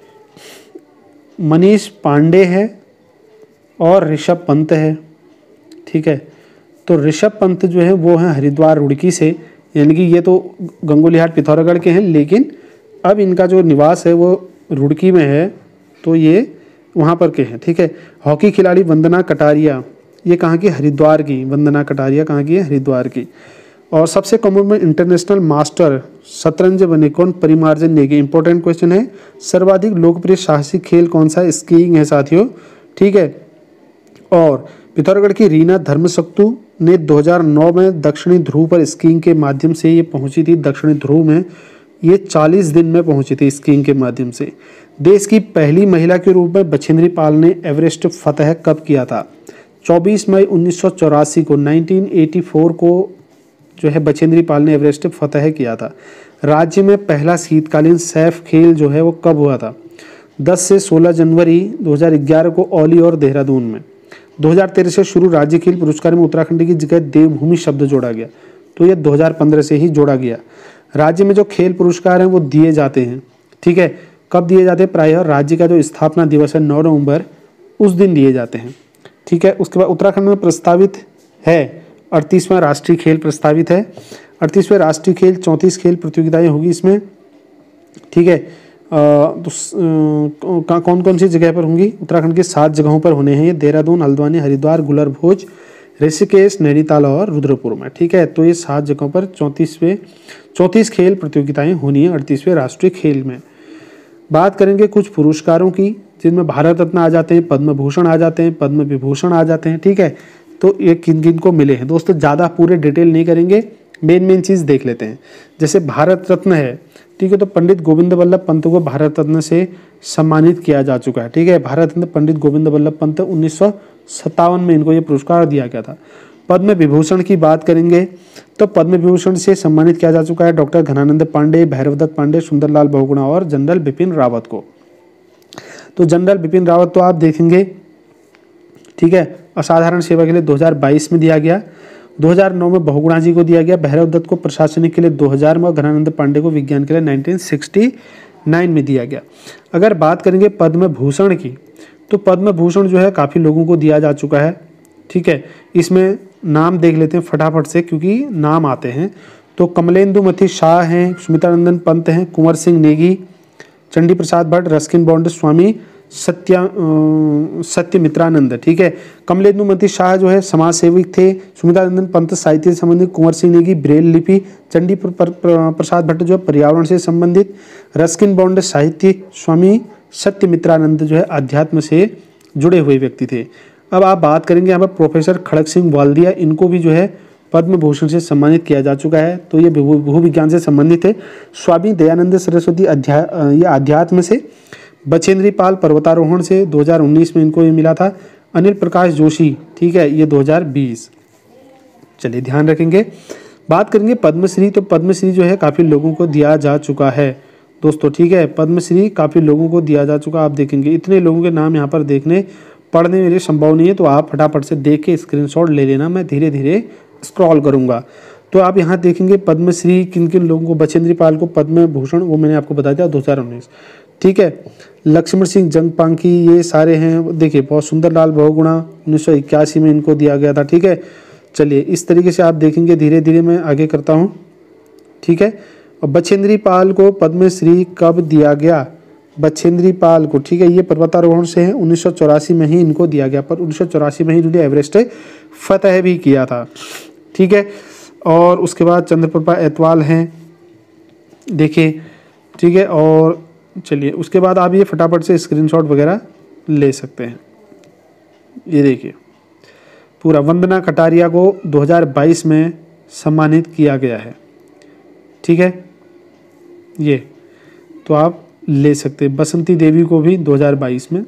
मनीष पांडे है और ऋषभ पंत है, ठीक है। तो ऋषभ पंत जो है वो हैं हरिद्वार रुड़की से, यानी कि ये तो गंगोलीहाट पिथौरागढ़ के हैं, लेकिन अब इनका जो निवास है वो रुड़की में है, तो ये वहाँ पर के हैं, ठीक है। हॉकी खिलाड़ी वंदना कटारिया, ये कहाँ की, हरिद्वार की, वंदना कटारिया कहाँ की है, हरिद्वार की। और सबसे कम उम्र में इंटरनेशनल मास्टर शतरंज बने कौन, परिमार्जन नेगी। इंपॉर्टेंट क्वेश्चन है। सर्वाधिक लोकप्रिय साहसिक खेल कौन सा है, स्कीइंग है साथियों, ठीक है। और पिथौरागढ़ की रीना धर्मसक्तु ने दो हज़ार नौ में दक्षिणी ध्रुव पर स्कीइंग के माध्यम से ये पहुंची थी, दक्षिणी ध्रुव में ये चालीस दिन में पहुंची थी स्कीइंग के माध्यम से। देश की पहली महिला के रूप में बछेंद्री पाल ने एवरेस्ट फतह कब किया था, चौबीस मई उन्नीस सौ चौरासी को, उन्नीस सौ चौरासी को जो है बछेंद्री पाल ने एवरेस्ट फतह किया था। राज्य में पहला शीतकालीन सैफ खेल जो है वो कब हुआ था, दस से सोलह जनवरी दो हज़ार ग्यारह को औली और देहरादून में। दो हज़ार तेरह से शुरू राज्य खेल पुरस्कार में उत्तराखंड की जगह देवभूमि शब्द जोड़ा गया, तो यह दो हज़ार पंद्रह से ही जोड़ा गया। राज्य में जो खेल पुरस्कार हैं वो दिए जाते हैं, ठीक है, कब दिए जाते हैं, प्रायः राज्य का जो स्थापना दिवस है नौ नवंबर उस दिन दिए जाते हैं, ठीक है। उसके बाद उत्तराखंड में प्रस्तावित है अड़तीसवां राष्ट्रीय खेल प्रस्तावित है। अड़तीसवें राष्ट्रीय खेल चौंतीस खेल प्रतियोगिताएं होगी इसमें, ठीक है। तो कौन कौन सी जगह पर होंगी, उत्तराखंड के सात जगहों पर होने हैं ये, देहरादून, हल्द्वानी, हरिद्वार, गुलर भोज, ऋषिकेश, नैनीताल और रुद्रपुर में, ठीक है। तो ये सात जगहों पर चौंतीसवें चौंतीस खेल प्रतियोगिताएं होनी है अड़तीसवें राष्ट्रीय खेल में। बात करेंगे कुछ पुरस्कारों की जिनमें भारत रत्न आ जाते हैं, पद्म भूषण आ जाते हैं, पद्म विभूषण आ जाते हैं, ठीक है। तो ये किन किन को मिले हैं दोस्तों, ज़्यादा पूरे डिटेल नहीं करेंगे, मेन मेन चीज़ देख लेते हैं। जैसे भारत रत्न है, ठीक है, तो पंडित गोविंद वल्लभ पंत को भारत रत्न से सम्मानित किया जा चुका है, ठीक है। भारत रत्न पंडित गोविंद वल्लभ पंत उन्नीस सौ सत्तावन में इनको ये पुरस्कार दिया गया था। पद्म विभूषण की बात करेंगे तो पद्म विभूषण से सम्मानित किया जा चुका है डॉक्टर घनानंद पांडे, भैरवदत्त पांडे, सुंदरलाल बहुगुणा और जनरल बिपिन रावत को। तो जनरल बिपिन रावत तो आप देखेंगे, ठीक है, असाधारण सेवा के लिए दो हज़ार बाईस में दिया गया, दो हज़ार नौ में बहुगुणा जी को दिया गया, भैरवदत्त को प्रशासनिक के लिए दो हज़ार में और घनानंद पांडे को विज्ञान के लिए उन्नीस सौ उनहत्तर में दिया गया। अगर बात करेंगे पद्म भूषण की तो पद्म भूषण जो है काफ़ी लोगों को दिया जा चुका है, ठीक है। इसमें नाम देख लेते हैं फटाफट से क्योंकि नाम आते हैं। तो कमलेंदुमती शाह हैं, सुमित्रानंदन पंत हैं, कुंवर सिंह नेगी, चंडी प्रसाद भट्ट, रस्किन बॉन्ड स्वामी, सत्या सत्यमित्रानंद, ठीक है। कमलेंदुमती शाह जो है समाज सेवक थे, सुमित्रानंदन पंत साहित्य से संबंधित, कुंवर सिंह नेगी ब्रेल लिपि, चंडी प्रसाद भट्ट जो है पर्यावरण से संबंधित, रस्किन बॉन्ड साहित्य, स्वामी सत्यमित्रानंद जो है अध्यात्म से जुड़े हुए व्यक्ति थे। अब आप बात करेंगे यहाँ पर प्रोफेसर खड़ग सिंह वाल्दिया, इनको भी जो है पद्म भूषण से सम्मानित किया जा चुका है, तो ये भूविज्ञान से संबंधित है। स्वामी दयानंद सरस्वती अध्या ये अध्यात्म से, बछेंद्री पाल पर्वतारोहण से दो हज़ार उन्नीस में इनको ये मिला था, अनिल प्रकाश जोशी, ठीक है, ये दो हज़ार बीस। चलिए ध्यान रखेंगे। बात करेंगे पद्मश्री, तो पद्मश्री जो है काफ़ी लोगों को दिया जा चुका है दोस्तों, ठीक है, पद्मश्री काफ़ी लोगों को दिया जा चुका। आप देखेंगे इतने लोगों के नाम यहाँ पर देखने पढ़ने मेरे संभव नहीं है, तो आप फटाफट से देख के स्क्रीनशॉट ले लेना, मैं धीरे धीरे स्क्रॉल करूँगा। तो आप यहाँ देखेंगे पद्मश्री किन किन लोगों को, बचेंद्री पाल को पद्म भूषण, वो मैंने आपको बता दिया दो हज़ार उन्नीस, ठीक है। लक्ष्मण सिंह जंगपांकी, ये सारे हैं, देखिए बहुत सुंदरलाल बहुगुणा उन्नीस सौ इक्यासी में इनको दिया गया था, ठीक है। चलिए इस तरीके से आप देखेंगे, धीरे धीरे मैं आगे करता हूँ, ठीक है। और बचेंद्री पाल को पद्मश्री कब दिया गया, बचेंद्री पाल को, ठीक है, ये पर्वतारोहण से है, उन्नीस सौ चौरासी में ही इनको दिया गया, पर उन्नीस सौ चौरासी में ही इन्होंने एवरेस्ट फतह भी किया था, ठीक है। और उसके बाद चंद्रप्रभा एतवाल हैं, देखिए, ठीक है। और चलिए उसके बाद आप ये फटाफट से स्क्रीनशॉट वगैरह ले सकते हैं। ये देखिए पूरा, वंदना कटारिया को दो हज़ार बाईस में सम्मानित किया गया है, ठीक है, ये तो आप ले सकते हैं। बसंती देवी को भी दो हज़ार बाईस में।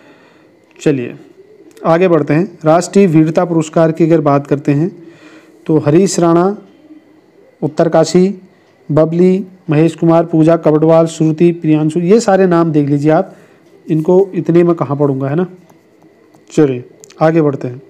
चलिए आगे बढ़ते हैं। राष्ट्रीय वीरता पुरस्कार की अगर बात करते हैं तो हरीश राणा, उत्तरकाशी, बबली, महेश कुमार, पूजा कबडवाल, श्रुति, प्रियांशु, ये सारे नाम देख लीजिए आप, इनको इतने में कहाँ पढ़ूंगा, है ना। चलिए आगे बढ़ते हैं।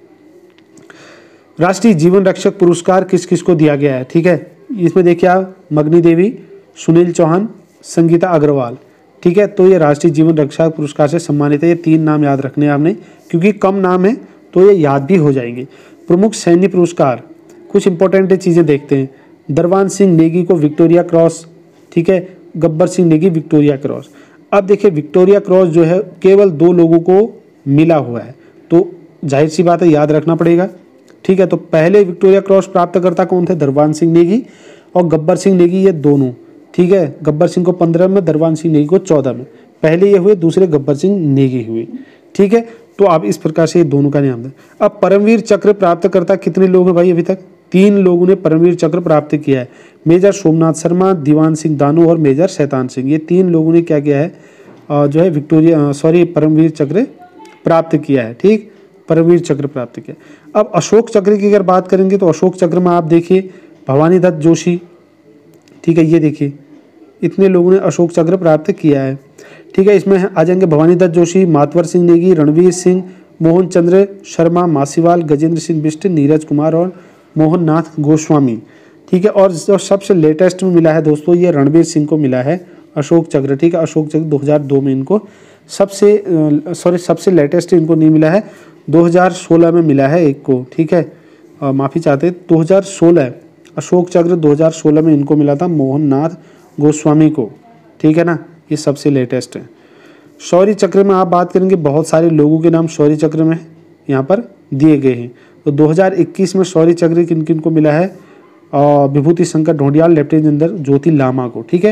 राष्ट्रीय जीवन रक्षक पुरस्कार किस किस को दिया गया है, ठीक है, इसमें देखिए आप, मगनी देवी, सुनील चौहान, संगीता अग्रवाल, ठीक है। तो ये राष्ट्रीय जीवन रक्षक पुरस्कार से सम्मानित है। ये तीन नाम याद रखने हैं आपने, क्योंकि कम नाम है तो ये याद भी हो जाएंगे। प्रमुख सैन्य पुरस्कार, कुछ इंपॉर्टेंट चीज़ें देखते हैं। दरबान सिंह नेगी को विक्टोरिया क्रॉस, ठीक है, गब्बर सिंह नेगी विक्टोरिया क्रॉस। अब देखिए विक्टोरिया क्रॉस जो है केवल दो लोगों को मिला हुआ है, तो जाहिर सी बात है याद रखना पड़ेगा, ठीक है। तो पहले विक्टोरिया क्रॉस प्राप्तकर्ता कौन थे, दरबान सिंह नेगी और गब्बर सिंह नेगी, ये दोनों, ठीक है। गब्बर सिंह को पंद्रह में, दरबान सिंह नेगी को चौदह में, पहले ये हुए, दूसरे गब्बर सिंह नेगी हुए, ठीक है। तो आप इस प्रकार से ये दोनों का नाम दें। अब परमवीर चक्र प्राप्तकर्ता कितने लोग हैं भाई, अभी तक तीन लोगों ने परमवीर चक्र प्राप्त किया है। मेजर सोमनाथ शर्मा, दीवान सिंह दानू और मेजर शैतान सिंह, ये तीन लोगों ने क्या किया है, जो है विक्टोरिया सॉरी परमवीर चक्र प्राप्त किया है, ठीक, परमवीर चक्र प्राप्त किया। अब अशोक चक्र की अगर बात करेंगे तो अशोक चक्र में आप देखिए भवानी दत्त जोशी, ठीक है, ये देखिए इतने लोगों ने अशोक चक्र प्राप्त किया है, ठीक है। इसमें आ जाएंगे भवानी दत्त जोशी, मातवर सिंह नेगी, रणवीर सिंह, मोहन चंद्र शर्मा मासीवाल, गजेंद्र सिंह बिष्ट, नीरज कुमार और मोहन नाथ गोस्वामी, ठीक है। और जो सबसे लेटेस्ट में मिला है दोस्तों, ये रणवीर सिंह को मिला है अशोक चक्र, ठीक है। अशोक चक्र दो हज़ार दो में इनको सबसे सॉरी सबसे लेटेस्ट इनको नहीं मिला है, दो हज़ार सोलह में मिला है एक को, ठीक है, माफ़ी चाहते दो हज़ार सोलह अशोक चक्र दो हज़ार सोलह में इनको मिला था मोहन नाथ गोस्वामी को, ठीक है ना, ये सबसे लेटेस्ट है। शौर्य चक्र में आप बात करेंगे, बहुत सारे लोगों के नाम शौर्य चक्र में यहाँ पर दिए गए हैं। तो दो हज़ार इक्कीस में शौर्य चक्र किन किन को मिला है, विभूति शंकर ढोंडियाल, लेफ्टिनेंट जनरल ज्योति लामा को, ठीक है।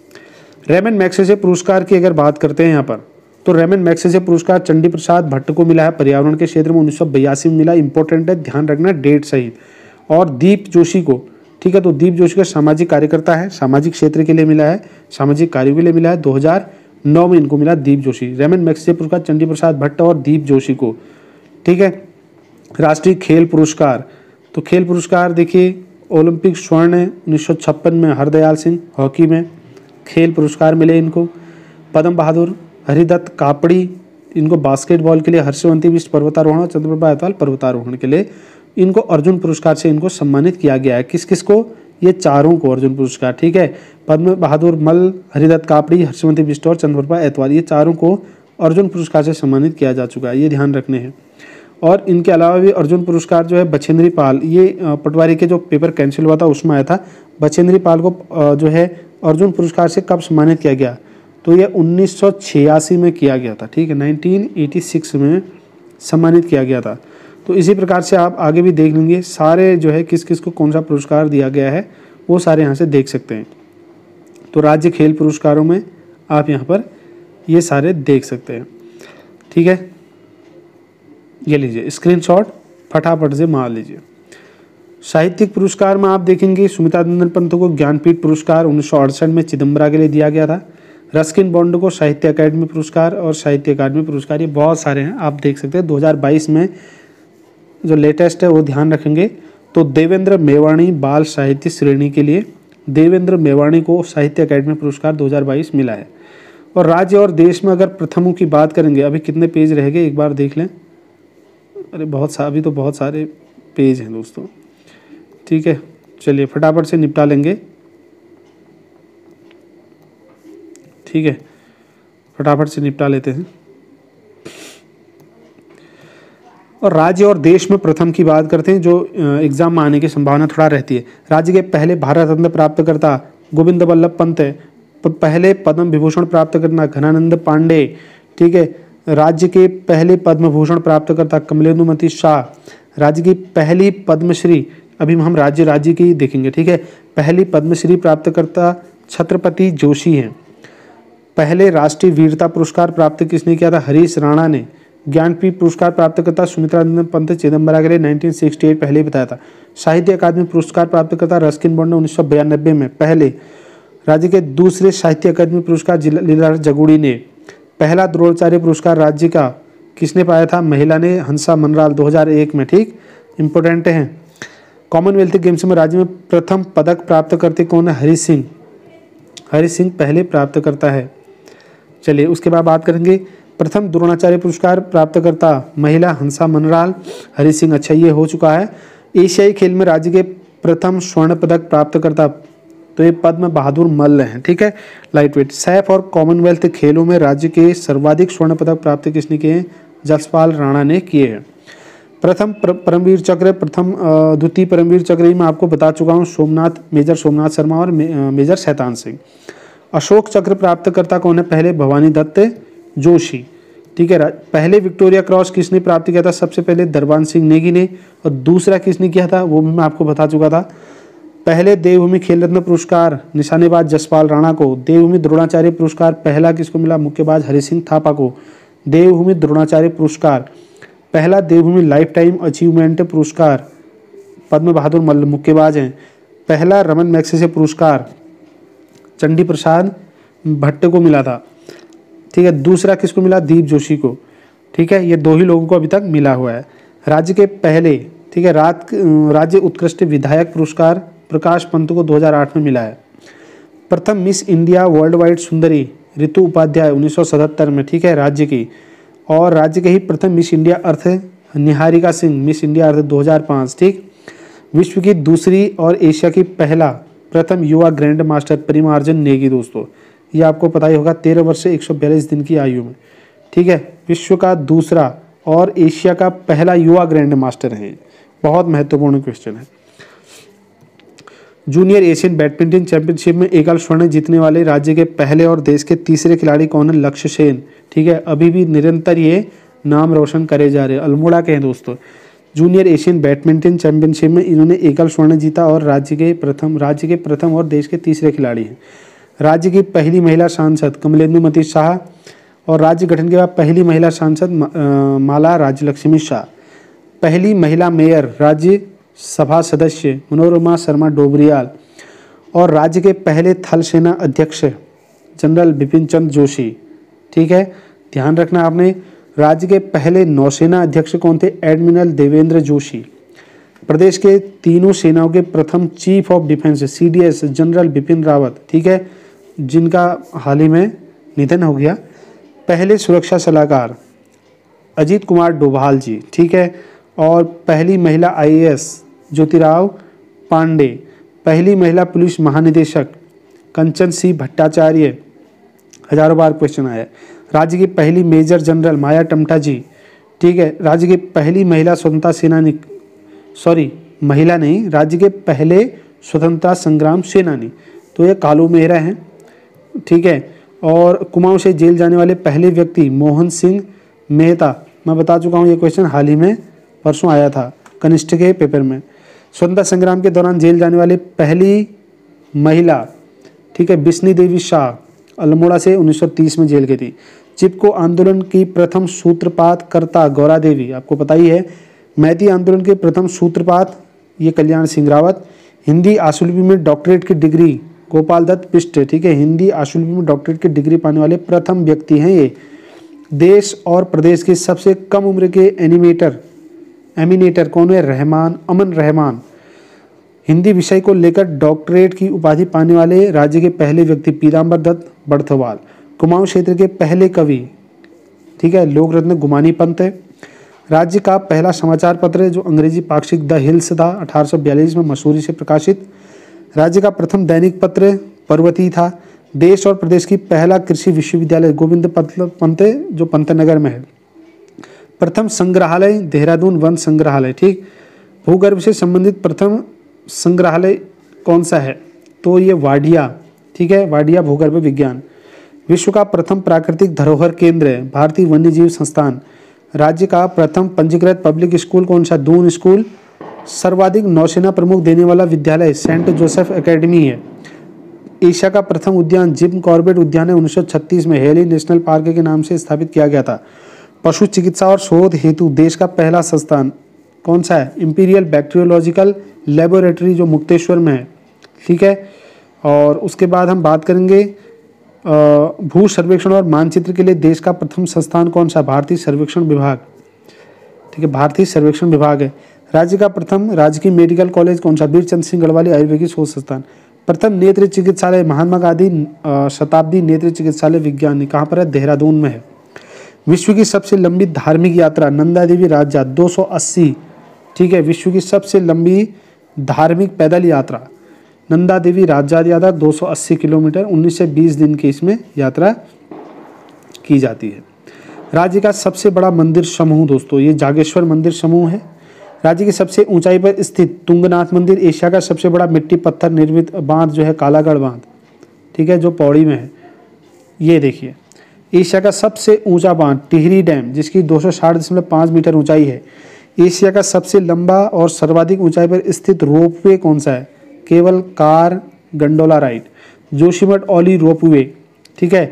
रेमन मैग्सेसे पुरस्कार की अगर बात करते हैं यहाँ पर, तो रेमन मैग्सेसे पुरस्कार चंडी प्रसाद भट्ट को मिला है, पर्यावरण के क्षेत्र में उन्नीस सौ बयासी में मिला, इंपॉर्टेंट है, ध्यान रखना डेट सहित। और दीप जोशी को, ठीक है, तो दीप जोशी का सामाजिक कार्यकर्ता है, सामाजिक क्षेत्र के लिए मिला है, सामाजिक कार्यों के लिए मिला है, दो हज़ार नौ में इनको मिला दीप जोशी। रेमन मैग्सेसे पुरस्कार चंडी प्रसाद भट्ट और दीप जोशी को, ठीक है। राष्ट्रीय खेल पुरस्कार, तो खेल पुरस्कार देखिए ओलंपिक स्वर्ण उन्नीस सौ छप्पन में हरदयाल सिंह, हॉकी में खेल पुरस्कार मिले इनको। पद्म बहादुर हरिदत्त कापड़ी, इनको बास्केटबॉल के लिए, हर्षवंती बिष्ट पर्वतारोहण और चंद्रप्रभा एतवाल पर्वतारोहण के लिए इनको अर्जुन पुरस्कार से इनको सम्मानित किया गया है। किस किस को, ये चारों को अर्जुन पुरस्कार, ठीक है। पद्म बहादुर मल, हरिदत्त कापड़ी, हर्षवंती बिष्ट और चंद्रप्रभा एतवाल, ये चारों को अर्जुन पुरस्कार से सम्मानित किया जा चुका है, ये ध्यान रखने हैं। और इनके अलावा भी अर्जुन पुरस्कार जो है बचेंद्री पाल, ये पटवारी के जो पेपर कैंसिल हुआ था उसमें आया था, बचेंद्री पाल को जो है अर्जुन पुरस्कार से कब सम्मानित किया गया, तो ये उन्नीस सौ छियासी में किया गया था, ठीक है, उन्नीस सौ छियासी में सम्मानित किया गया था। तो इसी प्रकार से आप आगे भी देख लेंगे सारे जो है किस किस को कौन सा पुरस्कार दिया गया है, वो सारे यहाँ से देख सकते हैं। तो राज्य खेल पुरस्कारों में आप यहाँ पर ये सारे देख सकते हैं, ठीक है। ये लीजिए स्क्रीनशॉट फटाफट से मार लीजिए। साहित्यिक पुरस्कार में आप देखेंगे सुमिता नंदन पंत को ज्ञानपीठ पुरस्कार उन्नीस सौ अड़सठ में चिदम्बरा के लिए दिया गया था। रस्किन बॉन्ड को साहित्य अकादमी पुरस्कार और साहित्य अकादमी पुरस्कार, ये बहुत सारे हैं, आप देख सकते हैं। दो हज़ार बाईस में जो लेटेस्ट है वो ध्यान रखेंगे। तो देवेंद्र मेवाणी बाल साहित्य श्रेणी के लिए देवेंद्र मेवाणी को साहित्य अकादमी पुरस्कार दो हज़ार बाईस मिला है। और राज्य और देश में अगर प्रथमों की बात करेंगे, अभी कितने पेज रह गए एक बार देख लें। अरे बहुत सा अभी तो बहुत सारे पेज हैं दोस्तों, ठीक है। चलिए फटाफट से निपटा लेंगे, ठीक है, फटाफट से निपटा लेते हैं। और राज्य और देश में प्रथम की बात करते हैं, जो एग्जाम में आने की संभावना थोड़ा रहती है। राज्य के पहले भारत रत्न प्राप्तकर्ता गोविंद वल्लभ पंत है। पहले पद्म विभूषण प्राप्त करना घनानंद पांडे, ठीक है। राज्य के पहले पद्म भूषण प्राप्तकर्ता कमलेंदुमती शाह। राज्य की पहली पद्मश्री, अभी हम राज्य राज्य की देखेंगे, ठीक है। पहली पद्मश्री प्राप्तकर्ता छत्रपति जोशी हैं। पहले राष्ट्रीय वीरता पुरस्कार प्राप्त किसने किया था? हरीश राणा ने। ज्ञानपीठ पुरस्कार प्राप्तकर्ता सुमित्रा नंदन पंत चिदम्बरा के लिए उन्नीस सौ अड़सठ पहले ही बताया था। साहित्य अकादमी पुरस्कार प्राप्तकर्ता रस्किन बॉन्ड ने उन्नीस सौ बयानबे में पहले। राज्य के दूसरे साहित्य अकादमी पुरस्कार लीलाधर जगुड़ी ने। पहला द्रोणाचार्य पुरस्कार राज्य का किसने पाया था? महिला ने, हंसा मनराल दो हज़ार एक में, ठीक, इंपॉर्टेंट है। कॉमनवेल्थ गेम्स में राज्य में प्रथम पदक प्राप्त करते कौन है? हरि सिंह। हरि सिंह पहले प्राप्त करता है। चलिए उसके बाद बात करेंगे प्रथम द्रोणाचार्य पुरस्कार प्राप्तकर्ता महिला हंसा मनराल, हरि सिंह, अच्छा ये हो चुका है। एशियाई खेल में राज्य के प्रथम स्वर्ण पदक प्राप्तकर्ता तो ये पद्म बहादुर मल्ल हैं, ठीक है, लाइट वेट। सैफ और कॉमनवेल्थ खेलों में राज्य के सर्वाधिक स्वर्ण पदक प्राप्त किसने किए हैं? जसपाल राणा ने किए हैं। प्रथम परमवीर चक्र, प्रथम द्वितीय परमवीर चक्र मैं आपको बता चुका हूँ, सोमनाथ, मेजर सोमनाथ शर्मा और मेजर शैतान सिंह। अशोक चक्र प्राप्तकर्ता कौन है? पहले भवानी दत्त जोशी, ठीक है। पहले विक्टोरिया क्रॉस किसने प्राप्त किया था? सबसे पहले दरबान सिंह नेगी ने। और दूसरा किसने किया था वो भी मैं आपको बता चुका था। पहले देवभूमि खेल रत्न पुरस्कार निशानेबाज जसपाल राणा को। देवभूमि द्रोणाचार्य पुरस्कार पहला किसको मिला? मुक्केबाज हरि सिंह थापा को। देवभूमि द्रोणाचार्य पुरस्कार पहला देवभूमि लाइफ टाइम अचीवमेंट पुरस्कार पद्म बहादुर मल्ल मुक्केबाज हैं। पहला रमन मैग्सेसे पुरस्कार चंडी प्रसाद भट्ट को मिला था, ठीक है। दूसरा किसको मिला? दीप जोशी को, ठीक है। ये दो ही लोगों को अभी तक मिला हुआ है। राज्य के पहले, ठीक है, रात राज्य उत्कृष्ट विधायक पुरस्कार प्रकाश पंत को दो हज़ार आठ में मिला है। प्रथम मिस इंडिया वर्ल्ड वाइड सुंदरी ऋतु उपाध्याय उन्नीस सौ सतहत्तर में, ठीक है, राज्य की। और राज्य के ही प्रथम miss India earth Niharika Singh, miss India earth दो हज़ार पाँच, ठीक। विश्व की दूसरी और एशिया की पहला प्रथम युवा ग्रैंड मास्टर परिमार्जन नेगी दोस्तों, ये आपको पता ही होगा, तेरह वर्ष से एक सौ बयालीस दिन की आयु में, ठीक है। विश्व का दूसरा और एशिया का पहला युवा ग्रैंड मास्टर है। बहुत महत्वपूर्ण क्वेश्चन है। जूनियर एशियन बैडमिंटन चैंपियनशिप में एकल स्वर्ण जीतने वाले राज्य के पहले और देश के तीसरे खिलाड़ी कौन है? लक्ष्य सेन, ठीक है। अभी भी निरंतर ये नाम रोशन करे जा रहे हैं, अल्मोड़ा के हैं दोस्तों। जूनियर एशियन बैडमिंटन चैंपियनशिप में इन्होंने एकल स्वर्ण जीता और राज्य के प्रथम राज्य के प्रथम और देश के तीसरे खिलाड़ी हैं। राज्य की पहली महिला सांसद कमलेंदुमती शाह और राज्य गठन के बाद पहली महिला सांसद माला राज्यलक्ष्मी शाह। पहली महिला मेयर राज्य सभा सदस्य मनोरमा शर्मा डोबरियाल और राज्य के पहले थल सेना अध्यक्ष जनरल बिपिन चंद्र जोशी, ठीक है, ध्यान रखना आपने। राज्य के पहले नौसेना अध्यक्ष कौन थे? एडमिरल देवेंद्र जोशी। प्रदेश के तीनों सेनाओं के प्रथम chief of defence C D S general Bipin Rawat, ठीक है, जिनका हाल ही में निधन हो गया। पहले सुरक्षा सलाहकार अजीत कुमार डोभाल जी, ठीक है। और पहली महिला I A S Jyotirao Pande. पहली महिला पुलिस महानिदेशक कंचन सिंह भट्टाचार्य, हजारों बार क्वेश्चन आया। राज्य की पहली मेजर जनरल माया टमटा जी, ठीक है। राज्य की पहली महिला स्वतंत्रता सेनानी, सॉरी महिला नहीं, राज्य के पहले स्वतंत्रता संग्राम सेनानी तो ये कालू मेहरा हैं, ठीक है। और कुमाऊं से जेल जाने वाले पहले व्यक्ति मोहन सिंह मेहता, मैं बता चुका हूँ, ये क्वेश्चन हाल ही में परसों आया था कनिष्ठ के पेपर में। स्वतंत्रता संग्राम के दौरान जेल जाने वाली पहली महिला, ठीक है, बिस्नी देवी शाह, अल्मोड़ा से उन्नीस सौ तीस में जेल गई थी। चिपको आंदोलन की प्रथम सूत्रपात कर्ता गौरा देवी, आपको पता ही है। मैती आंदोलन के प्रथम सूत्रपात ये कल्याण सिंह रावत। हिंदी आशुलिपि में डॉक्टरेट की डिग्री गोपाल दत्त पिष्ट, ठीक है, हिंदी आशुलिपि में डॉक्टरेट की डिग्री पाने वाले प्रथम व्यक्ति हैं ये। देश और प्रदेश के सबसे कम उम्र के एनिमेटर एमिनेटर कौन है? रहमान, अमन रहमान। हिंदी विषय को लेकर डॉक्टरेट की उपाधि पाने वाले राज्य के पहले व्यक्ति पीताम्बर दत्त बड़थवाल। कुमाऊं क्षेत्र के पहले कवि, ठीक है, लोक रत्न गुमानी पंत है। राज्य का पहला समाचार पत्र जो अंग्रेजी पाक्षिक द हिल्स था अठारह सौ बयालीस में मसूरी से प्रकाशित। राज्य का प्रथम दैनिक पत्र पर्वती था। देश और प्रदेश की पहला कृषि विश्वविद्यालय गोविंद पंत जो पंतनगर में है। प्रथम संग्रहालय देहरादून वन संग्रहालय, ठीक। भूगर्भ से संबंधित प्रथम संग्रहालय कौन सा है? तो ये वाडिया, ठीक है, वाडिया भूगर्भ विज्ञान। विश्व का प्रथम प्राकृतिक धरोहर केंद्र है भारतीय वन्यजीव संस्थान। राज्य का प्रथम पंजीकृत पब्लिक स्कूल कौन सा? दून स्कूल। सर्वाधिक नौसेना प्रमुख देने वाला विद्यालय सेंट जोसेफ एकेडमी है। एशिया का प्रथम उद्यान जिम कॉर्बेट उद्यान है उन्नीस सौ छत्तीस में हेली नेशनल पार्क के नाम से स्थापित किया गया था। पशु चिकित्सा और शोध हेतु देश का पहला संस्थान कौन सा है? इंपीरियल बैक्टीरियोलॉजिकल लेबोरेटरी जो मुक्तेश्वर में है, ठीक है। और उसके बाद हम बात करेंगे भू सर्वेक्षण और मानचित्र के लिए देश का प्रथम संस्थान कौन सा? भारतीय सर्वेक्षण विभाग, ठीक है, भारतीय सर्वेक्षण विभाग है। राज्य का प्रथम राजकीय मेडिकल कॉलेज कौन सा? वीरचंद सिंह गढ़वाली आयुर्वेदिक शोध संस्थान। प्रथम नेत्र चिकित्सालय महात्मा गांधी शताब्दी नेत्र चिकित्सालय विज्ञान कहाँ पर है? देहरादून में है। विश्व की सबसे लंबी धार्मिक यात्रा नंदा देवी राजजात दो सौ अस्सी, ठीक है, विश्व की सबसे लंबी धार्मिक पैदल यात्रा नंदा देवी राजजात यात्रा दो सौ अस्सी किलोमीटर उन्नीस से बीस दिन की इसमें यात्रा की जाती है। राज्य का सबसे बड़ा मंदिर समूह दोस्तों ये जागेश्वर मंदिर समूह है। राज्य की सबसे ऊंचाई पर स्थित तुंगनाथ मंदिर। एशिया का सबसे बड़ा मिट्टी पत्थर निर्मित बांध जो है कालागढ़ बांध, ठीक है, जो पौड़ी में है। ये देखिए एशिया का सबसे ऊंचा बांध टिहरी डैम जिसकी दो सौ साठ दशमलव पाँच मीटर ऊंचाई है। एशिया का सबसे लंबा और सर्वाधिक ऊंचाई पर स्थित रोपवे कौन सा है? केवल car gondola ride Joshimath Auli ropeway, ठीक है,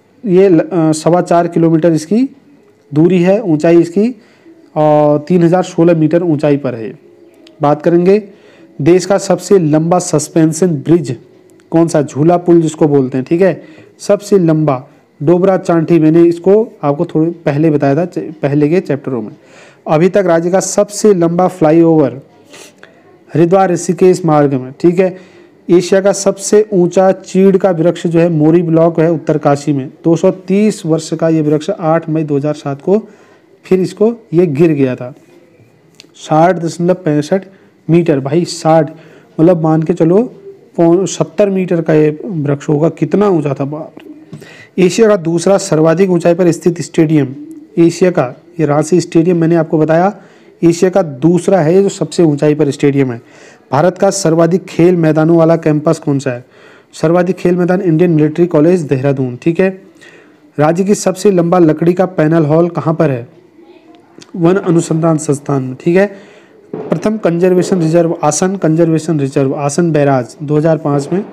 ये सवा चार किलोमीटर इसकी दूरी है, ऊंचाई इसकी और तीन हज़ार सोलह मीटर ऊंचाई पर है। बात करेंगे देश का सबसे लंबा सस्पेंशन ब्रिज कौन सा? झूला पुल जिसको बोलते हैं, ठीक है, सबसे लंबा डोबरा चांठी। मैंने इसको आपको थोड़ी पहले बताया था पहले के चैप्टरों में। अभी तक राज्य का सबसे लंबा फ्लाईओवर हरिद्वार ऋषिकेश मार्ग में, ठीक है। एशिया का सबसे ऊंचा चीड़ का वृक्ष जो है मोरी ब्लॉक है उत्तरकाशी में। दो सौ तीस वर्ष का ये वृक्ष आठ मई दो हज़ार सात को फिर इसको ये गिर गया था। साठ दशमलव पैंसठ मीटर, भाई साठ मतलब मान के चलो सत्तर मीटर का ये वृक्ष होगा, कितना ऊंचा था बाप रे। एशिया का दूसरा सर्वाधिक ऊंचाई पर स्थित स्टेडियम एशिया का ये रांची स्टेडियम मैंने आपको बताया एशिया का दूसरा है जो सबसे ऊंचाई पर स्टेडियम है। भारत का सर्वाधिक खेल मैदानों वाला कैंपस कौन सा है? सर्वाधिक खेल मैदान इंडियन मिलिट्री कॉलेज देहरादून, ठीक है। राज्य की सबसे लंबा लकड़ी का पैनल हॉल कहाँ पर है? वन अनुसंधान संस्थान में, ठीक है। प्रथम conservation reserve Asan conservation reserve Asan barrage दो हज़ार पाँच में।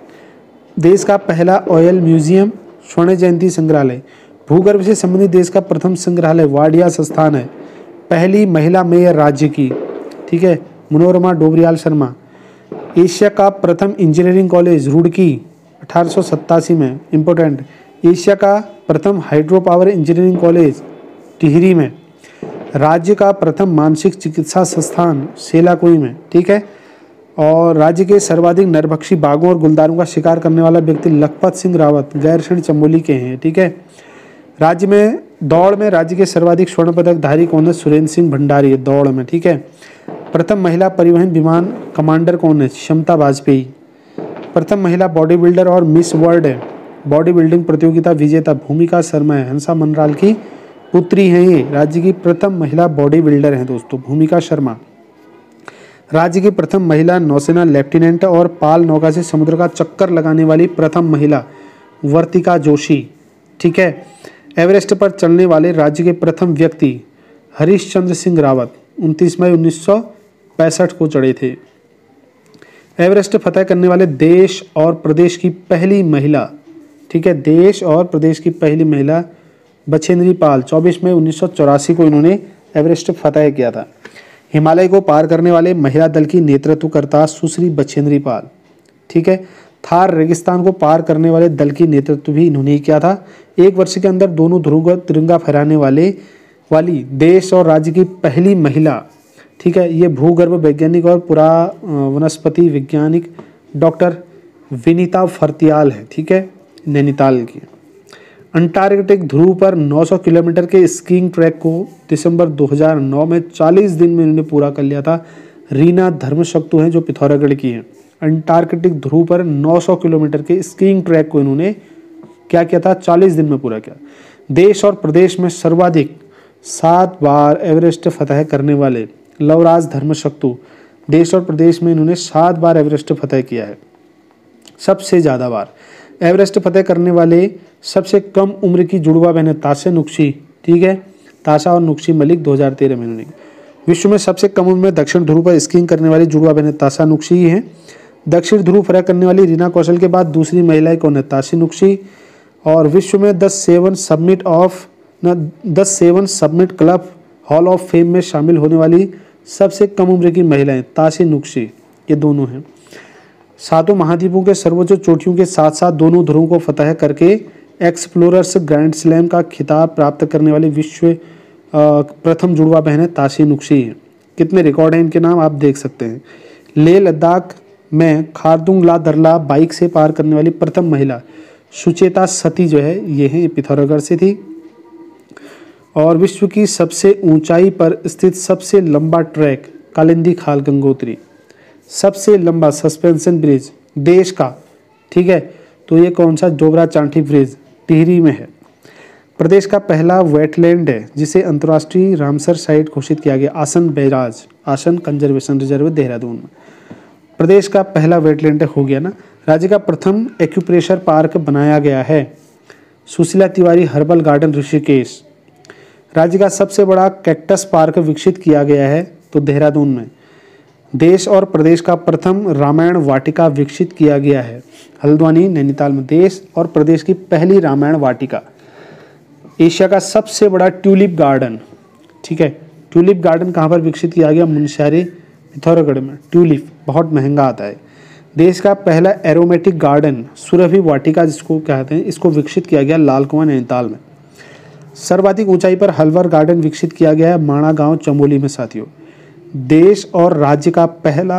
देश का पहला ऑयल म्यूजियम स्वर्ण जयंती संग्रहालय। भूगर्भ से संबंधित देश का प्रथम संग्रहालय वाडिया संस्थान है। पहली महिला मेयर राज्य की, ठीक है, मनोरमा डोबरियाल शर्मा। एशिया का प्रथम इंजीनियरिंग कॉलेज रुड़की अठारह सौ सत्तासी में, इम्पोर्टेंट। एशिया का प्रथम hydro power engineering college Tehri में। राज्य का प्रथम मानसिक चिकित्सा संस्थान सेलाकुई में, ठीक है। और राज्य के सर्वाधिक नरभक्षी बाघों और गुलदारों का शिकार करने वाला व्यक्ति लखपत सिंह रावत गैरसैंण चमोली के हैं, ठीक है। राज्य में दौड़ में राज्य के सर्वाधिक स्वर्ण पदक धारी कौन है? सुरेंद्र सिंह भंडारी है दौड़ में, ठीक है। प्रथम महिला परिवहन विमान कमांडर कौन है? क्षमता वाजपेयी। प्रथम महिला बॉडी बिल्डर और मिस वर्ल्ड है बॉडी बिल्डिंग प्रतियोगिता विजेता भूमिका शर्मा है, हंसा मनराल की पुत्री हैं ये। राज्य की प्रथम महिला बॉडी बिल्डर हैं दोस्तों भूमिका शर्मा। राज्य की प्रथम महिला नौसेना लेफ्टिनेंट और पाल नौका से समुद्र का चक्कर लगाने वाली प्रथम महिला वर्तिका जोशी, ठीक है। एवरेस्ट पर चलने वाले राज्य के प्रथम व्यक्ति हरीश चंद्र सिंह रावत उनतीस मई उन्नीस सौ पैंसठ को चढ़े थे। एवरेस्ट फतह करने वाले देश और प्रदेश की पहली महिला, ठीक है, देश और प्रदेश की पहली महिला बछेंद्री पाल चौबीस मई उन्नीस सौ चौरासी को इन्होंने एवरेस्ट फतह किया था। हिमालय को पार करने वाले महिला दल की नेतृत्व करता सुश्री बछेंद्री पाल, ठीक है। थार रेगिस्तान को पार करने वाले दल की नेतृत्व भी इन्होंने ही किया था। एक वर्ष के अंदर दोनों ध्रुवों को तिरंगा फहराने वाले वाली देश और राज्य की पहली महिला, ठीक है, ये भूगर्भ वैज्ञानिक और पुरा वनस्पति वैज्ञानिक डॉक्टर विनीता फर्तियाल है, ठीक है, नैनीताल की। अंटार्कटिक ध्रुव पर नौ सौ किलोमीटर के स्कीइंग ट्रैक को दिसंबर दो हज़ार नौ में चालीस दिन में इन्होंने पूरा कर लिया था। रीना धर्मशक्तु हैं जो पिथौरागढ़ की हैं। अंटार्कटिक ध्रुव पर नौ सौ किलोमीटर के स्कीइंग ट्रैक को इन्होंने क्या किया था, चालीस दिन में पूरा किया। देश और प्रदेश में सर्वाधिक सात बार एवरेस्ट फतह करने वाले लवराज धर्मशक्तु, देश और प्रदेश में इन्होंने सात बार एवरेस्ट फतह किया है। सबसे ज़्यादा बार एवरेस्ट फतह करने वाले सबसे कम उम्र की जुड़वा बहन ताशा नुक्शी, ठीक है, ताशा और नुक्शी मलिक दो हज़ार तेरह में इन्होंने। विश्व में सबसे कम उम्र में दक्षिण ध्रुव पर स्कीइंग करने वाली जुड़वा बहन ताशा नुक्शी ही हैं। दक्षिण ध्रुव फतह करने वाली रीना कौशल के बाद दूसरी महिला कौन है, ताशी नुक्शी। और विश्व में द सेवन सबमिट ऑफ न the seven summit club hall of fame में शामिल होने वाली सबसे कम उम्र की महिलाएं ताशी नुक्शी, ये दोनों हैं। सातों महाद्वीपों के सर्वोच्च चोटियों के साथ साथ दोनों ध्रुवों को फतह करके एक्सप्लोरर्स ग्रैंड स्लैम का खिताब प्राप्त करने वाली विश्व प्रथम जुड़वा बहन है ताशी नुक्शी है। कितने रिकॉर्ड हैं इनके नाम आप देख सकते हैं। लेह लद्दाख में खारदुंग ला दरला बाइक से पार करने वाली प्रथम महिला सुचेता सती जो है ये है, पिथौरागढ़ से थी। और विश्व की सबसे ऊंचाई पर स्थित सबसे लंबा ट्रैक कालिंदी खाल गंगोत्री, सबसे लंबा सस्पेंशन ब्रिज देश का, ठीक है, तो ये कौन सा, जोबरा चांठी ब्रिज टिहरी में है। प्रदेश का पहला वेटलैंड है जिसे अंतर्राष्ट्रीय रामसर साइट घोषित किया गया, आसन बैराज, आसन कंजर्वेशन रिजर्व देहरादून में। प्रदेश का पहला वेटलैंड हो गया ना। राज्य का प्रथम एक्यूप्रेशर पार्क बनाया गया है, सुशीला तिवारी हर्बल गार्डन ऋषिकेश। राज्य का सबसे बड़ा कैक्टस पार्क विकसित किया गया है तो देहरादून में। देश और प्रदेश का प्रथम रामायण वाटिका विकसित किया गया है हल्द्वानी नैनीताल में। देश और प्रदेश की पहली रामायण वाटिका। एशिया का सबसे बड़ा ट्यूलिप गार्डन, ठीक है, ट्यूलिप गार्डन कहाँ पर विकसित किया गया, मुनस्यारी पिथौरागढ़ में। ट्यूलिप बहुत महंगा आता है। देश का पहला एरोमेटिक गार्डन सुरभि वाटिका जिसको कहते हैं, इसको विकसित किया गया लाल कुआं नैनीताल में। सर्वाधिक ऊंचाई पर हलवर गार्डन विकसित किया गया है माणा गांव चमोली में साथियों। देश और राज्य का पहला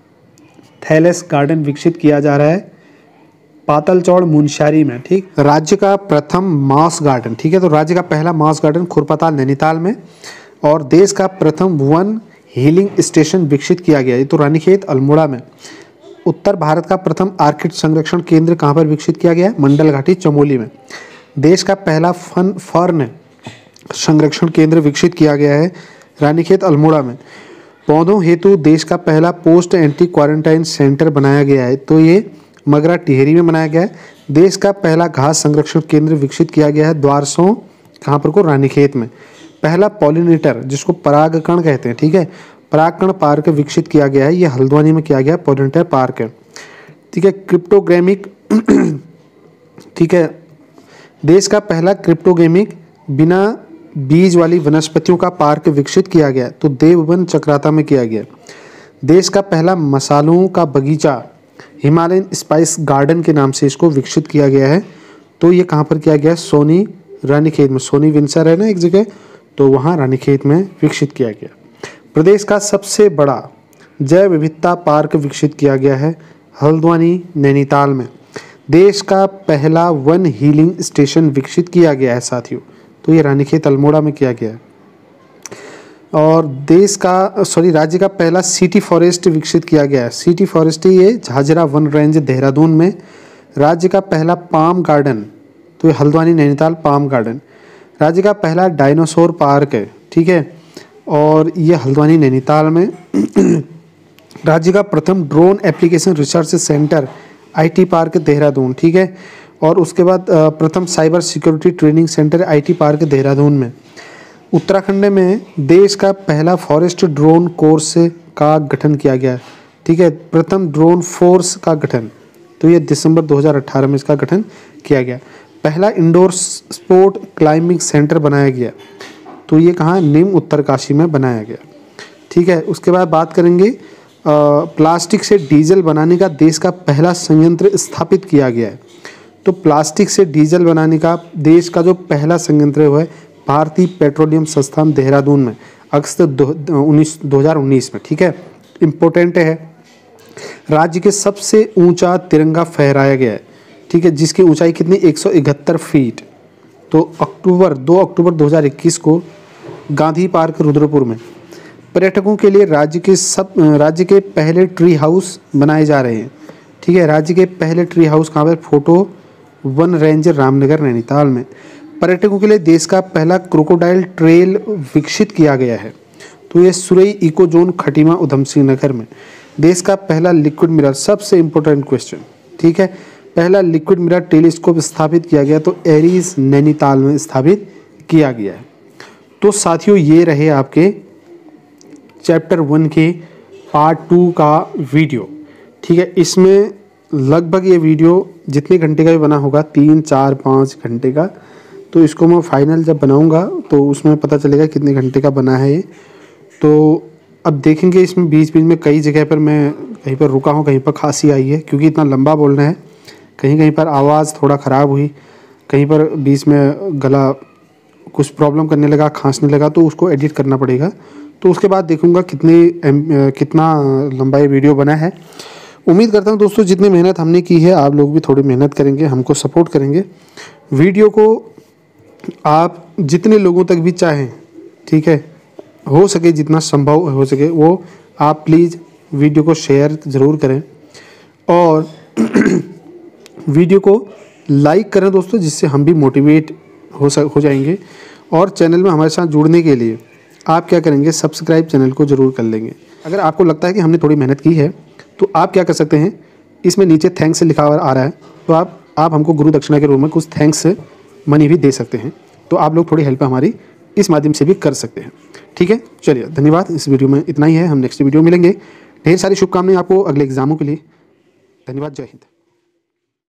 थैलेस गार्डन विकसित किया जा रहा है पातलचौड़ मुनस्यारी में, ठीक। राज्य का प्रथम माउस गार्डन, ठीक है, तो राज्य का पहला माउस गार्डन खुरपाताल नैनीताल में। और देश का प्रथम वन हीलिंग स्टेशन विकसित किया गया ये तो रानीखेत अल्मोड़ा में। उत्तर भारत का प्रथम आर्किड संरक्षण केंद्र कहाँ पर विकसित किया गया है, मंडल घाटी चमोली में। देश का पहला फन फर्न संरक्षण केंद्र विकसित किया गया है रानीखेत अल्मोड़ा में। पौधों हेतु देश का पहला पोस्ट एंटी क्वारंटाइन सेंटर बनाया गया है तो ये मगरा टिहरी में बनाया गया है। देश का पहला घास संरक्षण केंद्र विकसित किया गया है द्वारसों, कहाँ पर को, रानीखेत में। पहला पॉलिनेटर जिसको परागकण कहते हैं, ठीक है, परागकण पार्क विकसित किया गया है, ये हल्द्वानी में किया गया पॉलिनेटर पार्क है, ठीक है। क्रिप्टोग्रामिक ठीक है, देश का पहला क्रिप्टोगेमिक बिना बीज वाली वनस्पतियों का पार्क विकसित किया गया तो देवबन चक्राता में किया गया। देश का पहला मसालों का बगीचा हिमालयन स्पाइस गार्डन के नाम से इसको विकसित किया गया है तो ये कहाँ पर किया गया है, सोनी रानीखेत में। सोनी विंसर है ना एक जगह, तो वहाँ रानीखेत में विकसित किया गया। प्रदेश का सबसे बड़ा जैव विविधता पार्क विकसित किया गया है हल्द्वानी नैनीताल में। देश का पहला वन हीलिंग स्टेशन विकसित किया गया है साथियों, तो ये रानीखेत अल्मोड़ा में किया गया है। और देश का सॉरी राज्य का पहला सिटी फॉरेस्ट विकसित किया गया है। सिटी फॉरेस्ट ये झाझरा वन रेंज देहरादून में। राज्य का पहला पाम गार्डन तो ये हल्द्वानी नैनीताल पाम गार्डन। राज्य का पहला डायनासोर पार्क है, ठीक है, और ये हल्द्वानी नैनीताल में। राज्य का प्रथम drone application research centre IT park Dehradun, ठीक है। और उसके बाद प्रथम cyber security training centre IT park Dehradun में। उत्तराखंड में देश का पहला फॉरेस्ट ड्रोन कोर्स का गठन किया गया, ठीक है, प्रथम ड्रोन फोर्स का गठन, तो ये दिसंबर दो हज़ार अठारह में इसका गठन किया गया। पहला इंडोर स्पोर्ट क्लाइंबिंग सेंटर बनाया गया तो ये कहाँ, निम उत्तरकाशी में बनाया गया, ठीक है। उसके बाद बात करेंगे प्लास्टिक से डीजल बनाने का देश का पहला संयंत्र स्थापित किया गया है। तो प्लास्टिक से डीजल बनाने का देश का जो पहला संयंत्र है वो है भारतीय पेट्रोलियम संस्थान देहरादून में अगस्त दो उन्नीस दो हज़ार उन्नीस में। ठीक है, इम्पोर्टेंट है। राज्य के सबसे ऊंचा तिरंगा फहराया गया है। ठीक है, जिसकी ऊंचाई कितनी एक सौ इकहत्तर फीट। तो अक्टूबर दो अक्टूबर दो हज़ार इक्कीस को गांधी पार्क रुद्रपुर में पर्यटकों के लिए राज्य के सब राज्य के पहले ट्री हाउस बनाए जा रहे हैं। ठीक है, राज्य के पहले ट्री हाउस कहाँ पर? फोटो वन रेंज रामनगर नैनीताल में। पर्यटकों के लिए देश का पहला क्रोकोडाइल ट्रेल विकसित किया गया है। तो ये सुरई इको जोन खटीमा उधम सिंह नगर में। देश का पहला लिक्विड मिरर, सबसे इंपॉर्टेंट क्वेश्चन। ठीक है, पहला लिक्विड मिरर टेलीस्कोप स्थापित किया गया तो एरीज नैनीताल में स्थापित किया गया है। तो साथियों ये रहे आपके चैप्टर वन के पार्ट टू का वीडियो। ठीक है, इसमें लगभग ये वीडियो जितने घंटे का भी बना होगा, तीन चार पाँच घंटे का, तो इसको मैं फाइनल जब बनाऊंगा तो उसमें पता चलेगा कितने घंटे का बना है ये। तो अब देखेंगे इसमें बीच बीच में कई जगह पर मैं कहीं पर रुका हूँ, कहीं पर खांसी आई है क्योंकि इतना लंबा बोलना है। कहीं कहीं पर आवाज़ थोड़ा ख़राब हुई, कहीं पर बीच में गला कुछ प्रॉब्लम करने लगा, खांसने लगा, तो उसको एडिट करना पड़ेगा। तो उसके बाद देखूंगा कितने कितना लंबा ये वीडियो बना है। उम्मीद करता हूँ दोस्तों जितनी मेहनत हमने की है आप लोग भी थोड़ी मेहनत करेंगे, हमको सपोर्ट करेंगे। वीडियो को आप जितने लोगों तक भी चाहें, ठीक है, हो सके जितना संभव हो सके वो आप प्लीज़ वीडियो को शेयर ज़रूर करें और वीडियो को लाइक करें दोस्तों, जिससे हम भी मोटिवेट हो सक हो जाएंगे। और चैनल में हमारे साथ जुड़ने के लिए आप क्या करेंगे, सब्सक्राइब चैनल को ज़रूर कर लेंगे। अगर आपको लगता है कि हमने थोड़ी मेहनत की है तो आप क्या कर सकते हैं, इसमें नीचे थैंक्स लिखा हुआ आ रहा है, तो आप आप हमको गुरु दक्षिणा के रूप में कुछ थैंक्स मनी भी दे सकते हैं। तो आप लोग थोड़ी हेल्प हमारी इस माध्यम से भी कर सकते हैं। ठीक है, चलिए धन्यवाद। इस वीडियो में इतना ही है, हम नेक्स्ट वीडियो मिलेंगे। ढेर सारी शुभकामनाएं आपको अगले एग्जामों के लिए। धन्यवाद, जय हिंद।